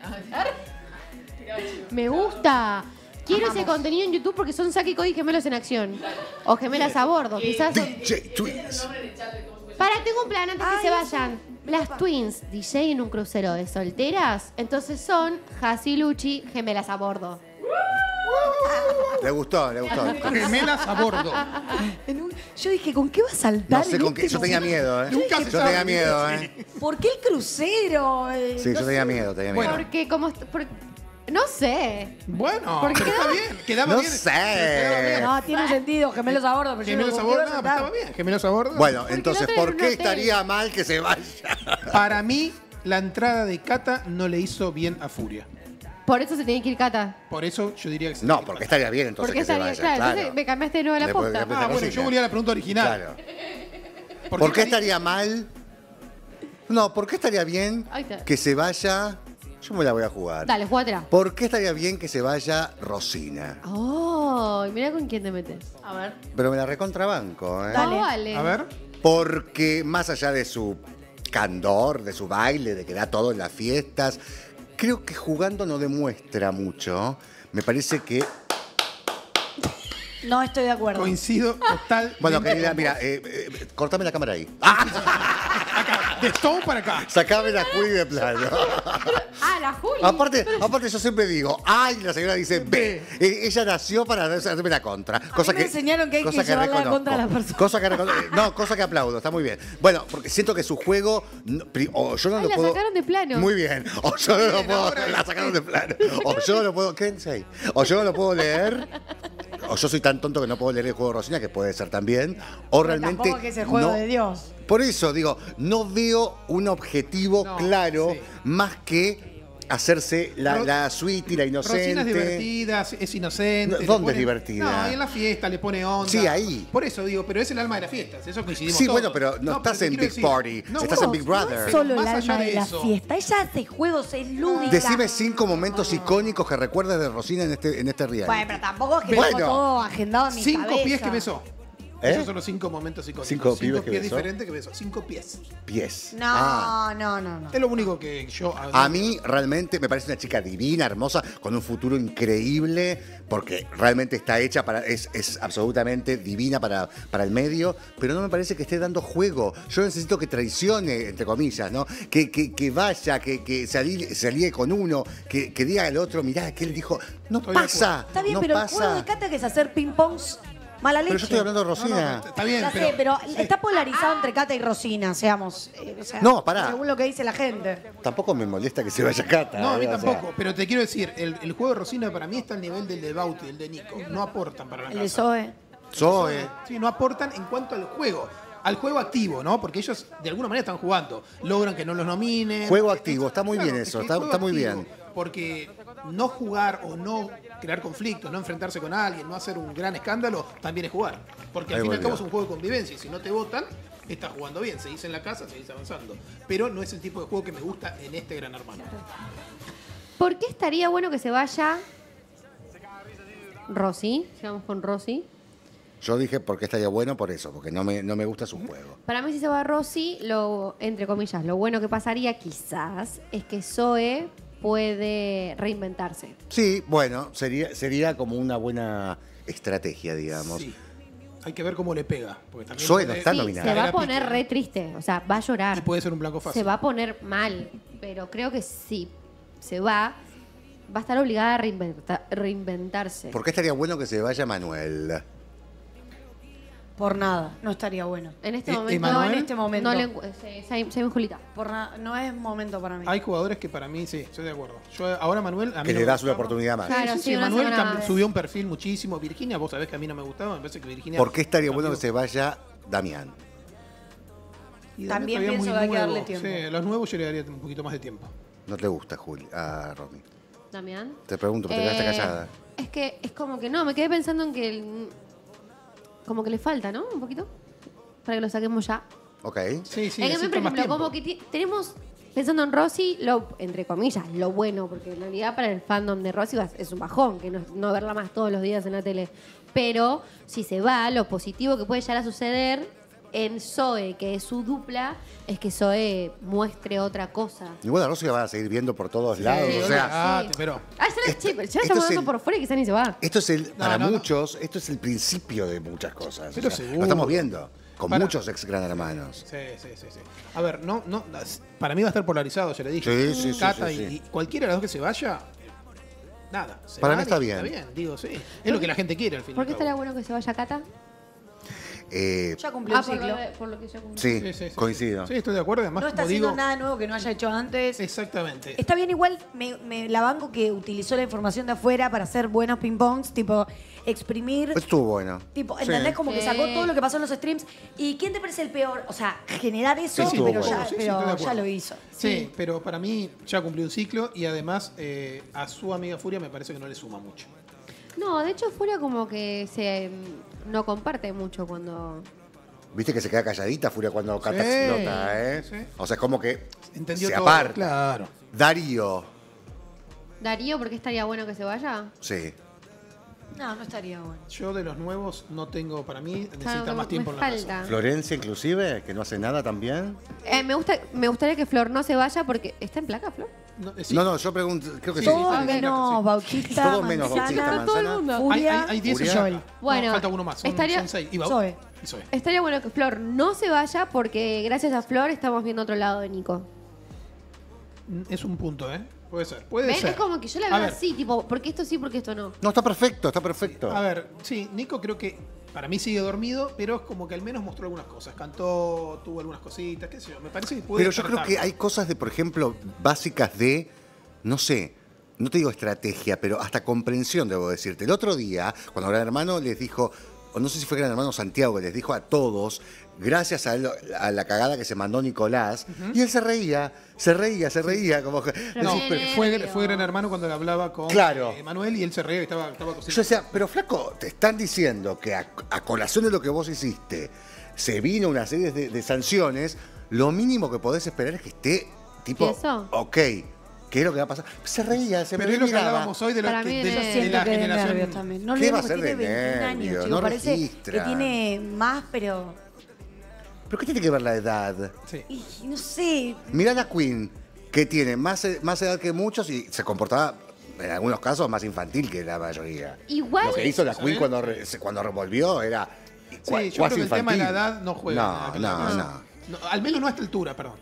Me gusta. Quiero ese contenido en YouTube porque son Saki y Cody gemelos en acción. O gemelas a bordo. Quizás son...
DJ Twins.
Para, tengo un plan antes que se vayan. Las twins, DJ en un crucero de solteras, entonces son Hasi y Luchi, gemelas a bordo.
Le gustó.
Gemelas a bordo.
Yo dije, ¿con qué va a saltar?
No sé con qué. Yo tenía miedo, ¿eh? Yo tenía miedo, ¿eh?
¿Por qué el crucero?
Sí, yo tenía miedo.
Porque como... no sé.
Bueno,
Porque
pero está bien. Quedaba
No
bien.
sé.
No, tiene sentido, gemelos a bordo. Pero
Gemelos a bordo, no, pero estaba bien. Gemelos a bordo.
Bueno, entonces, ¿por qué estaría mal que se vaya?
Para mí, la entrada de Cata no le hizo bien a Furia.
Por eso se tiene que ir Cata.
Por eso yo diría que sí.
No, porque estaría bien entonces
Porque
que se
estaría,
vaya.
claro, entonces me cambiaste de nuevo la
Después-
posta.
después-
Ah, bueno,
Rosina.
yo volví a la pregunta original.
Claro. ¿Por qué estaría mal? No, ¿por qué estaría bien
Ahí está.
que se vaya? Yo me la voy a jugar.
Dale, jugátela.
¿Por qué estaría bien que se vaya Rosina?
Oh, mira con quién te metes.
A ver.
Pero me la recontrabanco, ¿eh?
Dale. Vale.
A ver.
Porque más allá de su candor, de su baile, de que da todo en las fiestas, creo que jugando no demuestra mucho. Me parece que...
No estoy de acuerdo.
Coincido total.
Bueno, querida, mira, cortame la cámara ahí.
De Stone para acá.
Sacame la Juli de plano.
Ah, la Juli.
Aparte yo siempre digo, ay, la señora dice B. Ella nació para hacerme la contra. Cosa
me
que,
enseñaron que hay
cosa
que llevarle la
reconozco.
contra a las personas.
Cosa que aplaudo, está muy bien. Bueno, porque siento que su juego, o yo no
Ay,
lo
la
puedo...
sacaron de plano.
Muy bien. O yo no lo puedo... La sacaron de plano. O yo no lo puedo... ¿Qué sé? O yo no lo puedo leer... O yo soy tan tonto que no puedo leer el juego de Rosina, que puede ser también. O realmente...
Tampoco que es el juego
no-
de Dios.
Por eso digo, no veo un objetivo claro más que hacerse la sweetie, la inocente.
Rosina es divertida, es inocente. le
¿Dónde
pone-
es divertida?
No, en la fiesta le pone onda.
Sí, ahí.
Por eso digo, pero es el alma de las fiestas. Eso coincidimos
Sí,
todos.
bueno, pero no estás
te
en
quiero
Big
decir-
Party,
No,
estás en Big Brother.
No es solo el
Más allá
alma de la
eso.
fiesta. Ella hace juegos, es lúdica.
Decime 5 momentos icónicos que recuerdas de Rosina en este reality.
Bueno, pero tampoco es que
Bueno.
tengo todo agendado en mi
5
cabeza.
pies que besó.
¿Eh?
Esos son los 5 momentos icónicos.
5 pibes que
pies
besó.
diferentes que besó. 5 pies.
Pies.
No,
Ah.
no.
Es lo único que yo...
A mí realmente me parece una chica divina, hermosa, con un futuro increíble, porque realmente está hecha para, es absolutamente divina para el medio, pero no me parece que esté dando juego. Yo necesito que traicione, entre comillas, ¿no? Que vaya, que se alíe con uno, que diga al otro, mirá, que él dijo, no pasa,
Está bien,
no
pero el
pasa.
juego de Cata que es hacer ping-pongs, mala leche.
Pero yo estoy hablando de Rosina.
Está bien,
Ya sé, pero está polarizado entre Cata y Rosina, seamos. O sea,
No, pará.
Según lo que dice la gente.
Tampoco me molesta que se vaya Cata.
No, a mí
o sea.
tampoco, pero te quiero decir, el juego de Rosina para mí está al nivel del de Bauti, el de Nico. No aportan para la
El de
casa.
Zoe.
Zoe.
Sí, no aportan en cuanto al juego. Al juego activo, ¿no? Porque ellos de alguna manera están jugando. Logran que no los nominen.
Juego activo, está muy
Claro,
bien
es
eso,
que
está
juego
muy
activo,
bien.
Porque no jugar o no crear conflictos, no enfrentarse con alguien, no hacer un gran escándalo, también es jugar. Porque al fin y al cabo es un juego de convivencia y si no te votan, estás jugando bien, seguís en la casa, seguís avanzando. Pero no es el tipo de juego que me gusta en este Gran Hermano.
¿Por qué estaría bueno que se vaya Rosy? Sigamos con Rosy.
Yo dije porque estaría bueno por eso, porque no me gusta su juego.
Para mí si se va Rosy, entre comillas, lo bueno que pasaría quizás es que Zoe puede reinventarse.
Sí, bueno, sería como una buena estrategia, digamos.
Sí. Hay que ver cómo le pega.
Zoe no está nominada.
Se va a poner re triste, o sea, va a llorar.
Y puede ser un blanco fácil.
Se va a poner mal, pero creo que sí, se va a estar obligada a reinventarse.
¿Por qué estaría bueno que se vaya Manuel?
Por nada, no estaría bueno.
En este momento.
No, en este momento.
No se Julita.
Por nada, no es momento para mí.
Hay jugadores que para mí, sí, estoy de acuerdo. Yo ahora Manuel...
Que le das una oportunidad más.
Claro,
sí, Manuel subió un perfil muchísimo. Virginia, vos sabés que a mí no me gustaba, me parece que Virginia...
¿Por qué estaría bueno que se vaya Damián?
Y
también
pienso
que hay que darle tiempo.
Sí, a los nuevos yo le daría un poquito más de tiempo.
¿No te gusta, a Romy?
¿Damián?
Te pregunto, porque te quedaste callada.
Es que es como que no, me quedé pensando en que como que le falta, ¿no? Un poquito. Para que lo saquemos ya.
Ok.
Sí,
por ejemplo, como que tenemos, pensando en Rosy, entre comillas, lo bueno, porque en realidad para el fandom de Rosy es un bajón, que no verla más todos los días en la tele. Pero si se va, lo positivo que puede llegar a suceder en Zoe, que es su dupla, es que Zoe muestre otra cosa.
Igual a Rosy la van a seguir viendo por todos lados. O sea,
pero...
ya estamos dando por fuera y quizás ni se va.
Esto es para muchos, esto es el principio de muchas cosas.
Pero
lo estamos viendo. Con muchos ex Gran Hermanos.
Sí. A ver, para mí va a estar polarizado, ya le dije.
Sí.
Cata y cualquiera de los dos que se vaya, nada.
Para mí está bien.
Está bien, digo, sí. Es lo que la gente quiere al final.
¿Por qué estaría bueno que se vaya Cata?
Ya cumplió el ciclo.
Por lo que ya cumplió.
Sí, coincido.
Sí, estoy de acuerdo. Además,
no está haciendo nada nuevo que no haya hecho antes.
Exactamente.
Está bien, igual me la banco que utilizó la información de afuera para hacer buenos ping-pongs, tipo exprimir.
Estuvo bueno.
Tipo, ¿entendés? Como que sacó todo lo que pasó en los streams. ¿Y quién te parece el peor? O sea, generar eso, pero ya lo hizo.
Sí, pero para mí ya cumplió un ciclo y además a su amiga Furia me parece que no le suma mucho.
No, de hecho Furia como que no comparte mucho cuando...
Viste que se queda calladita Furia cuando Cata explota, ¿eh?
Sí.
O sea, es como que
entendió
se
todo,
aparta.
Claro.
Darío.
¿Darío por qué estaría bueno que se vaya?
Sí.
No estaría bueno.
Yo de los nuevos no tengo, para mí, necesita más tiempo en la casa.
Florencia inclusive, que no hace nada también.
Me gustaría que Flor no se vaya porque... ¿Está en placa, Flor?
No, yo pregunto, creo que sí.
Todo menos Bautista,
Todo menos Bautista,
Manzana. Todo el mundo.
Furia,
hay 10 y
Joel.
Bueno,
falta uno más, son 6. Y
Zoe.
Estaría bueno que Flor no se vaya porque gracias a Flor estamos viendo otro lado de Nico.
Es un punto, ¿eh? Puede ser.
Es como que yo la veo así, tipo, ¿por qué esto sí, por qué esto no?
No, está perfecto.
A ver, sí, Nico creo que para mí sigue dormido, pero es como que al menos mostró algunas cosas. Cantó, tuvo algunas cositas, qué sé yo. Me parece que puede.
Pero yo creo que hay cosas por ejemplo, básicas de, no sé, no te digo estrategia, pero hasta comprensión, debo decirte. El otro día, cuando Gran Hermano les dijo, o no sé si fue Gran Hermano Santiago, que les dijo a todos, gracias a la cagada que se mandó Nicolás, y él se reía. Como que,
no, fue Gran Hermano cuando le hablaba con Manuel y él se reía y estaba cocinando.
Yo decía, pero flaco, te están diciendo que a colación de lo que vos hiciste, se vino una serie de sanciones, lo mínimo que podés esperar es que esté tipo, ok, ¿qué es lo que va a pasar? Se reía,
pero es lo que hablábamos hoy de la generación.
También. No
¿Qué va a
que
ser
tiene
de
21 años,
nervio?
chico,
No
parece
registra.
que tiene más, pero
¿Pero qué tiene que ver la edad?
y no sé.
Mirá a Queen, que tiene más edad que muchos y se comportaba, en algunos casos, más infantil que la mayoría.
Igual.
Lo que hizo la Queen cuando revolvió era
yo creo que el tema de la edad no juega. No, al menos no a esta altura, perdón.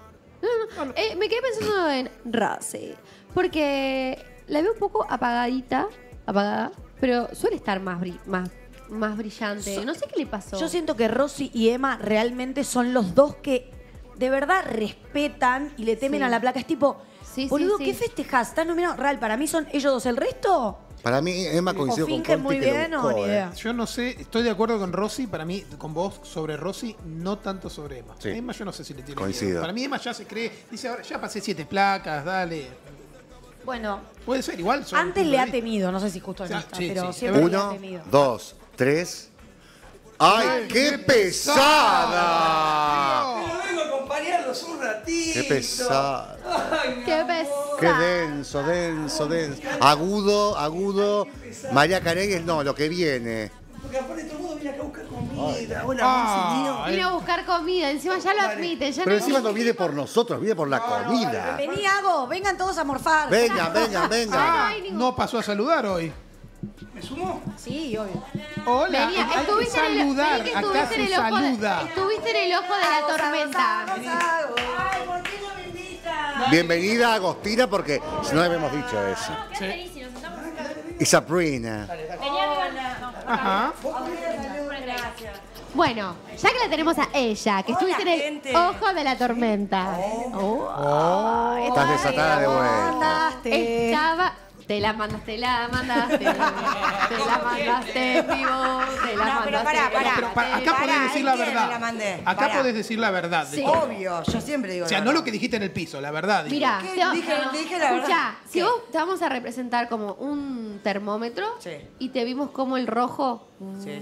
Me quedé pensando en Rosy, porque la veo un poco apagada, pero suele estar más brillante. No sé qué le pasó.
Yo siento que Rosy y Emma realmente son los dos que de verdad respetan y le temen a la placa. Es tipo, boludo, ¿qué festejás? ¿Estás nominado? Real, para mí son ellos dos. ¿El resto?
Para mí, Emma coincidió con Conti
muy
que
bien,
lo buscó,
ni idea.
Yo no sé, estoy de acuerdo con Rosy, para mí, con vos sobre Rosy, no tanto sobre Emma.
Sí.
Emma yo no sé si le tiene
Coincido.
miedo. Para mí Emma ya se cree, dice ahora, ya pasé 7 placas, dale.
Bueno,
puede ser igual.
Antes le ha temido, no sé si justo en esta, pero siempre le ha
1,
temido.
2, 3. ¡Ay, qué pesada!
Pero vengo a acompañarlos un ratito.
¡Qué pesada!
Qué pesado.
¡Qué denso, denso, denso! Agudo, agudo. María Canegues, no, lo que viene.
Porque aparte todo el mundo viene acá a buscar comida. Hola,
Vine a buscar comida, encima ya lo admite. Ya
Pero encima no viene por nosotros, viene por la comida.
Vení, Hago, vengan todos a morfar.
Venga, venga, venga.
No pasó a saludar hoy.
¿Me sumó?
Sí, obvio.
Hola,
Venía,
hay que
estuviste en el,
saludar,
vení que
acá
estuviste en
se
el ojo
saluda.
estuviste en el ojo de la tormenta.
Ay, ¿por qué no me invitan?
Bienvenida, Agostina, porque no habíamos dicho eso. Y Sabrina.
Ajá.
Bueno, ya que la tenemos a ella, que estuviste en el ojo de la tormenta.
Estás desatada de vuelta.
Estaba... Te la mandaste, te la mandaste en vivo, te la mandaste.
Pero pará.
Acá podés decir la verdad.
La mandé.
Acá
Pará.
podés decir la verdad.
Sí.
Obvio, yo siempre digo
O sea,
la
no
verdad.
lo que dijiste en el piso, la verdad. digo.
Mira,
¿Qué? Dije la verdad.
escuchá, si
¿Qué?
vos te vamos a representar como un termómetro y te vimos como el rojo.
Sí.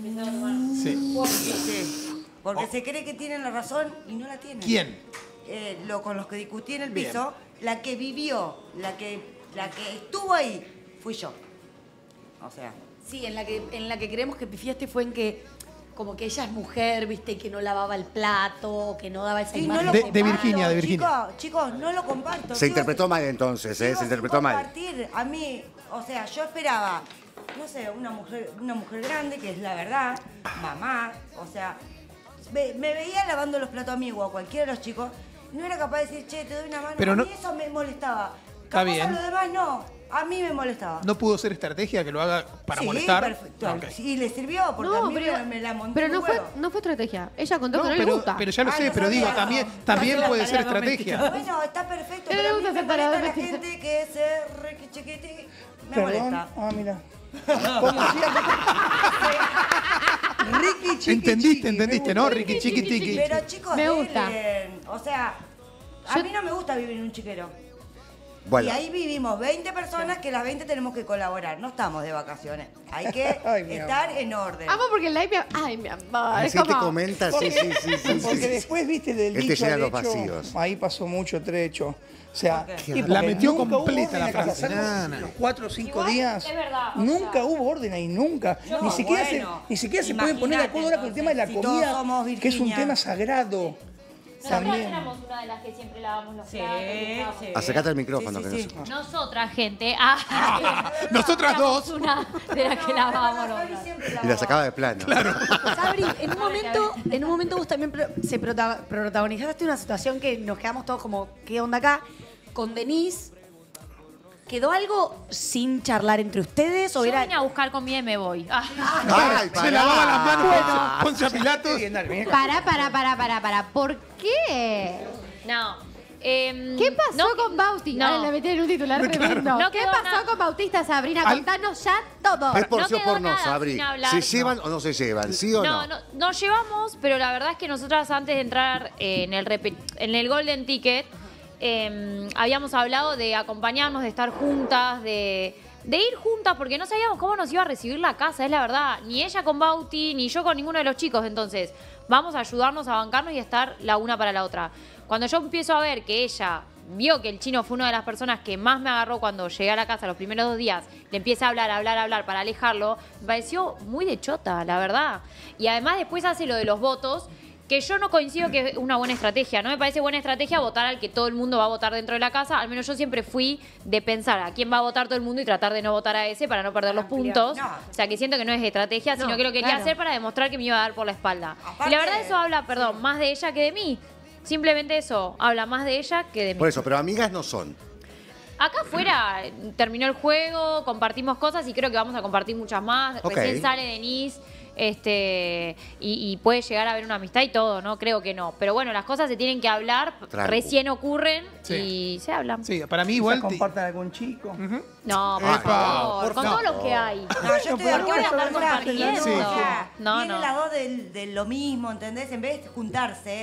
Porque se cree que tienen la razón y no la tienen.
¿Quién?
Con los que discutí en el
Bien.
piso, la que vivió, la que estuvo ahí, fui yo. O sea.
Sí, en la que creemos que pifiaste fue en que como que ella es mujer, viste, y que no lavaba el plato, que no daba esa
Sí,
imagen.
no lo
De Virginia, de Virginia.
Chicos, no lo comparto.
Se
Sigo
interpretó mal entonces,
Sigo
se
sin
interpretó mal.
compartir. A mí, o sea, yo esperaba, no sé, una mujer grande, que es la verdad, mamá, o sea, me veía lavando los platos a mí o a cualquiera de los chicos, y no era capaz de decir, che, te doy una mano.
Pero
a
no-
mí eso me molestaba.
Está
Capaz
bien.
a los demás no, a mí me molestaba.
¿No pudo ser estrategia que lo haga para
Sí,
molestar?
perfecto.
Ok.
Sí, le sirvió, porque a mí me la monté
pero
en
no
un
fue,
huevo.
no fue estrategia. Ella contó que no le
pero,
gusta.
pero ya lo sé,
no
pero digo,
sabía.
también puede ser estrategia.
Bueno, está perfecto,
No le
pero a mí
gusta
me
ser tarea
molesta la
doméstica.
gente que es riqui chiquiti. Me
Perdón.
molesta.
Ah, mira. ¿Cómo hacía? Ricky Chiqui
Entendiste,
Chiqui,
¿no? Ricky Chiqui Tiqui.
Pero chicos,
Me gusta.
o sea, a mí no me gusta vivir en un chiquero.
Bueno.
Y ahí vivimos 20 personas que las 20 tenemos que colaborar. No estamos de vacaciones. Hay que
Ay, mi
estar en orden.
Amo porque el live... Ay, mi amor.
Así
es
te
como...
comenta, sí.
Porque después, viste, del
Él te
dicho
llena
al
los
hecho,
vacíos.
ahí pasó mucho trecho. O sea, y
La
porque
metió
nunca hubo
completa
orden
la
en casa,
frase.
salvo
Nana.
los 4 o 5
Igual,
días.
es verdad, o
Nunca hubo orden ahí, nunca.
No,
ni siquiera
bueno,
ni siquiera se pueden poner de acuerdo ahora con el tema de la
entonces, si todos
comida,
somos
que es un
Virginia.
tema sagrado.
Nosotras
También.
éramos una de las que siempre lavamos los platos.
Sí.
Acercate al micrófono,
Sí,
que
sí,
no
sí.
se escucha.
Nosotras, gente.
Nosotras
éramos
dos.
una de las que lavábamos los platos.
Y la sacaba de plano.
Sabri, en un momento vos también protagonizaste una situación que nos quedamos todos como, ¿qué onda acá? Con Denise. ¿Quedó algo sin charlar entre ustedes o
Yo
era...?
vine a buscar comida y me voy.
Ay,
Se lavaba las manos con Poncio Pilatos.
Para. ¿Por qué?
No.
¿Qué pasó con Bautista?
no.
Ay, le metí en un titular tremendo.
No
¿Qué
quedó
pasó
nada.
con Bautista, Sabrina? Contanos ya todo.
Es por
No
sí o
quedó
por no,
nada
Sabri.
sin hablar.
¿Se llevan o no se llevan? ¿Sí o no?
No, nos llevamos, pero la verdad es que nosotras antes de entrar en el Golden Ticket, habíamos hablado de acompañarnos, de estar juntas, de ir juntas, porque no sabíamos cómo nos iba a recibir la casa, es la verdad. Ni ella con Bauti, ni yo con ninguno de los chicos. Entonces, vamos a ayudarnos, a bancarnos y a estar la una para la otra. Cuando yo empiezo a ver que ella vio que el chino fue una de las personas que más me agarró cuando llegué a la casa los primeros 2 días, le empieza a hablar para alejarlo, me pareció muy de chota, la verdad. Y además después hace lo de los votos, que yo no coincido que es una buena estrategia. No me parece buena estrategia votar al que todo el mundo va a votar dentro de la casa. Al menos yo siempre fui de pensar a quién va a votar todo el mundo y tratar de no votar a ese para no perder los puntos.
No.
O sea, que siento que no es estrategia, sino
No,
que lo quería
claro.
hacer para demostrar que me iba a dar por la espalda.
Aparte-
y la verdad eso habla, perdón, más de ella que de mí. Simplemente eso, habla más de ella que de mí.
Por eso, pero amigas no son.
Acá afuera terminó el juego, compartimos cosas y creo que vamos a compartir muchas más.
Ok.
Recién sale Denise, y puede llegar a haber una amistad y todo, ¿no? Creo que no. Pero bueno, las cosas se tienen que hablar,
Tranqui.
recién ocurren
Sí.
y se hablan.
Sí, para mí
Quizás
igual.
compartan algún chico.
No, por
Epa,
favor,
por
con
favor.
todo lo que hay.
No, yo estoy de
¿Por qué
acuerdo
van a
con
andar
Sabri.
compartiendo?
Sí.
O sea,
No,
vienen
no.
las dos de lo mismo, ¿entendés? En vez de juntarse,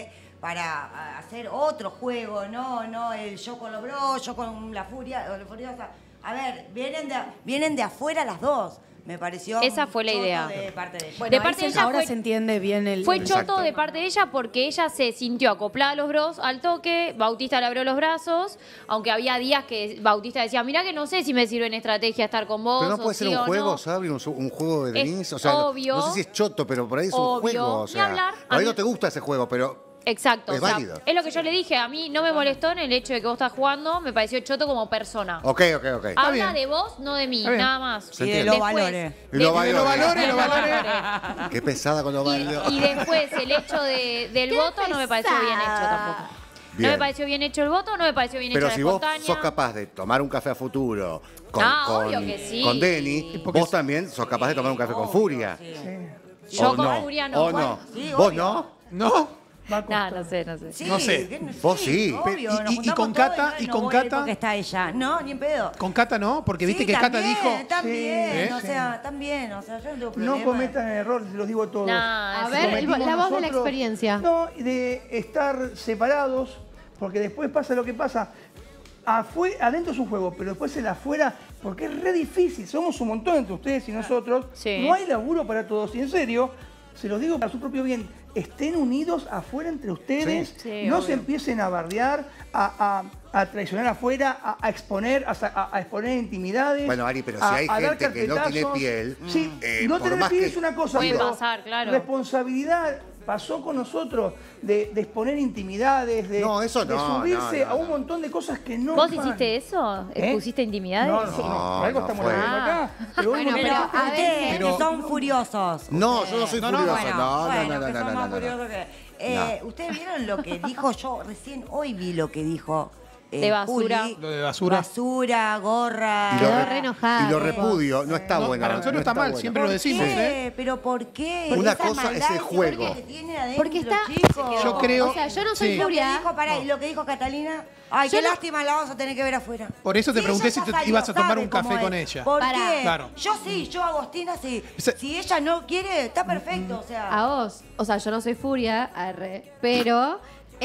para hacer otro juego, no el yo con los bros, yo con la furia, o la furiosa. A ver, vienen de afuera las dos. Me pareció
esa fue la idea.
De parte de ella.
Bueno, de parte de ella ahora se entiende bien el...
Fue choto de parte de ella porque ella se sintió acoplada a los bros al toque, Bautista le abrió los brazos, aunque había días que Bautista decía, mirá que no sé si me sirve en estrategia estar con vos.
Pero no puede ser un juego, ¿sabes? Un juego de Denise. O sea,
obvio.
No sé si es choto, pero por ahí es un juego. O sea, por ahí no te gusta ese juego, pero...
Exacto,
es válido.
Es lo que yo le dije, a mí no me molestó en el hecho de que vos estás jugando, me pareció choto como persona.
Ok.
Habla de vos, no de mí, nada más.
Y de los valores.
Y los valores. Qué pesada con los valores.
Y después el hecho del voto no me pareció bien hecho tampoco.
Bien.
No me pareció bien hecho el voto, no me pareció bien
pero
hecho
si
la
vos
espontánea.
sos capaz de tomar un café a futuro
obvio que sí.
con Denny, vos también sos capaz de tomar un café con Furia.
Sí. Yo con Furia no.
¿O no?
Sí,
¿Vos no?
¿No?
No sé.
Sí,
no sé. Vos sí.
Obvio,
Y con Cata, y con Cata.
Porque está ella. No, ni en pedo.
Con Cata no, porque viste que
también,
Cata dijo.
También, o sea, también. O sea, yo no tengo problema.
No cometan errores, se los digo a todos.
A
ver, la voz de la experiencia.
No, de estar separados, porque después pasa lo que pasa. Adentro es un juego, pero después el afuera, porque es re difícil. Somos un montón entre ustedes y nosotros.
Sí.
No hay laburo para todos. Y en serio, se los digo para su propio bien. Estén unidos afuera entre ustedes.
Sí,
no
obvio.
se empiecen a bardear, a traicionar afuera, a exponer, a exponer intimidades.
Bueno, Ari, pero si hay gente que no tiene piel,
sí, no
por
tener
más
piel
que...
es una cosa,
Puede
pero
pasar, claro.
responsabilidad pasó con nosotros de exponer intimidades, de subirse a un montón de cosas que no
¿Vos
van.
hiciste eso? ¿Pusiste intimidades?
No, por algo estamos hablando acá. Pero
Bueno, pero a ver, que son furiosos.
No, yo no soy furioso.
Que son más furiosos que...
No.
¿Ustedes vieron lo que dijo? Yo recién hoy vi lo que dijo.
De basura.
Juli.
Lo de basura.
Basura, gorra.
Quedó re enojada.
Y lo repudio, no está bueno.
Para nosotros no está mal,
bueno.
siempre lo decimos.
¿Pero por qué?
Una
Esa
cosa es
maldad
el juego.
que tiene adentro,
Porque está...
chicos.
Yo creo...
O sea, yo no soy
sí.
Furia.
Lo que dijo Catalina, ay, qué lástima, la vamos a tener que ver afuera.
Por eso te pregunté si te ibas a tomar un café con ella.
¿Por qué?
Claro.
Yo sí, yo Agostina sí. Si ella no quiere, está perfecto, o sea.
A vos, o sea, yo no soy Furia, pero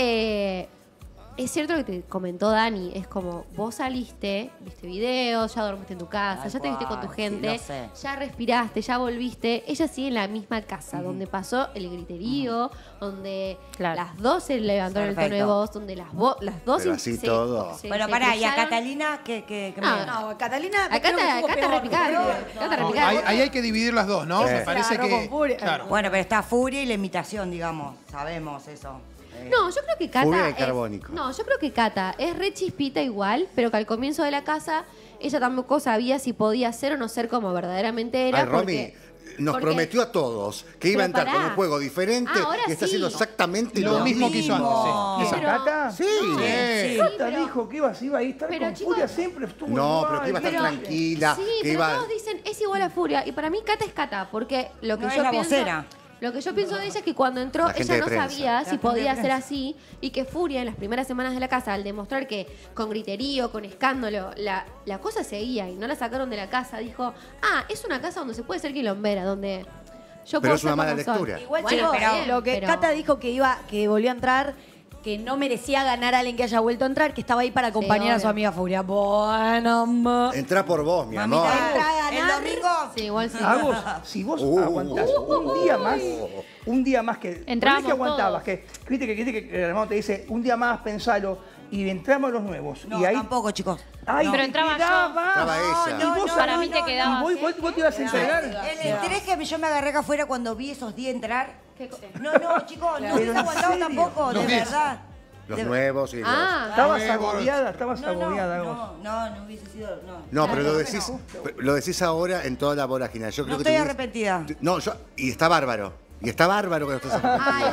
es cierto lo que te comentó Dani, es como vos saliste, viste videos, ya dormiste en tu casa, ya te viste con tu gente,
lo sé.
ya respiraste, ya volviste, ella sigue en la misma casa, donde pasó el griterío, donde las dos se levantaron el tono de voz, donde las dos
Pero así todo.
Bueno, pará, ¿y a Catalina qué
No, Catalina...
A Cata repicante.
Ahí hay que dividir las dos, ¿no? Me parece que... Claro.
Bueno, pero está Furia y la imitación, digamos, sabemos eso.
No, yo creo que Cata
Furia de carbónico.
yo creo que Cata es re chispita igual, pero que al comienzo de la casa ella tampoco sabía si podía ser o no ser como verdaderamente era.
Ay, Romy, nos prometió a todos que iba a entrar con un juego diferente y está haciendo exactamente lo mismo que hizo antes.
¿Esa Cata?
Sí.
Cata dijo que iba a estar con Furia, siempre estuvo igual.
Pero que iba a estar tranquila.
Sí,
que
pero
iba...
todos dicen es igual a Furia. Y para mí Cata es Cata, porque lo que
No es
yo
la
pienso...
vocera.
Lo que yo pienso de ella es que cuando entró
La gente
ella no
de prensa.
sabía si
gente
podía
de
ser
prensa.
así y que Furia en las primeras semanas de la casa, al demostrar que con griterío, con escándalo, la cosa seguía y no la sacaron de la casa, dijo, es una casa donde se puede ser quilombera, donde yo
Pero
puedo
es una
ser
mala
como soy.
lectura.
Igual,
Bueno,
chicos,
pero-
lo que
pero-
Cata dijo que volvió a entrar, que no merecía ganar a alguien que haya vuelto a entrar, que estaba ahí para acompañar a su
obvio.
amiga Furia. Bueno,
Entrá por vos, mi amor.
Mamita, el domingo.
Sí, igual sí.
Agos, si vos aguantás un día más que...
Entramos
que aguantabas,
todos.
viste que el hermano te dice, un día más pensalo, y entramos los nuevos.
No,
y ahí,
tampoco, chicos.
ay,
Pero
te
entraba yo.
quedabas.
Estaba ella.
Y vos
Para mí te quedaba.
Y vos te ibas a entregar.
El interés que yo me agarré acá afuera cuando vi esos días entrar. No, chicos, no
Pero
hubiese
en
aguantado
serio.
tampoco, de
Los 10.
verdad.
Los nuevos y los...
Estabas agobiada, Agos.
No hubiese sido.
No, pero lo decís ahora en toda la vorágine. Yo creo
No
que
estoy
tenés-
arrepentida.
No, y está bárbaro. Y está bárbaro que no estés arrepentido.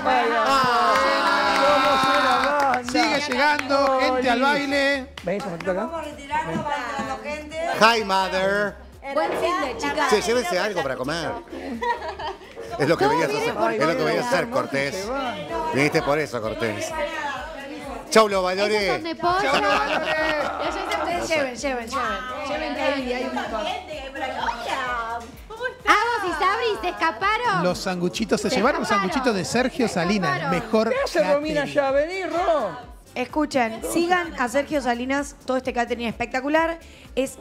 Sigue llegando gente al baile.
¿Ves un poquito acá?
Vamos a retirarnos, va entrando gente.
Hi, mother.
buen fin de chicas.
Sí, llévense algo para comer. Es lo que venías a hacer. Es lo que venías a hacer, Cortés. Viniste por eso, Cortés. Chau, los valores.
Esos son de pollo.
Chau, los valores.
Lleven que hay un montón.
Ah, vos y Sabri Ori, se escaparon.
Los sanguchitos se llevaron los sanguchitos de Sergio Salinas, el mejor.
¿Qué hace Romina ya? Vení, Ro.
Escuchen, sigan a Sergio Salinas, todo este catering espectacular. Es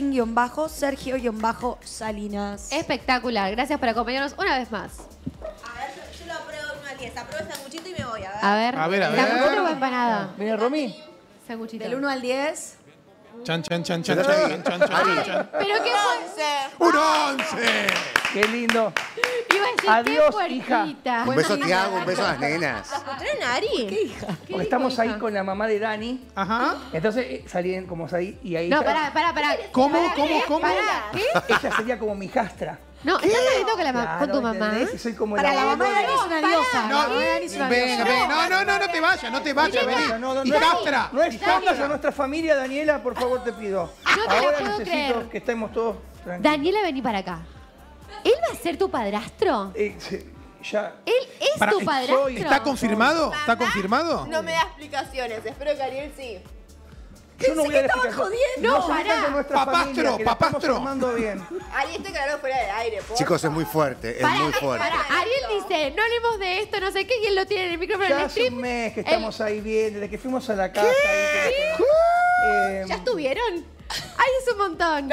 catering-Sergio-Salinas.
Espectacular, gracias por acompañarnos una vez más.
A ver, yo lo apruebo de 1 al 10. Apruebo el sanguchito y me voy,
A ver. ¿Sanguchito o empanada?
Mira, Romy.
Sanguchito.
Del 1 al 10.
Chan. ¿Pero
qué fue?
¡Un 11!
¡Qué lindo!
Iba a decir,
Adiós,
qué
hija.
puerquita.
Un beso a Tiago, un beso a las nenas.
¿Escucharon a Ari?
¿Qué hija?
Porque estamos ahí con la mamá de Dani.
Ajá.
Entonces salían como ahí y ahí.
No, pará.
¿Cómo?
Pará, ¿qué?
Ella sería como mi jastra.
No, ¿estás saliendo con tu mamá?
¿Entendés? Y soy como
Para la mamá de Dani es una diosa.
No, no te vayas, vení.
No,
Hijastra.
No expongas a nuestra familia, Daniela, por favor, te pido.
No te la
Ahora
puedo
necesito
creer.
que estemos todos tranquilos.
Daniela, vení para acá. ¿Él va a ser tu padrastro?
Ya.
¿Él es tu padrastro?
¿Está confirmado? ¿Está confirmado?
No me da explicaciones. Espero que Ariel sí.
Yo no voy a
estaban jodiendo.
No, pará.
Papastro.
Estamos formando bien.
Ari, este claro fuera del aire, por
Chicos, es muy fuerte, es muy fuerte.
Ariel dice, no hablemos de esto, no sé qué, y él lo tiene en el micrófono en
Ya
el
hace
stream.
un mes que estamos ahí bien, desde que fuimos a la casa.
¿Ya estuvieron? Ay, es un montón.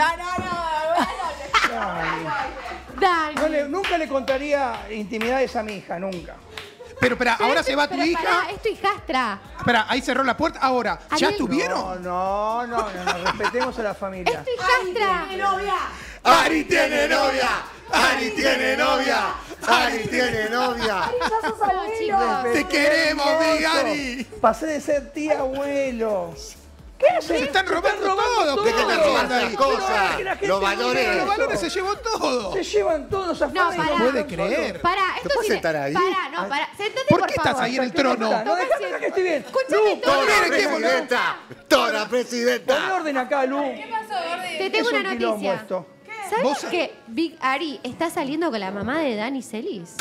Dani.
Nunca le contaría intimidades a mi hija, nunca.
Pero espera, ahora se va tu hija.
Pará, es tu hijastra.
Espera, ahí cerró la puerta. Ahora, ¿ya estuvieron?
No, respetemos a la familia.
Es tu hijastra.
¡Ari tiene novia! ¡Ari tiene novia! ¡Ari tiene novia!
¡Te queremos, mi Ari!
Pasé de ser tía abuelo. ¿Qué haces?
Se están robando todo.
¿Qué te están robando las cosas? Los valores.
Los valores se llevó todo.
Se llevan todos a
No, pará.
No puede creer.
Pará, esto
¿Te puedes
sí.
sentar ahí?
Pará. Sentate,
¿Por
por
qué
favor.
estás ahí en el trono?
No, déjame que estoy bien.
Escúchame,
¡Tora
¿qué,
presidenta! ¡Tora presidenta!
Pon orden acá, Lu.
Te tengo
Es
una
un quilombo
noticia.
esto.
¿Sabes que Big Ari está saliendo con la mamá de Dani Celis?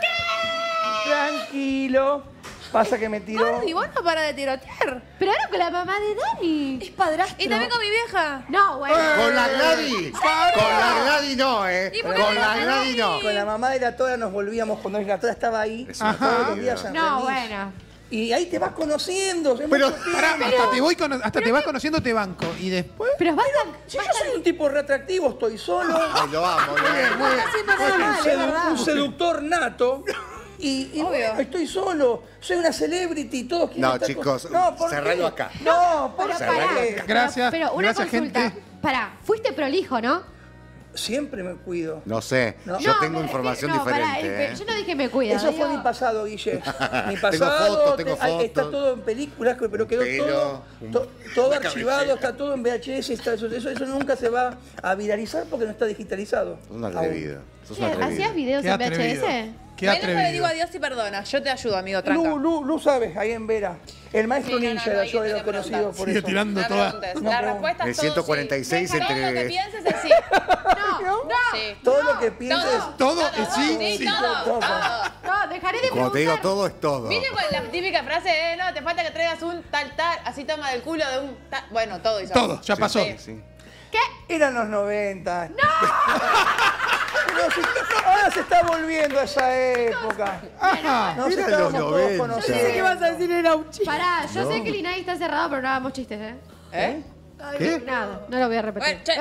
Tranquilo. Pasa que me tiró.
Y vos no para de tirotear.
Pero ahora con la mamá de Dani.
Es padrastro.
Y también con mi vieja.
No, bueno.
Con la Gladys. Con la Gladys no,
¿Y por qué
Con
no
la
con
Gladys no.
Con la mamá de la Tora nos volvíamos cuando la Tora estaba ahí.
Ajá.
Todos los días San
No,
Remis.
bueno.
Y ahí te vas conociendo.
Pero,
hasta te vas conociendo, te banco. Y después.
Pero
Si yo soy un tipo re atractivo, estoy solo.
Ay, lo amo, lo amo.
Un seductor nato. Y bueno, estoy solo. Soy una celebrity. Todos quieren
No,
estar
chicos,
¿por
cerralo
qué?
acá.
No, por
Pero
qué?
Gracias.
Pero una
Gracias,
consulta.
gente.
Pará, fuiste prolijo, ¿no?
Siempre me cuido.
No sé, yo tengo información diferente.
Yo no dije me cuida.
Eso fue
digo-
mi pasado, Guille. Mi
Tengo
pasado
fotos, tengo fotos.
está todo en películas, pero quedó
Pelo,
todo
una
archivado,
cabellera.
está todo en VHS. Eso nunca se va a viralizar porque no está digitalizado.
Sos un atrevido. Sos un
¿Qué,
atrevido.
¿Hacías videos
Qué
en
atrevido.
VHS?
Qué
Ahí no le digo
atrevido.
adiós y perdona. Yo te ayudo, amigo, tranca.
Lu sabes, ahí en Vera. El maestro
Sí, no,
ninja
no,
era
no,
yo,
ahí
era
no te
conocido
preguntas.
por
Sigue
eso.
tirando
No
todas.
preguntes.
No,
La
no.
respuesta
El
es todo
146
sí. Todo lo que
entre.
pienses es sí.
No.
Sí.
Todo lo que pienses.
Todo es sí.
Sí,
Sí.
todo.
No, dejaré de
Cuando te digo todo, es todo.
¿Viste cuál es la típica frase? No, te falta que traigas un tal, así toma del culo de un tal. Bueno, todo eso.
Todo, ya pasó.
Sí, sí.
Eran los 90. ¡No! Ahora se está volviendo a esa época.
Ajá.
Nos
Eran
estábamos
los
todos
90.
conociendo.
vas a decir era un chiste.
Pará, yo
No.
sé que el INAI está cerrado, pero no hagamos chistes, ¿eh?
¿Eh?
¿Qué?
Nada, no lo voy a repetir.
Bueno, che,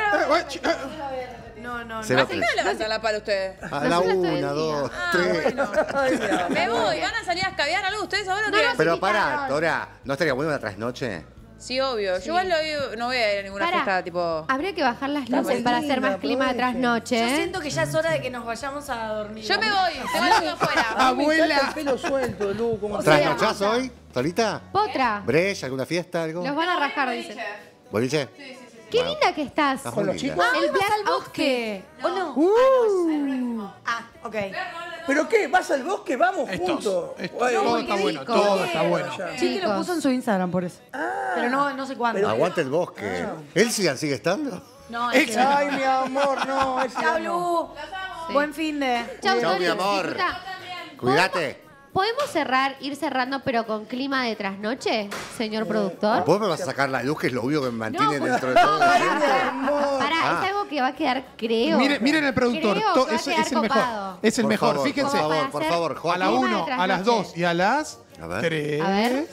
No.
Cero
¿Hace qué
tres.
levantan la pala ustedes?
A la
Nosotros todo el
1,
día.
2,
Ah,
3.
bueno.
Ay, mi amor.
Me voy, ¿van a salir a escabear algo ustedes ahora o
No,
qué?
no,
Pero
sí,
pará,
invitaron.
Dora, ¿no estaría bueno una trasnoche?
Sí, obvio. Yo igual no voy a ir a ninguna
Pará,
fiesta tipo.
habría que bajar las
Está
luces
muy
para hacer
linda,
más clima de
aprovechen.
trasnoche.
Yo
¿eh?
siento que ya es hora de que nos vayamos a dormir.
Yo me voy, te voy afuera.
A mí me encanta
Abuela.
el pelo suelto, Lu. Como
¿Trasnochás hoy? ¿Solita?
Potra,
¿Brecha? ¿Alguna fiesta? ¿Algo?
los van a rajar, dicen.
¿Boliche?
Qué linda que estás.
Estás
¿Con
muy
los
linda.
chicos?
El viaje
al bosque. ¿O no? Ok.
¿Pero qué? ¿Vas al bosque? Vamos juntos.
Todo está bueno, todo está bueno.
Chiqui lo puso en su Instagram por eso. Pero no sé cuándo.
Aguante el bosque. ¿Elsian sigue estando?
No,
Ay, mi amor, no.
Chao, Lu. Buen fin de.
Chau,
Chau,
Tony.
mi amor.
Disfruta.
Cuídate.
¿Podemos ir cerrando, pero con clima de trasnoche, señor productor?
¿Vos me vas a sacar la luz, que es lo único que me mantiene dentro de todo?
Pará, es algo que va a quedar, creo.
Miren el productor.
Creo que
Es
va a
el
quedar
mejor.
copado.
Es el
Por
mejor.
favor,
Fíjense.
por favor,
A la 1, a las 2 y a las 3.
A ver.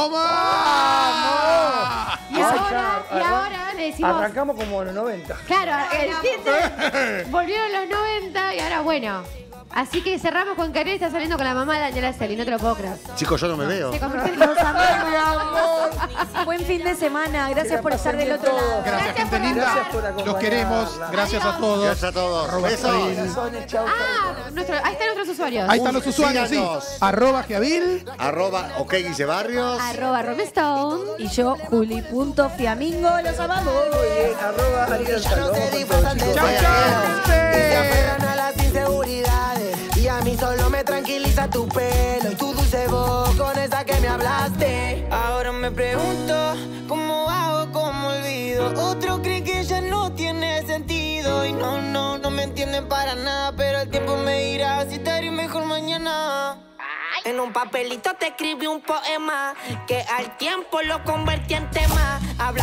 ¡Toma!
Y ahora le decimos...
Arrancamos como en los 90.
Claro, ¿entiendes? Volvieron los 90 y ahora bueno. Así que cerramos con Karel, está saliendo con la mamá de Daniela Celi, no te lo puedo creer.
Chicos, yo no me veo.
Se convirtió en
Los amamos. Buen fin de semana. Gracias por estar del otro lado.
Gracias, gente linda. Los queremos. Gracias a todos.
Gracias a todos. Besos.
ahí están nuestros usuarios.
Ahí están los usuarios, sí. @Giavil.
@okguillebarrios.
@Romestone.
Y yo, Juli.Fiamingo. Los amamos.
Muy bien, @Ariel Salomón.
A las inseguridades y a mí solo me tranquiliza tu pelo y tu dulce voz con esa que me hablaste. Ahora me pregunto cómo hago, cómo olvido. Otro cree que ya no tiene sentido y no me entienden para nada, pero el tiempo me dirá si estaré mejor mañana. En un papelito te escribí un poema que al tiempo lo convertí en tema.